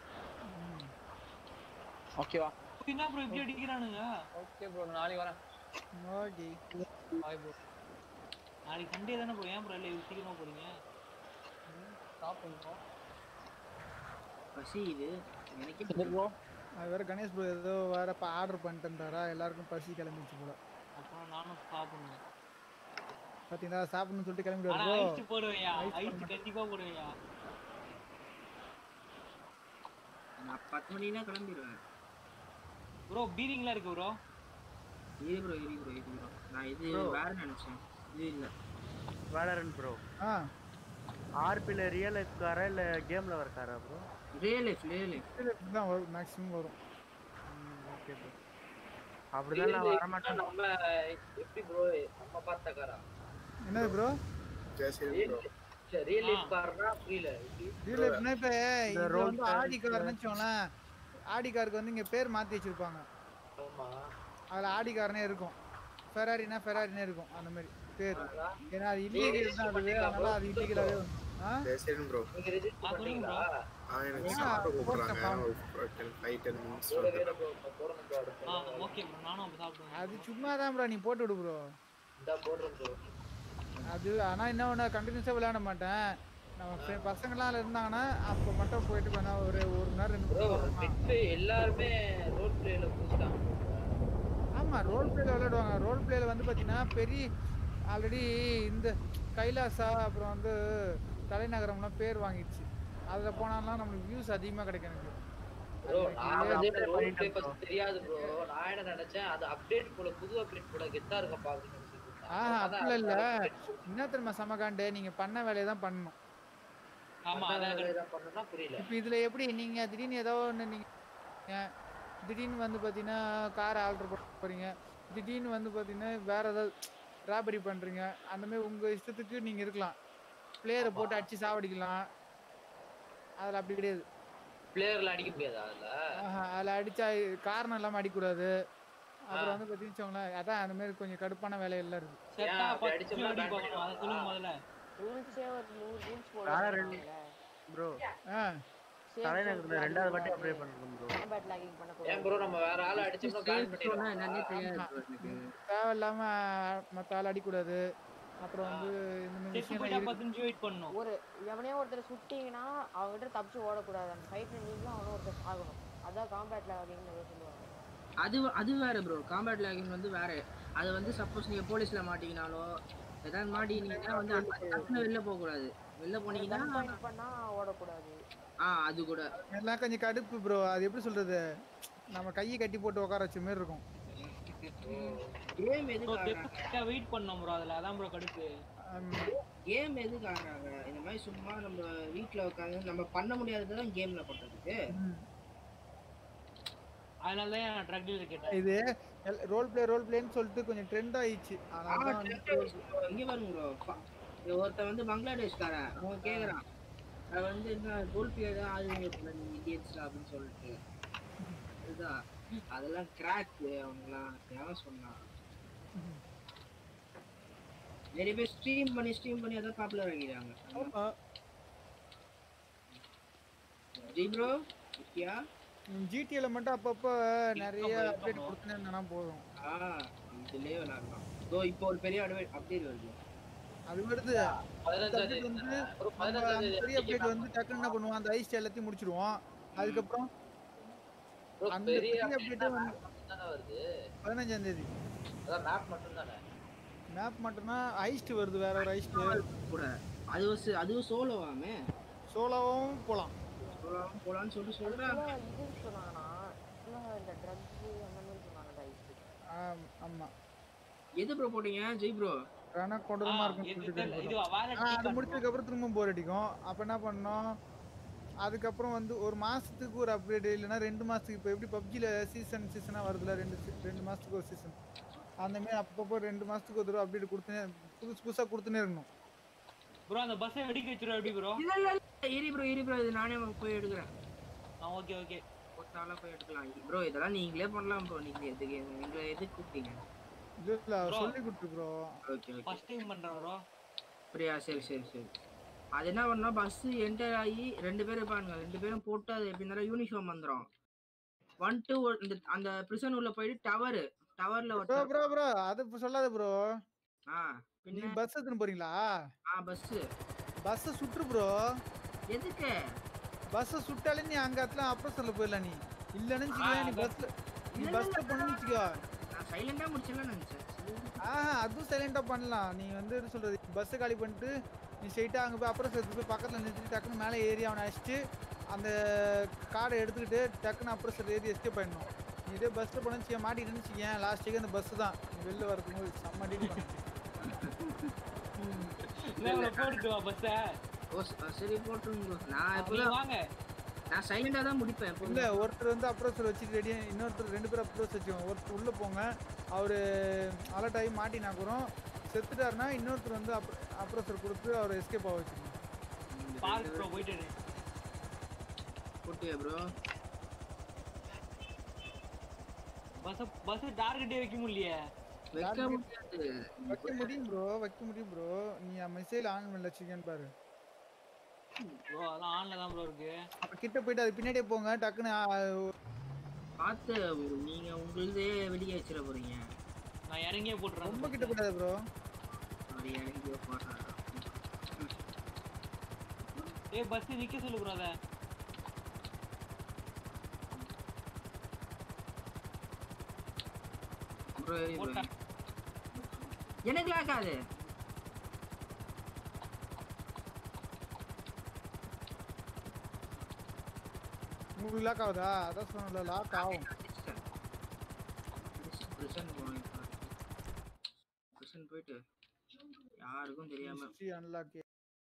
ஓகேவா?
என்ன ப்ரோ இப்படி அடிக்குறானுங்க?
ஓகே ப்ரோ நாளைக்கு வரேன்.
Okay
bye bro. நாளைக்கு சண்டே தானே ப்ரோ. ஏன் ப்ரோ இல்ல சீக்கிரமா போறீங்க?
ஸ்டாப் பண்ணுறோம்.
பசி இது எனக்கு
ப்ரோ.
அது வேற கணேஷ் ப்ரோ ஏதோ வேற ஆர்டர் பண்ணிட்டாரா எல்லாருக்கும் பசி கிளம்பிச்சு போல.
அப்ப நானும் சாப்பிடணும்.
பாத்தீங்களா சாப்பிடணும்னு சொல்லிட்டு கிளம்பிடுவாரு
ப்ரோ.
ப்ரோ.
ஐஸ் போடுவேயா? ஐஸ் கண்டிப்பா போடுவேயா?
நான் பத்து மணினா கிளம்பிடுவேன்.
ப்ரோ பீரிங்ல இருக்கு ப்ரோ.
இது ப்ரோ இது ப்ரோ இது ப்ரோ. நான் இது வேற நினைச்சேன். இது இல்ல.
வேலரன் ப்ரோ.
ஆ
ஆர்பில ரியல் லைஃப் காரா இல்ல கேம்ல வர காரா bro?
Real life real life
தான் வரும் மேக்ஸிமம் வரும்.
Okay bro. அப்படிதான் நான் வர மாட்டேன்.
நம்ம எப்படி ப்ரோ நம்ம பார்த்த காரா?
என்ன bro?
Jayaseelan bro.
Real life கார்னா புரியல.
ரியல் லைஃப்னா இப்ப இது வந்து ஆடி கார்னு சொன்னா ஆடி காருக்கு வந்து இங்க பேர் மாத்தி வச்சிருப்பாங்க.
ஆமா.
அதுல ஆடி கார்னே இருக்கும். ஃபெராரினா ஃபெராரினே இருக்கும் அந்த மாதிரி. பேர். ஏன்னா அது இல்லீகல் தான் அது. அதனால அது இல்லீகலாவே வந்து. ஆ?
சரி ப்ரோ.
நீங்க ரெஜிஸ்டர் பண்ணீங்களா?
ஆ எனக்கு சாப்பிட கூப்பிடுறாங்க. ஒரு five ten minutes
போறணும் ப்ரோ அடுத்து.
ஆ ஓகே ப்ரோ நானும் அப்ப சாப்பிடுவேன்.
அது சும்மா தான் ப்ரோ நீ போட்டு விடு ப்ரோ.
இந்த போடுறேன் ப்ரோ.
அது ஆனா என்ன ஒண்ணு கண்டினியூஸா விளையாட மாட்டேன். நம்ம பசங்களாம் இருந்தாங்கன்னா அப்ப மட்டும் போயிட்டு வேணா ஒரு ஒரு மணி நேரம் ரெண்டு மணி நேரம்
எல்லாருமே ரோல் பிளேல புடிச்சிட்டாங்க.
ஆமா ரோல் பிளேல விளையாடுவாங்க. ரோல் பிளேல வந்து பாத்தீங்கன்னா பெரிய ஆல்ரெடி இந்த கைலாசா அப்புறம் வந்து தலைநகரம்லாம் பேர் வாங்கிடுச்சு. அதுல போனாலாம் நமக்கு வியூஸ் அதிகமா கிடைக்கும் எனக்கு.
ப்ரோ நான் வந்து ரோல் பிளே பத்தி தெரியாது ப்ரோ. நான் என்ன நினைச்சேன் அது அப்டேட் போல புது அப்டேட் போல கெத்தா இருக்கும் பாக்குறேன்.
ஆஹ் அப்படி இல்ல. என்ன தெரியுமா சமகாண்டு நீங்க பண்ண வேலையை தான் பண்ணணும்.
ஆமா அத பண்ணனும்னா புரியல.
இப்போ இதுல எப்படி நீங்க திடீர்னு ஏதோ ஒண்ணு நீங்க திடீர்னு வந்து பாத்தீங்கன்னா கார் ஆல்டர் பண்ண போறீங்க. திடீர்னு வந்து பாத்தீங்கன்னா வேற ஏதாவது ராபரி பண்றீங்க. அந்த மாதிரி உங்க இஷ்டத்துக்கு நீங்க இருக்கலாம். பிளேயரை போட்டு அடிச்சு சாவடிக்கலாம். அதுல அப்படி கிடையாது.
பிளேயர்ல அடிக்க முடியாதா அதுல?
ஆஹா அதுல அடிச்சா காரணம் இல்லாம அடிக்கக்கூடாது. அப்புறம் வந்து பாத்தீங்கன்னா அதான் அந்த மாதிரி கொஞ்சம் கடுப்பான வேலையெல்லாம் இருக்கு.
செட்டா பச்சை அடி போகணும். அத சொல்லுங்க முதல்ல.
ரூல்ஸே ஒரு நூறு ரூல்ஸ்
கார ரெண்டு
போடுறாங்க.
ப்ரோ
ஆ
தலைநகரத்துல ரெண்டாவது வாட்டி அப்டேட் பண்ணிருக்கோம் ப்ரோ.
காம்பேட் லாகிங் பண்ண கூடாது.
ஏன் ப்ரோ நம்ம வேற ஆள அடிச்சோம்னா கால் பண்ணிடுவோம்.
என்னன்னே தெரியாது ப்ரோ எனக்கு.
தேவையில்லாம மத்த ஆள் அடிக்கூடாது. அப்புறம் வந்து இந்த மாதிரி
செத்து போய்ட்டா பத்து நிமிஷம் வெயிட் பண்ணனும்.
ஒரு எவனையோ ஒருத்தர் சுட்டிங்கனா அவங்க கிட்ட தப்பிச்சு ஓட கூடாது. அந்த ஃபைட்ல நீங்களும் அவனும் ஒருத்தர் சாகணும். அதான் காம்பேட் லாகிங்னு சொல்லுவாங்க.
அது அது வேற ப்ரோ. காம்பேட் லாகிங் வந்து வேற. அது வந்து சப்போஸ் நீங்க போலீஸ்ல மாட்டிக்கினாலோ ஏதாவது மாட்டினீங்கன்னா வந்து டக்குனு வெளில போக கூடாது. வெளில போனீங்கன்னா
பண்ணா ஓட கூடாது.
ஆ அது கூட
எல்லாம் கொஞ்சம் கடுப்பு ப்ரோ. அது எப்படி சொல்றது? நம்ம கையை கட்டி போட்டு உட்கார வச்ச மாதிரி இருக்கும்.
கேம் எதுக்கு
வெயிட் பண்ணோம் ப்ரோ. அதுல அதான் ப்ரோ கடுப்பு.
கேம் எதுக்கு ஆடுறாங்க? இந்த மாதிரி சும்மா நம்ம வீட்ல உட்கார்ந்து நம்ம பண்ண முடியாததான் கேம்ல பண்றதுக்கு.
அதனால தான் நான் ட்ரக் டீலர் கேட்டேன்.
இது ரோல் ப்ளே ரோல் ப்ளேன்னு சொல்லிட்டு கொஞ்சம் ட்ரெண்ட் ஆயிடுச்சு.
ஆனா இங்க பாருங்க ப்ரோ. ஒருத்தன் வந்து பங்களாதேஷ்காரன் அவன் கேக்குறான் அது வந்து என்ன ரோல் பிளே தான் ஆடுவீங்க போல நீங்க இந்தியன்ஸ்ல அப்படின்னு சொல்லிட்டு. இதுதான் அதெல்லாம் கிராக் அவங்கலாம் யாரும் சொன்னா. நிறைய பேர் ஸ்ட்ரீம் பண்ணி ஸ்ட்ரீம் பண்ணி அதான் பாப்புலர் ஆகிடுறாங்க.
ஆமா
ஜி ப்ரோ ஓகேயா?
ஜிடிஏல மட்டும் அப்பப்போ நிறைய அப்டேட் கொடுத்துனே இருந்தானா போதும்.
ஆ இதுலயே விளையாடலாம். ஸோ இப்போ ஒரு பெரிய அப்டேட் வருது.
அது வருது. அப்டேட் வந்து பெரிய அப்டேட் வந்து டக்குன்னு என்ன பண்ணுவோம் அந்த ஐஸ் எல்லாத்தையும் முடிச்சிடுவோம். அதுக்கப்புறம் அந்த பெரிய அப்டேட் வந்து
தான வருது
பதினைஞ்சாம் தேதி.
அதான் மேப் மட்டும் தானே.
மேப் மட்டும்னா ஐஸ்ட் வருது. வேற ஒரு ஐஸ்ட்
கூட அது அதுவும் சோலோவாமே.
சோலோவும் போலாம்.
சோலோவும் போலாம்னு சொல்லி சொல்றாங்க.
இது சொன்னாங்கன்னா இந்த ட்ரக்ஸ் அந்த மாதிரி சொன்னாங்க ஐஸ்.
ஆமா
எது ப்ரோ போட்டீங்க ஜெய் ப்ரோ?
ரானா கொடூரமா இருக்குன்னு சொல்லிட்டு அது முடிச்சதுக்கு அப்புறம் திரும்ப போர் அடிக்கும். அப்ப என்ன பண்ணோம்? அதுக்கப்புறம் வந்து ஒரு மாசத்துக்கு ஒரு அப்டேட் இல்லைன்னா ரெண்டு மாசத்துக்கு இப்போ எப்படி பப்ஜில சீசன் சீசனா வருதுல ரெண்டு ரெண்டு மாசத்துக்கு ஒரு சீசன் அந்த மாதிரி அப்பப்போ ரெண்டு மாசத்துக்கு ஒரு தடவை அப்டேட் கொடுத்துனே புதுசு புதுசா கொடுத்துனே இருக்கணும்.
ப்ரோ அந்த பஸ்ஸை வெடிக்க வச்சிரும் எப்படி ப்ரோ?
இல்ல இல்ல ஏரி ப்ரோ ஏரி ப்ரோ இது நானே போய் எடுக்கிறேன்.
ஆ ஓகே ஓகே
போட்டால போய் எடுக்கலாம் ப்ரோ. இதெல்லாம் நீங்களே பண்ணலாம் ப்ரோ. நீங்க எதுக்கு நீங்க எதுக்கு கூப்பிட்டீங்க?
இல்ல சொல்லி கொடுத்து bro.
Okay okay
first time பண்றேன் ப்ரோ.
அப்படியா சரி சரி சரி. அது என்ன பண்ணா பஸ் என்டர் ஆகி ரெண்டு பேரும் இருப்பாங்க. ரெண்டு பேரும் போட்டு அது எப்படின்னா யூனிஃபார்ம் வந்துடும். ஒன் டூ இந்த அந்த பிரிசன் உள்ள போயிட்டு டவர் டவர்ல
ப்ரோ ப்ரோ ப்ரோ அது சொல்லாத ப்ரோ.
ஆ
நீ பஸ் எடுத்துட்டு போறீங்களா?
ஆ பஸ்
பஸ் சுற்று ப்ரோ.
எதுக்கு?
பஸ் சுட்டாலே நீ அங்க அத்தல அப்ரோஸ்ல போயிடலாம். நீ இல்லன்னு சொல்ல நீ பஸ்ல நீ பஸ்ல பண்ணனும் வெச்சுக்கோ.
நான் சைலண்டா முடிச்சல நினைச்சேன்.
ஆ அது சைலண்டா பண்ணலாம். நீ வந்து என்ன சொல்றது பஸ் காலி பண்ணிட்டு நீ ஸ்ட்ரைட்டா அங்க போய் அப்ரோஸ் எடுத்து போய் பக்கத்துல நிறுத்தி டக்குன்னு மேலே ஏறி அவனை அடிச்சிட்டு அந்த கார்டை எடுத்துக்கிட்டு டக்குன்னு அப்ரோஸ் ஏறி எஸ்கேப் பண்ணணும். நீ இதே பஸ்ல போனச்சு மாட்டிட்டு நினைச்சிக்க லாஸ்ட்டுக்கு அந்த பஸ் தான் நீ வெளில வரதுக்கு செம்ம டீல் பண்ணு.
போட்டுட்டு வா பஸ்ஸ.
ஓ சரி போட்டுருங்க. நான் இப்போ
வாங்க
நான் சைலண்டா தான் முடிப்பேன்.
இல்ல ஒருத்தர் வந்து அப்ரோஸ் வச்சுட்டு ரெடி இன்னொருத்தர் ரெண்டு பேரும் அப்ரோஸ் வச்சுக்கோங்க. ஒருத்தர் உள்ள போங்க அவரு அலர்ட் ஆகி மாட்டினாக்குறோம் செத்துட்டாருன்னா இன்னொருத்தர் வந்து அப்ரோசர் கொடுத்து அவர் எஸ்கேப் ஆக வச்சுக்கோங்க.
பார்க் ப்ரோ போயிட்டு
போட்டியா ப்ரோ?
பஸ் பஸ் டார்கெட்டே வைக்க முடியலையே.
வைக்க முடியாது.
வைக்க முடியும் ப்ரோ, வைக்க முடியும் ப்ரோ. நீ மெசேஜ் ஆன் பண்ணல வச்சிருக்கேன்னு பாரு.
ப்ரோ அதெல்லாம் ஆன்ல தான் ப்ரோ இருக்கு.
அப்ப கிட்ட போயிட்டு அது பின்னாடியே போங்க டக்குன்னு
பாத்து நீங்க உங்களுதே வெளியே வச்சிர போறீங்க.
நான் இறங்கியே போட்டுறேன்.
ரொம்ப கிட்ட போடாத ப்ரோ.
அப்படி இறங்கியே போறா.
ஏய் பஸ் நிக்க சொல்லு ப்ரோ அத.
ப்ரோ எனக்கு லாகாது.
உங்களுக்கு லாக் ஆகுதா? அதான் சொன்னல லாக் ஆகும்.
பிரசன் போய் பிரசன் போயிட்டு யாருக்கும் தெரியாம
அன்லாக்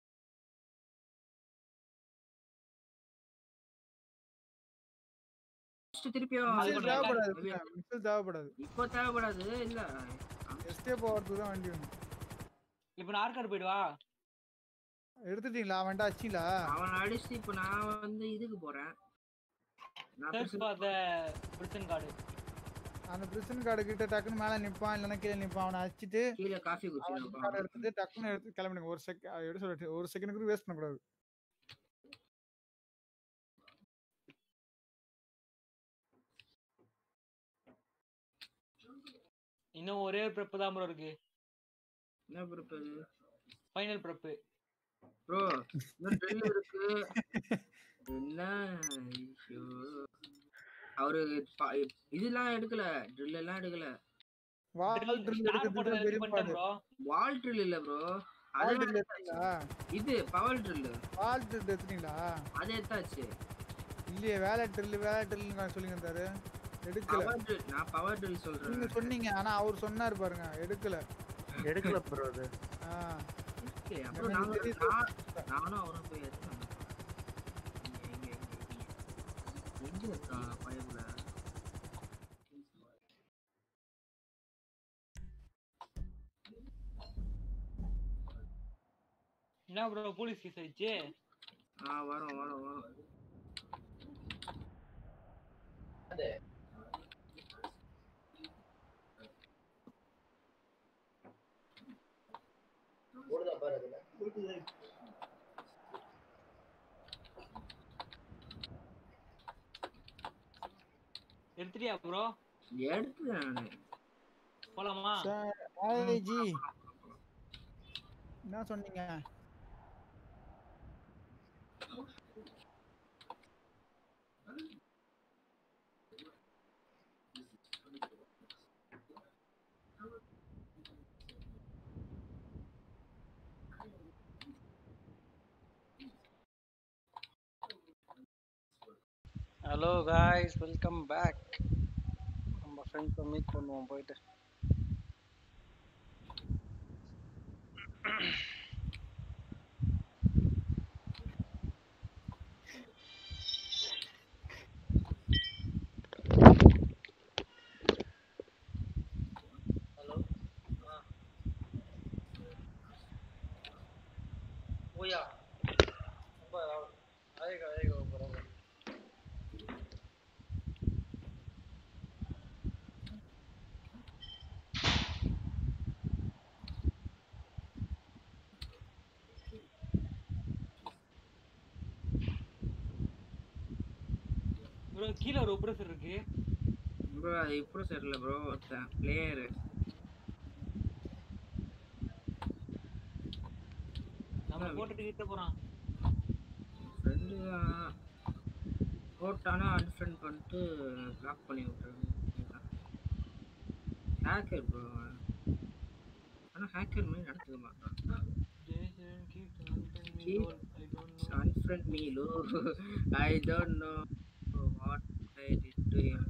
திருப்பியும்
தேவைப்படாது.
இப்போ தேவைப்படாது இல்ல
எஸ்கேப் ஆகிறதுக்கு தான் வண்டி வேணும்.
இப்போ நான் ஆர்கார்டு போய்டுவா.
எடுத்துட்டீங்களா? அவன்டா அடிச்சிங்களா?
அவன் அடிச்சு இப்போ நான் வந்து இதுக்கு போறேன். நான்
search for the prison guard.
அந்த பிரிசன் கார்டு கிட்ட டக்குன்னு மேல நிப்பான் இல்லனா கீழ நிப்பான். அவனை அடிச்சிட்டு
கீழ காபி குடிச்சிடுவான்.
கார்டு எடுத்துட்டு டக்குன்னு எடுத்து கிளம்பிடுங்க. ஒரு செகண்ட் எடுத்து சொல்லிட்டு ஒரு செகண்ட் கூட வேஸ்ட் பண்ண கூடாது.
இன்னும் ஒரே ஒரு பிரப் தான் ப்ரோ இருக்கு.
என்ன பிரப் இது?
Final prep.
ப்ரோ இன்னும் ட்ரில் இருக்கு. என்ன ஐயோ அவரு இதெல்லாம் எடுக்கல. ட்ரில் எல்லாம் எடுக்கல.
வால் ட்ரில் எடுக்கிறது பெரிய பாடு.
வால் ட்ரில் இல்ல ப்ரோ.
அது எடுத்தீங்களா?
இது பவர் ட்ரில்.
வால் ட்ரில் எடுத்தீங்களா?
அது எடுத்தாச்சு.
இல்லையே வேலை ட்ரில் வேலை ட்ரில் சொல்லிங்க இருந்தாரு. எடுக்கல.
பவர் ட்ரில் நான் பவர் ட்ரில் சொல்றேன்.
நீங்க சொன்னீங்க ஆனா அவர் சொன்னாரு பாருங்க எடுக்கல.
எடுக்கல ப்ரோ அது.
ஆ ஓகே அப்புறம் நான் நானும் அவரும் போய் எடுத்தோம். எங்க எங்க எங்க இருக்கா பயபுல?
என்ன ப்ரோ போலீஸ் கேஸ் ஆயிச்சு?
ஆ வரோம் வரோம் வரோம். அதே ஓடுதா பாரு அதுல.
எடுத்துட்டியா ப்ரோ?
எடுத்துட்டேன் நானு.
போலாமா?
ஹாய் ஜி. என்ன சொன்னீங்க?
Hello guys welcome back. நம்ம ஃப்ரெண்ட்ஸை மீட் பண்ணுவோம் போயிட்டு.
हेलो हाँ वो या
आएगा आएगा बराबर.
ப்ரோ கீழ ஒரு ப்ரொசர் இருக்கு.
ப்ரோ அது ப்ரொசர் இல்ல ப்ரோ பிளேயர்.
நம்ம போட்டுட்டு கிட்ட போறான்.
ஃப்ரெண்ட் போட்டானா அன்ஃப்ரெண்ட் பண்ணிட்டு லாக் பண்ணி விட்டுறாங்க. Hacker bro. ஆனா ஹேக்கர் மாதிரி நடந்துக்க மாட்டான். Unfriend me, lo. I don't know what I did to him.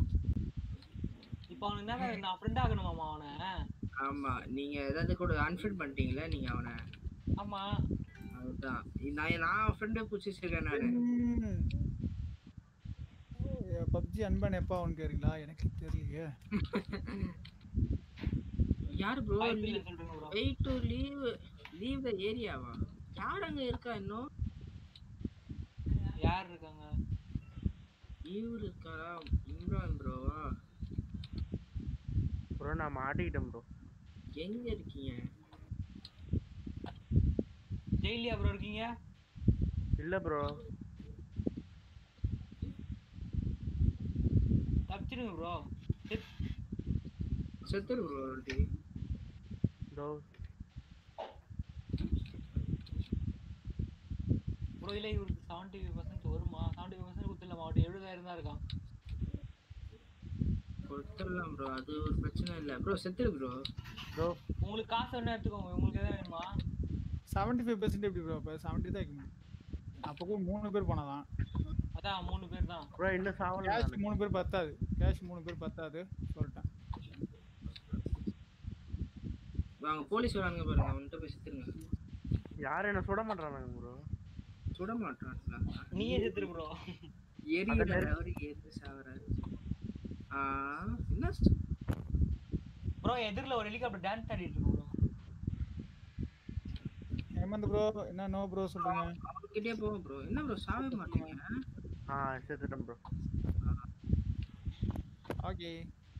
இப்போ அவனுக்கு என்ன நான் ஃப்ரெண்ட் ஆகணுமாமா அவனை?
ஆமா நீங்க ஏதாவது கூட அன்ஃப்ரெண்ட் பண்ணிட்டீங்களா நீங்க அவனை?
ஆமா
அதுதான் நான் நான் ஃப்ரெண்ட் புடிச்சு வச்சிருக்கேன் நானு.
பப்ஜி அன்பன் எப்ப ஆன் கேக்குறீங்களா? எனக்கு தெரியலையே.
யார் bro wait to leave leave the ஏரியாவா? யார் அங்க இருக்கா இன்னும்?
யார் இருக்காங்க?
இவரு இருக்காரா? இம்ரான் ப்ரோவா?
ப்ரோ நான் மாட்டிக்கிட்டேன் ப்ரோ.
எங்க இருக்கீங்க?
ஜெயிலியா ப்ரோ இருக்கீங்க?
இல்ல ப்ரோ.
தப்பிச்சிருங்க ப்ரோ.
செத்துரு ப்ரோ டி.
ப்ரோ
ப்ரோ இல்ல இவருக்கு செவன்டி ஃபைவ் பர்சன்ட் வருமா? செவன்டி ஃபைவ் பர்சன்ட் குத்துடலாமா? அவட்டு எழுபதாயிரம் தான் இருக்கான்.
கொடுத்துடலாம் ப்ரோ, அது ஒரு பிரச்சனை இல்லை ப்ரோ. செத்துரு ப்ரோ.
ப்ரோ
உங்களுக்கு காசு வேணா எடுத்துக்கோங்க. உங்களுக்கு எதாவது வேணுமா?
செவன்டி ஃபைவ் பர்சன்ட் எப்படி ப்ரோ? இப்போ செவன்டி தான் வைக்கணும். அப்போ கூட மூணு பேர் போனாதான்.
அதான் மூணு பேர் தான்.
ப்ரோ இன்னும் சாவல.
கேஷ் மூணு பேர் பத்தாது. கேஷ் மூணு பேர் பத்தாது சொல்லிட்டேன்.
வாங்க போலீஸ் வராங்க பாருங்க, அவன்கிட்ட போய் செத்துருங்க.
யாரும் என்ன சுட மாட்டானுங்க ப்ரோ.
சுட மாட்டான்ல.
நீயே செத்துரு ப்ரோ.
எரியுற அவரு ஏத்து சாவறாரு. ஆ என்ன
ப்ரோ எதிர்ல ஒரு ஹெலிகாப்டர் டான்ஸ் ஆடிட்டு இருக்கு ப்ரோ.
ஹேமந்த் ப்ரோ என்ன நோ ப்ரோ சொல்றீங்க?
அவர்கிட்டயே போங்க ப்ரோ. என்ன ப்ரோ சாவே மாட்டீங்க?
ஆ செத்துட்டேன் ப்ரோ.
ஓகே.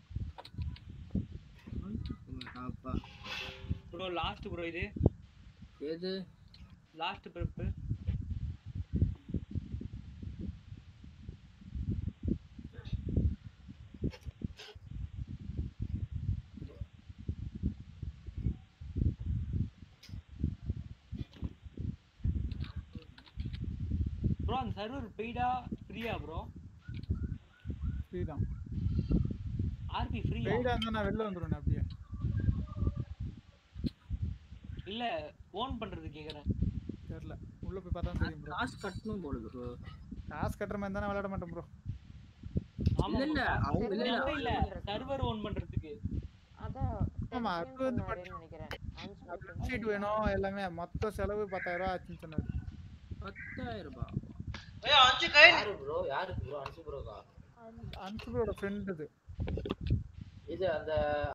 அப்பா
ப்ரோ லாஸ்ட் ப்ரோ இது.
எது?
லாஸ்ட் பெப். ப்ரோ அந்த சர்வர் பெய்டா ஃப்ரீயா ப்ரோ?
ஃப்ரீ தான்.
ஆர்பி ஃப்ரீயா?
பெய்டா இருந்தா நான் வெளில வந்துருவேன் அப்படியே.
இல்ல ஓன் பண்றது கேக்குறேன்.
தெரியல. உள்ள போய் பார்த்தா தெரியும் ப்ரோ.
காசு கட்டணும் போல ப்ரோ.
காசு கட்டற மாதிரி இருந்தா நான் விளையாட மாட்டேன் ப்ரோ.
இல்ல இல்ல அவங்க இல்ல இல்ல சர்வர் ஓன் பண்றதுக்கு.
அதான்
ஆமா அது வந்து
நினைக்கிறேன்.
வெப்சைட் வேணும் எல்லாமே மொத்த செலவு பத்தாயிரம் ரூபாய் ஆச்சுன்னு சொன்னாரு.
பத்தாயிரம் ரூபாய்.
ஏய் அஞ்சு கை.
யாரு ப்ரோ? யாரு ப்ரோ? அன்சு ப்ரோக்கா?
அன்சு ப்ரோட ஃப்ரெண்ட் இது.
இது அந்த